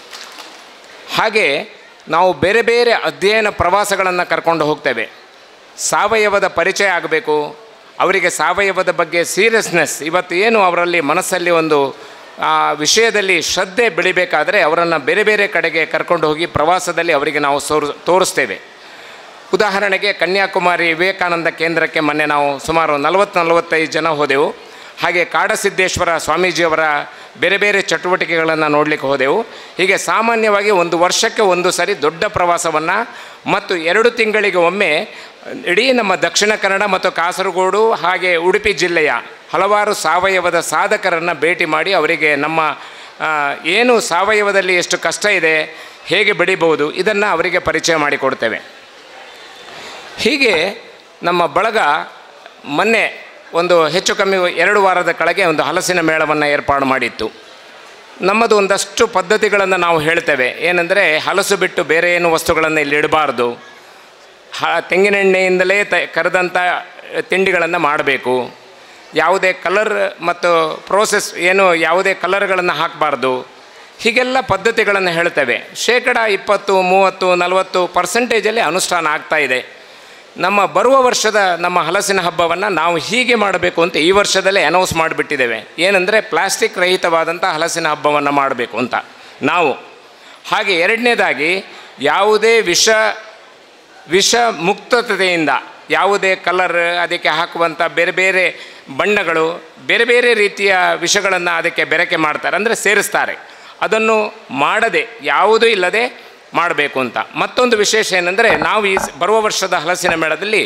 ಹಾಗೆ ನಾವು ಬೇರೆ ಬೇರೆ ಅಧ್ಯಯನ ಪ್ರವಾಸಗಳನ್ನು ಕರ್ಕೊಂಡು ಹೋಗ್ತೇವೆ. ಸಾವಯವದ ಪರಿಚಯ ಆಗಬೇಕು, ಅವರಿಗೆ ಸಾವಯವದ ಬಗ್ಗೆ ಸೀರಿಯಸ್ನೆಸ್, ಇವತ್ತು ಏನು ಅವರಲ್ಲಿ ಮನಸ್ಸಲ್ಲಿ ಒಂದು ಆ ವಿಷಯದಲ್ಲಿ ಶ್ರದ್ಧೆ ಬೆಳಿಬೇಕಾದರೆ ಅವರನ್ನು ಬೇರೆ ಬೇರೆ ಕಡೆಗೆ ಕರ್ಕೊಂಡು ಹೋಗಿ ಪ್ರವಾಸದಲ್ಲಿ ಅವರಿಗೆ ನಾವು ಸೋರ್ ತೋರಿಸ್ತೇವೆ. ಉದಾಹರಣೆಗೆ ಕನ್ಯಾಕುಮಾರಿ ವಿವೇಕಾನಂದ ಕೇಂದ್ರಕ್ಕೆ ಮೊನ್ನೆ ನಾವು ಸುಮಾರು ನಲವತ್ತು ನಲವತ್ತೈದು ಜನ ಹೋದೆವು. ಹಾಗೆ ಕಾಡಸಿದ್ದೇಶ್ವರ ಸ್ವಾಮೀಜಿಯವರ ಬೇರೆ ಬೇರೆ ಚಟುವಟಿಕೆಗಳನ್ನು ನೋಡಲಿಕ್ಕೆ ಹೋದೆವು. ಹೀಗೆ ಸಾಮಾನ್ಯವಾಗಿ ಒಂದು ವರ್ಷಕ್ಕೆ ಒಂದು ಸರಿ ದೊಡ್ಡ ಪ್ರವಾಸವನ್ನು ಮತ್ತು ಎರಡು ತಿಂಗಳಿಗೆ ಒಮ್ಮೆ ಇಡೀ ನಮ್ಮ ದಕ್ಷಿಣ ಕನ್ನಡ ಮತ್ತು ಕಾಸರಗೋಡು ಹಾಗೆ ಉಡುಪಿ ಜಿಲ್ಲೆಯ ಹಲವಾರು ಸಾವಯವದ ಸಾಧಕರನ್ನು ಭೇಟಿ ಮಾಡಿ ಅವರಿಗೆ ನಮ್ಮ ಏನು ಸಾವಯವದಲ್ಲಿ ಎಷ್ಟು ಕಷ್ಟ ಇದೆ, ಹೇಗೆ ಬೆಳಿಬೋದು, ಇದನ್ನು ಅವರಿಗೆ ಪರಿಚಯ ಮಾಡಿಕೊಡ್ತೇವೆ. ಹೀಗೆ ನಮ್ಮ ಬಳಗ ಮೊನ್ನೆ ಒಂದು ಹೆಚ್ಚು ಕಮ್ಮಿ ಎರಡು ವಾರದ ಕೆಳಗೆ ಒಂದು ಹಲಸಿನ ಮೇಳವನ್ನು ಏರ್ಪಾಡು ಮಾಡಿತ್ತು. ನಮ್ಮದು ಒಂದಷ್ಟು ಪದ್ಧತಿಗಳನ್ನು ನಾವು ಹೇಳ್ತೇವೆ. ಏನೆಂದರೆ ಹಲಸು ಬಿಟ್ಟು ಬೇರೆ ಏನು ವಸ್ತುಗಳನ್ನು ಇಲ್ಲಿ ಇಡಬಾರ್ದು, ಹ ತೆಂಗಿನೆಣ್ಣೆಯಿಂದಲೇ ತ ಕರೆದಂಥ ತಿಂಡಿಗಳನ್ನು ಮಾಡಬೇಕು, ಯಾವುದೇ ಕಲರ್ ಮತ್ತು ಪ್ರೋಸೆಸ್ ಏನು ಯಾವುದೇ ಕಲರ್ಗಳನ್ನು ಹಾಕಬಾರ್ದು, ಹೀಗೆಲ್ಲ ಪದ್ಧತಿಗಳನ್ನು ಹೇಳ್ತೇವೆ. ಶೇಕಡ ಇಪ್ಪತ್ತು ಮೂವತ್ತು ನಲವತ್ತು ಪರ್ಸೆಂಟೇಜಲ್ಲಿ ಅನುಷ್ಠಾನ ಆಗ್ತಾ ಇದೆ. ನಮ್ಮ ಬರುವ ವರ್ಷದ ನಮ್ಮ ಹಲಸಿನ ಹಬ್ಬವನ್ನು ನಾವು ಹೀಗೆ ಮಾಡಬೇಕು ಅಂತ ಈ ವರ್ಷದಲ್ಲೇ ಅನೌನ್ಸ್ ಮಾಡಿಬಿಟ್ಟಿದ್ದೇವೆ. ಏನಂದರೆ ಪ್ಲಾಸ್ಟಿಕ್ ರಹಿತವಾದಂಥ ಹಲಸಿನ ಹಬ್ಬವನ್ನು ಮಾಡಬೇಕು ಅಂತ ನಾವು. ಹಾಗೆ ಎರಡನೇದಾಗಿ ಯಾವುದೇ ವಿಷ ವಿಷ ಮುಕ್ತತೆಯಿಂದ ಯಾವುದೇ ಕಲರ್ ಅದಕ್ಕೆ ಹಾಕುವಂಥ ಬೇರೆ ಬೇರೆ ಬಣ್ಣಗಳು ಬೇರೆ ಬೇರೆ ರೀತಿಯ ವಿಷಗಳನ್ನು ಅದಕ್ಕೆ ಬೆರಕೆ ಮಾಡ್ತಾರೆ, ಅಂದರೆ ಸೇರಿಸ್ತಾರೆ. ಅದನ್ನು ಮಾಡದೆ ಯಾವುದೂ ಇಲ್ಲದೆ ಮಾಡಬೇಕು ಅಂತ. ಮತ್ತೊಂದು ವಿಶೇಷ ಏನಂದರೆ, ನಾವು ಈ ಬರುವ ವರ್ಷದ ಹಲಸಿನ ಮೇಳದಲ್ಲಿ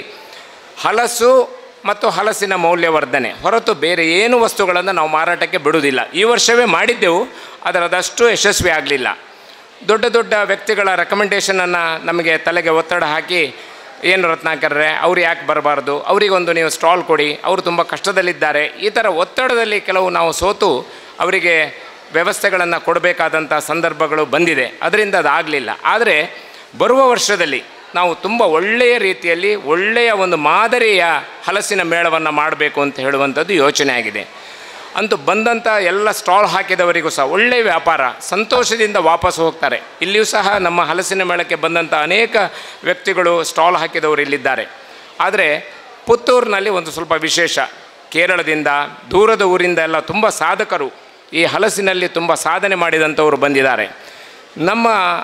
ಹಲಸು ಮತ್ತು ಹಲಸಿನ ಮೌಲ್ಯವರ್ಧನೆ ಹೊರತು ಬೇರೆ ಏನು ವಸ್ತುಗಳನ್ನು ನಾವು ಮಾರಾಟಕ್ಕೆ ಬಿಡುವುದಿಲ್ಲ. ಈ ವರ್ಷವೇ ಮಾಡಿದ್ದೆವು, ಅದರದಷ್ಟು ಯಶಸ್ವಿ ಆಗಲಿಲ್ಲ. ದೊಡ್ಡ ದೊಡ್ಡ ವ್ಯಕ್ತಿಗಳ ರೆಕಮೆಂಡೇಷನನ್ನು ನಮಗೆ ತಲೆಗೆ ಒತ್ತಡ ಹಾಕಿ, ಏನು ರತ್ನಾಕರ್ರೆ ಅವ್ರು ಯಾಕೆ ಬರಬಾರ್ದು, ಅವರಿಗೊಂದು ನೀವು ಸ್ಟಾಲ್ ಕೊಡಿ, ಅವರು ತುಂಬ ಕಷ್ಟದಲ್ಲಿದ್ದಾರೆ, ಈ ಥರ ಒತ್ತಡದಲ್ಲಿ ಕೆಲವು ನಾವು ಸೋತು ಅವರಿಗೆ ವ್ಯವಸ್ಥೆಗಳನ್ನು ಕೊಡಬೇಕಾದಂಥ ಸಂದರ್ಭಗಳು ಬಂದಿದೆ. ಅದರಿಂದ ಅದಾಗಲಿಲ್ಲ. ಆದರೆ ಬರುವ ವರ್ಷದಲ್ಲಿ ನಾವು ತುಂಬ ಒಳ್ಳೆಯ ರೀತಿಯಲ್ಲಿ ಒಳ್ಳೆಯ ಒಂದು ಮಾದರಿಯ ಹಲಸಿನ ಮೇಳವನ್ನು ಮಾಡಬೇಕು ಅಂತ ಹೇಳುವಂಥದ್ದು ಯೋಚನೆ ಆಗಿದೆ. ಅಂತೂ ಬಂದಂಥ ಎಲ್ಲ ಸ್ಟಾಲ್ ಹಾಕಿದವರಿಗೂ ಸಹ ಒಳ್ಳೆಯ ವ್ಯಾಪಾರ, ಸಂತೋಷದಿಂದ ವಾಪಸ್ ಹೋಗ್ತಾರೆ. ಇಲ್ಲಿಯೂ ಸಹ ನಮ್ಮ ಹಲಸಿನ ಮೇಳಕ್ಕೆ ಬಂದಂಥ ಅನೇಕ ವ್ಯಕ್ತಿಗಳು ಸ್ಟಾಲ್ ಹಾಕಿದವರು ಇಲ್ಲಿದ್ದಾರೆ. ಆದರೆ ಪುತ್ತೂರಿನಲ್ಲಿ ಒಂದು ಸ್ವಲ್ಪ ವಿಶೇಷ, ಕೇರಳದಿಂದ ದೂರದ ಊರಿಂದ ಎಲ್ಲ ತುಂಬ ಸಾಧಕರು ಈ ಹಲಸಿನಲ್ಲಿ ತುಂಬ ಸಾಧನೆ ಮಾಡಿದಂಥವರು ಬಂದಿದ್ದಾರೆ. ನಮ್ಮ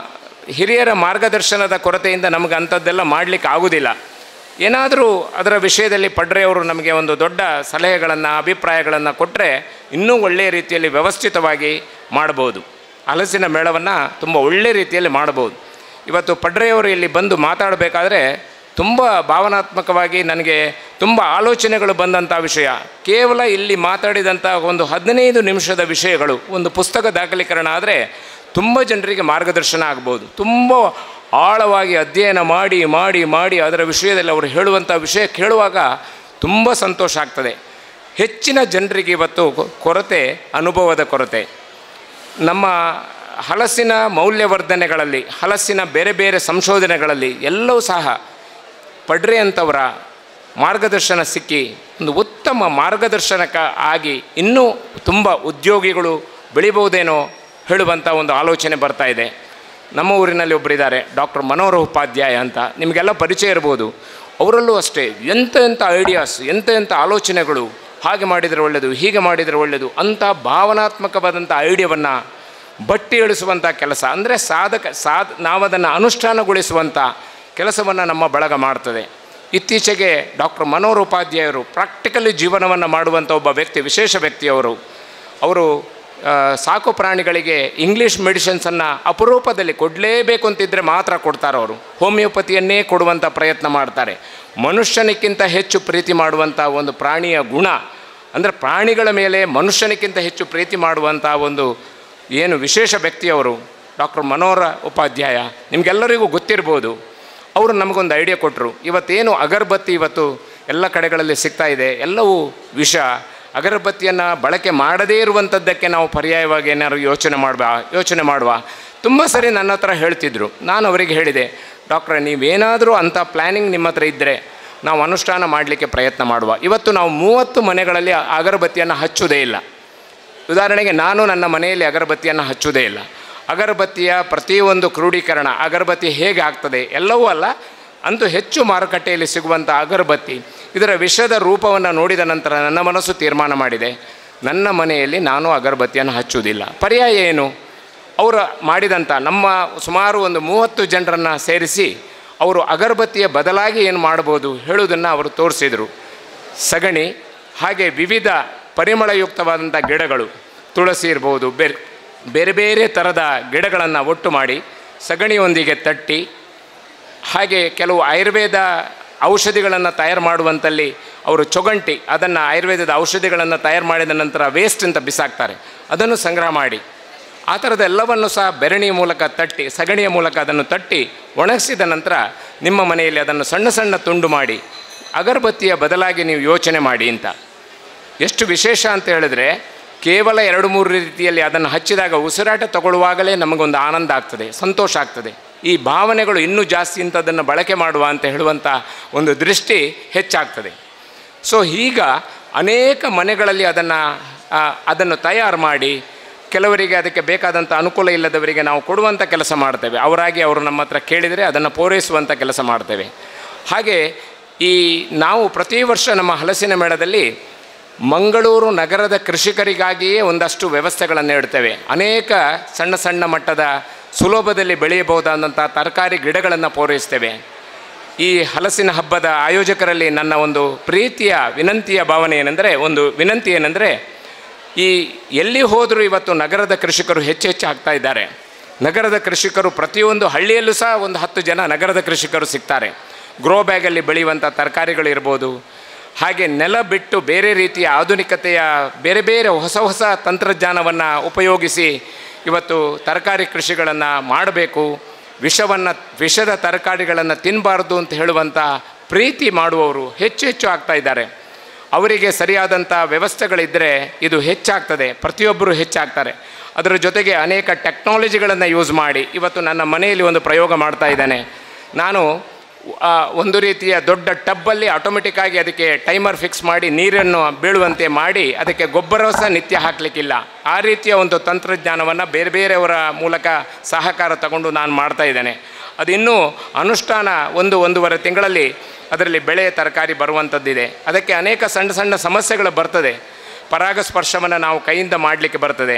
ಹಿರಿಯರ ಮಾರ್ಗದರ್ಶನದ ಕೊರತೆಯಿಂದ ನಮಗೆ ಅಂಥದ್ದೆಲ್ಲ ಮಾಡಲಿಕ್ಕೆ ಆಗೋದಿಲ್ಲ. ಏನಾದರೂ ಅದರ ವಿಷಯದಲ್ಲಿ ಪಡ್ರೆಯವರು ನಮಗೆ ಒಂದು ದೊಡ್ಡ ಸಲಹೆಗಳನ್ನು ಅಭಿಪ್ರಾಯಗಳನ್ನು ಕೊಟ್ಟರೆ ಇನ್ನೂ ಒಳ್ಳೆಯ ರೀತಿಯಲ್ಲಿ ವ್ಯವಸ್ಥಿತವಾಗಿ ಮಾಡ್ಬೋದು. ಹಲಸಿನ ಮೇಳವನ್ನು ತುಂಬ ಒಳ್ಳೆಯ ರೀತಿಯಲ್ಲಿ ಮಾಡ್ಬೋದು. ಇವತ್ತು ಪಡ್ರೆಯವರು ಇಲ್ಲಿ ಬಂದು ಮಾತಾಡಬೇಕಾದ್ರೆ ತುಂಬ ಭಾವನಾತ್ಮಕವಾಗಿ ನನಗೆ ತುಂಬ ಆಲೋಚನೆಗಳು ಬಂದಂಥ ವಿಷಯ. ಕೇವಲ ಇಲ್ಲಿ ಮಾತಾಡಿದಂಥ ಒಂದು ಹದಿನೈದು ನಿಮಿಷದ ವಿಷಯಗಳು ಒಂದು ಪುಸ್ತಕ ದಾಖಲೀಕರಣ ಆದರೆ ತುಂಬ ಜನರಿಗೆ ಮಾರ್ಗದರ್ಶನ ಆಗ್ಬೋದು. ತುಂಬ ಆಳವಾಗಿ ಅಧ್ಯಯನ ಮಾಡಿ ಮಾಡಿ ಮಾಡಿ ಅದರ ವಿಷಯದಲ್ಲಿ ಅವರು ಹೇಳುವಂಥ ವಿಷಯ ಕೇಳುವಾಗ ತುಂಬ ಸಂತೋಷ ಆಗ್ತದೆ. ಹೆಚ್ಚಿನ ಜನರಿಗೆ ಇವತ್ತು ಕೊರತೆ ಅನುಭವದ ಕೊರತೆ. ನಮ್ಮ ಹಲಸಿನ ಮೌಲ್ಯವರ್ಧನೆಗಳಲ್ಲಿ, ಹಲಸಿನ ಬೇರೆ ಬೇರೆ ಸಂಶೋಧನೆಗಳಲ್ಲಿ ಎಲ್ಲವೂ ಸಹ ಪಡ್ರೆ ಅಂಥವರ ಮಾರ್ಗದರ್ಶನ ಸಿಕ್ಕಿ ಒಂದು ಉತ್ತಮ ಮಾರ್ಗದರ್ಶನಕ ಆಗಿ ಇನ್ನೂ ತುಂಬ ಉದ್ಯೋಗಿಗಳು ಬೆಳಿಬಹುದೇನೋ ಹೇಳುವಂಥ ಒಂದು ಆಲೋಚನೆ ಬರ್ತಾ ಇದೆ. ನಮ್ಮ ಊರಿನಲ್ಲಿ ಒಬ್ಬರಿದ್ದಾರೆ, ಡಾಕ್ಟರ್ ಮನೋಹರ ಉಪಾಧ್ಯಾಯ ಅಂತ, ನಿಮಗೆಲ್ಲ ಪರಿಚಯ ಇರ್ಬೋದು. ಅವರಲ್ಲೂ ಅಷ್ಟೇ ಎಂಥ ಎಂಥ ಐಡಿಯಾಸ್, ಎಂಥ ಎಂಥ ಆಲೋಚನೆಗಳು, ಹಾಗೆ ಮಾಡಿದರೆ ಒಳ್ಳೆಯದು, ಹೀಗೆ ಮಾಡಿದರೆ ಒಳ್ಳೆಯದು ಅಂಥ ಭಾವನಾತ್ಮಕವಾದಂಥ ಐಡಿಯಾವನ್ನು ಬಟ್ಟಿ ಇಳಿಸುವಂಥ ಕೆಲಸ, ಅಂದರೆ ಸಾಧಕ ಸಾಧ್ ನಾವದನ್ನು ಅನುಷ್ಠಾನಗೊಳಿಸುವಂಥ ಕೆಲಸವನ್ನು ನಮ್ಮ ಬಳಗ ಮಾಡ್ತದೆ. ಇತ್ತೀಚೆಗೆ ಡಾಕ್ಟರ್ ಮನೋಹರ ಉಪಾಧ್ಯಾಯರು ಪ್ರಾಕ್ಟಿಕಲಿ ಜೀವನವನ್ನು ಮಾಡುವಂಥ ಒಬ್ಬ ವ್ಯಕ್ತಿ, ವಿಶೇಷ ವ್ಯಕ್ತಿಯವರು. ಅವರು ಸಾಕು ಪ್ರಾಣಿಗಳಿಗೆ ಇಂಗ್ಲೀಷ್ ಮೆಡಿಸಿನ್ಸನ್ನು ಅಪರೂಪದಲ್ಲಿ ಕೊಡಲೇಬೇಕು ಅಂತಿದ್ದರೆ ಮಾತ್ರ ಕೊಡ್ತಾರೆ. ಅವರು ಹೋಮಿಯೋಪತಿಯನ್ನೇ ಕೊಡುವಂಥ ಪ್ರಯತ್ನ ಮಾಡ್ತಾರೆ. ಮನುಷ್ಯನಿಕ್ಕಿಂತ ಹೆಚ್ಚು ಪ್ರೀತಿ ಮಾಡುವಂಥ ಒಂದು ಪ್ರಾಣಿಯ ಗುಣ, ಅಂದರೆ ಪ್ರಾಣಿಗಳ ಮೇಲೆ ಮನುಷ್ಯನಿಕ್ಕಿಂತ ಹೆಚ್ಚು ಪ್ರೀತಿ ಮಾಡುವಂಥ ಒಂದು ಏನು ವಿಶೇಷ ವ್ಯಕ್ತಿಯವರು ಡಾಕ್ಟರ್ ಮನೋಹರ ಉಪಾಧ್ಯಾಯ. ನಿಮಗೆಲ್ಲರಿಗೂ ಗೊತ್ತಿರ್ಬೋದು. ಅವರು ನಮಗೊಂದು ಐಡಿಯಾ ಕೊಟ್ಟರು. ಇವತ್ತೇನು ಅಗರಬತ್ತಿ ಇವತ್ತು ಎಲ್ಲ ಕಡೆಗಳಲ್ಲಿ ಸಿಗ್ತಾ ಇದೆ, ಎಲ್ಲವೂ ವಿಷ. ಅಗರಬತ್ತಿಯನ್ನು ಬಳಕೆ ಮಾಡದೇ ಇರುವಂಥದ್ದಕ್ಕೆ ನಾವು ಪರ್ಯಾಯವಾಗಿ ಏನಾದ್ರು ಯೋಚನೆ ಮಾಡುವ ಯೋಚನೆ ಮಾಡುವ ತುಂಬ ಸರಿ ನನ್ನ ಹತ್ರ ಹೇಳ್ತಿದ್ರು. ನಾನು ಅವರಿಗೆ ಹೇಳಿದೆ, ಡಾಕ್ಟ್ರೆ ನೀವೇನಾದರೂ ಅಂಥ ಪ್ಲ್ಯಾನಿಂಗ್ ನಿಮ್ಮ ಹತ್ರ ಇದ್ದರೆ ನಾವು ಅನುಷ್ಠಾನ ಮಾಡಲಿಕ್ಕೆ ಪ್ರಯತ್ನ ಮಾಡುವ. ಇವತ್ತು ನಾವು ಮೂವತ್ತು ಮನೆಗಳಲ್ಲಿ ಅಗರಬತ್ತಿಯನ್ನು ಹಚ್ಚುವುದೇ ಇಲ್ಲ. ಉದಾಹರಣೆಗೆ ನಾನು ನನ್ನ ಮನೆಯಲ್ಲಿ ಅಗರಬತ್ತಿಯನ್ನು ಹಚ್ಚುವುದೇ ಇಲ್ಲ. ಅಗರಬತ್ತಿಯ ಪ್ರತಿಯೊಂದು ಕ್ರೋಢೀಕರಣ, ಅಗರಬತ್ತಿ ಹೇಗೆ ಆಗ್ತದೆ ಎಲ್ಲವೂ ಅಲ್ಲ, ಅಂತೂ ಹೆಚ್ಚು ಮಾರುಕಟ್ಟೆಯಲ್ಲಿ ಸಿಗುವಂಥ ಅಗರಬತ್ತಿ ಇದರ ವಿಷದ ರೂಪವನ್ನು ನೋಡಿದ ನಂತರ ನನ್ನ ಮನಸ್ಸು ತೀರ್ಮಾನ ಮಾಡಿದೆ, ನನ್ನ ಮನೆಯಲ್ಲಿ ನಾನು ಅಗರಬತ್ತಿಯನ್ನು ಹಚ್ಚುವುದಿಲ್ಲ. ಪರ್ಯಾಯ ಏನು? ಅವರು ಮಾಡಿದಂಥ ನಮ್ಮ ಸುಮಾರು ಒಂದು ಮೂವತ್ತು ಜನರನ್ನು ಸೇರಿಸಿ ಅವರು ಅಗರಬತ್ತಿಯ ಬದಲಾಗಿ ಏನು ಮಾಡ್ಬೋದು ಹೇಳುವುದನ್ನು ಅವರು ತೋರಿಸಿದರು. ಸಗಣಿ, ಹಾಗೆ ವಿವಿಧ ಪರಿಮಳಯುಕ್ತವಾದಂಥ ಗಿಡಗಳು, ತುಳಸಿ ಇರ್ಬೋದು, ಬೇರೆ ಬೇರೆ ಬೇರೆ ಥರದ ಗಿಡಗಳನ್ನು ಒಟ್ಟು ಮಾಡಿ ಸಗಣಿಯೊಂದಿಗೆ ತಟ್ಟಿ, ಹಾಗೆ ಕೆಲವು ಆಯುರ್ವೇದ ಔಷಧಿಗಳನ್ನು ತಯಾರು ಮಾಡುವಂಥಲ್ಲಿ ಅವರು ಚೊಗಂಟಿ, ಅದನ್ನು ಆಯುರ್ವೇದದ ಔಷಧಿಗಳನ್ನು ತಯಾರು ಮಾಡಿದ ನಂತರ ವೇಸ್ಟ್ ಅಂತ ಬಿಸಾಕ್ತಾರೆ, ಅದನ್ನು ಸಂಗ್ರಹ ಮಾಡಿ ಆ ಥರದ ಎಲ್ಲವನ್ನು ಸಹ ಬೆರಣಿಯ ಮೂಲಕ ತಟ್ಟಿ, ಸಗಣಿಯ ಮೂಲಕ ಅದನ್ನು ತಟ್ಟಿ ಒಣಗಿಸಿದ ನಂತರ ನಿಮ್ಮ ಮನೆಯಲ್ಲಿ ಅದನ್ನು ಸಣ್ಣ ಸಣ್ಣ ತುಂಡು ಮಾಡಿ ಅಗರಬತ್ತಿಯ ಬದಲಾಗಿ ನೀವು ಯೋಚನೆ ಮಾಡಿ ಅಂತ. ಎಷ್ಟು ವಿಶೇಷ ಅಂತ ಹೇಳಿದ್ರೆ, ಕೇವಲ ಎರಡು ಮೂರು ರೀತಿಯಲ್ಲಿ ಅದನ್ನು ಹಚ್ಚಿದಾಗ ಉಸಿರಾಟ ತಗೊಳ್ಳುವಾಗಲೇ ನಮಗೊಂದು ಆನಂದ ಆಗ್ತದೆ, ಸಂತೋಷ ಆಗ್ತದೆ. ಈ ಭಾವನೆಗಳು ಇನ್ನೂ ಜಾಸ್ತಿ ಇಂಥದ್ದನ್ನು ಬಳಕೆ ಮಾಡುವ ಅಂತ ಹೇಳುವಂಥ ಒಂದು ದೃಷ್ಟಿ ಹೆಚ್ಚಾಗ್ತದೆ. ಸೊ ಈಗ ಅನೇಕ ಮನೆಗಳಲ್ಲಿ ಅದನ್ನು ಅದನ್ನು ತಯಾರು ಮಾಡಿ ಕೆಲವರಿಗೆ ಅದಕ್ಕೆ ಬೇಕಾದಂಥ ಅನುಕೂಲ ಇಲ್ಲದವರಿಗೆ ನಾವು ಕೊಡುವಂಥ ಕೆಲಸ ಮಾಡ್ತೇವೆ. ಅವರಾಗಿ ಅವರು ನಮ್ಮ ಹತ್ರ ಕೇಳಿದರೆ ಅದನ್ನು ಪೂರೈಸುವಂಥ ಕೆಲಸ ಮಾಡ್ತೇವೆ. ಹಾಗೆ ಈ ನಾವು ಪ್ರತಿ ವರ್ಷ ನಮ್ಮ ಹಲಸಿನ ಮೇಳದಲ್ಲಿ ಮಂಗಳೂರು ನಗರದ ಕೃಷಿಕರಿಗಾಗಿಯೇ ಒಂದಷ್ಟು ವ್ಯವಸ್ಥೆಗಳನ್ನು ಇಡ್ತೇವೆ. ಅನೇಕ ಸಣ್ಣ ಸಣ್ಣ ಮಟ್ಟದ ಸುಲಭದಲ್ಲಿ ಬೆಳೆಯಬಹುದಾದಂಥ ತರಕಾರಿ ಗಿಡಗಳನ್ನು ಪೂರೈಸ್ತೇವೆ. ಈ ಹಲಸಿನ ಹಬ್ಬದ ಆಯೋಜಕರಲ್ಲಿ ನನ್ನ ಒಂದು ಪ್ರೀತಿಯ ವಿನಂತಿಯ ಭಾವನೆ ಏನೆಂದರೆ, ಒಂದು ವಿನಂತಿ ಏನೆಂದರೆ, ಈ ಎಲ್ಲಿ ಹೋದರೂ ಇವತ್ತು ನಗರದ ಕೃಷಿಕರು ಹೆಚ್ಚು ಹೆಚ್ಚು ಆಗ್ತಾ ಇದ್ದಾರೆ. ನಗರದ ಕೃಷಿಕರು ಪ್ರತಿಯೊಂದು ಹಳ್ಳಿಯಲ್ಲೂ ಸಹ ಒಂದು ಹತ್ತು ಜನ ನಗರದ ಕೃಷಿಕರು ಸಿಗ್ತಾರೆ. ಗ್ರೋ ಬ್ಯಾಗಲ್ಲಿ ಬೆಳೆಯುವಂಥ ತರಕಾರಿಗಳಿರ್ಬೋದು, ಹಾಗೆ ನೆಲ ಬಿಟ್ಟು ಬೇರೆ ರೀತಿಯ ಆಧುನಿಕತೆಯ ಬೇರೆ ಬೇರೆ ಹೊಸ ಹೊಸ ತಂತ್ರಜ್ಞಾನವನ್ನು ಉಪಯೋಗಿಸಿ ಇವತ್ತು ತರಕಾರಿ ಕೃಷಿಗಳನ್ನು ಮಾಡಬೇಕು, ವಿಷವನ್ನು ವಿಷದ ತರಕಾರಿಗಳನ್ನು ತಿನ್ನಬಾರ್ದು ಅಂತ ಹೇಳುವಂಥ ಪ್ರೀತಿ ಮಾಡುವವರು ಹೆಚ್ಚು ಹೆಚ್ಚು ಆಗ್ತಾ ಇದ್ದಾರೆ. ಅವರಿಗೆ ಸರಿಯಾದಂಥ ವ್ಯವಸ್ಥೆಗಳಿದ್ದರೆ ಇದು ಹೆಚ್ಚಾಗ್ತದೆ, ಪ್ರತಿಯೊಬ್ಬರು ಹೆಚ್ಚಾಗ್ತಾರೆ. ಅದರ ಜೊತೆಗೆ ಅನೇಕ ಟೆಕ್ನಾಲಜಿಗಳನ್ನು ಯೂಸ್ ಮಾಡಿ ಇವತ್ತು ನನ್ನ ಮನೆಯಲ್ಲಿ ಒಂದು ಪ್ರಯೋಗ ಮಾಡ್ತಾ ಇದ್ದೇನೆ. ನಾನು ಒಂದು ರೀತಿಯ ದೊಡ್ಡ ಟಬ್ಬಲ್ಲಿ ಆಟೋಮೆಟಿಕ್ಕಾಗಿ ಅದಕ್ಕೆ ಟೈಮರ್ ಫಿಕ್ಸ್ ಮಾಡಿ ನೀರನ್ನು ಬೀಳುವಂತೆ ಮಾಡಿ ಅದಕ್ಕೆ ಗೊಬ್ಬರ ಸಹ ನಿತ್ಯ ಹಾಕಲಿಕ್ಕಿಲ್ಲ. ಆ ರೀತಿಯ ಒಂದು ತಂತ್ರಜ್ಞಾನವನ್ನು ಬೇರೆ ಬೇರೆಯವರ ಮೂಲಕ ಸಹಕಾರ ತಗೊಂಡು ನಾನು ಮಾಡ್ತಾ ಇದ್ದೇನೆ. ಅದು ಇನ್ನೂ ಅನುಷ್ಠಾನ ಒಂದು ಒಂದೂವರೆ ತಿಂಗಳಲ್ಲಿ ಅದರಲ್ಲಿ ಬೆಳೆ ತರಕಾರಿ ಬರುವಂಥದ್ದಿದೆ. ಅದಕ್ಕೆ ಅನೇಕ ಸಣ್ಣ ಸಣ್ಣ ಸಮಸ್ಯೆಗಳು ಬರ್ತದೆ. ಪರಾಗಸ್ಪರ್ಶವನ್ನು ನಾವು ಕೈಯಿಂದ ಮಾಡಲಿಕ್ಕೆ ಬರ್ತದೆ.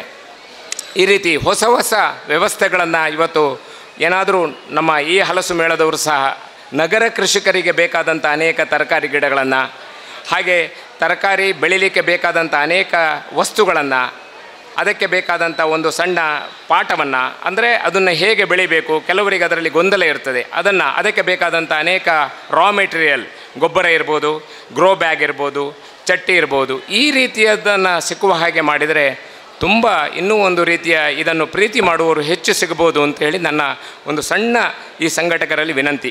ಈ ರೀತಿ ಹೊಸ ಹೊಸ ವ್ಯವಸ್ಥೆಗಳನ್ನು ಇವತ್ತು ಏನಾದರೂ ನಮ್ಮ ಈ ಹಲಸು ಮೇಳದವರು ಸಹ ನಗರ ಕೃಷಿಕರಿಗೆ ಬೇಕಾದಂಥ ಅನೇಕ ತರಕಾರಿ ಗಿಡಗಳನ್ನು, ಹಾಗೆ ತರಕಾರಿ ಬೆಳೀಲಿಕ್ಕೆ ಬೇಕಾದಂಥ ಅನೇಕ ವಸ್ತುಗಳನ್ನು, ಅದಕ್ಕೆ ಬೇಕಾದಂಥ ಒಂದು ಸಣ್ಣ ಪಾಠವನ್ನು, ಅಂದರೆ ಅದನ್ನು ಹೇಗೆ ಬೆಳಿಬೇಕು, ಕೆಲವರಿಗೆ ಅದರಲ್ಲಿ ಗೊಂದಲ ಇರ್ತದೆ, ಅದನ್ನು ಅದಕ್ಕೆ ಬೇಕಾದಂಥ ಅನೇಕ ರಾ ಮೆಟೀರಿಯಲ್, ಗೊಬ್ಬರ ಇರ್ಬೋದು, ಗ್ರೋ ಬ್ಯಾಗ್ ಇರ್ಬೋದು, ಚಟ್ಟಿ ಇರ್ಬೋದು, ಈ ರೀತಿಯದನ್ನು ಸಿಕ್ಕುವ ಹಾಗೆ ಮಾಡಿದರೆ ತುಂಬ ಇನ್ನೂ ಒಂದು ರೀತಿಯ ಇದನ್ನು ಪ್ರೀತಿ ಮಾಡುವವರು ಹೆಚ್ಚು ಸಿಗಬಹುದು ಅಂತೇಳಿ ನನ್ನ ಒಂದು ಸಣ್ಣ ಈ ಸಂಘಟಕರಲ್ಲಿ ವಿನಂತಿ.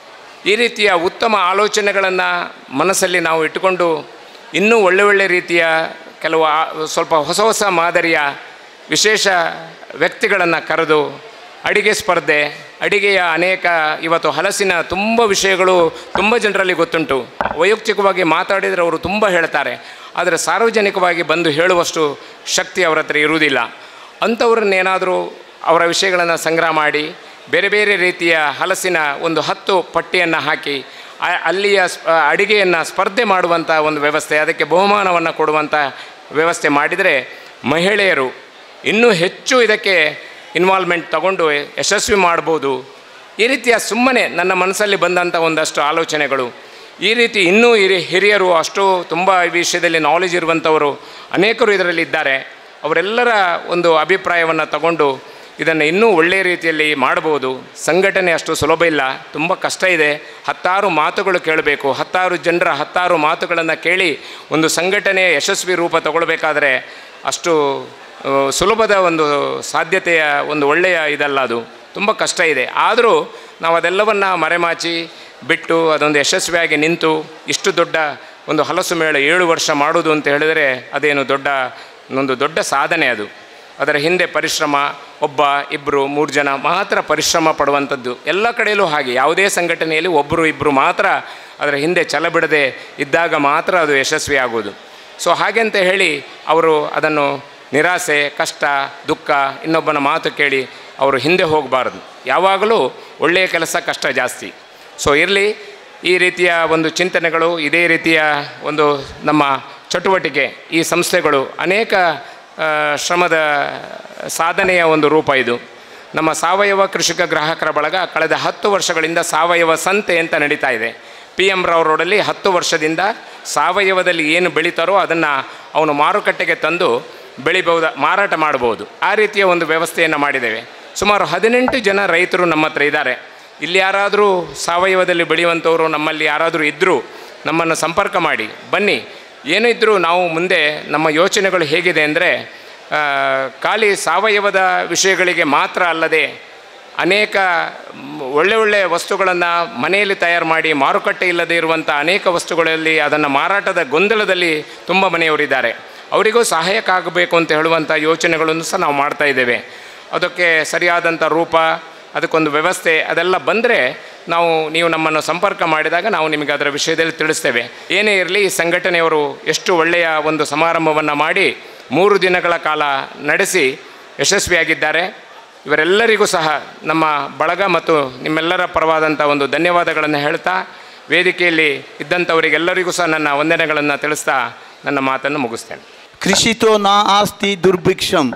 ಈ ರೀತಿಯ ಉತ್ತಮ ಆಲೋಚನೆಗಳನ್ನು ಮನಸ್ಸಲ್ಲಿ ನಾವು ಇಟ್ಟುಕೊಂಡು ಇನ್ನೂ ಒಳ್ಳೆ ಒಳ್ಳೆ ರೀತಿಯ ಕೆಲವು ಸ್ವಲ್ಪ ಹೊಸ ಹೊಸ ಮಾದರಿಯ ವಿಶೇಷ ವ್ಯಕ್ತಿಗಳನ್ನು ಕರೆದು ಅಡಿಗೆ ಸ್ಪರ್ಧೆ, ಅಡಿಗೆಯ ಅನೇಕ ಇವತ್ತು ಹಲಸಿನ ತುಂಬ ವಿಷಯಗಳು ತುಂಬ ಜನರಲ್ಲಿ ಗೊತ್ತುಂಟು. ವೈಯಕ್ತಿಕವಾಗಿ ಮಾತಾಡಿದರೆ ಅವರು ತುಂಬ ಹೇಳ್ತಾರೆ, ಆದರೆ ಸಾರ್ವಜನಿಕವಾಗಿ ಬಂದು ಹೇಳುವಷ್ಟು ಶಕ್ತಿ ಅವರ ಹತ್ರ ಇರುವುದಿಲ್ಲ. ಅಂಥವ್ರನ್ನೇನಾದರೂ ಅವರ ವಿಷಯಗಳನ್ನು ಸಂಗ್ರಹ ಮಾಡಿ ಬೇರೆ ಬೇರೆ ರೀತಿಯ ಹಲಸಿನ ಒಂದು ಹತ್ತು ಪಟ್ಟಿಯನ್ನು ಹಾಕಿ ಅಲ್ಲಿಯ ಅಡಿಗೆಯನ್ನು ಸ್ಪರ್ಧೆ ಮಾಡುವಂಥ ಒಂದು ವ್ಯವಸ್ಥೆ, ಅದಕ್ಕೆ ಬಹುಮಾನವನ್ನು ಕೊಡುವಂಥ ವ್ಯವಸ್ಥೆ ಮಾಡಿದರೆ ಮಹಿಳೆಯರು ಇನ್ನೂ ಹೆಚ್ಚು ಇದಕ್ಕೆ ಇನ್ವಾಲ್ವ್ಮೆಂಟ್ ತಗೊಂಡು ಯಶಸ್ವಿ ಮಾಡ್ಬೋದು. ಈ ರೀತಿಯ ಸುಮ್ಮನೆ ನನ್ನ ಮನಸ್ಸಲ್ಲಿ ಬಂದಂಥ ಒಂದಷ್ಟು ಆಲೋಚನೆಗಳು. ಈ ರೀತಿ ಇನ್ನೂ ಹಿರಿ ಹಿರಿಯರು ಅಷ್ಟು ತುಂಬ ಈ ವಿಷಯದಲ್ಲಿ ನಾಲೆಜ್ ಇರುವಂಥವರು ಅನೇಕರು ಇದರಲ್ಲಿ ಇದ್ದಾರೆ. ಅವರೆಲ್ಲರ ಒಂದು ಅಭಿಪ್ರಾಯವನ್ನು ತಗೊಂಡು ಇದನ್ನು ಇನ್ನೂ ಒಳ್ಳೆಯ ರೀತಿಯಲ್ಲಿ ಮಾಡ್ಬೋದು. ಸಂಘಟನೆ ಅಷ್ಟು ಸುಲಭ ಇಲ್ಲ, ತುಂಬ ಕಷ್ಟ ಇದೆ. ಹತ್ತಾರು ಮಾತುಗಳು ಕೇಳಬೇಕು, ಹತ್ತಾರು ಜನರ ಹತ್ತಾರು ಮಾತುಗಳನ್ನು ಕೇಳಿ ಒಂದು ಸಂಘಟನೆ ಯಶಸ್ವಿ ರೂಪ ತಗೊಳ್ಬೇಕಾದ್ರೆ ಅಷ್ಟು ಸುಲಭದ ಒಂದು ಸಾಧ್ಯತೆಯ ಒಂದು ಒಳ್ಳೆಯ ಇದಲ್ಲ, ಅದು ತುಂಬ ಕಷ್ಟ ಇದೆ. ಆದರೂ ನಾವು ಅದೆಲ್ಲವನ್ನು ಮರೆಮಾಚಿ ಬಿಟ್ಟು ಅದೊಂದು ಯಶಸ್ವಿಯಾಗಿ ನಿಂತು ಇಷ್ಟು ದೊಡ್ಡ ಒಂದು ಹಲಸು ಮೇಳ ಏಳು ವರ್ಷ ಮಾಡೋದು ಅಂತ ಹೇಳಿದರೆ ಅದೇನು ದೊಡ್ಡ ಒಂದು ದೊಡ್ಡ ಸಾಧನೆ. ಅದು ಅದರ ಹಿಂದೆ ಪರಿಶ್ರಮ, ಒಬ್ಬ ಇಬ್ಬರು ಮೂರು ಜನ ಮಾತ್ರ ಪರಿಶ್ರಮ ಪಡುವಂಥದ್ದು. ಎಲ್ಲ ಕಡೆಯಲ್ಲೂ ಹಾಗೆ, ಯಾವುದೇ ಸಂಘಟನೆಯಲ್ಲಿ ಒಬ್ಬರು ಇಬ್ಬರು ಮಾತ್ರ ಅದರ ಹಿಂದೆ ಛಲ ಬಿಡದೆ ಇದ್ದಾಗ ಮಾತ್ರ ಅದು ಯಶಸ್ವಿ ಆಗೋದು. ಸೊ ಹಾಗೆ ಅಂತ ಹೇಳಿ ಅವರು ಅದನ್ನು ನಿರಾಸೆ, ಕಷ್ಟ, ದುಃಖ, ಇನ್ನೊಬ್ಬನ ಮಾತು ಕೇಳಿ ಅವರು ಹಿಂದೆ ಹೋಗಬಾರ್ದು. ಯಾವಾಗಲೂ ಒಳ್ಳೆಯ ಕೆಲಸ ಕಷ್ಟ ಜಾಸ್ತಿ. ಸೊ ಇರಲಿ, ಈ ರೀತಿಯ ಒಂದು ಚಿಂತನೆಗಳು, ಇದೇ ರೀತಿಯ ಒಂದು ನಮ್ಮ ಚಟುವಟಿಕೆ, ಈ ಸಂಸ್ಥೆಗಳು ಅನೇಕ ಶ್ರಮದ ಸಾಧನೆಯ ಒಂದು ರೂಪ ಇದು. ನಮ್ಮ ಸಾವಯವ ಕೃಷಿಕ ಗ್ರಾಹಕರ ಬಳಗ ಕಳೆದ ಹತ್ತು ವರ್ಷಗಳಿಂದ ಸಾವಯವ ಸಂತೆ ಅಂತ ನಡೀತಾ ಇದೆ. ಪಿ ಎಮ್ ರಾವ್ ರೋಡಲ್ಲಿ ಹತ್ತು ವರ್ಷದಿಂದ ಸಾವಯವದಲ್ಲಿ ಏನು ಬೆಳೀತಾರೋ ಅದನ್ನು ಅವನು ಮಾರುಕಟ್ಟೆಗೆ ತಂದು ಬೆಳಿಬಹುದು, ಮಾರಾಟ ಮಾಡ್ಬೋದು. ಆ ರೀತಿಯ ಒಂದು ವ್ಯವಸ್ಥೆಯನ್ನು ಮಾಡಿದ್ದೇವೆ. ಸುಮಾರು ಹದಿನೆಂಟು ಜನ ರೈತರು ನಮ್ಮ ಹತ್ರ ಇದ್ದಾರೆ. ಇಲ್ಲಿ ಯಾರಾದರೂ ಸಾವಯವದಲ್ಲಿ ಬೆಳೆಯುವಂಥವರು ನಮ್ಮಲ್ಲಿ ಯಾರಾದರೂ ಇದ್ದರೂ ನಮ್ಮನ್ನು ಸಂಪರ್ಕ ಮಾಡಿ ಬನ್ನಿ. ಏನಿದ್ದರೂ ನಾವು ಮುಂದೆ ನಮ್ಮ ಯೋಚನೆಗಳು ಹೇಗಿದೆ ಅಂದರೆ, ಖಾಲಿ ಸಾವಯವದ ವಿಷಯಗಳಿಗೆ ಮಾತ್ರ ಅಲ್ಲದೆ ಅನೇಕ ಒಳ್ಳೆ ಒಳ್ಳೆಯ ವಸ್ತುಗಳನ್ನು ಮನೆಯಲ್ಲಿ ತಯಾರು ಮಾಡಿ ಮಾರುಕಟ್ಟೆ ಇಲ್ಲದೆ ಇರುವಂಥ ಅನೇಕ ವಸ್ತುಗಳಲ್ಲಿ ಅದನ್ನು ಮಾರಾಟದ ಗೊಂದಲದಲ್ಲಿ ತುಂಬ ಮನೆಯವರಿದ್ದಾರೆ. ಅವರಿಗೂ ಸಹಾಯಕ್ಕಾಗಬೇಕು ಅಂತ ಹೇಳುವಂಥ ಯೋಚನೆಗಳನ್ನು ಸಹ ನಾವು ಮಾಡ್ತಾಯಿದ್ದೇವೆ. ಅದಕ್ಕೆ ಸರಿಯಾದಂಥ ರೂಪ, ಅದಕ್ಕೊಂದು ವ್ಯವಸ್ಥೆ ಅದೆಲ್ಲ ಬಂದರೆ ನಾವು ನೀವು ನಮ್ಮನ್ನು ಸಂಪರ್ಕ ಮಾಡಿದಾಗ ನಾವು ನಿಮಗೆ ಅದರ ವಿಷಯದಲ್ಲಿ ತಿಳಿಸ್ತೇವೆ. ಏನೇ ಇರಲಿ, ಈ ಸಂಘಟನೆಯವರು ಎಷ್ಟು ಒಳ್ಳೆಯ ಒಂದು ಸಮಾರಂಭವನ್ನು ಮಾಡಿ ಮೂರು ದಿನಗಳ ಕಾಲ ನಡೆಸಿ ಯಶಸ್ವಿಯಾಗಿದ್ದಾರೆ. ಇವರೆಲ್ಲರಿಗೂ ಸಹ ನಮ್ಮ ಬಳಗ ಮತ್ತು ನಿಮ್ಮೆಲ್ಲರ ಪರವಾದಂಥ ಒಂದು ಧನ್ಯವಾದಗಳನ್ನು ಹೇಳ್ತಾ, ವೇದಿಕೆಯಲ್ಲಿ ಇದ್ದಂಥವರಿಗೆಲ್ಲರಿಗೂ ಸಹ ನನ್ನ ವಂದನೆಗಳನ್ನು ತಿಳಿಸ್ತಾ ನನ್ನ ಮಾತನ್ನು ಮುಗಿಸ್ತೇನೆ. ಕೃಷಿತೋ ನಾ ಆಸ್ತಿ ದುರ್ಭಿಕ್ಷಂ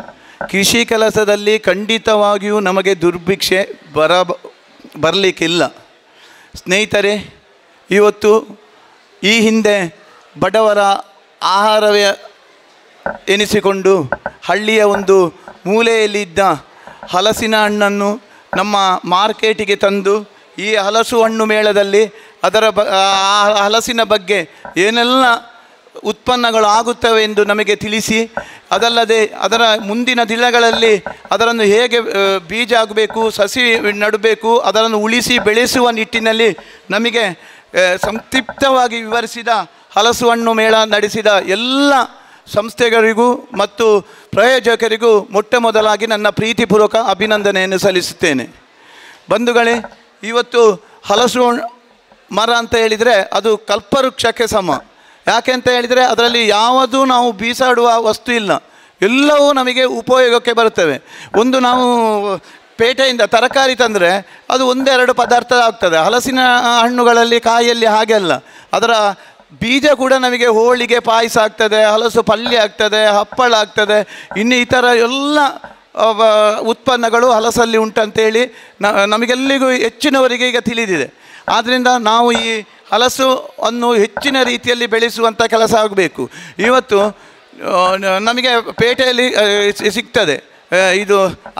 ಕೃಷಿ ಕೆಲಸದಲ್ಲಿ ಖಂಡಿತವಾಗಿಯೂ ನಮಗೆ ದುರ್ಭಿಕ್ಷೆ ಬರ ಬರಲಿಕ್ಕಿಲ್ಲ. ಸ್ನೇಹಿತರೆ, ಇವತ್ತು ಈ ಹಿಂದೆ ಬಡವರ ಆಹಾರವೇ ಎನಿಸಿಕೊಂಡು ಹಳ್ಳಿಯ ಒಂದು ಮೂಲೆಯಲ್ಲಿದ್ದ ಹಲಸಿನ ಹಣ್ಣನ್ನು ನಮ್ಮ ಮಾರ್ಕೆಟಿಗೆ ತಂದು ಈ ಹಲಸು ಹಣ್ಣು ಮೇಳದಲ್ಲಿ ಅದರ ಬ ಆ ಹಲಸಿನ ಬಗ್ಗೆ ಏನೆಲ್ಲ ಉತ್ಪನ್ನಗಳು ಆಗುತ್ತವೆ ಎಂದು ನಮಗೆ ತಿಳಿಸಿ, ಅದಲ್ಲದೆ ಅದರ ಮುಂದಿನ ದಿನಗಳಲ್ಲಿ ಅದನ್ನು ಹೇಗೆ ಬೀಜ ಆಗಬೇಕು, ಸಸಿ ನೆಡಬೇಕು, ಅದನ್ನು ಉಳಿಸಿ ಬೆಳೆಸುವ ನಿಟ್ಟಿನಲ್ಲಿ ನಮಗೆ ಸಂಕ್ಷಿಪ್ತವಾಗಿ ವಿವರಿಸಿದ ಹಲಸು ಹಣ್ಣು ಮೇಳ ನಡೆಸಿದ ಎಲ್ಲ ಸಂಸ್ಥೆಗಳಿಗೂ ಮತ್ತು ಪ್ರಾಯೋಜಕರಿಗೂ ಮೊಟ್ಟ ಮೊದಲಾಗಿ ನನ್ನ ಪ್ರೀತಿಪೂರ್ವಕ ಅಭಿನಂದನೆಯನ್ನು ಸಲ್ಲಿಸುತ್ತೇನೆ. ಬಂಧುಗಳೇ, ಇವತ್ತು ಹಲಸು ಮರ ಅಂತ ಹೇಳಿದರೆ ಅದು ಕಲ್ಪವೃಕ್ಷಕ್ಕೆ ಸಮ. ಯಾಕೆ ಅಂತ ಹೇಳಿದರೆ ಅದರಲ್ಲಿ ಯಾವುದೂ ನಾವು ಬೀಸಾಡುವ ವಸ್ತು ಇಲ್ಲ, ಎಲ್ಲವೂ ನಮಗೆ ಉಪಯೋಗಕ್ಕೆ ಬರುತ್ತವೆ. ಒಂದು ನಾವು ಪೇಟೆಯಿಂದ ತರಕಾರಿ ತಂದರೆ ಅದು ಒಂದೆರಡು ಪದಾರ್ಥ ಆಗ್ತದೆ. ಹಲಸಿನ ಹಣ್ಣುಗಳಲ್ಲಿ ಕಾಯಲ್ಲಿ ಹಾಗೆ ಅಲ್ಲ, ಅದರ ಬೀಜ ಕೂಡ ನಮಗೆ ಹೋಳಿಗೆ ಪಾಯಸ ಆಗ್ತದೆ, ಹಲಸು ಪಲ್ಯ ಆಗ್ತದೆ, ಹಪ್ಪಳ ಆಗ್ತದೆ, ಇನ್ನು ಈ ಥರ ಎಲ್ಲ ಉತ್ಪನ್ನಗಳು ಹಲಸಲ್ಲಿ ಉಂಟಂತೇಳಿ ನ ನಮಗೆಲ್ಲಿಗೂ ಹೆಚ್ಚಿನವರಿಗೆ ಈಗ ತಿಳಿದಿದೆ. ಆದ್ದರಿಂದ ನಾವು ಈ ಹಲಸು ಅನ್ನು ಹೆಚ್ಚಿನ ರೀತಿಯಲ್ಲಿ ಬೆಳೆಸುವಂಥ ಕೆಲಸ ಆಗಬೇಕು. ಇವತ್ತು ನಮಗೆ ಪೇಟೆಯಲ್ಲಿ ಸಿಗ್ತದೆ ಇದು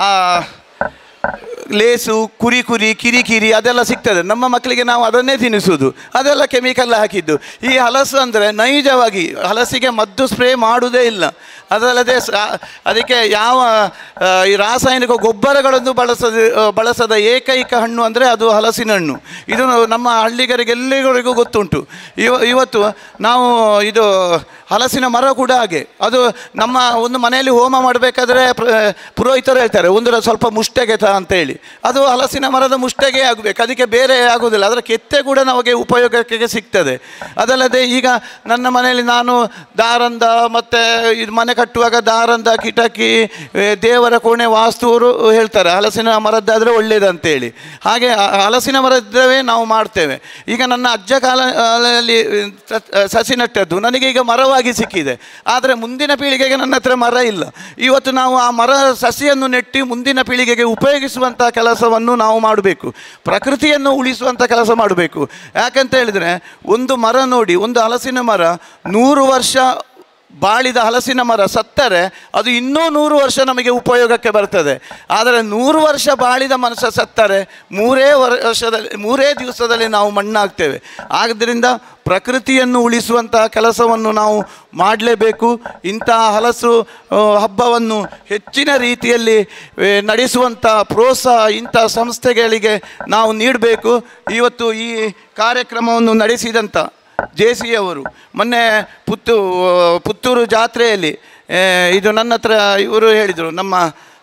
ಲೇಸು, ಕುರಿ ಕುರಿ ಕಿರಿಕಿರಿ ಅದೆಲ್ಲ ಸಿಗ್ತದೆ. ನಮ್ಮ ಮಕ್ಕಳಿಗೆ ನಾವು ಅದನ್ನೇ ತಿನ್ನಿಸೋದು, ಅದೆಲ್ಲ ಕೆಮಿಕಲ್ ಹಾಕಿದ್ದು. ಈ ಹಲಸು ಅಂದರೆ ನೈಜವಾಗಿ ಹಲಸಿಗೆ ಮದ್ದು ಸ್ಪ್ರೇ ಮಾಡುವುದೇ ಇಲ್ಲ. ಅದಲ್ಲದೆ ಅದಕ್ಕೆ ಯಾವ ಈ ರಾಸಾಯನಿಕ ಗೊಬ್ಬರಗಳನ್ನು ಬಳಸದ ಬಳಸದ ಏಕೈಕ ಹಣ್ಣು ಅಂದರೆ ಅದು ಹಲಸಿನ ಹಣ್ಣು. ಇದು ನಮ್ಮ ಹಳ್ಳಿಗರಿಗೆ ಎಲ್ಲರಿಗೂ ಗೊತ್ತುಂಟು. ಇವ ಇವತ್ತು ನಾವು ಇದು ಹಲಸಿನ ಮರ ಕೂಡ ಹಾಗೆ, ಅದು ನಮ್ಮ ಒಂದು ಮನೆಯಲ್ಲಿ ಹೋಮ ಮಾಡಬೇಕಾದ್ರೆ ಪುರೋಹಿತರು ಹೇಳ್ತಾರೆ ಒಂದು ಸ್ವಲ್ಪ ಮುಷ್ಟೆಗೆ ತ ಅಂತೇಳಿ. ಅದು ಹಲಸಿನ ಮರದ ಮುಷ್ಟೆಗೆ ಆಗಬೇಕು, ಅದಕ್ಕೆ ಬೇರೆ ಆಗೋದಿಲ್ಲ. ಅದರ ಕೆತ್ತೆ ಕೂಡ ನಮಗೆ ಉಪಯೋಗಕ್ಕೆ ಸಿಗ್ತದೆ. ಅದಲ್ಲದೆ ಈಗ ನನ್ನ ಮನೆಯಲ್ಲಿ ನಾನು ದಾರಂದ ಮತ್ತು ಇದು ಮನೆ ಕಟ್ಟುವಾಗ ದಾರಂದ, ಕಿಟಕಿ, ದೇವರ ಕೋಣೆ ವಾಸ್ತುವರು ಹೇಳ್ತಾರೆ ಹಲಸಿನ ಮರದ್ದಾದರೆ ಒಳ್ಳೆಯದಂತೇಳಿ. ಹಾಗೆ ಹಲಸಿನ ಮರದ್ದವೇ ನಾವು ಮಾಡ್ತೇವೆ. ಈಗ ನನ್ನ ಅಜ್ಜ ಕಾಲದಲ್ಲಿ ಸಸಿ ನೆಟ್ಟದ್ದು ನನಗೆ ಈಗ ಮರವಾಗಿ ಸಿಕ್ಕಿದೆ. ಆದರೆ ಮುಂದಿನ ಪೀಳಿಗೆಗೆ ನನ್ನ ಹತ್ರ ಮರ ಇಲ್ಲ. ಇವತ್ತು ನಾವು ಆ ಮರ ಸಸಿಯನ್ನು ನೆಟ್ಟಿ ಮುಂದಿನ ಪೀಳಿಗೆಗೆ ಉಪಯೋಗಿಸುವಂಥ ಕೆಲಸವನ್ನು ನಾವು ಮಾಡಬೇಕು. ಪ್ರಕೃತಿಯನ್ನು ಉಳಿಸುವಂಥ ಕೆಲಸ ಮಾಡಬೇಕು. ಯಾಕಂತ ಹೇಳಿದರೆ ಒಂದು ಮರ ನೋಡಿ, ಒಂದು ಹಲಸಿನ ಮರ ನೂರು ವರ್ಷ ಬಾಳಿದ ಹಲಸಿನ ಮರ ಸತ್ತರೆ ಅದು ಇನ್ನೂ ನೂರು ವರ್ಷ ನಮಗೆ ಉಪಯೋಗಕ್ಕೆ ಬರ್ತದೆ. ಆದರೆ ನೂರು ವರ್ಷ ಬಾಳಿದ ಮನುಷ್ಯ ಸತ್ತರೆ ಮೂರೇ ವರ್ಷದಲ್ಲಿ ಮೂರೇ ದಿವಸದಲ್ಲಿ ನಾವು ಮಣ್ಣಾಗ್ತೇವೆ. ಆದ್ದರಿಂದ ಪ್ರಕೃತಿಯನ್ನು ಉಳಿಸುವಂತಹ ಕೆಲಸವನ್ನು ನಾವು ಮಾಡಲೇಬೇಕು. ಇಂತಹ ಹಲಸು ಹಬ್ಬವನ್ನು ಹೆಚ್ಚಿನ ರೀತಿಯಲ್ಲಿ ನಡೆಸುವಂಥ ಪ್ರೋತ್ಸಾಹ ಇಂಥ ಸಂಸ್ಥೆಗಳಿಗೆ ನಾವು ನೀಡಬೇಕು. ಇವತ್ತು ಈ ಕಾರ್ಯಕ್ರಮವನ್ನು ನಡೆಸಿದಂಥ ಜೆ ಸಿ ಅವರು ಮೊನ್ನೆ ಪುತ್ತು ಪುತ್ತೂರು ಜಾತ್ರೆಯಲ್ಲಿ ಇದು ನನ್ನ ಹತ್ರ ಇವರು ಹೇಳಿದರು, ನಮ್ಮ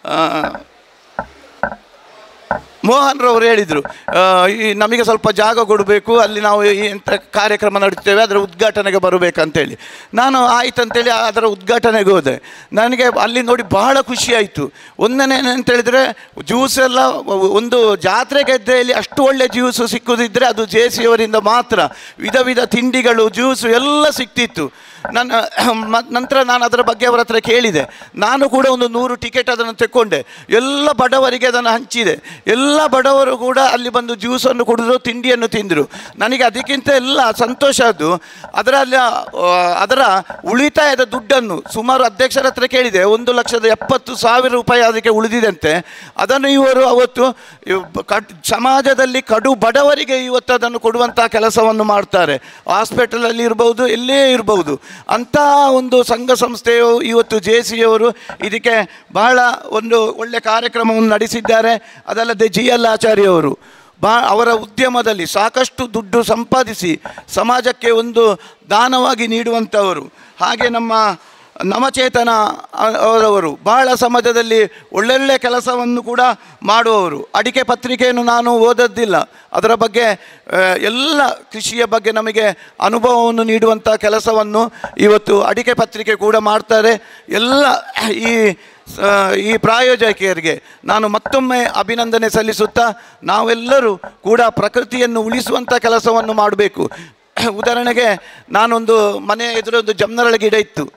ಮೋಹನ್ ರವರು ಹೇಳಿದರು, ಈ ನಮಗೆ ಸ್ವಲ್ಪ ಜಾಗ ಕೊಡಬೇಕು, ಅಲ್ಲಿ ನಾವು ಈ ಎಂಥ ಕಾರ್ಯಕ್ರಮ ನಡೆಸ್ತೇವೆ ಅದರ ಉದ್ಘಾಟನೆಗೆ ಬರಬೇಕಂತೇಳಿ. ನಾನು ಆಯ್ತು ಅಂತೇಳಿ ಅದರ ಉದ್ಘಾಟನೆಗೆ ಹೋದೆ. ನನಗೆ ಅಲ್ಲಿ ನೋಡಿ ಬಹಳ ಖುಷಿಯಾಯಿತು. ಒಂದನೇ ಏನಂತೇಳಿದರೆ ಜ್ಯೂಸ್ ಎಲ್ಲ ಒಂದು ಜಾತ್ರೆ ಗದ್ದೆಯಲ್ಲಿ ಅಷ್ಟು ಒಳ್ಳೆ ಜ್ಯೂಸು ಸಿಕ್ಕುದಿದ್ದರೆ ಅದು ಜೆ ಸಿ ಅವರಿಂದ ಮಾತ್ರ. ವಿಧ ವಿಧ ತಿಂಡಿಗಳು, ಜ್ಯೂಸು ಎಲ್ಲ ಸಿಕ್ತಿತ್ತು. ನನ್ನ ನಂತರ ನಾನು ಅದರ ಬಗ್ಗೆ ಅವರ ಹತ್ರ ಕೇಳಿದೆ. ನಾನು ಕೂಡ ಒಂದು ನೂರು ಟಿಕೆಟ್ ಅದನ್ನು ತೆಕ್ಕೊಂಡೆ. ಎಲ್ಲ ಬಡವರಿಗೆ ಅದನ್ನು ಹಂಚಿದೆ. ಎಲ್ಲ ಬಡವರು ಕೂಡ ಅಲ್ಲಿ ಬಂದು ಜ್ಯೂಸನ್ನು ಕುಡಿದ್ರು, ತಿಂಡಿಯನ್ನು ತಿಂದರು. ನನಗೆ ಅದಕ್ಕಿಂತ ಎಲ್ಲ ಸಂತೋಷ ಅದು ಅದರಲ್ಲಿ ಅದರ ಉಳಿತಾಯದ ದುಡ್ಡನ್ನು ಸುಮಾರು ಅಧ್ಯಕ್ಷರ ಹತ್ರ ಕೇಳಿದೆ. ಒಂದು ಲಕ್ಷದ ಎಪ್ಪತ್ತು ಸಾವಿರ ರೂಪಾಯಿ ಅದಕ್ಕೆ ಉಳಿದಿದಂತೆ. ಅದನ್ನು ಇವರು ಅವತ್ತು ಸಮಾಜದಲ್ಲಿ ಕಡು ಬಡವರಿಗೆ ಇವತ್ತು ಅದನ್ನು ಕೊಡುವಂಥ ಕೆಲಸವನ್ನು ಮಾಡ್ತಾರೆ. ಹಾಸ್ಪಿಟಲಲ್ಲಿ ಇರ್ಬೋದು, ಎಲ್ಲೇ ಇರ್ಬೋದು. ಅಂಥ ಒಂದು ಸಂಘ ಸಂಸ್ಥೆಯು ಇವತ್ತು ಜೆ ಸಿ ಅವರು ಇದಕ್ಕೆ ಬಹಳ ಒಂದು ಒಳ್ಳೆಯ ಕಾರ್ಯಕ್ರಮವನ್ನು ನಡೆಸಿದ್ದಾರೆ. ಅದಲ್ಲದೆ ಜಿ ಎಲ್ ಆಚಾರ್ಯವರು ಬಾ ಅವರ ಉದ್ಯಮದಲ್ಲಿ ಸಾಕಷ್ಟು ದುಡ್ಡು ಸಂಪಾದಿಸಿ ಸಮಾಜಕ್ಕೆ ಒಂದು ದಾನವಾಗಿ ನೀಡುವಂಥವರು. ಹಾಗೆ ನಮ್ಮ ನವಚೇತನ ಅವರವರು ಬಹಳ ಸಮಾಜದಲ್ಲಿ ಒಳ್ಳೊಳ್ಳೆ ಕೆಲಸವನ್ನು ಕೂಡ ಮಾಡುವವರು. ಅಡಿಕೆ ಪತ್ರಿಕೆಯನ್ನು ನಾನು ಓದದ್ದಿಲ್ಲ, ಅದರ ಬಗ್ಗೆ ಎಲ್ಲ ಕೃಷಿಯ ಬಗ್ಗೆ ನಮಗೆ ಅನುಭವವನ್ನು ನೀಡುವಂಥ ಕೆಲಸವನ್ನು ಇವತ್ತು ಅಡಿಕೆ ಪತ್ರಿಕೆ ಕೂಡ ಮಾಡ್ತಾರೆ. ಎಲ್ಲ ಈ ಈ ಪ್ರಾಯೋಜಕಿಯರಿಗೆ ನಾನು ಮತ್ತೊಮ್ಮೆ ಅಭಿನಂದನೆ ಸಲ್ಲಿಸುತ್ತಾ, ನಾವೆಲ್ಲರೂ ಕೂಡ ಪ್ರಕೃತಿಯನ್ನು ಉಳಿಸುವಂಥ ಕೆಲಸವನ್ನು ಮಾಡಬೇಕು. ಉದಾಹರಣೆಗೆ ನಾನೊಂದು ಮನೆ ಎದುರೊಂದು ಜಮ್ನರಳ ಗಿಡ ಇತ್ತು.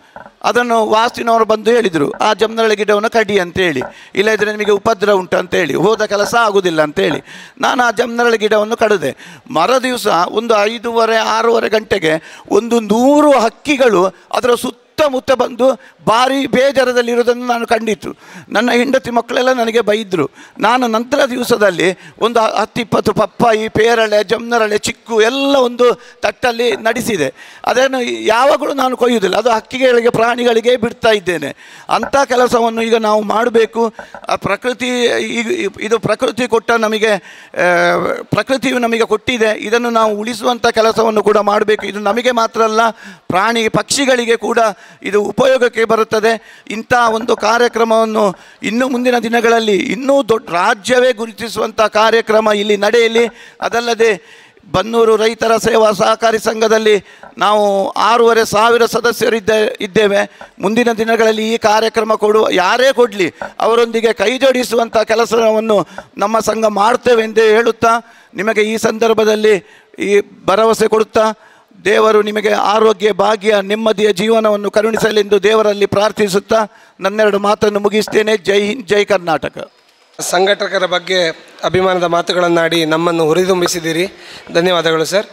ಅದನ್ನು ವಾಸ್ತಿನವರು ಬಂದು ಹೇಳಿದರು, ಆ ಜಮ್ನರಳಿ ಗಿಡವನ್ನು ಕಡಿ ಅಂತೇಳಿ, ಇಲ್ಲದಿದ್ದರೆ ನಿಮಗೆ ಉಪದ್ರ ಉಂಟು ಅಂತೇಳಿ, ಹೋದ ಕೆಲಸ ಆಗುವುದಿಲ್ಲ ಅಂತೇಳಿ. ನಾನು ಆ ಜಮ್ನರಳಿ ಗಿಡವನ್ನು ಕಡಿದೆ. ಮರ ದಿವಸ ಒಂದು ಐದೂವರೆ ಆರೂವರೆ ಗಂಟೆಗೆ ಒಂದು ನೂರು ಹಕ್ಕಿಗಳು ಅದರ ಸುತ್ತ ಮುತ್ತ ಬಂದು ಭಾರಿ ಬೇಜಾರದಲ್ಲಿರೋದನ್ನು ನಾನು ಕಂಡಿತ್ತು. ನನ್ನ ಹೆಂಡತಿ ಮಕ್ಕಳೆಲ್ಲ ನನಗೆ ಬೈದರು. ನಾನು ನಂತರ ದಿವಸದಲ್ಲಿ ಒಂದು ಹತ್ತಿಪ್ಪತ್ತು ಪಪ್ಪಾಯಿ, ಪೇರಳೆ, ಜಮ್ನರಳೆ, ಚಿಕ್ಕು ಎಲ್ಲ ಒಂದು ತಟ್ಟಲ್ಲಿ ನಡೆಸಿದೆ. ಅದನ್ನು ಯಾವಾಗಲೂ ನಾನು ಕೊಯ್ಯುವುದಿಲ್ಲ, ಅದು ಹಕ್ಕಿಗಳಿಗೆ ಪ್ರಾಣಿಗಳಿಗೆ ಬಿಡ್ತಾ ಇದ್ದೇನೆ. ಅಂಥ ಕೆಲಸವನ್ನು ಈಗ ನಾವು ಮಾಡಬೇಕು. ಆ ಪ್ರಕೃತಿ ಈಗ ಇದು ಪ್ರಕೃತಿ ಕೊಟ್ಟ ನಮಗೆ, ಪ್ರಕೃತಿಯು ನಮಗೆ ಕೊಟ್ಟಿದೆ, ಇದನ್ನು ನಾವು ಉಳಿಸುವಂಥ ಕೆಲಸವನ್ನು ಕೂಡ ಮಾಡಬೇಕು. ಇದು ನಮಗೆ ಮಾತ್ರ ಅಲ್ಲ, ಪ್ರಾಣಿ ಪಕ್ಷಿಗಳಿಗೆ ಕೂಡ ಇದು ಉಪಯೋಗಕ್ಕೆ ಬರುತ್ತದೆ. ಇಂಥ ಒಂದು ಕಾರ್ಯಕ್ರಮವನ್ನು ಇನ್ನು ಮುಂದಿನ ದಿನಗಳಲ್ಲಿ ಇನ್ನೂ ದೊಡ್ಡ ರಾಜ್ಯವೇ ಗುರುತಿಸುವಂಥ ಕಾರ್ಯಕ್ರಮ ಇಲ್ಲಿ ನಡೆಯಲಿ. ಅದಲ್ಲದೆ ಬನ್ನೂರು ರೈತರ ಸೇವಾ ಸಹಕಾರಿ ಸಂಘದಲ್ಲಿ ನಾವು ಆರೂವರೆ ಸಾವಿರ ಸದಸ್ಯರಿದ್ದ ಇದ್ದೇವೆ. ಮುಂದಿನ ದಿನಗಳಲ್ಲಿ ಈ ಕಾರ್ಯಕ್ರಮ ಕೊಡುವ ಯಾರೇ ಕೊಡಲಿ ಅವರೊಂದಿಗೆ ಕೈ ಜೋಡಿಸುವಂಥ ಕೆಲಸವನ್ನು ನಮ್ಮ ಸಂಘ ಮಾಡ್ತೇವೆ ಎಂದು ಹೇಳುತ್ತಾ, ನಿಮಗೆ ಈ ಸಂದರ್ಭದಲ್ಲಿ ಈ ಭರವಸೆ ಕೊಡುತ್ತಾ, ದೇವರು ನಿಮಗೆ ಆರೋಗ್ಯ, ಭಾಗ್ಯ, ನೆಮ್ಮದಿಯ ಜೀವನವನ್ನು ಕರುಣಿಸಲೆಂದು ದೇವರಲ್ಲಿ ಪ್ರಾರ್ಥಿಸುತ್ತಾ ನನ್ನೆರಡು ಮಾತನ್ನು ಮುಗಿಸ್ತೇನೆ. ಜೈ ಹಿಂದ್, ಜೈ ಕರ್ನಾಟಕ. ಸಂಘಟಕರ ಬಗ್ಗೆ ಅಭಿಮಾನದ ಮಾತುಗಳನ್ನಾಡಿ ನಮ್ಮನ್ನು ಹುರಿದುಂಬಿಸಿದ್ದೀರಿ. ಧನ್ಯವಾದಗಳು ಸರ್.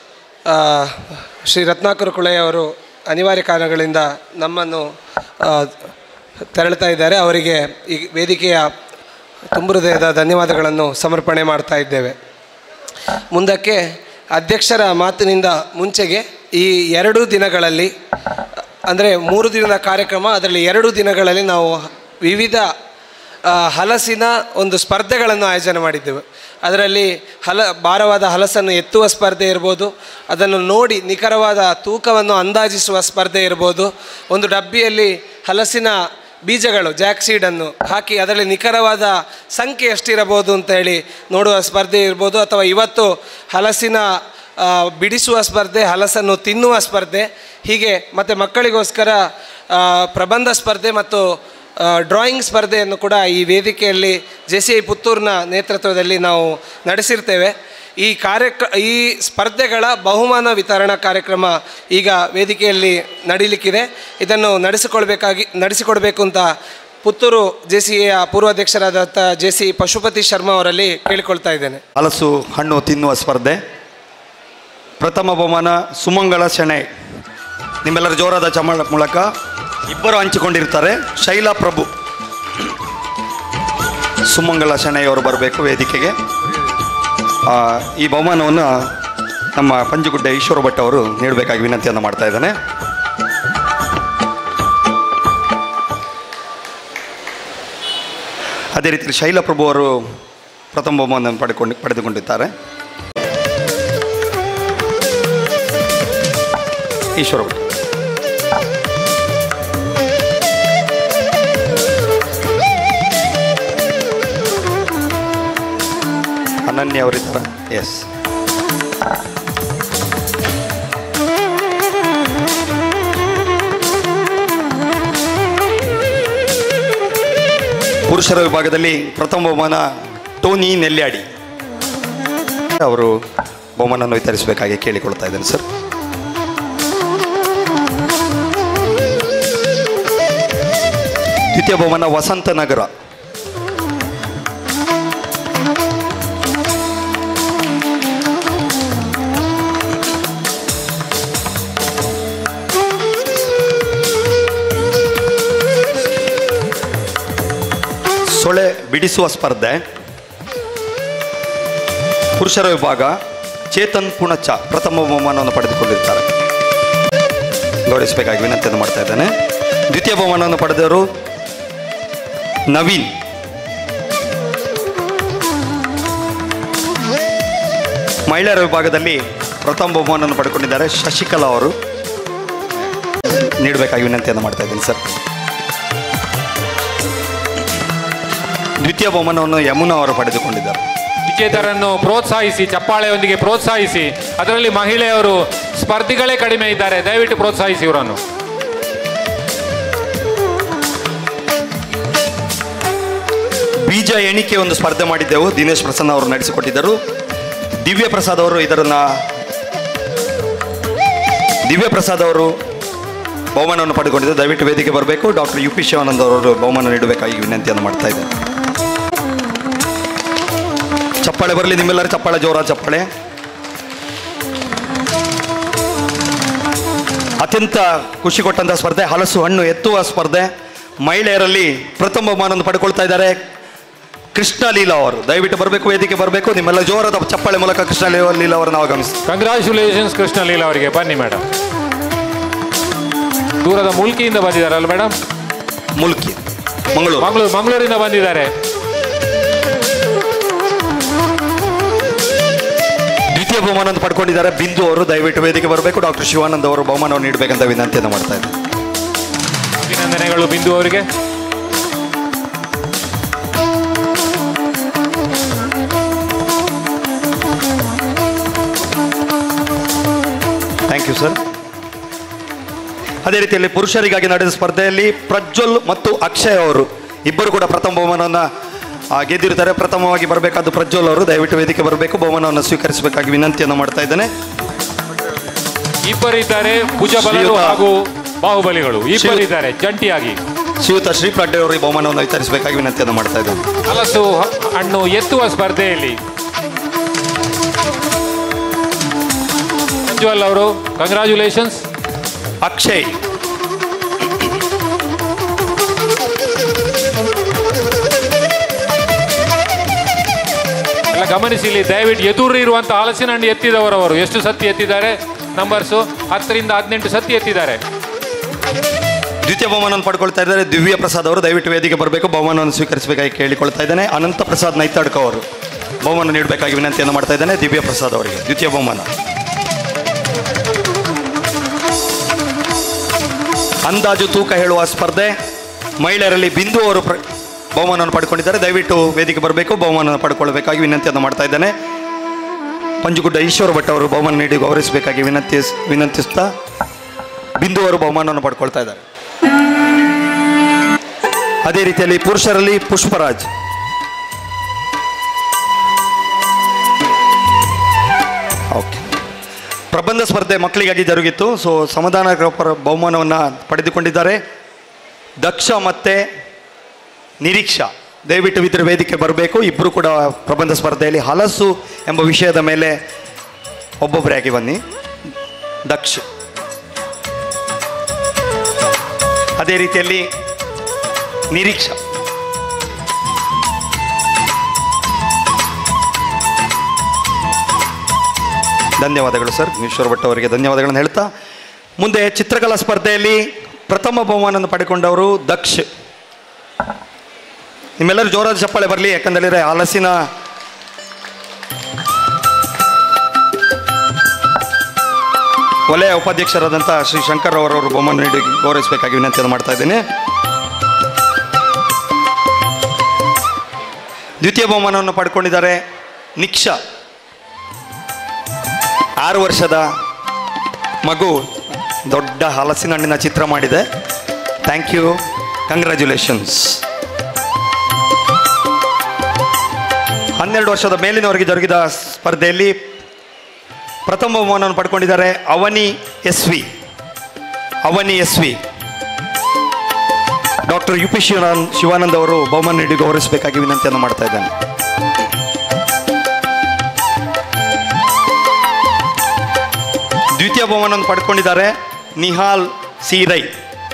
ಶ್ರೀ ರತ್ನಾಕರ್ ಕುಳೆ ಅವರು ಅನಿವಾರ್ಯ ಕಾರಣಗಳಿಂದ ನಮ್ಮನ್ನು ತೆರಳುತ್ತಾ ಇದ್ದಾರೆ. ಅವರಿಗೆ ಈ ವೇದಿಕೆಯ ತುಂಬು ಹೃದಯದ ಧನ್ಯವಾದಗಳನ್ನು ಸಮರ್ಪಣೆ ಮಾಡ್ತಾ ಇದ್ದೇವೆ. ಮುಂದಕ್ಕೆ ಅಧ್ಯಕ್ಷರ ಮಾತಿನಿಂದ ಮುಂಚೆಗೆ ಈ ಎರಡು ದಿನಗಳಲ್ಲಿ, ಅಂದರೆ ಮೂರು ದಿನದ ಕಾರ್ಯಕ್ರಮ, ಅದರಲ್ಲಿ ಎರಡು ದಿನಗಳಲ್ಲಿ ನಾವು ವಿವಿಧ ಹಲಸಿನ ಒಂದು ಸ್ಪರ್ಧೆಗಳನ್ನು ಆಯೋಜನೆ ಮಾಡಿದ್ದೆವು. ಅದರಲ್ಲಿ ಹಲ ಭಾರವಾದ ಹಲಸನ್ನು ಎತ್ತುವ ಸ್ಪರ್ಧೆ ಇರ್ಬೋದು, ಅದನ್ನು ನೋಡಿ ನಿಖರವಾದ ತೂಕವನ್ನು ಅಂದಾಜಿಸುವ ಸ್ಪರ್ಧೆ ಇರ್ಬೋದು, ಒಂದು ಡಬ್ಬಿಯಲ್ಲಿ ಹಲಸಿನ ಬೀಜಗಳು ಜಾಕ್ ಸೀಡನ್ನು ಹಾಕಿ ಅದರಲ್ಲಿ ನಿಖರವಾದ ಸಂಖ್ಯೆ ಎಷ್ಟಿರಬಹುದು ಅಂತ ಹೇಳಿ ನೋಡುವ ಸ್ಪರ್ಧೆ ಇರ್ಬೋದು, ಅಥವಾ ಇವತ್ತು ಹಲಸಿನ ಬಿಡಿಸುವ ಸ್ಪರ್ಧೆ, ಹಲಸನ್ನು ತಿನ್ನುವ ಸ್ಪರ್ಧೆ, ಹೀಗೆ ಮತ್ತು ಮಕ್ಕಳಿಗೋಸ್ಕರ ಪ್ರಬಂಧ ಸ್ಪರ್ಧೆ ಮತ್ತು ಡ್ರಾಯಿಂಗ್ ಸ್ಪರ್ಧೆಯನ್ನು ಕೂಡ ಈ ವೇದಿಕೆಯಲ್ಲಿ ಜೆ ಸಿ ಐ ಪುತ್ತೂರಿನ ನೇತೃತ್ವದಲ್ಲಿ ನಾವು ನಡೆಸಿರ್ತೇವೆ. ಈ ಕಾರ್ಯಕ್ರ ಈ ಸ್ಪರ್ಧೆಗಳ ಬಹುಮಾನ ವಿತರಣಾ ಕಾರ್ಯಕ್ರಮ ಈಗ ವೇದಿಕೆಯಲ್ಲಿ ನಡೀಲಿಕ್ಕಿದೆ. ಇದನ್ನು ನಡೆಸಿಕೊಳ್ಬೇಕಾಗಿ ನಡೆಸಿಕೊಡಬೇಕು ಅಂತ ಪುತ್ತೂರು ಜೆ ಸಿ ಎಯ ಪೂರ್ವಾಧ್ಯಕ್ಷರಾದಂಥ ಜೆ ಸಿ ಪಶುಪತಿ ಶರ್ಮಾ ಅವರಲ್ಲಿ ಕೇಳಿಕೊಳ್ತಾ ಇದ್ದೇನೆ. ಹಲಸು ಹಣ್ಣು ತಿನ್ನುವ ಸ್ಪರ್ಧೆ. ಪ್ರಥಮ ಬಹುಮಾನ ಸುಮಂಗಳ ಶೆಣೈ. ನಿಮ್ಮೆಲ್ಲರ ಜೋರಾದ ಚಮಳ ಮೂಲಕ ಇಬ್ಬರು ಹಂಚಿಕೊಂಡಿರ್ತಾರೆ. ಶೈಲಾ ಪ್ರಭು, ಸುಮಂಗಳ ಶೆಣೈ ಅವರು ಬರಬೇಕು ವೇದಿಕೆಗೆ. ಈ ಬಹುಮಾನವನ್ನು ನಮ್ಮ ಪಂಜುಗುಡ್ಡೆ ಈಶ್ವರ ಭಟ್ ಅವರು ನೀಡಬೇಕಾಗಿ ವಿನಂತಿಯನ್ನು ಮಾಡ್ತಾ ಇದ್ದಾನೆ. ಅದೇ ರೀತಿ ಶೈಲಾ ಪ್ರಭು ಅವರು ಪ್ರಥಮ ಬಹುಮಾನವನ್ನು ಪಡೆದುಕೊಂಡು ಪಡೆದುಕೊಂಡಿದ್ದಾರೆ. ಈಶ್ವರ ಭಟ್, ಅನನ್ಯ ಅವರಿದ್ದಾರೆ. ಎಸ್, ಪುರುಷರ ವಿಭಾಗದಲ್ಲಿ ಪ್ರಥಮ ಬಹುಮಾನ ಟೋನಿ ನೆಲ್ಯಾಡಿ ಅವರು ಬಹುಮಾನವನ್ನು ವಿತರಿಸಬೇಕಾಗಿ ಕೇಳಿಕೊಳ್ತಾ ಇದ್ದೇನೆ ಸರ್. ದ್ವಿತೀಯ ಬಹುಮಾನ ವಸಂತ ನಗರ. ಸೊಳೆ ಬಿಡಿಸುವ ಸ್ಪರ್ಧೆ. ಪುರುಷರ ವಿಭಾಗ ಚೇತನ್ ಪುಣಚ ಪ್ರಥಮ ಬಹುಮಾನವನ್ನು ಪಡೆದುಕೊಂಡಿರ್ತಾರೆ. ಗೌರವಿಸಬೇಕಾಗಿ ವಿನಂತಿಯನ್ನು ಮಾಡ್ತಾ ಇದ್ದೇನೆ. ದ್ವಿತೀಯ ಬಹುಮಾನವನ್ನು ಪಡೆದವರು ನವೀನ್. ಮಹಿಳೆಯರ ವಿಭಾಗದಲ್ಲಿ ಪ್ರಥಮ ಬಹುಮಾನವನ್ನು ಪಡೆದುಕೊಂಡಿದ್ದಾರೆ ಶಶಿಕಲಾ ಅವರು. ನೀಡಬೇಕಾಗಿ ವಿನಂತಿಯನ್ನು ಮಾಡ್ತಾ ಇದ್ದೀನಿ ಸರ್. ದ್ವಿತೀಯ ಬಹುಮಾನವನ್ನು ಯಮುನಾ ಅವರು ಪಡೆದುಕೊಂಡಿದ್ದಾರೆ. ವಿಜೇತರನ್ನು ಪ್ರೋತ್ಸಾಹಿಸಿ, ಚಪ್ಪಾಳೆಯೊಂದಿಗೆ ಪ್ರೋತ್ಸಾಹಿಸಿ. ಅದರಲ್ಲಿ ಮಹಿಳೆಯರು ಸ್ಪರ್ಧಿಗಳೇ ಕಡಿಮೆ ಇದ್ದಾರೆ, ದಯವಿಟ್ಟು ಪ್ರೋತ್ಸಾಹಿಸಿ ಇವರನ್ನು. ಬೀಜ ಎಣಿಕೆ ಒಂದು ಸ್ಪರ್ಧೆ ಮಾಡಿದ್ದೆವು, ದಿನೇಶ್ ಪ್ರಸನ್ನ ಅವರು ನಡೆಸಿಕೊಟ್ಟಿದ್ದರು. ದಿವ್ಯ ಪ್ರಸಾದ್ ಅವರು ಇದರನ್ನ ದಿವ್ಯ ಪ್ರಸಾದ್ ಅವರು ಬಹುಮಾನವನ್ನು ಪಡೆದುಕೊಂಡಿದ್ದಾರೆ. ದಯವಿಟ್ಟು ವೇದಿಕೆ ಬರಬೇಕು. ಡಾಕ್ಟರ್ ಯು ಪಿ ಶಿವಾನಂದ್ ಅವರು ಬಹುಮಾನ ನೀಡಬೇಕಾಗಿ ವಿನಂತಿಯನ್ನು ಮಾಡ್ತಾ ಇದ್ದಾರೆ. ಚಪ್ಪಾಳೆ ಬರಲಿ ನಿಮ್ಮೆಲ್ಲರ ಚಪ್ಪಾಳೆ, ಜೋರ ಚಪ್ಪಾಳೆ. ಅತ್ಯಂತ ಖುಷಿ ಕೊಟ್ಟಂಥ ಸ್ಪರ್ಧೆ ಹಲಸು ಹಣ್ಣು ಎತ್ತುವ ಸ್ಪರ್ಧೆ. ಮಹಿಳೆಯರಲ್ಲಿ ಪ್ರಥಮ ಬಹುಮಾನವನ್ನು ಪಡ್ಕೊಳ್ತಾ ಇದ್ದಾರೆ ಕೃಷ್ಣ ಲೀಲಾ ಅವರು. ದಯವಿಟ್ಟು ಬರಬೇಕು, ವೇದಿಕೆ ಬರಬೇಕು. ನಿಮ್ಮೆಲ್ಲ ಜೋರದ ಚಪ್ಪಾಳೆ ಮೂಲಕ ಕೃಷ್ಣ ಲೀಲಾ ಅವರನ್ನು ಆಗಮಿಸ್ತೀವಿ. ಕಂಗ್ರ್ಯಾಚುಲೇಷನ್ಸ್ ಕೃಷ್ಣ ಲೀಲಾ ಅವರಿಗೆ. ಬನ್ನಿ ಮೇಡಮ್. ದೂರದ ಮುಲ್ಕಿಯಿಂದ ಬಂದಿದ್ದಾರಲ್ಲ ಮೇಡಮ್? ಮುಲ್ಕಿ ಮಂಗಳೂರು ಮಂಗಳೂರು ಮಂಗಳೂರಿಂದ ಬಂದಿದ್ದಾರೆ. ದ್ವಿತೀಯ ಬಹುಮಾನವನ್ನು ಪಡ್ಕೊಂಡಿದ್ದಾರೆ ಬಿಂದು ಅವರು. ದಯವಿಟ್ಟು ವೇದಿಕೆ ಬರಬೇಕು. ಡಾಕ್ಟರ್ ಶಿವಾನಂದ್ ಅವರು ಬಹುಮಾನವನ್ನು ನೀಡಬೇಕಂತ ವಿನಂತಿಯನ್ನು ಮಾಡ್ತಾ ಇದ್ದಾರೆ. ಅಭಿನಂದನೆಗಳು ಬಿಂದು ಅವರಿಗೆ. Thank you sir. ಅದೇ ರೀತಿಯಲ್ಲಿ ಪುರುಷರಿಗಾಗಿ ನಡೆದ ಸ್ಪರ್ಧೆಯಲ್ಲಿ ಪ್ರಜ್ವಲ್ ಮತ್ತು ಅಕ್ಷಯ್ ಅವರು ಇಬ್ಬರು ಕೂಡ ಪ್ರಥಮ ಬಹುಮಾನವನ್ನು ಗೆದ್ದಿರುತ್ತಾರೆ. ಪ್ರಥಮವಾಗಿ ಬರಬೇಕಾದ ಪ್ರಜ್ವಲ್ ಅವರು ದಯವಿಟ್ಟು ವೇದಿಕೆ ಬರಬೇಕು, ಬಹುಮಾನವನ್ನು ಸ್ವೀಕರಿಸಬೇಕಾಗಿ ವಿನಂತಿಯನ್ನು ಮಾಡ್ತಾ ಇದ್ದೇನೆ. ಇಬ್ಬರಿದ್ದಾರೆ ಭುಜಬಲರು ಹಾಗೂ ಬಾಹುಬಲಿಗಳು ಇಬ್ಬರಿದ್ದಾರೆ ಜಂಟಿಯಾಗಿ. ಶ್ರೀಯುತ ಶ್ರೀ ಪ್ರಡ್ಡೆ ಅವರು ಈ ಬಹುಮಾನವನ್ನು ವಿತರಿಸಬೇಕಾಗಿ ವಿನಂತಿಯನ್ನು ಮಾಡ್ತಾ ಇದ್ದೇನೆ. ಹಲಸು ಹಣ್ಣು ಎತ್ತುವ ಸ್ಪರ್ಧೆಯಲ್ಲಿ ಪ್ರಜ್ವಲ್ ಅವರು ಕಂಗ್ರ್ಯಾಚುಲೇಷನ್ಸ್. ಅಕ್ಷಯ್ ಎಲ್ಲ ಗಮನಿಸಿ ಇಲ್ಲಿ ದಯವಿಟ್ಟು ಎದುರು ಇರುವಂತಹ ಹಲಸಿನ ಹಣ್ಣು ಎತ್ತಿದವರವರು ಎಷ್ಟು ಸತಿ ಎತ್ತಿದ್ದಾರೆ? ನಂಬರ್ಸು ಹತ್ತರಿಂದ ಹದಿನೆಂಟು ಸತಿ ಎತ್ತಿದ್ದಾರೆ. ದ್ವಿತೀಯ ಬಹುಮಾನವನ್ನು ಪಡ್ಕೊಳ್ತಾ ಇದ್ದಾರೆ ದಿವ್ಯ ಪ್ರಸಾದ್ ಅವರು. ದಯವಿಟ್ಟು ವೇದಿಕೆ ಬರಬೇಕು, ಬಹುಮಾನವನ್ನು ಸ್ವೀಕರಿಸಬೇಕಾಗಿ ಕೇಳಿಕೊಳ್ತಾ ಇದ್ದೇನೆ. ಅನಂತ ಪ್ರಸಾದ್ ನೈತಾಡ್ಕ ಅವರು ಬಹುಮಾನ ನೀಡಬೇಕಾಗಿ ವಿನಂತಿಯನ್ನು ಮಾಡ್ತಾ ಇದ್ದೇನೆ. ದಿವ್ಯ ಪ್ರಸಾದ್ ಅವರಿಗೆ ದ್ವಿತೀಯ ಬಹುಮಾನ. ಅಂದಾಜು ತೂಕ ಹೇಳುವ ಸ್ಪರ್ಧೆ ಮಹಿಳೆಯರಲ್ಲಿ ಬಿಂದು ಅವರು ಪ್ರ ಬಹುಮಾನವನ್ನು ಪಡ್ಕೊಂಡಿದ್ದಾರೆ. ದಯವಿಟ್ಟು ವೇದಿಕೆ ಬರಬೇಕು, ಬಹುಮಾನವನ್ನು ಪಡ್ಕೊಳ್ಬೇಕಾಗಿ ವಿನಂತಿಯನ್ನು ಮಾಡ್ತಾ ಇದ್ದೇನೆ. ಪಂಜುಗುಡ್ಡ ಈಶ್ವರ ಭಟ್ ಅವರು ಬಹುಮಾನ ನೀಡಿ ಗೌರವಿಸಬೇಕಾಗಿ ವಿನಂತಿ ವಿನಂತಿಸ್ತಾ ಬಿಂದು ಅವರು ಬಹುಮಾನವನ್ನು ಪಡ್ಕೊಳ್ತಾ ಇದ್ದಾರೆ. ಅದೇ ರೀತಿಯಲ್ಲಿ ಪುರುಷರಲ್ಲಿ ಪುಷ್ಪರಾಜ್. ಓಕೆ, ಪ್ರಬಂಧ ಸ್ಪರ್ಧೆ ಮಕ್ಕಳಿಗಾಗಿ ಜರುಗಿತ್ತು. ಸೊ ಸಮಾಧಾನ ಬಹುಮಾನವನ್ನು ಪಡೆದುಕೊಂಡಿದ್ದಾರೆ ದಕ್ಷ ಮತ್ತು ನಿರೀಕ್ಷಾ. ದಯವಿಟ್ಟು ಇದ್ರ ವೇದಿಕೆ ಬರಬೇಕು. ಇಬ್ಬರು ಕೂಡ ಪ್ರಬಂಧ ಸ್ಪರ್ಧೆಯಲ್ಲಿ ಹಲಸು ಎಂಬ ವಿಷಯದ ಮೇಲೆ ಒಬ್ಬೊಬ್ಬರಾಗಿ ಬನ್ನಿ. ದಕ್ಷ, ಅದೇ ರೀತಿಯಲ್ಲಿ ನಿರೀಕ್ಷಾ. ಧನ್ಯವಾದಗಳು ಸರ್. ಈಶ್ವರ ಭಟ್ ಅವರಿಗೆ ಧನ್ಯವಾದಗಳನ್ನು ಹೇಳ್ತಾ ಮುಂದೆ ಚಿತ್ರಕಲಾ ಸ್ಪರ್ಧೆಯಲ್ಲಿ ಪ್ರಥಮ ಬಹುಮಾನವನ್ನು ಪಡೆದುಕೊಂಡವರು ದಕ್ಷ. ನಿಮ್ಮೆಲ್ಲರೂ ಜೋರಾದ ಚಪ್ಪಾಳೆ ಬರಲಿ, ಯಾಕಂದರೆ ಹಲಸಿನ ವಲಯ ಉಪಾಧ್ಯಕ್ಷರಾದಂಥ ಶ್ರೀ ಶಂಕರ್ ಅವರವರು ಬಹುಮಾನ ನೀಡಿ ಗೌರವಿಸಬೇಕಾಗಿ ವಿನಂತಿಯನ್ನು ಮಾಡ್ತಾ ಇದ್ದೇನೆ. ದ್ವಿತೀಯ ಬಹುಮಾನವನ್ನು ಪಡ್ಕೊಂಡಿದ್ದಾರೆ ನಿಕ್ಷಾ. ಆರು ವರ್ಷದ ಮಗು ದೊಡ್ಡ ಹಲಸಿನ ಹಣ್ಣಿನ ಚಿತ್ರ ಮಾಡಿದೆ. Thank you, congratulations. ಹನ್ನೆರಡು ವರ್ಷದ ಮೇಲಿನವರಿಗೆ ಜರುಗಿದ ಸ್ಪರ್ಧೆಯಲ್ಲಿ ಪ್ರಥಮ ಬಹುಮಾನವನ್ನು ಪಡ್ಕೊಂಡಿದ್ದಾರೆ Avani S V. Avani S V doctor U P Shivanand Shivanand ಅವರು ಬಹುಮಾನ ನೀಡಿ ಗೌರವಿಸಬೇಕಾಗಿ ವಿನಂತಿಯನ್ನು ಮಾಡ್ತಾ ಇದ್ದೇನೆ. ದ್ವಿತೀಯ ಬಹುಮಾನವನ್ನು ಪಡ್ಕೊಂಡಿದ್ದಾರೆ ನಿಹಾಲ್ ಸೀರೈ.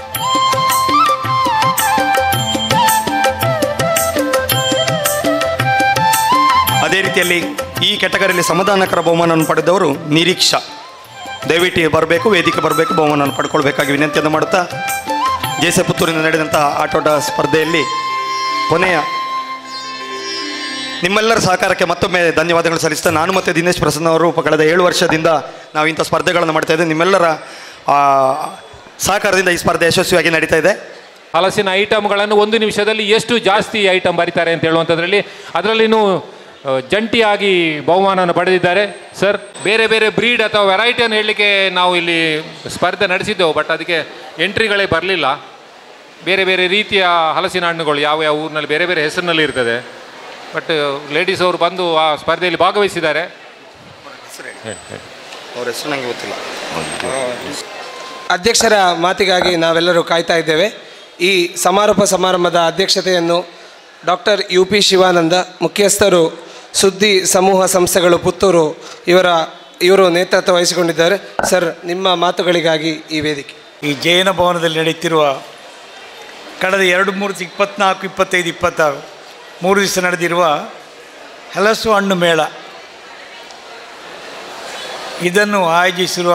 ಅದೇ ರೀತಿಯಲ್ಲಿ ಈ ಕೆಟಗರಿಯಲ್ಲಿ ಸಮಾಧಾನಕರ ಬಹುಮಾನವನ್ನು ಪಡೆದವರು ನಿರೀಕ್ಷಾ. ದಯವಿಟ್ಟು ಬರಬೇಕು, ವೇದಿಕೆ ಬರಬೇಕು, ಬಹುಮಾನವನ್ನು ಪಡ್ಕೊಳ್ಬೇಕಾಗಿ ವಿನಂತಿಯನ್ನು ಮಾಡುತ್ತಾ ಜೆ ಸಿ ಪುತ್ತೂರಿನ ನಡೆದಂಥ ಆಟೋಟ ಸ್ಪರ್ಧೆಯಲ್ಲಿ ಕೊನೆಯ ನಿಮ್ಮೆಲ್ಲರ ಸಹಕಾರಕ್ಕೆ ಮತ್ತೊಮ್ಮೆ ಧನ್ಯವಾದಗಳು ಸಲ್ಲಿಸ್ತಾ ನಾನು ಮತ್ತು ದಿನೇಶ್ ಪ್ರಸನ್ನ ಅವರು ಕಳೆದ ಏಳು ವರ್ಷದಿಂದ ನಾವು ಇಂಥ ಸ್ಪರ್ಧೆಗಳನ್ನು ಮಾಡ್ತಾ ಇದ್ದೇವೆ. ನಿಮ್ಮೆಲ್ಲರ ಸಹಕಾರದಿಂದ ಈ ಸ್ಪರ್ಧೆ ಯಶಸ್ವಿಯಾಗಿ ನಡೀತಾ ಇದೆ. ಹಲಸಿನ ಐಟಮ್ಗಳನ್ನು ಒಂದು ನಿಮಿಷದಲ್ಲಿ ಎಷ್ಟು ಜಾಸ್ತಿ ಐಟಮ್ ಬರೀತಾರೆ ಅಂತ ಹೇಳುವಂಥದ್ರಲ್ಲಿ ಅದರಲ್ಲಿನೂ ಜಂಟಿಯಾಗಿ ಬಹುಮಾನವನ್ನು ಪಡೆದಿದ್ದಾರೆ ಸರ್. ಬೇರೆ ಬೇರೆ ಬ್ರೀಡ್ ಅಥವಾ ವೆರೈಟಿಯನ್ನು ಹೇಳಲಿಕ್ಕೆ ನಾವು ಇಲ್ಲಿ ಸ್ಪರ್ಧೆ ನಡೆಸಿದ್ದೆವು, ಬಟ್ ಅದಕ್ಕೆ ಎಂಟ್ರಿಗಳೇ ಬರಲಿಲ್ಲ. ಬೇರೆ ಬೇರೆ ರೀತಿಯ ಹಲಸಿನ ಹಣ್ಣುಗಳು ಯಾವ ಯಾವ ಊರಿನಲ್ಲಿ ಬೇರೆ ಬೇರೆ ಹೆಸರಿನಲ್ಲಿ ಇರ್ತದೆ. ಬಟ್ ಲೇಡೀಸ್ ಅವರು ಬಂದು ಆ ಸ್ಪರ್ಧೆಯಲ್ಲಿ ಭಾಗವಹಿಸಿದ್ದಾರೆ. ಅವ್ರ ಹೆಸರು ನನಗೆ ಗೊತ್ತಿಲ್ಲ. ಅಧ್ಯಕ್ಷರ ಮಾತಿಗಾಗಿ ನಾವೆಲ್ಲರೂ ಕಾಯ್ತಾ ಇದ್ದೇವೆ. ಈ ಸಮಾರೋಪ ಸಮಾರಂಭದ ಅಧ್ಯಕ್ಷತೆಯನ್ನು ಡಾಕ್ಟರ್ ಯು ಪಿ ಶಿವಾನಂದ, ಮುಖ್ಯಸ್ಥರು ಸುದ್ದಿ ಸಮೂಹ ಸಂಸ್ಥೆಗಳು ಪುತ್ತೂರು, ಇವರ ಇವರು ನೇತೃತ್ವ ವಹಿಸಿಕೊಂಡಿದ್ದಾರೆ. ಸರ್, ನಿಮ್ಮ ಮಾತುಗಳಿಗಾಗಿ ಈ ವೇದಿಕೆ. ಈ ಜೈನ ಭವನದಲ್ಲಿ ನಡೆಯುತ್ತಿರುವ ಕಳೆದ ಎರಡು ಮೂರು ಇಪ್ಪತ್ನಾಲ್ಕು ಇಪ್ಪತ್ತೈದು ಇಪ್ಪತ್ತಾರು ಮೂರು ದಿವಸ ನಡೆದಿರುವ ಹಲಸು ಹಣ್ಣು ಮೇಳ, ಇದನ್ನು ಆಯೋಜಿಸಿರುವ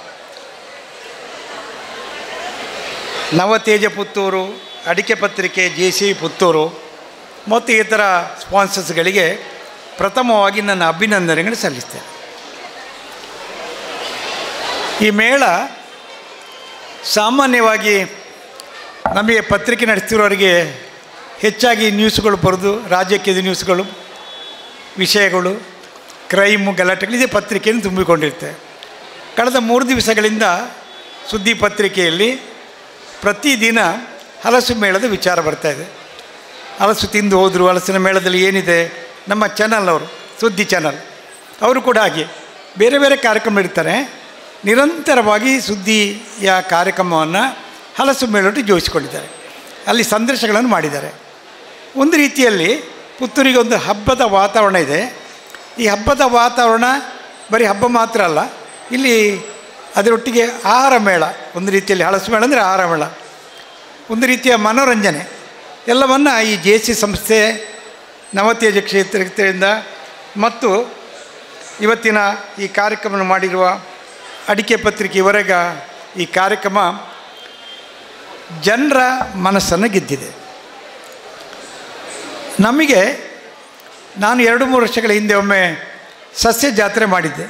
ನವತೇಜ ಪುತ್ತೂರು, ಅಡಿಕೆ ಪತ್ರಿಕೆ, ಜೆ ಸಿ ಪುತ್ತೂರು ಮತ್ತು ಇತರ ಸ್ಪಾನ್ಸರ್ಸ್ಗಳಿಗೆ ಪ್ರಥಮವಾಗಿ ನನ್ನ ಅಭಿನಂದನೆಗಳು ಸಲ್ಲಿಸ್ತೇನೆ. ಈ ಮೇಳ ಸಾಮಾನ್ಯವಾಗಿ ನಮಗೆ ಪತ್ರಿಕೆ ನಡೆಸ್ತಿರೋರಿಗೆ ಹೆಚ್ಚಾಗಿ ನ್ಯೂಸ್ಗಳು ಬರೆದು, ರಾಜ್ಯಕ್ಕೆ ನ್ಯೂಸ್ಗಳು, ವಿಷಯಗಳು, ಕ್ರೈಮು, ಗಲಾಟೆಗಳು ಇದೇ ಪತ್ರಿಕೆಯನ್ನು ತುಂಬಿಕೊಂಡಿರ್ತೇವೆ. ಕಳೆದ ಮೂರು ದಿವಸಗಳಿಂದ ಸುದ್ದಿ ಪತ್ರಿಕೆಯಲ್ಲಿ ಪ್ರತಿದಿನ ಹಲಸು ಮೇಳದ ವಿಚಾರ ಬರ್ತಾಯಿದೆ. ಹಲಸು ತಿಂದು ಹೋದರು, ಹಲಸಿನ ಮೇಳದಲ್ಲಿ ಏನಿದೆ. ನಮ್ಮ ಚಾನಲ್ ಅವರು, ಸುದ್ದಿ ಚಾನಲ್ ಅವರು ಕೂಡ ಹಾಗೆ ಬೇರೆ ಬೇರೆ ಕಾರ್ಯಕ್ರಮ ಇರ್ತಾರೆ. ನಿರಂತರವಾಗಿ ಸುದ್ದಿಯ ಕಾರ್ಯಕ್ರಮವನ್ನು ಹಲಸು ಮೇಳೊಟ್ಟು ಜೋಡಿಸಿಕೊಂಡಿದ್ದಾರೆ. ಅಲ್ಲಿ ಸಂದರ್ಶನಗಳನ್ನು ಮಾಡಿದ್ದಾರೆ. ಒಂದು ರೀತಿಯಲ್ಲಿ ಪುತ್ತೂರಿಗೆ ಒಂದು ಹಬ್ಬದ ವಾತಾವರಣ ಇದೆ. ಈ ಹಬ್ಬದ ವಾತಾವರಣ ಬರೀ ಹಬ್ಬ ಮಾತ್ರ ಅಲ್ಲ, ಇಲ್ಲಿ ಅದರೊಟ್ಟಿಗೆ ಆಹಾರ ಮೇಳ, ಒಂದು ರೀತಿಯಲ್ಲಿ ಹಲಸು ಮೇಳ ಅಂದರೆ ಆಹಾರ ಮೇಳ, ಒಂದು ರೀತಿಯ ಮನೋರಂಜನೆ ಎಲ್ಲವನ್ನು ಈ ಜೆ ಸಿ ಸಂಸ್ಥೆ, ನವತೇಜ ಕ್ಷೇತ್ರದಿಂದ ಮತ್ತು ಇವತ್ತಿನ ಈ ಕಾರ್ಯಕ್ರಮ ಮಾಡಿರುವ ಅಡಿಕೆ ಪತ್ರಿಕೆ ಇವರೆಗ ಈ ಕಾರ್ಯಕ್ರಮ ಜನರ ಮನಸ್ಸನ್ನು ಗೆದ್ದಿದೆ. ನಮಗೆ, ನಾನು ಎರಡು ಮೂರು ವರ್ಷಗಳ ಹಿಂದೆ ಒಮ್ಮೆ ಸಸ್ಯ ಜಾತ್ರೆ ಮಾಡಿದ್ದೆ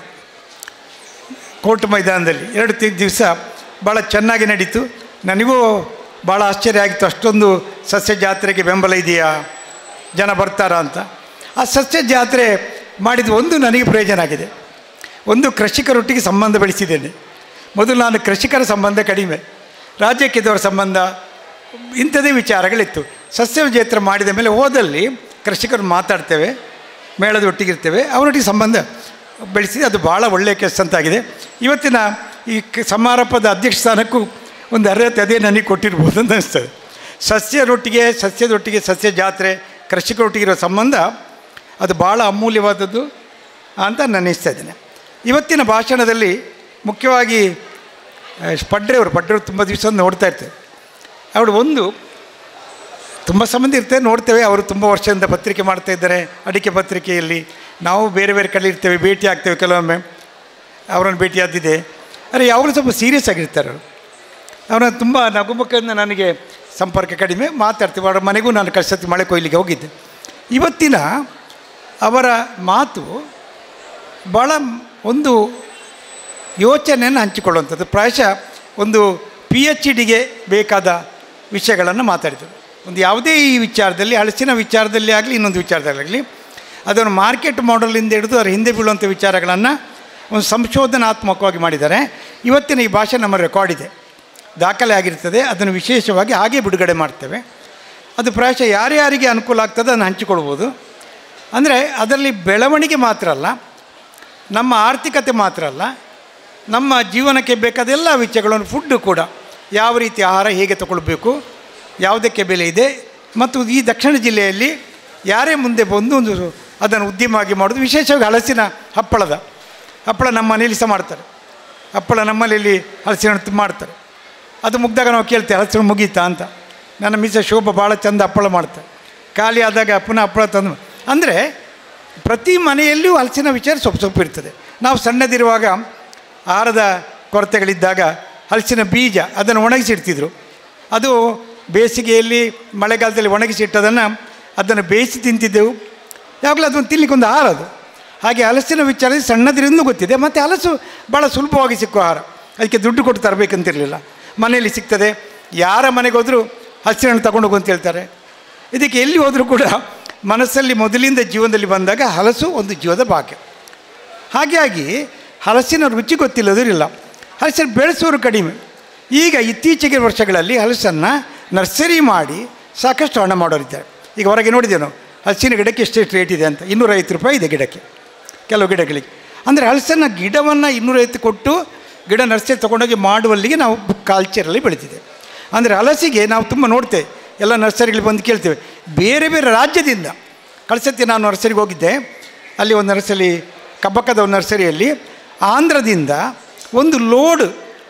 ಕೋರ್ಟ್ ಮೈದಾನದಲ್ಲಿ. ಎರಡು ದಿವಸ ಭಾಳ ಚೆನ್ನಾಗಿ ನಡೀತು. ನನಗೂ ಭಾಳ ಆಶ್ಚರ್ಯ ಆಗಿತ್ತು, ಅಷ್ಟೊಂದು ಸಸ್ಯ ಜಾತ್ರೆಗೆ ಬೆಂಬಲ ಇದೆಯಾ, ಜನ ಬರ್ತಾರಾ ಅಂತ. ಆ ಸಸ್ಯ ಜಾತ್ರೆ ಮಾಡಿದ ಒಂದು ನನಗೆ ಪ್ರಯೋಜನ ಆಗಿದೆ. ಒಂದು, ಕೃಷಿಕರೊಟ್ಟಿಗೆ ಸಂಬಂಧ ಬೆಳೆಸಿದ್ದೇನೆ. ಮೊದಲು ನಾನು ಕೃಷಿಕರ ಸಂಬಂಧ ಕಡಿಮೆ, ರಾಜ್ಯಕ್ಕಿದ್ದವರ ಸಂಬಂಧ, ಇಂಥದೇ ವಿಚಾರಗಳಿತ್ತು. ಸಸ್ಯ ಜಾತ್ರೆ ಮಾಡಿದ ಮೇಲೆ ಹೋದಲ್ಲಿ ಕೃಷಿಕರು ಮಾತಾಡ್ತೇವೆ, ಮೇಳದ ಒಟ್ಟಿಗಿರ್ತೇವೆ, ಅವರೊಟ್ಟಿಗೆ ಸಂಬಂಧ ಬೆಳೆಸಿದೆ. ಅದು ಭಾಳ ಒಳ್ಳೆಯ ಕೆಲಸ ಅಂತಾಗಿದೆ. ಇವತ್ತಿನ ಈ ಸಮಾರಂಭದ ಅಧ್ಯಕ್ಷ ಸ್ಥಾನಕ್ಕೂ ಒಂದು ಅರ್ಹತೆ ಅದೇ ನನಗೆ ಕೊಟ್ಟಿರ್ಬೋದು ಅಂತ ಅನಿಸ್ತದೆ. ಸಸ್ಯರೊಟ್ಟಿಗೆ ಸಸ್ಯದೊಟ್ಟಿಗೆ ಸಸ್ಯ ಜಾತ್ರೆ, ಕೃಷಿಕರೊಟ್ಟಿಗಿರೋ ಸಂಬಂಧ ಅದು ಭಾಳ ಅಮೂಲ್ಯವಾದದ್ದು ಅಂತ ನಾನು ಅನ್ನಿಸ್ತಾ ಇದ್ದೇನೆ. ಇವತ್ತಿನ ಭಾಷಣದಲ್ಲಿ ಮುಖ್ಯವಾಗಿ ಪಡ್ರೆಯವರು ಪಡ್ರೆಯವರು ತುಂಬ ದಿವಸ ನೋಡ್ತಾ ಇರ್ತೇವೆ. ಅವಳು ಒಂದು ತುಂಬ ಸಂಬಂಧ ಇರ್ತೇವೆ, ನೋಡ್ತೇವೆ. ಅವರು ತುಂಬ ವರ್ಷದಿಂದ ಪತ್ರಿಕೆ ಮಾಡ್ತಾಯಿದ್ದಾರೆ, ಅಡಿಕೆ ಪತ್ರಿಕೆಯಲ್ಲಿ. ನಾವು ಬೇರೆ ಬೇರೆ ಕಡೆ ಇರ್ತೇವೆ, ಭೇಟಿ ಆಗ್ತೇವೆ. ಕೆಲವೊಮ್ಮೆ ಅವರನ್ನು ಭೇಟಿ ಆದಿದೆ. ಆದರೆ ಯಾವಾಗಲೂ ಸ್ವಲ್ಪ ಸೀರಿಯಸ್ ಆಗಿರ್ತಾರೆ ಅವರು. ಅವರ ತುಂಬ ನಗುಮುಖದಿಂದ ನನಗೆ ಸಂಪರ್ಕ ಕಡಿಮೆ, ಮಾತಾಡ್ತೀವಿ. ಅವರ ಮನೆಗೂ ನಾನು ಕಳ್ಸತಿ ಮಳೆ ಕೊಯ್ಲಿಗೆ ಹೋಗಿದ್ದೆ. ಇವತ್ತಿನ ಅವರ ಮಾತು ಭಾಳ ಒಂದು ಯೋಚನೆಯನ್ನು ಹಂಚಿಕೊಳ್ಳುವಂಥದ್ದು. ಪ್ರಾಯಶಃ ಒಂದು ಪಿ ಎಚ್ ಡಿಗೆ ಬೇಕಾದ ವಿಷಯಗಳನ್ನು ಮಾತಾಡಿದರು. ಒಂದು ಯಾವುದೇ ಈ ವಿಚಾರದಲ್ಲಿ, ಹಲಸಿನ ವಿಚಾರದಲ್ಲಿ ಆಗಲಿ, ಇನ್ನೊಂದು ವಿಚಾರದಲ್ಲಾಗಲಿ, ಅದನ್ನು ಮಾರ್ಕೆಟ್ ಮಾಡಲಿಂದ ಹಿಡಿದು ಅದರ ಹಿಂದೆ ಬೀಳುವಂಥ ವಿಚಾರಗಳನ್ನು ಒಂದು ಸಂಶೋಧನಾತ್ಮಕವಾಗಿ ಮಾಡಿದ್ದಾರೆ. ಇವತ್ತಿನ ಈ ಭಾಷೆ ನಮ್ಮ ರೆಕಾರ್ಡ್ ಇದೆ, ದಾಖಲೆ ಆಗಿರ್ತದೆ. ಅದನ್ನು ವಿಶೇಷವಾಗಿ ಹಾಗೆ ಬಿಡುಗಡೆ ಮಾಡ್ತೇವೆ. ಅದು ಪ್ರಾಯಶಃ ಯಾರ್ಯಾರಿಗೆ ಅನುಕೂಲ ಆಗ್ತದೆ ಅದನ್ನು ಹಂಚಿಕೊಳ್ಬೋದು. ಅಂದರೆ ಅದರಲ್ಲಿ ಬೆಳವಣಿಗೆ ಮಾತ್ರ ಅಲ್ಲ, ನಮ್ಮ ಆರ್ಥಿಕತೆ ಮಾತ್ರ ಅಲ್ಲ, ನಮ್ಮ ಜೀವನಕ್ಕೆ ಬೇಕಾದ ಎಲ್ಲ ವಿಷಯಗಳನ್ನು, ಫುಡ್ಡು ಕೂಡ, ಯಾವ ರೀತಿ ಆಹಾರ ಹೇಗೆ ತಗೊಳ್ಬೇಕು, ಯಾವುದಕ್ಕೆ ಬೆಲೆ ಇದೆ, ಮತ್ತು ಈ ದಕ್ಷಿಣ ಜಿಲ್ಲೆಯಲ್ಲಿ ಯಾರೇ ಮುಂದೆ ಬಂದು ಒಂದು ಅದನ್ನು ಉದ್ಯಮವಾಗಿ ಮಾಡೋದು. ವಿಶೇಷವಾಗಿ ಹಲಸಿನ ಹಪ್ಪಳದ ಹಪ್ಪಳ ನಮ್ಮ ಮನೇಲಿ ಸಹ ಮಾಡ್ತಾರೆ. ಹಪ್ಪಳ ನಮ್ಮಲ್ಲಿ ಹಲಸಿನ ಹಣ್ಣು ಮಾಡ್ತಾರೆ. ಅದು ಮುಗ್ದಾಗ ನಾವು ಕೇಳ್ತೇವೆ, ಹಲಸಿನ ಮುಗೀತಾ ಅಂತ. ನನ್ನ ಮಿಸ ಶೋಭಾ ಭಾಳ ಚಂದ ಹಪ್ಪಳ ಮಾಡ್ತಾರೆ. ಖಾಲಿ ಆದಾಗ ಪುನಃ ಹಪ್ಪಳ ತಂದು. ಅಂದರೆ ಪ್ರತಿ ಮನೆಯಲ್ಲಿಯೂ ಹಲಸಿನ ವಿಚಾರ ಸೊಪ್ಪು ಸೊಪ್ಪು ಇರ್ತದೆ. ನಾವು ಸಣ್ಣದಿರುವಾಗ ಆಹಾರದ ಕೊರತೆಗಳಿದ್ದಾಗ ಹಲಸಿನ ಬೀಜ ಅದನ್ನು ಒಣಗಿಸಿಡ್ತಿದ್ರು. ಅದು ಬೇಸಿಗೆಯಲ್ಲಿ, ಮಳೆಗಾಲದಲ್ಲಿ ಒಣಗಿಸಿಟ್ಟದನ್ನು ಅದನ್ನು ಬೇಯಿಸಿ ತಿಂತಿದ್ದೆವು. ಯಾವಾಗಲೂ ಅದನ್ನು ತಿನ್ನಲಿಕ್ಕೆ ಒಂದು ಆಹಾರ ಅದು. ಹಾಗೆ ಹಲಸಿನ ವಿಚಾರದಲ್ಲಿ ಸಣ್ಣದ್ರಿಂದ ಗೊತ್ತಿದೆ. ಮತ್ತು ಹಲಸು ಭಾಳ ಸುಲಭವಾಗಿ ಸಿಕ್ಕೋ ಆಹಾರ, ಅದಕ್ಕೆ ದುಡ್ಡು ಕೊಟ್ಟು ತರಬೇಕಂತಿರಲಿಲ್ಲ, ಮನೆಯಲ್ಲಿ ಸಿಗ್ತದೆ. ಯಾರ ಮನೆಗೆ ಹೋದರೂ ಹಲಸಿನ ಹಣ್ಣು ತಗೊಂಡು ಹೋಗು ಅಂತ ಹೇಳ್ತಾರೆ. ಇದಕ್ಕೆ ಎಲ್ಲಿ ಹೋದರೂ ಕೂಡ ಮನಸ್ಸಲ್ಲಿ ಮೊದಲಿಂದ ಜೀವನದಲ್ಲಿ ಬಂದಾಗ ಹಲಸು ಒಂದು ಜೀವದ ಭಾಗ್ಯ. ಹಾಗಾಗಿ ಹಲಸಿನ ರುಚಿ ಗೊತ್ತಿಲ್ಲದಿರಲಿಲ್ಲ, ಹಲಸನ್ನು ಬೆಳೆಸೋರು ಕಡಿಮೆ. ಈಗ ಇತ್ತೀಚೆಗೆ ವರ್ಷಗಳಲ್ಲಿ ಹಲಸನ್ನು ನರ್ಸರಿ ಮಾಡಿ ಸಾಕಷ್ಟು ಹಣ ಮಾಡೋರಿದ್ದಾರೆ. ಈಗ ಹೊರಗೆ ನೋಡಿದ್ದೇವೆ ನಾವು, ಹಲಸಿನ ಗಿಡಕ್ಕೆ ಎಷ್ಟೆಷ್ಟು ರೇಟ್ ಇದೆ ಅಂತ. ಇನ್ನೂರೈವತ್ತು ರೂಪಾಯಿ ಇದೆ ಗಿಡಕ್ಕೆ ಕೆಲವು ಗಿಡಗಳಿಗೆ. ಅಂದರೆ ಹಲಸನ್ನ ಗಿಡವನ್ನು ಇನ್ನೂರೈವತ್ತು ಕೊಟ್ಟು ಗಿಡ ನರ್ಸರಿ ತೊಗೊಂಡೋಗಿ ಮಾಡುವಲ್ಲಿಗೆ ನಾವು ಕಲ್ಚರಲ್ಲಿ ಬೆಳೀತಿದೆ. ಅಂದರೆ ಹಲಸಿಗೆ ನಾವು ತುಂಬ ನೋಡ್ತೇವೆ, ಎಲ್ಲ ನರ್ಸರಿಗಳಿಗೆ ಬಂದು ಕೇಳ್ತೇವೆ. ಬೇರೆ ಬೇರೆ ರಾಜ್ಯದಿಂದ ಕಳ್ಸತ್ತಿ ನಾನು ನರ್ಸರಿಗೆ ಹೋಗಿದ್ದೆ, ಅಲ್ಲಿ ಒಂದು ನರ್ಸರಿ ಕಬ್ಬಕ್ಕದ ಒಂದು ನರ್ಸರಿಯಲ್ಲಿ ಆಂಧ್ರದಿಂದ ಒಂದು ಲೋಡ್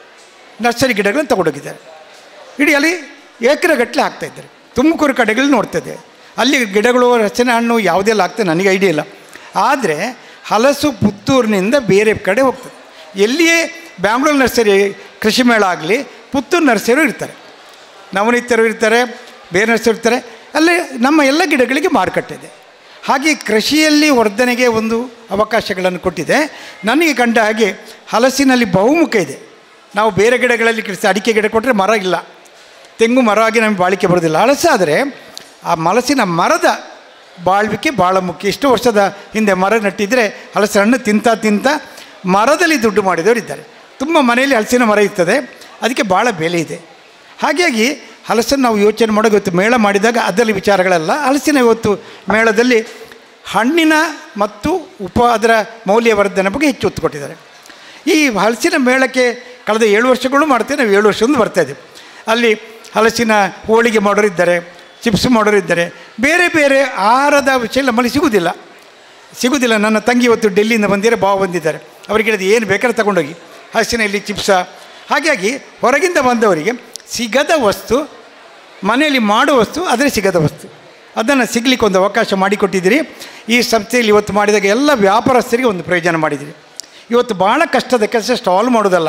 ನರ್ಸರಿ ಗಿಡಗಳನ್ನು ತಗೊಂಡೋಗಿದ್ದಾರೆ. ಇಡೀ ಅಲ್ಲಿ ಏಕರಗಟ್ಟಲೆ ಆಗ್ತಾಯಿದ್ದಾರೆ. ತುಮಕೂರು ಕಡೆಗಳು ನೋಡ್ತದೆ, ಅಲ್ಲಿ ಗಿಡಗಳು ರಚನೆ ಹಣ್ಣು ಯಾವುದೆಲ್ಲ ಆಗ್ತದೆ ನನಗೆ ಐಡಿಯಾ ಇಲ್ಲ. ಆದರೆ ಹಲಸು ಪುತ್ತೂರಿನಿಂದ ಬೇರೆ ಕಡೆ ಹೋಗ್ತದೆ. ಎಲ್ಲಿಯೇ ಬ್ಯಾಂಗ್ಳೂರು ನರ್ಸರಿ ಕೃಷಿ ಮೇಳ ಆಗಲಿ, ಪುತ್ತೂರು ನರ್ಸರಿ ಇರ್ತಾರೆ, ನವನೀತರು ಇರ್ತಾರೆ, ಬೇರೆ ನರ್ಸರಿ ಇರ್ತಾರೆ. ಅಲ್ಲಿ ನಮ್ಮ ಎಲ್ಲ ಗಿಡಗಳಿಗೆ ಮಾರುಕಟ್ಟೆ ಇದೆ. ಹಾಗೆ ಕೃಷಿಯಲ್ಲಿ ವರ್ಧನೆಗೆ ಒಂದು ಅವಕಾಶಗಳನ್ನು ಕೊಟ್ಟಿದೆ. ನನಗೆ ಕಂಡ ಹಾಗೆ ಹಲಸಿನಲ್ಲಿ ಬಹುಮುಖ ಇದೆ. ನಾವು ಬೇರೆ ಗಿಡಗಳಲ್ಲಿ ಕೃಷಿ ಅಡಿಕೆ ಗಿಡ ಕೊಟ್ಟರೆ ಮರ ಇಲ್ಲ, ತೆಂಗು ಮರ ಆಗಿ ನಮಗೆ ಬಾಳಿಕೆ ಬರೋದಿಲ್ಲ. ಹಲಸಾದರೆ ಆ ಹಲಸಿನ ಮರದ ಬಾಳ್ವಿಕೆ ಭಾಳ ಮುಖ್ಯ. ಇಷ್ಟು ವರ್ಷದ ಹಿಂದೆ ಮರ ನಟ್ಟಿದ್ದರೆ ಹಲಸಿನ ಹಣ್ಣು ತಿಂತ ತಿಂತ ಮರದಲ್ಲಿ ದುಡ್ಡು ಮಾಡಿದವರು ಇದ್ದಾರೆ. ತುಂಬ ಮನೆಯಲ್ಲಿ ಹಲಸಿನ ಮರ ಇರ್ತದೆ, ಅದಕ್ಕೆ ಭಾಳ ಬೆಲೆ ಇದೆ. ಹಾಗಾಗಿ ಹಲಸನ್ನು ನಾವು ಯೋಚನೆ ಮಾಡೋ ಇವತ್ತು ಮೇಳ ಮಾಡಿದಾಗ ಅದರಲ್ಲಿ ವಿಚಾರಗಳೆಲ್ಲ ಹಲಸಿನ ಇವತ್ತು ಮೇಳದಲ್ಲಿ ಹಣ್ಣಿನ ಮತ್ತು ಉಪ ಅದರ ಮೌಲ್ಯವರ್ಧನೆ ಬಗ್ಗೆ ಹೆಚ್ಚು ಒತ್ತು ಕೊಟ್ಟಿದ್ದಾರೆ. ಈ ಹಲಸಿನ ಮೇಳಕ್ಕೆ ಕಳೆದ ಏಳು ವರ್ಷಗಳು ಮಾಡ್ತೇವೆ, ನಾವು ಏಳು ವರ್ಷದಿಂದ ಬರ್ತಾಯಿದ್ದೀವಿ. ಅಲ್ಲಿ ಹಲಸಿನ ಹೋಳಿಗೆ ಮಾಡೋರಿದ್ದಾರೆ, ಚಿಪ್ಸ್ ಮಾಡೋರಿದ್ದಾರೆ, ಬೇರೆ ಬೇರೆ ಆಹಾರದ ವಿಷಯ ನಮ್ಮಲ್ಲಿ ಸಿಗೋದಿಲ್ಲ ಸಿಗೋದಿಲ್ಲ ನನ್ನ ತಂಗಿ ಇವತ್ತು ಡೆಲ್ಲಿಯಿಂದ ಬಂದಿದ್ದಾರೆ, ಬಾವು ಬಂದಿದ್ದಾರೆ. ಅವರಿಗೆ ಅದು ಏನು ಬೇಕಾದ್ರೆ ತಗೊಂಡೋಗಿ ಹಲಸಿನ ಇಲ್ಲಿ ಚಿಪ್ಸ. ಹಾಗಾಗಿ ಹೊರಗಿಂದ ಬಂದವರಿಗೆ ಸಿಗದ ವಸ್ತು, ಮನೆಯಲ್ಲಿ ಮಾಡುವ ವಸ್ತು, ಆದರೆ ಸಿಗದ ವಸ್ತು, ಅದನ್ನು ಸಿಗಲಿಕ್ಕೆ ಒಂದು ಅವಕಾಶ ಮಾಡಿಕೊಟ್ಟಿದ್ದೀರಿ. ಈ ಸಂಸ್ಥೆಯಲ್ಲಿ ಇವತ್ತು ಮಾಡಿದಾಗ ಎಲ್ಲ ವ್ಯಾಪಾರಸ್ಥರಿಗೆ ಒಂದು ಪ್ರಯೋಜನ ಮಾಡಿದ್ದೀರಿ. ಇವತ್ತು ಭಾಳ ಕಷ್ಟದ ಕೆಲಸ ಸ್ಟಾಲ್ ಮಾಡೋದಲ್ಲ,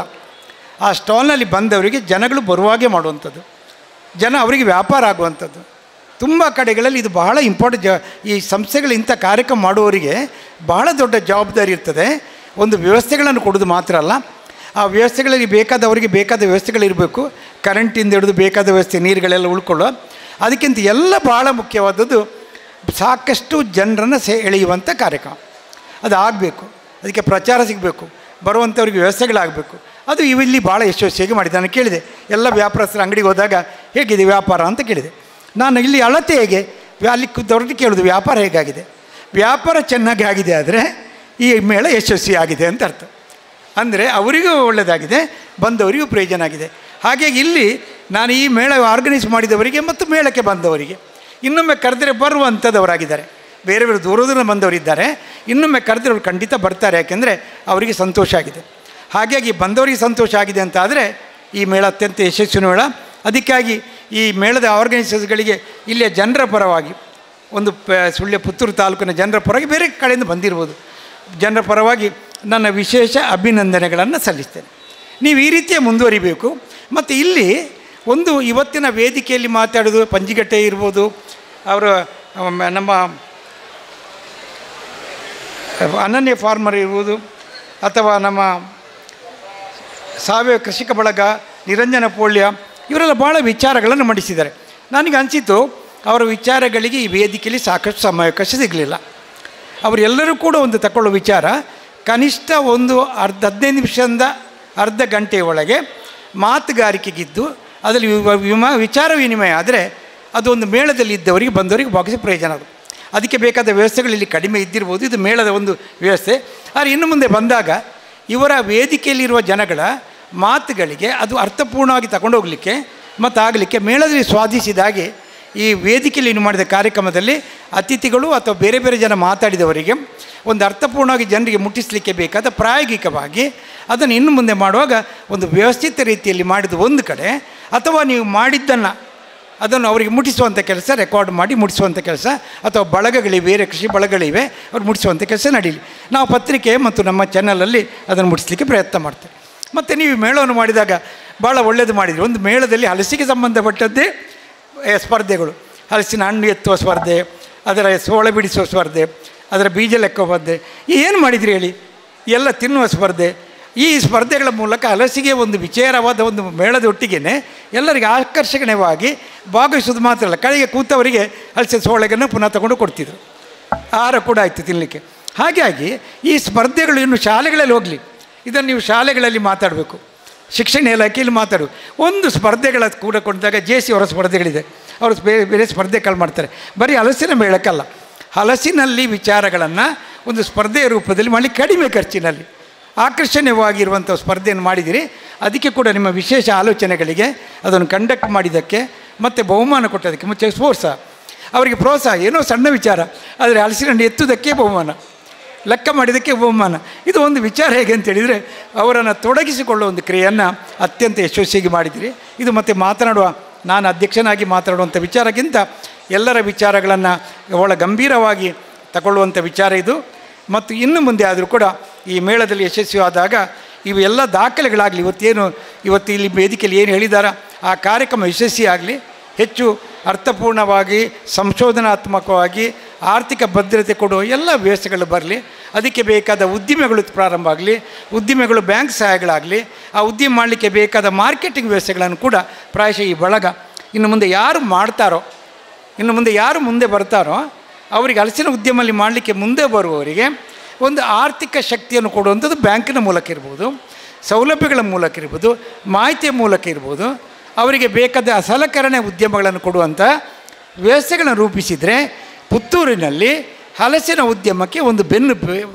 ಆ ಸ್ಟಾಲ್ನಲ್ಲಿ ಬಂದವರಿಗೆ ಜನಗಳು ಬರುವಾಗೆ ಮಾಡುವಂಥದ್ದು, ಜನ ಅವರಿಗೆ ವ್ಯಾಪಾರ ಆಗುವಂಥದ್ದು. ತುಂಬ ಕಡೆಗಳಲ್ಲಿ ಇದು ಬಹಳ ಇಂಪಾರ್ಟೆಂಟ್. ಜ ಈ ಸಂಸ್ಥೆಗಳು ಇಂಥ ಕಾರ್ಯಕ್ರಮ ಮಾಡುವವರಿಗೆ ಬಹಳ ದೊಡ್ಡ ಜವಾಬ್ದಾರಿ ಇರ್ತದೆ. ಒಂದು ವ್ಯವಸ್ಥೆಗಳನ್ನು ಕೊಡೋದು ಮಾತ್ರ ಅಲ್ಲ, ಆ ವ್ಯವಸ್ಥೆಗಳಲ್ಲಿ ಬೇಕಾದವರಿಗೆ ಬೇಕಾದ ವ್ಯವಸ್ಥೆಗಳಿರಬೇಕು. ಕರೆಂಟಿಂದ ಹಿಡಿದು ಬೇಕಾದ ವ್ಯವಸ್ಥೆ, ನೀರುಗಳೆಲ್ಲ ಉಳ್ಕೊಳ್ಳೋ. ಅದಕ್ಕಿಂತ ಎಲ್ಲ ಭಾಳ ಮುಖ್ಯವಾದದ್ದು ಸಾಕಷ್ಟು ಜನರನ್ನು ಸೆ ಎಳೆಯುವಂಥ ಕಾರ್ಯಕ್ರಮ ಅದು ಆಗಬೇಕು. ಅದಕ್ಕೆ ಪ್ರಚಾರ ಸಿಗಬೇಕು, ಬರುವಂಥವ್ರಿಗೆ ವ್ಯವಸ್ಥೆಗಳಾಗಬೇಕು. ಅದು ಇಲ್ಲಿ ಭಾಳ ಯಶಸ್ವಿಯಾಗಿ ಮಾಡಿದೆ. ನಾನು ಕೇಳಿದೆ ಎಲ್ಲ ವ್ಯಾಪಾರಸ್ಥರ ಅಂಗಡಿಗೆ ಹೋದಾಗ ಹೇಗಿದೆ ವ್ಯಾಪಾರ ಅಂತ ಕೇಳಿದೆ. ನಾನು ಇಲ್ಲಿ ಅಳತೆ ಹೇಗೆ, ಅಲ್ಲಿ ದೊಡ್ಡ ಕೇಳೋದು ವ್ಯಾಪಾರ ಹೇಗಾಗಿದೆ. ವ್ಯಾಪಾರ ಚೆನ್ನಾಗಿ ಆಗಿದೆ ಆದರೆ ಈ ಮೇಳ ಯಶಸ್ವಿ ಆಗಿದೆ ಅಂತ ಅರ್ಥ. ಅಂದರೆ ಅವರಿಗೂ ಒಳ್ಳೆಯದಾಗಿದೆ, ಬಂದವರಿಗೂ ಪ್ರಯೋಜನ ಆಗಿದೆ. ಹಾಗಾಗಿ ಇಲ್ಲಿ ನಾನು ಈ ಮೇಳ ಆರ್ಗನೈಸ್ ಮಾಡಿದವರಿಗೆ ಮತ್ತು ಮೇಳಕ್ಕೆ ಬಂದವರಿಗೆ ಇನ್ನೊಮ್ಮೆ ಕರೆದರೆ ಬರುವಂಥದ್ದವರಾಗಿದ್ದಾರೆ. ಬೇರೆ ಬೇರೆ ದೂರದೂರ ಬಂದವರಿದ್ದಾರೆ, ಇನ್ನೊಮ್ಮೆ ಕರೆದ್ರೆ ಅವ್ರು ಖಂಡಿತ ಬರ್ತಾರೆ, ಯಾಕೆಂದರೆ ಅವರಿಗೆ ಸಂತೋಷ ಆಗಿದೆ. ಹಾಗಾಗಿ ಬಂದವರಿಗೆ ಸಂತೋಷ ಆಗಿದೆ ಅಂತ ಆದರೆ ಈ ಮೇಳ ಅತ್ಯಂತ ಯಶಸ್ವಿನ ಮೇಳ. ಅದಕ್ಕಾಗಿ ಈ ಮೇಳದ ಆರ್ಗನೈಸರ್ಸ್ಗಳಿಗೆ ಇಲ್ಲಿಯ ಜನರ ಪರವಾಗಿ, ಒಂದು ಪ ಸುಳ್ಯ ಪುತ್ತೂರು ತಾಲೂಕಿನ ಜನರ ಪರವಾಗಿ, ಬೇರೆ ಕಡೆಯಿಂದ ಬಂದಿರ್ಬೋದು, ಜನರ ಪರವಾಗಿ ನನ್ನ ವಿಶೇಷ ಅಭಿನಂದನೆಗಳನ್ನು ಸಲ್ಲಿಸ್ತೇನೆ. ನೀವು ಈ ರೀತಿಯ ಮುಂದುವರಿಬೇಕು. ಮತ್ತು ಇಲ್ಲಿ ಒಂದು ಇವತ್ತಿನ ವೇದಿಕೆಯಲ್ಲಿ ಮಾತಾಡೋದು ಪಂಜಿಗಟ್ಟೆ ಇರ್ಬೋದು, ಅವರು ನಮ್ಮ ಅನನ್ಯ ಫಾರ್ಮರ್ ಇರ್ಬೋದು, ಅಥವಾ ನಮ್ಮ ಸಾವಯವ ಕೃಷಿಕ ಬಳಗ, ನಿರಂಜನ ಪೋಳ್ಯ, ಇವರೆಲ್ಲ ಭಾಳ ವಿಚಾರಗಳನ್ನು ಮಂಡಿಸಿದ್ದಾರೆ. ನನಗೆ ಅನಿಸಿತು ಅವರ ವಿಚಾರಗಳಿಗೆ ಈ ವೇದಿಕೆಯಲ್ಲಿ ಸಾಕಷ್ಟು ಸಮಯಾವಕಾಶ ಸಿಗಲಿಲ್ಲ. ಅವರೆಲ್ಲರೂ ಕೂಡ ಒಂದು ತಗೊಳ್ಳೋ ವಿಚಾರ ಕನಿಷ್ಠ ಒಂದು ಅರ್ಧ ಹದಿನೈದು ನಿಮಿಷದಿಂದ ಅರ್ಧ ಗಂಟೆಯ ಒಳಗೆ ಮಾತುಗಾರಿಕೆಗಿದ್ದು ಅದರಲ್ಲಿ ವಿಮಾ ವಿಚಾರ ವಿನಿಮಯ ಆದರೆ ಅದೊಂದು ಮೇಳದಲ್ಲಿ ಇದ್ದವರಿಗೆ ಬಂದವರಿಗೆ ಭಾಗಿಸಿ ಪ್ರಯೋಜನ ಅದು. ಅದಕ್ಕೆ ಬೇಕಾದ ವ್ಯವಸ್ಥೆಗಳಲ್ಲಿ ಕಡಿಮೆ ಇದ್ದಿರ್ಬೋದು, ಇದು ಮೇಳದ ಒಂದು ವ್ಯವಸ್ಥೆ. ಆದರೆ ಇನ್ನು ಮುಂದೆ ಬಂದಾಗ ಇವರ ವೇದಿಕೆಯಲ್ಲಿರುವ ಜನಗಳ ಮಾತುಗಳಿಗೆ ಅದು ಅರ್ಥಪೂರ್ಣವಾಗಿ ತಗೊಂಡು ಹೋಗಲಿಕ್ಕೆ ಮತ್ತು ಆಗಲಿಕ್ಕೆ ಮೇಳದಲ್ಲಿ ಸ್ವಾಧೀಸಿದ ಹಾಗೆ ಈ ವೇದಿಕೆಯಲ್ಲಿ ಇನ್ನು ಮಾಡಿದ ಕಾರ್ಯಕ್ರಮದಲ್ಲಿ ಅತಿಥಿಗಳು ಅಥವಾ ಬೇರೆ ಬೇರೆ ಜನ ಮಾತಾಡಿದವರಿಗೆ ಒಂದು ಅರ್ಥಪೂರ್ಣವಾಗಿ ಜನರಿಗೆ ಮುಟ್ಟಿಸಲಿಕ್ಕೆ ಬೇಕಾದ ಪ್ರಾಯೋಗಿಕವಾಗಿ ಅದನ್ನು ಇನ್ನು ಮುಂದೆ ಮಾಡುವಾಗ ಒಂದು ವ್ಯವಸ್ಥಿತ ರೀತಿಯಲ್ಲಿ ಮಾಡಿದ ಒಂದು ಕಡೆ, ಅಥವಾ ನೀವು ಮಾಡಿದ್ದನ್ನು ಅದನ್ನು ಅವರಿಗೆ ಮುಟ್ಟಿಸುವಂಥ ಕೆಲಸ ರೆಕಾರ್ಡ್ ಮಾಡಿ ಮುಟ್ಟಿಸುವಂಥ ಕೆಲಸ, ಅಥವಾ ಬಳಗಗಳಿವೆ, ಬೇರೆ ಕೃಷಿ ಬಳಗಗಳಿವೆ, ಅವ್ರು ಮುಟ್ಟಿಸುವಂಥ ಕೆಲಸ ನಡೀಲಿ. ನಾವು ಪತ್ರಿಕೆ ಮತ್ತು ನಮ್ಮ ಚಾನಲಲ್ಲಿ ಅದನ್ನು ಮುಟ್ಟಿಸಲಿಕ್ಕೆ ಪ್ರಯತ್ನ ಮಾಡ್ತೇವೆ. ಮತ್ತು ನೀವು ಮೇಳವನ್ನು ಮಾಡಿದಾಗ ಭಾಳ ಒಳ್ಳೆಯದು ಮಾಡಿದ್ರಿ. ಒಂದು ಮೇಳದಲ್ಲಿ ಹಲಸಿಗೆ ಸಂಬಂಧಪಟ್ಟದ್ದೇ ಸ್ಪರ್ಧೆಗಳು, ಹಲಸಿನ ಹಣ್ಣು ಎತ್ತುವ ಸ್ಪರ್ಧೆ, ಅದರ ಸೋಳ ಬಿಡಿಸುವ ಸ್ಪರ್ಧೆ, ಅದರ ಬೀಜ ಲೆಕ್ಕ ಸ್ಪರ್ಧೆ, ಏನು ಮಾಡಿದ್ರಿ ಹೇಳಿ, ಎಲ್ಲ ತಿನ್ನುವ ಸ್ಪರ್ಧೆ. ಈ ಸ್ಪರ್ಧೆಗಳ ಮೂಲಕ ಹಲಸಿಗೆ ಒಂದು ವಿಚಾರವಾದ ಒಂದು ಮೇಳದ ಒಟ್ಟಿಗೆ ಎಲ್ಲರಿಗೆ ಆಕರ್ಷಣೀಯವಾಗಿ ಭಾಗವಹಿಸೋದು ಮಾತ್ರ ಅಲ್ಲ, ಕಡೆಗೆ ಕೂತವರಿಗೆ ಹಲಸಿನ ಸೋಳೆಗನ್ನು ಪುನಃ ತಗೊಂಡು ಕೊಡ್ತಿದ್ರು, ಆಹಾರ ಕೂಡ ಆಯಿತು ತಿನ್ನಲಿಕ್ಕೆ. ಹಾಗಾಗಿ ಈ ಸ್ಪರ್ಧೆಗಳು ಇನ್ನು ಶಾಲೆಗಳಲ್ಲಿ ಹೋಗಲಿ, ಇದನ್ನು ನೀವು ಶಾಲೆಗಳಲ್ಲಿ ಮಾತಾಡಬೇಕು, ಶಿಕ್ಷಣ ಇಲಾಖೆಯಲ್ಲಿ ಮಾತಾಡು. ಒಂದು ಸ್ಪರ್ಧೆಗಳ ಕೂಡ ಕೊಂಡಾಗ ಜೆ ಸಿ ಅವರ ಸ್ಪರ್ಧೆಗಳಿದೆ, ಅವರು ಬೇರೆ ಬೇರೆ ಸ್ಪರ್ಧೆಗಳು ಮಾಡ್ತಾರೆ. ಬರೀ ಹಲಸಿನ ಮೇಳಕ್ಕಲ್ಲ, ಹಲಸಿನಲ್ಲಿ ವಿಚಾರಗಳನ್ನು ಒಂದು ಸ್ಪರ್ಧೆಯ ರೂಪದಲ್ಲಿ ಮಾಡಿ ಕಡಿಮೆ ಖರ್ಚಿನಲ್ಲಿ ಆಕರ್ಷಣೀಯವಾಗಿರುವಂಥ ಸ್ಪರ್ಧೆಯನ್ನು ಮಾಡಿದಿರಿ. ಅದಕ್ಕೆ ಕೂಡ ನಿಮ್ಮ ವಿಶೇಷ ಆಲೋಚನೆಗಳಿಗೆ ಅದನ್ನು ಕಂಡಕ್ಟ್ ಮಾಡಿದ್ದಕ್ಕೆ ಮತ್ತು ಬಹುಮಾನ ಕೊಟ್ಟೋದಕ್ಕೆ ಮತ್ತು ಸ್ಪೋರ್ಟ್ಸ ಅವರಿಗೆ ಪ್ರೋತ್ಸಾಹ, ಏನೋ ಸಣ್ಣ ವಿಚಾರ, ಆದರೆ ಹಲಸಿನ ಹಣ್ಣು ಎತ್ತುವುದಕ್ಕೆ ಬಹುಮಾನ, ಲೆಕ್ಕ ಮಾಡಿದ್ದಕ್ಕೆ ಬಹುಮಾನ. ಇದು ಒಂದು ವಿಚಾರ ಹೇಗೆ ಅಂತೇಳಿದರೆ ಅವರನ್ನು ತೊಡಗಿಸಿಕೊಳ್ಳುವ ಒಂದು ಕ್ರಿಯೆಯನ್ನು ಅತ್ಯಂತ ಯಶಸ್ವಿಯಾಗಿ ಮಾಡಿದಿರಿ. ಇದು ಮತ್ತು ಮಾತನಾಡುವ ನಾನು ಅಧ್ಯಕ್ಷನಾಗಿ ಮಾತನಾಡುವಂಥ ವಿಚಾರಕ್ಕಿಂತ ಎಲ್ಲರ ವಿಚಾರಗಳನ್ನು ಬಹಳ ಗಂಭೀರವಾಗಿ ತಗೊಳ್ಳುವಂಥ ವಿಚಾರ ಇದು. ಮತ್ತು ಇನ್ನು ಮುಂದೆ ಆದರೂ ಕೂಡ ಈ ಮೇಳದಲ್ಲಿ ಯಶಸ್ವಿಯಾದಾಗ ಇವು ಎಲ್ಲ ದಾಖಲೆಗಳಾಗಲಿ, ಇವತ್ತೇನು ಇವತ್ತು ಇಲ್ಲಿ ವೇದಿಕೆಯಲ್ಲಿ ಏನು ಹೇಳಿದಾರ ಆ ಕಾರ್ಯಕ್ರಮ ಯಶಸ್ವಿಯಾಗಲಿ, ಹೆಚ್ಚು ಅರ್ಥಪೂರ್ಣವಾಗಿ ಸಂಶೋಧನಾತ್ಮಕವಾಗಿ ಆರ್ಥಿಕ ಭದ್ರತೆ ಕೊಡುವ ಎಲ್ಲ ವ್ಯವಸ್ಥೆಗಳು ಬರಲಿ. ಅದಕ್ಕೆ ಬೇಕಾದ ಉದ್ದಿಮೆಗಳು ಪ್ರಾರಂಭ ಆಗಲಿ, ಉದ್ದಿಮೆಗಳು ಬ್ಯಾಂಕ್ ಸಹಾಯಗಳಾಗಲಿ, ಆ ಉದ್ಯಮ ಮಾಡಲಿಕ್ಕೆ ಬೇಕಾದ ಮಾರ್ಕೆಟಿಂಗ್ ವ್ಯವಸ್ಥೆಗಳನ್ನು ಕೂಡ ಪ್ರಾಯಶಃ ಈ ಬಳಗ ಇನ್ನು ಮುಂದೆ ಯಾರು ಮಾಡ್ತಾರೋ, ಇನ್ನು ಮುಂದೆ ಯಾರು ಮುಂದೆ ಬರ್ತಾರೋ ಅವರಿಗೆ ಹಲಸಿನ ಉದ್ಯಮದಲ್ಲಿ ಮಾಡಲಿಕ್ಕೆ ಮುಂದೆ ಬರುವವರಿಗೆ ಒಂದು ಆರ್ಥಿಕ ಶಕ್ತಿಯನ್ನು ಕೊಡುವಂಥದ್ದು ಬ್ಯಾಂಕಿನ ಮೂಲಕ ಇರ್ಬೋದು, ಸೌಲಭ್ಯಗಳ ಮೂಲಕ ಇರ್ಬೋದು, ಮಾಹಿತಿಯ ಮೂಲಕ ಇರ್ಬೋದು, ಅವರಿಗೆ ಬೇಕಾದ ಸಲಕರಣೆ ಉದ್ಯಮಗಳನ್ನು ಕೊಡುವಂಥ ವ್ಯವಸ್ಥೆಗಳನ್ನು ರೂಪಿಸಿದರೆ ಪುತ್ತೂರಿನಲ್ಲಿ ಹಲಸಿನ ಉದ್ಯಮಕ್ಕೆ ಒಂದು ಬೆನ್ನು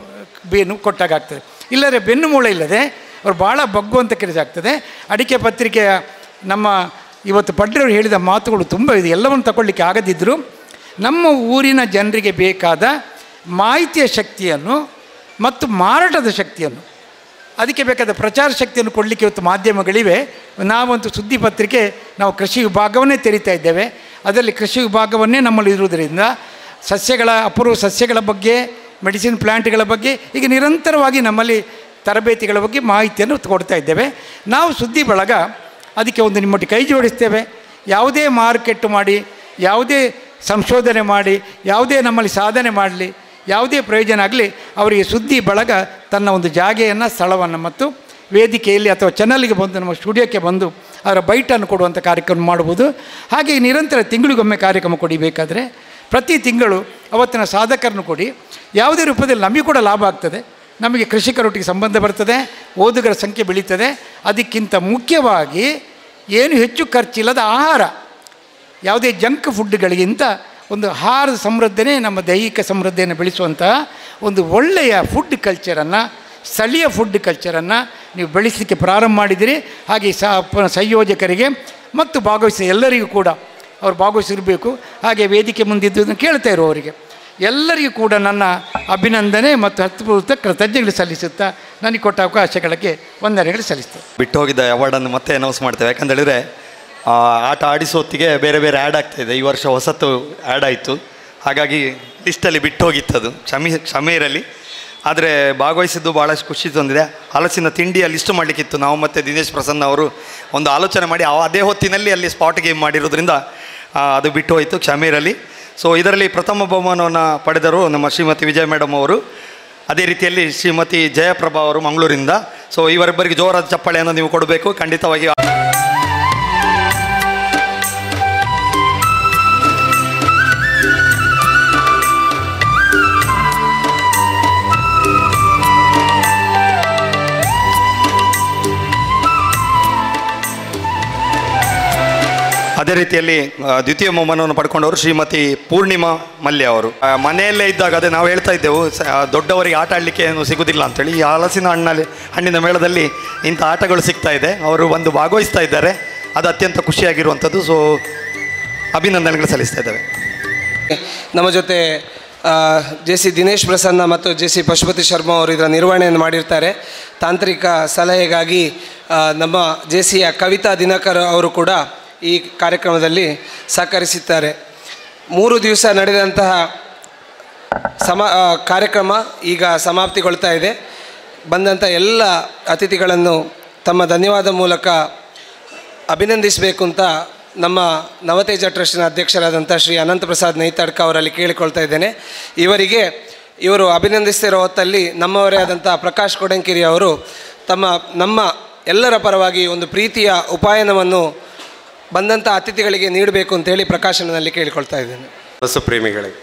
ಬೇನು ಕೊಟ್ಟಾಗ್ತದೆ. ಇಲ್ಲದೆ ಬೆನ್ನು ಮೂಳೆ ಇಲ್ಲದೆ ಅವರು ಭಾಳ ಬಗ್ಗುವಂಥ ಕೆಲಸ ಆಗ್ತದೆ. ಅಡಿಕೆ ಪತ್ರಿಕೆಯ ನಮ್ಮ ಇವತ್ತು ಪಡ್ರೆಯವರು ಹೇಳಿದ ಮಾತುಗಳು ತುಂಬ ಇದೆ. ಎಲ್ಲವನ್ನು ತಗೊಳ್ಳಿಕ್ಕೆ ಆಗದಿದ್ದರೂ ನಮ್ಮ ಊರಿನ ಜನರಿಗೆ ಬೇಕಾದ ಮಾಹಿತಿಯ ಶಕ್ತಿಯನ್ನು ಮತ್ತು ಮಾರಾಟದ ಶಕ್ತಿಯನ್ನು, ಅದಕ್ಕೆ ಬೇಕಾದ ಪ್ರಚಾರ ಶಕ್ತಿಯನ್ನು ಕೊಡಲಿಕ್ಕೆ ಇವತ್ತು ಮಾಧ್ಯಮಗಳಿವೆ. ನಾವಂತೂ ಸುದ್ದಿ ಪತ್ರಿಕೆ ನಾವು ಕೃಷಿ ವಿಭಾಗವನ್ನೇ ತೆರೀತಾ ಇದ್ದೇವೆ. ಅದರಲ್ಲಿ ಕೃಷಿ ವಿಭಾಗವನ್ನೇ ನಮ್ಮಲ್ಲಿ ಇರುವುದರಿಂದ ಸಸ್ಯಗಳ ಅಪೂರ್ವ ಸಸ್ಯಗಳ ಬಗ್ಗೆ, ಮೆಡಿಸಿನ್ ಪ್ಲ್ಯಾಂಟ್ಗಳ ಬಗ್ಗೆ ಈಗ ನಿರಂತರವಾಗಿ ನಮ್ಮಲ್ಲಿ ತರಬೇತಿಗಳ ಬಗ್ಗೆ ಮಾಹಿತಿಯನ್ನು ಕೊಡ್ತಾ ಇದ್ದೇವೆ. ನಾವು ಸುದ್ದಿ ಬಳಗ ಅದಕ್ಕೆ ಒಂದು ನಿಮ್ಮೊಟ್ಟಿಗೆ ಕೈ ಜೋಡಿಸ್ತೇವೆ. ಯಾವುದೇ ಮಾರ್ಕೆಟ್ ಮಾಡಿ, ಯಾವುದೇ ಸಂಶೋಧನೆ ಮಾಡಿ, ಯಾವುದೇ ನಮ್ಮಲ್ಲಿ ಸಾಧನೆ ಮಾಡಲಿ, ಯಾವುದೇ ಪ್ರಯೋಜನ ಆಗಲಿ, ಅವರಿಗೆ ಸುದ್ದಿ ಬಳಗ ತನ್ನ ಒಂದು ಜಾಗೆಯನ್ನು, ಸ್ಥಳವನ್ನು ಮತ್ತು ವೇದಿಕೆಯಲ್ಲಿ ಅಥವಾ ಚಾನಲ್ಗೆ ಬಂದು ನಮ್ಮ ಸ್ಟುಡಿಯೋಕ್ಕೆ ಬಂದು ಅವರ ಬೈಟನ್ನು ಕೊಡುವಂಥ ಕಾರ್ಯಕ್ರಮ ಮಾಡ್ಬೋದು. ಹಾಗೆ ನಿರಂತರ ತಿಂಗಳಿಗೊಮ್ಮೆ ಕಾರ್ಯಕ್ರಮ ಕೊಡಿ, ಬೇಕಾದರೆ ಪ್ರತಿ ತಿಂಗಳು ಅವತ್ತಿನ ಸಾಧಕರನ್ನು ಕೊಡಿ. ಯಾವುದೇ ರೂಪದಲ್ಲಿ ನಮಗೆ ಕೂಡ ಲಾಭ ಆಗ್ತದೆ, ನಮಗೆ ಕೃಷಿಕರೊಟ್ಟಿಗೆ ಸಂಬಂಧ ಬರ್ತದೆ, ಓದುಗರ ಸಂಖ್ಯೆ ಬೆಳೀತದೆ. ಅದಕ್ಕಿಂತ ಮುಖ್ಯವಾಗಿ ಏನು ಹೆಚ್ಚು ಖರ್ಚಿಲ್ಲದ ಆಹಾರ, ಯಾವುದೇ ಜಂಕ್ ಫುಡ್ಗಳಿಗಿಂತ ಒಂದು ಆಹಾರದ ಸಮೃದ್ಧನೆ ನಮ್ಮ ದೈಹಿಕ ಸಮೃದ್ಧಿಯನ್ನು ಬೆಳೆಸುವಂತಹ ಒಂದು ಒಳ್ಳೆಯ ಫುಡ್ ಕಲ್ಚರನ್ನು, ಸ್ಥಳೀಯ ಫುಡ್ ಕಲ್ಚರನ್ನು ನೀವು ಬೆಳೆಸಲಿಕ್ಕೆ ಪ್ರಾರಂಭ ಮಾಡಿದಿರಿ. ಹಾಗೆ ಸ ಸಂಯೋಜಕರಿಗೆ ಮತ್ತು ಭಾಗವಹಿಸಿದ ಎಲ್ಲರಿಗೂ ಕೂಡ ಅವರು ಭಾಗವಹಿಸಿರಬೇಕು. ಹಾಗೆ ವೇದಿಕೆ ಮುಂದಿದ್ದು ಕೇಳ್ತಾ ಇರುವವರಿಗೆ ಎಲ್ಲರಿಗೂ ಕೂಡ ನನ್ನ ಅಭಿನಂದನೆ ಮತ್ತು ಹೃತ್ಪೂರ್ವಕ ಕೃತಜ್ಞತೆಗಳು ಸಲ್ಲಿಸುತ್ತಾ ನನಗೆ ಕೊಟ್ಟ ಅವಕಾಶಗಳಿಗೆ ವಂದನೆಗಳು ಸಲ್ಲಿಸ್ತೇವೆ. ಬಿಟ್ಟು ಹೋಗಿದ್ದ ಅವಾರ್ಡನ್ನು ಮತ್ತೆ ಅನೌನ್ಸ್ ಮಾಡ್ತೇವೆ. ಯಾಕಂತೇಳಿದರೆ ಆಟ ಆಡಿಸೋ ಹೊತ್ತಿಗೆ ಬೇರೆ ಬೇರೆ ಆ್ಯಡ್ ಆಗ್ತಾಯಿದೆ. ಈ ವರ್ಷ ಹೊಸತು ಆ್ಯಡ್ ಆಯಿತು, ಹಾಗಾಗಿ ಲಿಸ್ಟಲ್ಲಿ ಬಿಟ್ಟು ಹೋಗಿತ್ತದು, ಕ್ಷಮೆ ಕ್ಷಮೆ ಇರಲಿ. ಆದರೆ ಭಾಗವಹಿಸಿದ್ದು ಭಾಳಷ್ಟು ಖುಷಿ ತಂದಿದೆ. ಹಲಸಿನ ತಿಂಡಿಯ ಲಿಸ್ಟ್ ಮಾಡಲಿಕ್ಕಿತ್ತು. ನಾವು ಮತ್ತು ದಿನೇಶ್ ಪ್ರಸನ್ನ ಅವರು ಒಂದು ಆಲೋಚನೆ ಮಾಡಿ ಅದೇ ಹೊತ್ತಿನಲ್ಲಿ ಅಲ್ಲಿ ಸ್ಪಾಟ್ ಗೇಮ್ ಮಾಡಿರೋದ್ರಿಂದ ಅದು ಬಿಟ್ಟು ಹೋಯಿತು, ಕ್ಷಮೆ ಇರಲಿ. ಸೊ ಇದರಲ್ಲಿ ಪ್ರಥಮ ಬಹುಮಾನವನ್ನು ಪಡೆದರು ನಮ್ಮ ಶ್ರೀಮತಿ ವಿಜಯ ಮೇಡಮ್ ಅವರು. ಅದೇ ರೀತಿಯಲ್ಲಿ ಶ್ರೀಮತಿ ಜಯಪ್ರಭಾ ಅವರು ಮಂಗಳೂರಿಂದ. ಸೊ ಇವರಿಬ್ಬರಿಗೆ ಜೋರಾದ ಚಪ್ಪಾಳೆಯನ್ನು ನೀವು ಕೊಡಬೇಕು ಖಂಡಿತವಾಗಿ. ಅದೇ ರೀತಿಯಲ್ಲಿ ದ್ವಿತೀಯ ಬಹುಮಾನವನ್ನು ಪಡ್ಕೊಂಡವರು ಶ್ರೀಮತಿ ಪೂರ್ಣಿಮಾ ಮಲ್ಯ ಅವರು. ಮನೆಯಲ್ಲೇ ಇದ್ದಾಗ ಅದೇ ನಾವು ಹೇಳ್ತಾ ಇದ್ದೆವು, ದೊಡ್ಡವರಿಗೆ ಆಟ ಆಡಲಿಕ್ಕೆ ಏನು ಸಿಗೋದಿಲ್ಲ ಅಂತೇಳಿ. ಈ ಹಲಸಿನ ಹಣ್ಣಲ್ಲಿ ಹಣ್ಣಿನ ಮೇಳದಲ್ಲಿ ಇಂಥ ಆಟಗಳು ಸಿಗ್ತಾ ಇದೆ, ಅವರು ಬಂದು ಭಾಗವಹಿಸ್ತಾ ಇದ್ದಾರೆ, ಅದು ಅತ್ಯಂತ ಖುಷಿಯಾಗಿರುವಂಥದ್ದು. ಸೊ ಅಭಿನಂದನೆಗಳು ಸಲ್ಲಿಸ್ತಾ ಇದ್ದೇವೆ. ನಮ್ಮ ಜೊತೆ ಜೆ ಸಿ ದಿನೇಶ್ ಪ್ರಸನ್ನ ಮತ್ತು ಜೆ ಸಿ ಪಶುಪತಿ ಶರ್ಮಾ ಅವರು ಇದರ ನಿರ್ವಹಣೆಯನ್ನು ಮಾಡಿರ್ತಾರೆ. ತಾಂತ್ರಿಕ ಸಲಹೆಗಾಗಿ ನಮ್ಮ ಜೆ ಸಿಯ ಕವಿತಾ ದಿನಕರ್ ಅವರು ಕೂಡ ಈ ಕಾರ್ಯಕ್ರಮದಲ್ಲಿ ಸಹಕರಿಸಿದ್ದಾರೆ. ಮೂರು ದಿವಸ ನಡೆದಂತಹ ಸಮ ಕಾರ್ಯಕ್ರಮ ಈಗ ಸಮಾಪ್ತಿಗೊಳ್ತಾ ಇದೆ. ಬಂದಂಥ ಎಲ್ಲ ಅತಿಥಿಗಳನ್ನು ತಮ್ಮ ಧನ್ಯವಾದ ಮೂಲಕ ಅಭಿನಂದಿಸಬೇಕು ಅಂತ ನಮ್ಮ ನವತೇಜ ಟ್ರಸ್ಟಿನ ಅಧ್ಯಕ್ಷರಾದಂಥ ಶ್ರೀ ಅನಂತ ಪ್ರಸಾದ್ ನೈತಡ್ಕ ಅವರಲ್ಲಿ ಕೇಳಿಕೊಳ್ತಾ ಇದ್ದೇನೆ. ಇವರಿಗೆ ಇವರು ಅಭಿನಂದಿಸ್ತಿರೋ ಹೊತ್ತಲ್ಲಿ ನಮ್ಮವರೇ ಆದಂಥ ಪ್ರಕಾಶ್ ಕೊಡಂಕಿರಿ ಅವರು ತಮ್ಮ ನಮ್ಮ ಎಲ್ಲರ ಪರವಾಗಿ ಒಂದು ಪ್ರೀತಿಯ ಉಪಾಯನವನ್ನು ಬಂದಂಥ ಅತಿಥಿಗಳಿಗೆ ನೀಡಬೇಕು ಅಂತೇಳಿ ಪ್ರಕಾಶನದಲ್ಲಿ ಕೇಳಿಕೊಳ್ತಾ ಇದ್ದೇನೆ. ಹಲಸು ಪ್ರೇಮಿಗಳಿಗೆ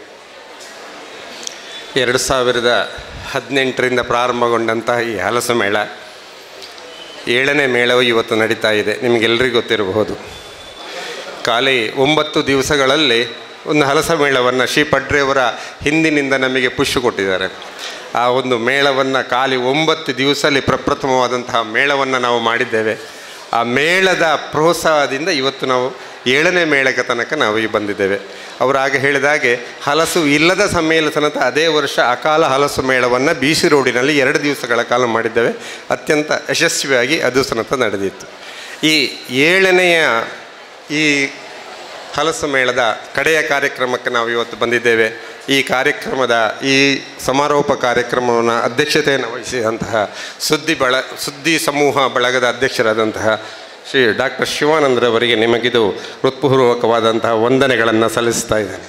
ಎರಡು ಸಾವಿರದ ಹದಿನೆಂಟರಿಂದ ಪ್ರಾರಂಭಗೊಂಡಂತಹ ಈ ಹಲಸು ಮೇಳ ಏಳನೇ ಮೇಳವು ಇವತ್ತು ನಡೀತಾ ಇದೆ. ನಿಮಗೆಲ್ಲರಿಗೂ ಗೊತ್ತಿರಬಹುದು. ಖಾಲಿ ಒಂಬತ್ತು ದಿವಸಗಳಲ್ಲಿ ಒಂದು ಹಲಸ ಮೇಳವನ್ನು ಶ್ರೀ ಪಡ್ರೆಯವರ ಹಿಂದಿನಿಂದ ನಮಗೆ ಪುಷ್ ಕೊಟ್ಟಿದ್ದಾರೆ. ಆ ಒಂದು ಮೇಳವನ್ನು ಖಾಲಿ ಒಂಬತ್ತು ದಿವಸದಲ್ಲಿ ಪ್ರಪ್ರಥಮವಾದಂತಹ ಮೇಳವನ್ನು ನಾವು ಮಾಡಿದ್ದೇವೆ. ಆ ಮೇಳದ ಪ್ರೋತ್ಸಾಹದಿಂದ ಇವತ್ತು ನಾವು ಏಳನೇ ಮೇಳಕ್ಕೆ ತನಕ ನಾವು ಈ ಬಂದಿದ್ದೇವೆ. ಅವರು ಆಗ ಹೇಳಿದ ಹಾಗೆ ಹಲಸು ಇಲ್ಲದ ಸಮ್ಮೇಳನದ ಅದೇ ವರ್ಷ ಅಕಾಲ ಹಲಸು ಮೇಳವನ್ನು ಬಿ ಸಿ ರೋಡಿನಲ್ಲಿ ಎರಡು ದಿವಸಗಳ ಕಾಲ ಮಾಡಿದ್ದೇವೆ. ಅತ್ಯಂತ ಯಶಸ್ವಿಯಾಗಿ ಅದು ಸನತ ನಡೆದಿತ್ತು. ಈ ಏಳನೆಯ ಈ ಹಲಸು ಮೇಳದ ಕಡೆಯ ಕಾರ್ಯಕ್ರಮಕ್ಕೆ ನಾವು ಇವತ್ತು ಬಂದಿದ್ದೇವೆ. ಈ ಕಾರ್ಯಕ್ರಮದ ಈ ಸಮಾರೋಪ ಕಾರ್ಯಕ್ರಮವನ್ನು ಅಧ್ಯಕ್ಷತೆಯನ್ನು ವಹಿಸಿದಂತಹ ಸುದ್ದಿ ಬಳ ಸುದ್ದಿ ಸಮೂಹ ಬಳಗದ ಅಧ್ಯಕ್ಷರಾದಂತಹ ಶ್ರೀ ಡಾಕ್ಟರ್ ಶಿವಾನಂದ್ರವರಿಗೆ ನಿಮಗಿದು ಹೃತ್ಪೂರ್ವಕವಾದಂತಹ ವಂದನೆಗಳನ್ನು ಸಲ್ಲಿಸ್ತಾ ಇದ್ದೇನೆ.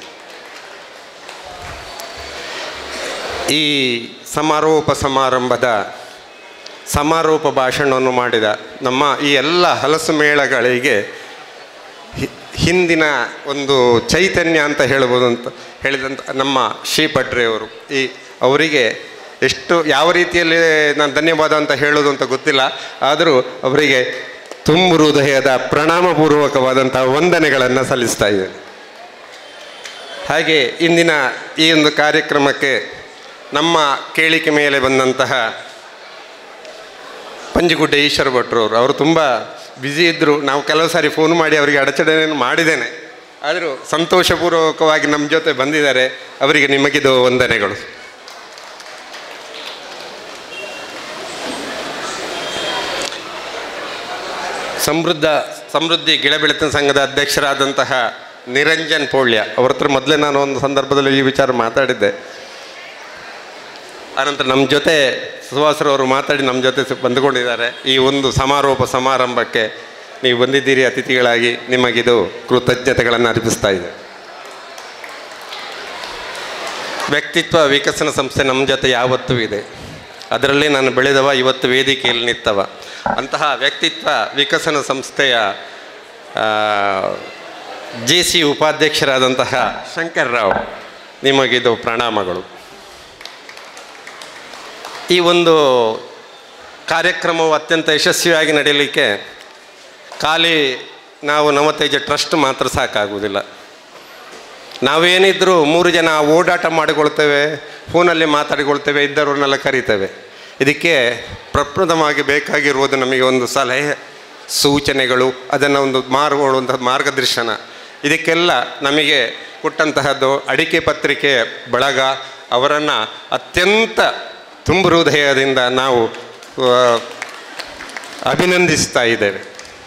ಈ ಸಮಾರೋಪ ಸಮಾರಂಭದ ಸಮಾರೋಪ ಭಾಷಣವನ್ನು ಮಾಡಿದ ನಮ್ಮ ಈ ಎಲ್ಲ ಹಲಸು ಮೇಳಗಳಿಗೆ ಹಿಂದಿನ ಒಂದು ಚೈತನ್ಯ ಅಂತ ಹೇಳ್ಬೋದು ಅಂತ ಹೇಳಿದಂಥ ನಮ್ಮ ಶ್ರೀ ಪಡ್ರೆಯವರು, ಈ ಅವರಿಗೆ ಎಷ್ಟು ಯಾವ ರೀತಿಯಲ್ಲಿ ನಾನು ಧನ್ಯವಾದ ಅಂತ ಹೇಳೋದು ಅಂತ ಗೊತ್ತಿಲ್ಲ, ಆದರೂ ಅವರಿಗೆ ತುಂಬು ಹೃದಯದ ಪ್ರಣಾಮಪೂರ್ವಕವಾದಂಥ ವಂದನೆಗಳನ್ನು ಸಲ್ಲಿಸ್ತಾ ಇದ್ದೇನೆ. ಹಾಗೆ ಇಂದಿನ ಈ ಒಂದು ಕಾರ್ಯಕ್ರಮಕ್ಕೆ ನಮ್ಮ ಕೇಳಿಕೆ ಮೇಲೆ ಬಂದಂತಹ ಪಂಜುಗುಡ್ಡ ಈಶ್ವರ ಭಟ್ರವರು, ಅವರು ತುಂಬ ಬ್ಯುಸಿ ಇದ್ದರು. ನಾವು ಕೆಲವು ಸಾರಿ ಫೋನ್ ಮಾಡಿ ಅವರಿಗೆ ಅಡಚಣೆಯನ್ನು ಮಾಡಿದ್ದೇನೆ, ಆದರೂ ಸಂತೋಷಪೂರ್ವಕವಾಗಿ ನಮ್ಮ ಜೊತೆ ಬಂದಿದ್ದಾರೆ. ಅವರಿಗೆ ನಿಮಗಿದು ವಂದನೆಗಳು. ಸಮೃದ್ಧ ಸಮೃದ್ಧಿ ಗಿಡಬೆಳೆತನ ಸಂಘದ ಅಧ್ಯಕ್ಷರಾದಂತಹ ನಿರಂಜನ್ ಪೋಳ್ಯ ಅವ್ರ ಹತ್ರ ಮೊದಲೇ ನಾನು ಒಂದು ಸಂದರ್ಭದಲ್ಲಿ ಈ ವಿಚಾರ ಮಾತಾಡಿದ್ದೆ. ಆನಂತರ ನಮ್ಮ ಜೊತೆ ಸುಹಾಸ್ರವರು ಮಾತಾಡಿ ನಮ್ಮ ಜೊತೆ ಬಂದುಕೊಂಡಿದ್ದಾರೆ. ಈ ಒಂದು ಸಮಾರೋಪ ಸಮಾರಂಭಕ್ಕೆ ನೀವು ಬಂದಿದ್ದೀರಿ ಅತಿಥಿಗಳಾಗಿ, ನಿಮಗಿದು ಕೃತಜ್ಞತೆಗಳನ್ನು ಅರ್ಪಿಸ್ತಾ ಇದೆ. ವ್ಯಕ್ತಿತ್ವ ವಿಕಸನ ಸಂಸ್ಥೆ ನಮ್ಮ ಜೊತೆ ಯಾವತ್ತೂ ಇದೆ. ಅದರಲ್ಲಿ ನಾನು ಬೆಳೆದವ, ಇವತ್ತು ವೇದಿಕೆಯಲ್ಲಿ ನಿಂತವ. ಅಂತಹ ವ್ಯಕ್ತಿತ್ವ ವಿಕಸನ ಸಂಸ್ಥೆಯ ಜೆ ಸಿ ಉಪಾಧ್ಯಕ್ಷರಾದಂತಹ ಶಂಕರ್ರಾವ್, ನಿಮಗಿದು ಪ್ರಣಾಮಗಳು. ಈ ಒಂದು ಕಾರ್ಯಕ್ರಮವು ಅತ್ಯಂತ ಯಶಸ್ವಿಯಾಗಿ ನಡೆಯಲಿಕ್ಕೆ ಖಾಲಿ ನಾವು ನವತೇಜ ಟ್ರಸ್ಟ್ ಮಾತ್ರ ಸಾಕಾಗುವುದಿಲ್ಲ. ನಾವೇನಿದ್ರೂ ಮೂರು ಜನ ಓಡಾಟ ಮಾಡಿಕೊಳ್ತೇವೆ, ಫೋನಲ್ಲಿ ಮಾತಾಡಿಕೊಳ್ತೇವೆ, ಇದ್ದವ್ರನ್ನೆಲ್ಲ ಕರೀತೇವೆ. ಇದಕ್ಕೆ ಪ್ರಪ್ರಥಮವಾಗಿ ಬೇಕಾಗಿರುವುದು ನಮಗೆ ಒಂದು ಸಲಹೆ ಸೂಚನೆಗಳು, ಅದನ್ನು ಒಂದು ಮಾರ್ಗೊಳ್ಳುವಂಥ ಮಾರ್ಗದರ್ಶನ. ಇದಕ್ಕೆಲ್ಲ ನಮಗೆ ಕೊಟ್ಟಂತಹದ್ದು ಅಡಿಕೆ ಪತ್ರಿಕೆ ಬಳಗ, ಅವರನ್ನು ಅತ್ಯಂತ ತುಂಬ ಹೃದಯದಿಂದ ನಾವು ಅಭಿನಂದಿಸ್ತಾ ಇದ್ದೇವೆ.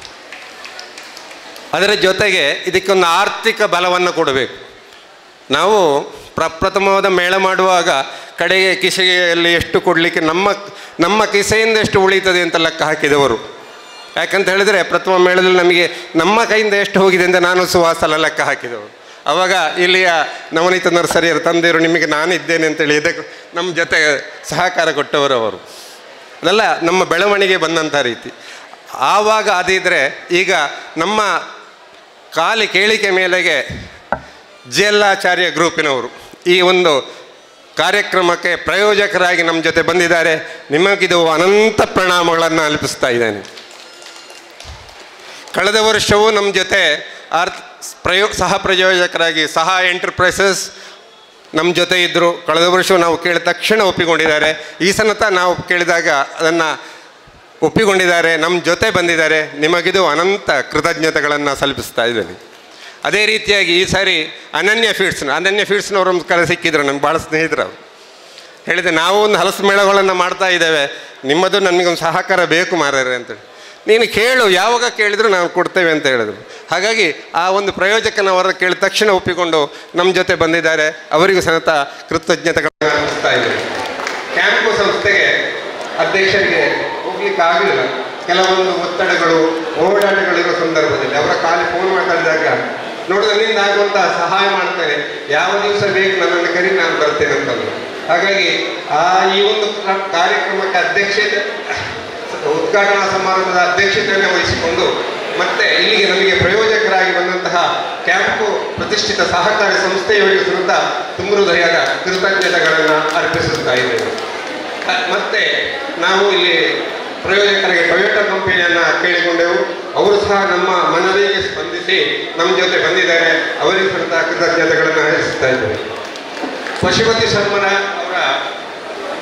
ಅದರ ಜೊತೆಗೆ ಇದಕ್ಕೊಂದು ಆರ್ಥಿಕ ಬಲವನ್ನು ಕೊಡಬೇಕು. ನಾವು ಪ್ರಪ್ರಥಮವಾದ ಮೇಳ ಮಾಡುವಾಗ ಕಡೆಗೆ ಕಿಸೆಯಲ್ಲಿ ಎಷ್ಟು ಕೊಡಲಿಕ್ಕೆ ನಮ್ಮ ನಮ್ಮ ಕಿಸೆಯಿಂದ ಎಷ್ಟು ಉಳಿತದೆ ಅಂತ ಲೆಕ್ಕ ಹಾಕಿದವರು. ಯಾಕಂತ ಹೇಳಿದರೆ ಪ್ರಥಮ ಮೇಳದಲ್ಲಿ ನಮಗೆ ನಮ್ಮ ಕೈಯಿಂದ ಎಷ್ಟು ಹೋಗಿದೆ ಅಂತ ನಾನು ಸುವಾಸಲ ಲೆಕ್ಕ ಹಾಕಿದವರು. ಆವಾಗ ಇಲ್ಲಿಯ ನವನೀತ ನರ್ಸರಿಯರ ತಂದೆಯರು ನಿಮಗೆ ನಾನಿದ್ದೇನೆ ಅಂತೇಳಿ ಇದಕ್ಕೆ ನಮ್ಮ ಜೊತೆ ಸಹಕಾರ ಕೊಟ್ಟವರು ಅವರು. ಅದೆಲ್ಲ ನಮ್ಮ ಬೆಳವಣಿಗೆ ಬಂದಂಥ ರೀತಿ. ಆವಾಗ ಅದಿದ್ದರೆ ಈಗ ನಮ್ಮ ಖಾಲಿ ಕೇಳಿಕೆ ಮೇಲೆಗೆ ಜೆಲ್ಲಾಚಾರ್ಯ ಗ್ರೂಪಿನವರು ಈ ಒಂದು ಕಾರ್ಯಕ್ರಮಕ್ಕೆ ಪ್ರಯೋಜಕರಾಗಿ ನಮ್ಮ ಜೊತೆ ಬಂದಿದ್ದಾರೆ. ನಿಮಗಿದು ಅನಂತ ಪ್ರಣಾಮಗಳನ್ನು ಅರ್ಪಿಸ್ತಾ ಇದ್ದೇನೆ. ಕಳೆದ ವರ್ಷವೂ ನಮ್ಮ ಜೊತೆ ಆರ್ ಪ್ರಯೋ ಸಹ ಪ್ರಯೋಜಕರಾಗಿ ಸಹ ಎಂಟರ್ಪ್ರೈಸಸ್ ನಮ್ಮ ಜೊತೆ ಇದ್ದರು. ಕಳೆದ ವರ್ಷವೂ ನಾವು ಕೇಳಿದ ತಕ್ಷಣ ಒಪ್ಪಿಕೊಂಡಿದ್ದಾರೆ. ಈ ಸನತ ನಾವು ಕೇಳಿದಾಗ ಅದನ್ನು ಒಪ್ಪಿಕೊಂಡಿದ್ದಾರೆ, ನಮ್ಮ ಜೊತೆ ಬಂದಿದ್ದಾರೆ. ನಿಮಗಿದು ಅನಂತ ಕೃತಜ್ಞತೆಗಳನ್ನು ಸಲ್ಲಿಸ್ತಾ ಇದ್ದೇನೆ. ಅದೇ ರೀತಿಯಾಗಿ ಈ ಸಾರಿ ಅನನ್ಯ ಫೀಡ್ಸ್ನ ಅನನ್ಯ ಫೀಡ್ಸ್ನವರು ಒಂದು ಕರೆ ಸಿಕ್ಕಿದ್ರು, ನಮ್ಗೆ ಭಾಳ ಸ್ನೇಹಿತರು. ಅವರು ಹೇಳಿದೆ, ನಾವು ಒಂದು ಹಲಸು ಮೇಳಗಳನ್ನು ಮಾಡ್ತಾ ಇದ್ದೇವೆ, ನಿಮ್ಮದು ನನಗೊಂದು ಸಹಕಾರ ಬೇಕು ಮಾರ್ರೆ ಅಂತೇಳಿ. ನೀನು ಕೇಳು, ಯಾವಾಗ ಕೇಳಿದ್ರು ನಾವು ಕೊಡ್ತೇವೆ ಅಂತ ಹೇಳಿದ್ರು. ಹಾಗಾಗಿ ಆ ಒಂದು ಪ್ರಯೋಜಕನವರ ಕೇಳಿದ ತಕ್ಷಣ ಒಪ್ಪಿಕೊಂಡು ನಮ್ಮ ಜೊತೆ ಬಂದಿದ್ದಾರೆ. ಅವರಿಗೂ ಸಹಿತ ಕೃತಜ್ಞತೆಗಳನ್ನು ಅರ್ಪಿಸ್ತಾ ಇದ್ದೇವೆ. ಕ್ಯಾಂಪು ಸಂಸ್ಥೆಗೆ ಅಧ್ಯಕ್ಷರಿಗೆ ಹೋಗ್ಲಿಕ್ಕೆ ಆಗಲಿಲ್ಲ, ಕೆಲವೊಂದು ಒತ್ತಡಗಳು ಓಡಾಟಗಳಿರೋ ಸಂದರ್ಭದಲ್ಲಿ ಅವರ ಖಾಲಿ ಫೋನ್ ಮಾತಾಡಿದಾಗ ನೋಡು ನನ್ನಿಂದ ಆಗುವಂಥ ಸಹಾಯ ಮಾಡ್ತೇನೆ, ಯಾವ ದಿವಸ ಬೇಕು ನನ್ನನ್ನು ಕರಿ, ನಾನು ಬರ್ತೇನೆ ಅಂತಂದರು. ಹಾಗಾಗಿ ಆ ಈ ಒಂದು ಕಾರ್ಯಕ್ರಮಕ್ಕೆ ಅಧ್ಯಕ್ಷತೆ ಉದ್ಘಾಟನಾ ಸಮಾರಂಭದ ಅಧ್ಯಕ್ಷತೆಯನ್ನು ವಹಿಸಿಕೊಂಡು ಮತ್ತೆ ಇಲ್ಲಿಗೆ ನಮಗೆ ಪ್ರಯೋಜಕರಾಗಿ ಬಂದಂತಹ ಕ್ಯಾಂಪು ಪ್ರತಿಷ್ಠಿತ ಸಹಕಾರಿ ಸಂಸ್ಥೆಯವರಿಗೂ ಸಹಿತ ತುಂಬ ಹೃದಯದ ಕೃತಜ್ಞತೆಗಳನ್ನು ಅರ್ಪಿಸುತ್ತಾ ಇದ್ದೇವೆ. ಮತ್ತೆ ನಾವು ಇಲ್ಲಿ ಪ್ರಯೋಜಕರಿಗೆ ಟೊಯೋಟಾ ಕಂಪನಿಯನ್ನು ಕೇಳಿಕೊಂಡೆವು. ಅವರು ಸಹ ನಮ್ಮ ಮನವಿಗೆ ಸ್ಪಂದಿಸಿ ನಮ್ಮ ಜೊತೆ ಬಂದಿದ್ದಾರೆ. ಅವರಿಗೂ ಸಹಿತ ಕೃತಜ್ಞತೆಗಳನ್ನು ಅರ್ಪಿಸ್ತಾ ಇದ್ದೇವೆ. ಪಶುಪತಿ ಶರ್ಮನ ಅವರ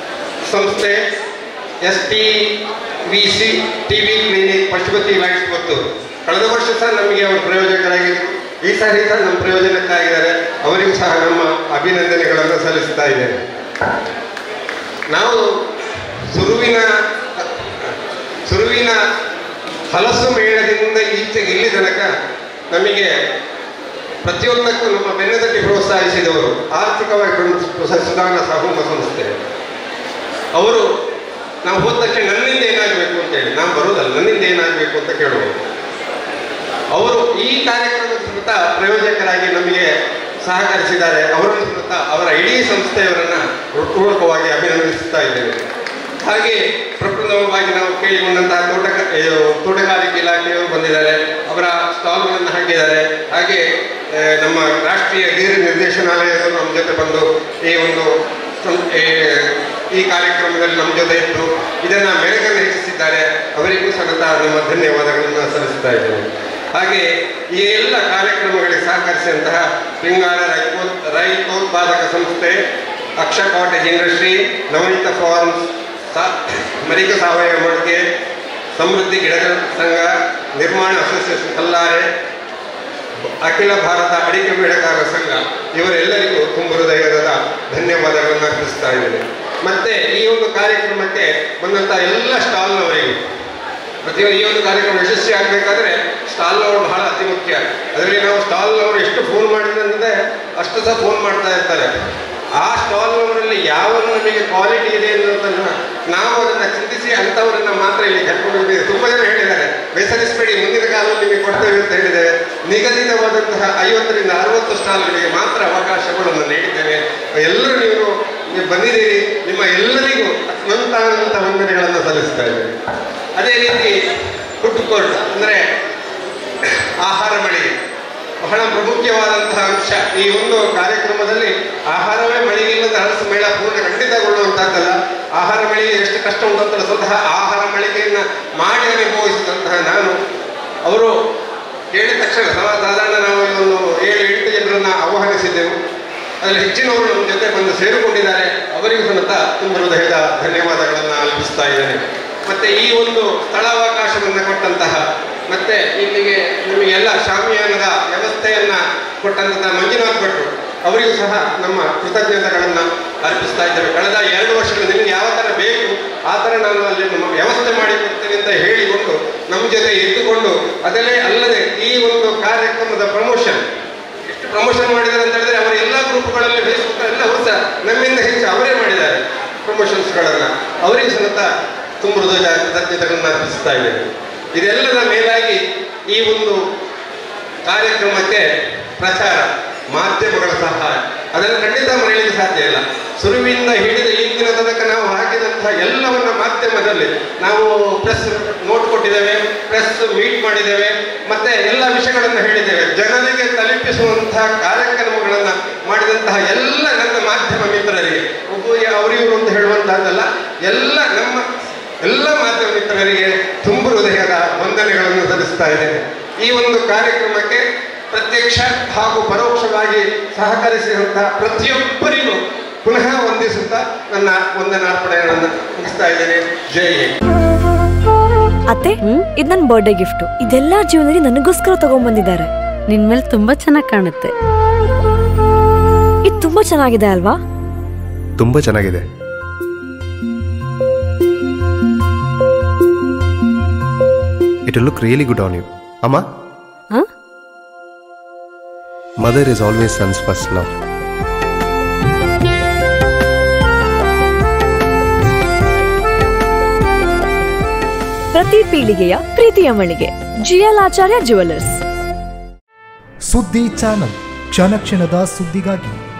ಸಂಸ್ಥೆ S T V C T V clinic Pashupati lights ಮತ್ತು ಕಳೆದ ವರ್ಷ ಸಹ ನಮಗೆ ಅವರು ಪ್ರಯೋಜಕರಾಗಿದ್ದರು. ಈ ಸಾರಿ ಸಹ ನಮ್ಮ ಪ್ರಯೋಜನಕ್ಕಾಗಿದ್ದಾರೆ. ಅವರಿಗೂ ಸಹ ನಮ್ಮ ಅಭಿನಂದನೆಗಳನ್ನು ಸಲ್ಲಿಸ್ತಾ ಇದ್ದೇನೆ. ನಾವು ಸುರುವಿನ ಸುರುವಿನ ಹಲಸು ಮೇಳದಿಂದ ಈಚೆಗೆ ಇಲ್ಲಿ ತನಕ ನಮಗೆ ಪ್ರತಿಯೊಂದಕ್ಕೂ ನಮ್ಮ ಬೆನ್ನೆತಟ್ಟಿ ಪ್ರೋತ್ಸಾಹಿಸಿದವರು ಆರ್ಥಿಕವಾಗಿ ಸುಧಾರಣ ಸಮೂಹ ಸಂಸ್ಥೆ. ಅವರು ನಾವು ಹೋದ ತಕ್ಷಣ ನನ್ನಿಂದ ಏನಾಗಬೇಕು ಅಂತೇಳಿ, ನಾವು ಬರೋದಲ್ಲ, ನನ್ನಿಂದ ಏನಾಗಬೇಕು ಅಂತ ಕೇಳುವುದು. ಅವರು ಈ ಕಾರ್ಯಕ್ರಮದ ಸಮೇತ ಪ್ರಯೋಜಕರಾಗಿ ನಮಗೆ ಸಹಕರಿಸಿದ್ದಾರೆ. ಅವರನ್ನು ಸಮೇತ ಅವರ ಇಡೀ ಸಂಸ್ಥೆಯವರನ್ನು ಹೃತ್ಪೂರ್ವಕವಾಗಿ ಅಭಿನಂದಿಸ್ತಾ ಇದ್ದೇವೆ. ಹಾಗೆ ಪ್ರಪ್ರಥಮವಾಗಿ ನಾವು ಕೇಳಿಕೊಂಡಂತಹ ತೋಟಕ ತೋಟಗಾರಿಕೆ ಇಲಾಖೆಯವರು ಬಂದಿದ್ದಾರೆ, ಅವರ ಸ್ಟಾಲ್ಗಳನ್ನು ಹಾಕಿದ್ದಾರೆ. ಹಾಗೆ ನಮ್ಮ ರಾಷ್ಟ್ರೀಯ ಡೇರಿ ನಿರ್ದೇಶನಾಲಯದವರು ನಮ್ಮ ಜೊತೆ ಬಂದು ಈ ಒಂದು ಈ ಕಾರ್ಯಕ್ರಮದಲ್ಲಿ ನಮ್ಮ ಜೊತೆ ಇದ್ದು ಇದನ್ನು ಮೆರುಗನ್ನು ಹೆಚ್ಚಿಸಿದ್ದಾರೆ. ಅವರಿಗೂ ಸಮೇತ ನಮ್ಮ ಧನ್ಯವಾದಗಳನ್ನು ಸಲ್ಲಿಸ್ತಾ ಇದ್ದೇವೆ. ಹಾಗೆ ಈ ಎಲ್ಲ ಕಾರ್ಯಕ್ರಮಗಳಿಗೆ ಸಹಕರಿಸಿದಂತಹ ಶೃಂಗಾರ ರೈತೋ ರೈತೋತ್ಪಾದಕ ಸಂಸ್ಥೆ, Aksha cottage industry, Navaneetha farms, ಮರಿಕ ಸಾವಯವ ಮಳಿಗೆ, ಸಮೃದ್ಧಿ ಗಿಡಗಳ ಸಂಘ, ನಿರ್ಮಾಣ ಅಸೋಸಿಯೇಷನ್ ಕಲ್ಲಾರೆ, ಅಖಿಲ ಭಾರತ ಅಡಿಕೆ ಬೆಳೆಗಾರರ ಸಂಘ, ಇವರೆಲ್ಲರಿಗೂ ತುಂಬ ಹೃದಯದ ಧನ್ಯವಾದಗಳನ್ನು ಅರ್ಪಿಸ್ತಾ ಇದ್ದೇನೆ. ಮತ್ತೆ ಈ ಒಂದು ಕಾರ್ಯಕ್ರಮಕ್ಕೆ ಬಂದಂಥ ಎಲ್ಲ ಸ್ಟಾಲ್ನವರಿಗೂ, ಪ್ರತಿಯೊಂದು ಈ ಒಂದು ಕಾರ್ಯಕ್ರಮ ಯಶಸ್ವಿ ಆಗಬೇಕಾದ್ರೆ ಸ್ಟಾಲ್ನವರು ಬಹಳ ಅತಿ ಮುಖ್ಯ. ಅದರಲ್ಲಿ ನಾವು ಸ್ಟಾಲ್ನವರು ಎಷ್ಟು ಫೋನ್ ಮಾಡಿದ್ರೆ ಅಷ್ಟು ಸಹ ಫೋನ್ ಮಾಡ್ತಾ ಇರ್ತಾರೆ. ಆ ಸ್ಟಾಲ್ನವರಲ್ಲಿ ಯಾವ ನಮಗೆ ಕ್ವಾಲಿಟಿ ಇದೆ ಅನ್ನೋದನ್ನು ನಾವು ಅದನ್ನು ಚಿಂತಿಸಿ ಅಂಥವರನ್ನು ಮಾತ್ರ ಇಲ್ಲಿ ಕರ್ಕೊಂಡಿದ್ದೇವೆ. ತುಂಬ ಜನ ಹೇಳಿದ್ದಾರೆ, ಬೇಸರಿಸಬೇಡಿ, ಮುಂದಿನ ಕಾಲದಲ್ಲಿ ನಿಮಗೆ ಕೊಡ್ತೇವೆ ಅಂತ ಹೇಳಿದ್ದೇವೆ. ನಿಗದಿತವಾದಂತಹ ಐವತ್ತರಿಂದ ಅರವತ್ತು ಸ್ಟಾಲ್ಗಳಿಗೆ ಮಾತ್ರ ಅವಕಾಶಗಳನ್ನು ನೀಡಿದ್ದೇವೆ. ಎಲ್ಲರೂ ನೀವು ಬಂದಿದ್ದೀರಿ, ನಿಮ್ಮ ಎಲ್ಲರಿಗೂ ಅನಂತಾನಂತ ವಂದನೆಗಳನ್ನು ಸಲ್ಲಿಸ್ತಾ ಇದ್ದೇವೆ. ಅದೇ ರೀತಿ ಫುಡ್ ಕೋರ್ಟ್ ಅಂದರೆ ಆಹಾರ ಮಳಿಗೆ ಬಹಳ ಪ್ರಮುಖವಾದಂತಹ ಅಂಶ. ಈ ಒಂದು ಕಾರ್ಯಕ್ರಮದಲ್ಲಿ ಆಹಾರವೇ ಮಳಿಗೆಯಿಲ್ಲದ ಹಲಸು ಮೇಳ ಪೂರ್ಣ ಖಂಡಿತಗೊಳ್ಳುವಂತಹದ್ದಲ್ಲ. ಆಹಾರ ಮಳಿಗೆ ಎಷ್ಟು ಕಷ್ಟ ಉಂಟಂತಲ್ಲ, ಸ್ವತಃ ಆಹಾರ ಮಳಿಗೆಯನ್ನು ಮಾಡಿ ಅನುಭವಿಸಿದಂತಹ ನಾನು, ಅವರು ಹೇಳಿದ ತಕ್ಷಣ ಸಾಧಾರಣ ನಾವು ಒಂದು ಏಳು ಎಂಟು ಜನರನ್ನು ಆಹ್ವಾನಿಸಿದ್ದೆವು. ಅದರಲ್ಲಿ ಹೆಚ್ಚಿನವರು ನಮ್ಮ ಜೊತೆ ಬಂದು ಸೇರಿಕೊಂಡಿದ್ದಾರೆ. ಅವರಿಗೂ ಸಮೇತ ತುಂಬ ಹೃದಯದ ಧನ್ಯವಾದಗಳನ್ನು ಅರ್ಪಿಸ್ತಾ ಇದ್ದೇನೆ. ಮತ್ತು ಈ ಒಂದು ಸ್ಥಳಾವಕಾಶವನ್ನು ಕೊಟ್ಟಂತಹ, ಮತ್ತು ಇಲ್ಲಿಗೆ ನಿಮಗೆಲ್ಲ ಶಾಮಿಯಾನದ ವ್ಯವಸ್ಥೆಯನ್ನು ಕೊಟ್ಟಂತಹ ಮಂಜುನಾಥ್ ಭಟ್ರು, ಅವರಿಗೂ ಸಹ ನಮ್ಮ ಕೃತಜ್ಞತೆಗಳನ್ನು ಅರ್ಪಿಸ್ತಾ ಇದ್ದೇವೆ. ಕಳೆದ ಎರಡು ವರ್ಷಗಳು ನಿಮಗೆ ಯಾವ ಥರ ಬೇಕು ಆ ಥರ ನಾನು ಅಲ್ಲಿ ನಮ್ಮ ವ್ಯವಸ್ಥೆ ಮಾಡಿಕೊಡ್ತೇನೆ ಅಂತ ಹೇಳಿಕೊಂಡು ನಮ್ಮ ಜೊತೆ ಇದ್ದುಕೊಂಡು, ಅದಲ್ಲೇ ಅಲ್ಲದೆ ಈ ಒಂದು ಕಾರ್ಯಕ್ರಮದ ಪ್ರಮೋಷನ್ ಎಷ್ಟು ಪ್ರಮೋಷನ್ ಮಾಡಿದ್ದಾರೆ ಅಂತ ಹೇಳಿದ್ರೆ, ಅವರ ಎಲ್ಲ ಗ್ರೂಪ್ಗಳಲ್ಲಿ ಫೇಸ್ಬುಕ್ ಎಲ್ಲ ಹೊಸ ನಮ್ಮಿಂದ ಹೆಚ್ಚು ಅವರೇ ಮಾಡಿದ್ದಾರೆ ಪ್ರಮೋಷನ್ಸ್ಗಳನ್ನು. ಅವರಿಗೆ ಸಮೇತ ತುಂಬ ಹೃದಯ ಕೃತಜ್ಞತೆಗಳನ್ನು ಅರ್ಪಿಸ್ತಾ ಇದ್ದೇವೆ. ಇದೆಲ್ಲದ ಮೇಲಾಗಿ ಈ ಒಂದು ಕಾರ್ಯಕ್ರಮಕ್ಕೆ ಪ್ರಚಾರ ಮಾಧ್ಯಮಗಳ ಸಹಾಯ ಅದನ್ನು ಖಂಡಿತ ಮರೆಯಲಿಕ್ಕೆ ಸಾಧ್ಯ ಇಲ್ಲ. ಸುರುವಿಂದ ಹಿಡಿದ ಈಗಿನ ತನಕ ನಾವು ಹಾಕಿದಂತಹ ಎಲ್ಲವನ್ನ ಮಾಧ್ಯಮದಲ್ಲಿ ನಾವು ಪ್ರೆಸ್ ನೋಟ್ ಕೊಟ್ಟಿದ್ದೇವೆ, ಪ್ರೆಸ್ ಮೀಟ್ ಮಾಡಿದ್ದೇವೆ, ಮತ್ತೆ ಎಲ್ಲ ವಿಷಯಗಳನ್ನು ಹೇಳಿದ್ದೇವೆ. ಜನರಿಗೆ ತಲುಪಿಸುವಂತಹ ಕಾರ್ಯಕ್ರಮಗಳನ್ನು ಮಾಡಿದಂತಹ ಎಲ್ಲ ನನ್ನ ಮಾಧ್ಯಮ ಮಿತ್ರರಿಗೆ, ಒಬ್ಬ ಅವರಿವರು ಅಂತ ಹೇಳುವಂತಹದ್ದಲ್ಲ, ಎಲ್ಲ ನಮ್ಮ ಎಲ್ಲ ಮಾಧ್ಯಮ ಮಿತ್ರರಿಗೆ ತುಂಬ ಹೃದಯದ ವಂದನೆಗಳನ್ನು ಸಲ್ಲಿಸ್ತಾ ಇದ್ದೇನೆ. ಈ ಒಂದು ಕಾರ್ಯಕ್ರಮಕ್ಕೆ ಪ್ರತ್ಯಕ್ಷ ಹಾಗೂ ಪರೋಕ್ಷವಾಗಿ ಸಹಕರಿಸಿದಂತಹ ಪ್ರತಿಯೊಬ್ಬರಿಗೂ ಪುನಃ ವಂದಿಸುತ್ತಾ ನನ್ನ ವಂದನಾರ್ಪಣೆಗಳನ್ನು ಮುಗಿಸ್ತಾ ಇದ್ದೇನೆ. ಜೈ ಹಿಂದ್. ಅತ್ತೆ, ಇದು ನನ್ನ ಬರ್ಡೇ ಗಿಫ್ಟ್. ಇದೆಲ್ಲ ಜೀವನದಲ್ಲಿ ನನಗೋಸ್ಕರ ತಗೊಂಡ್ಬಂದಿದ್ದಾರೆ. ನಿನ್ ಮೇಲೆ ತುಂಬಾ ಚೆನ್ನಾಗಿ ಕಾಣುತ್ತೆ. ಇದು ತುಂಬಾ ಚೆನ್ನಾಗಿದೆ ಅಲ್ವಾ? ತುಂಬಾ ಚೆನ್ನಾಗಿದೆ. It will look really good on you. Amma? Huh? Mother is always son's first love. ಪ್ರತಿ ಪೀಳಿಗೆಯ ಪ್ರೀತಿಯ ಮಳಿಗೆ ಜಿ ಎಲ್ ಆಚಾರ್ಯ ಜ್ಯುವೆಲರ್ಸ್. ಸುದ್ದಿ ಚಾನಲ್, ಕ್ಷಣ ಕ್ಷಣದ ಸುದ್ದಿಗಾಗಿ.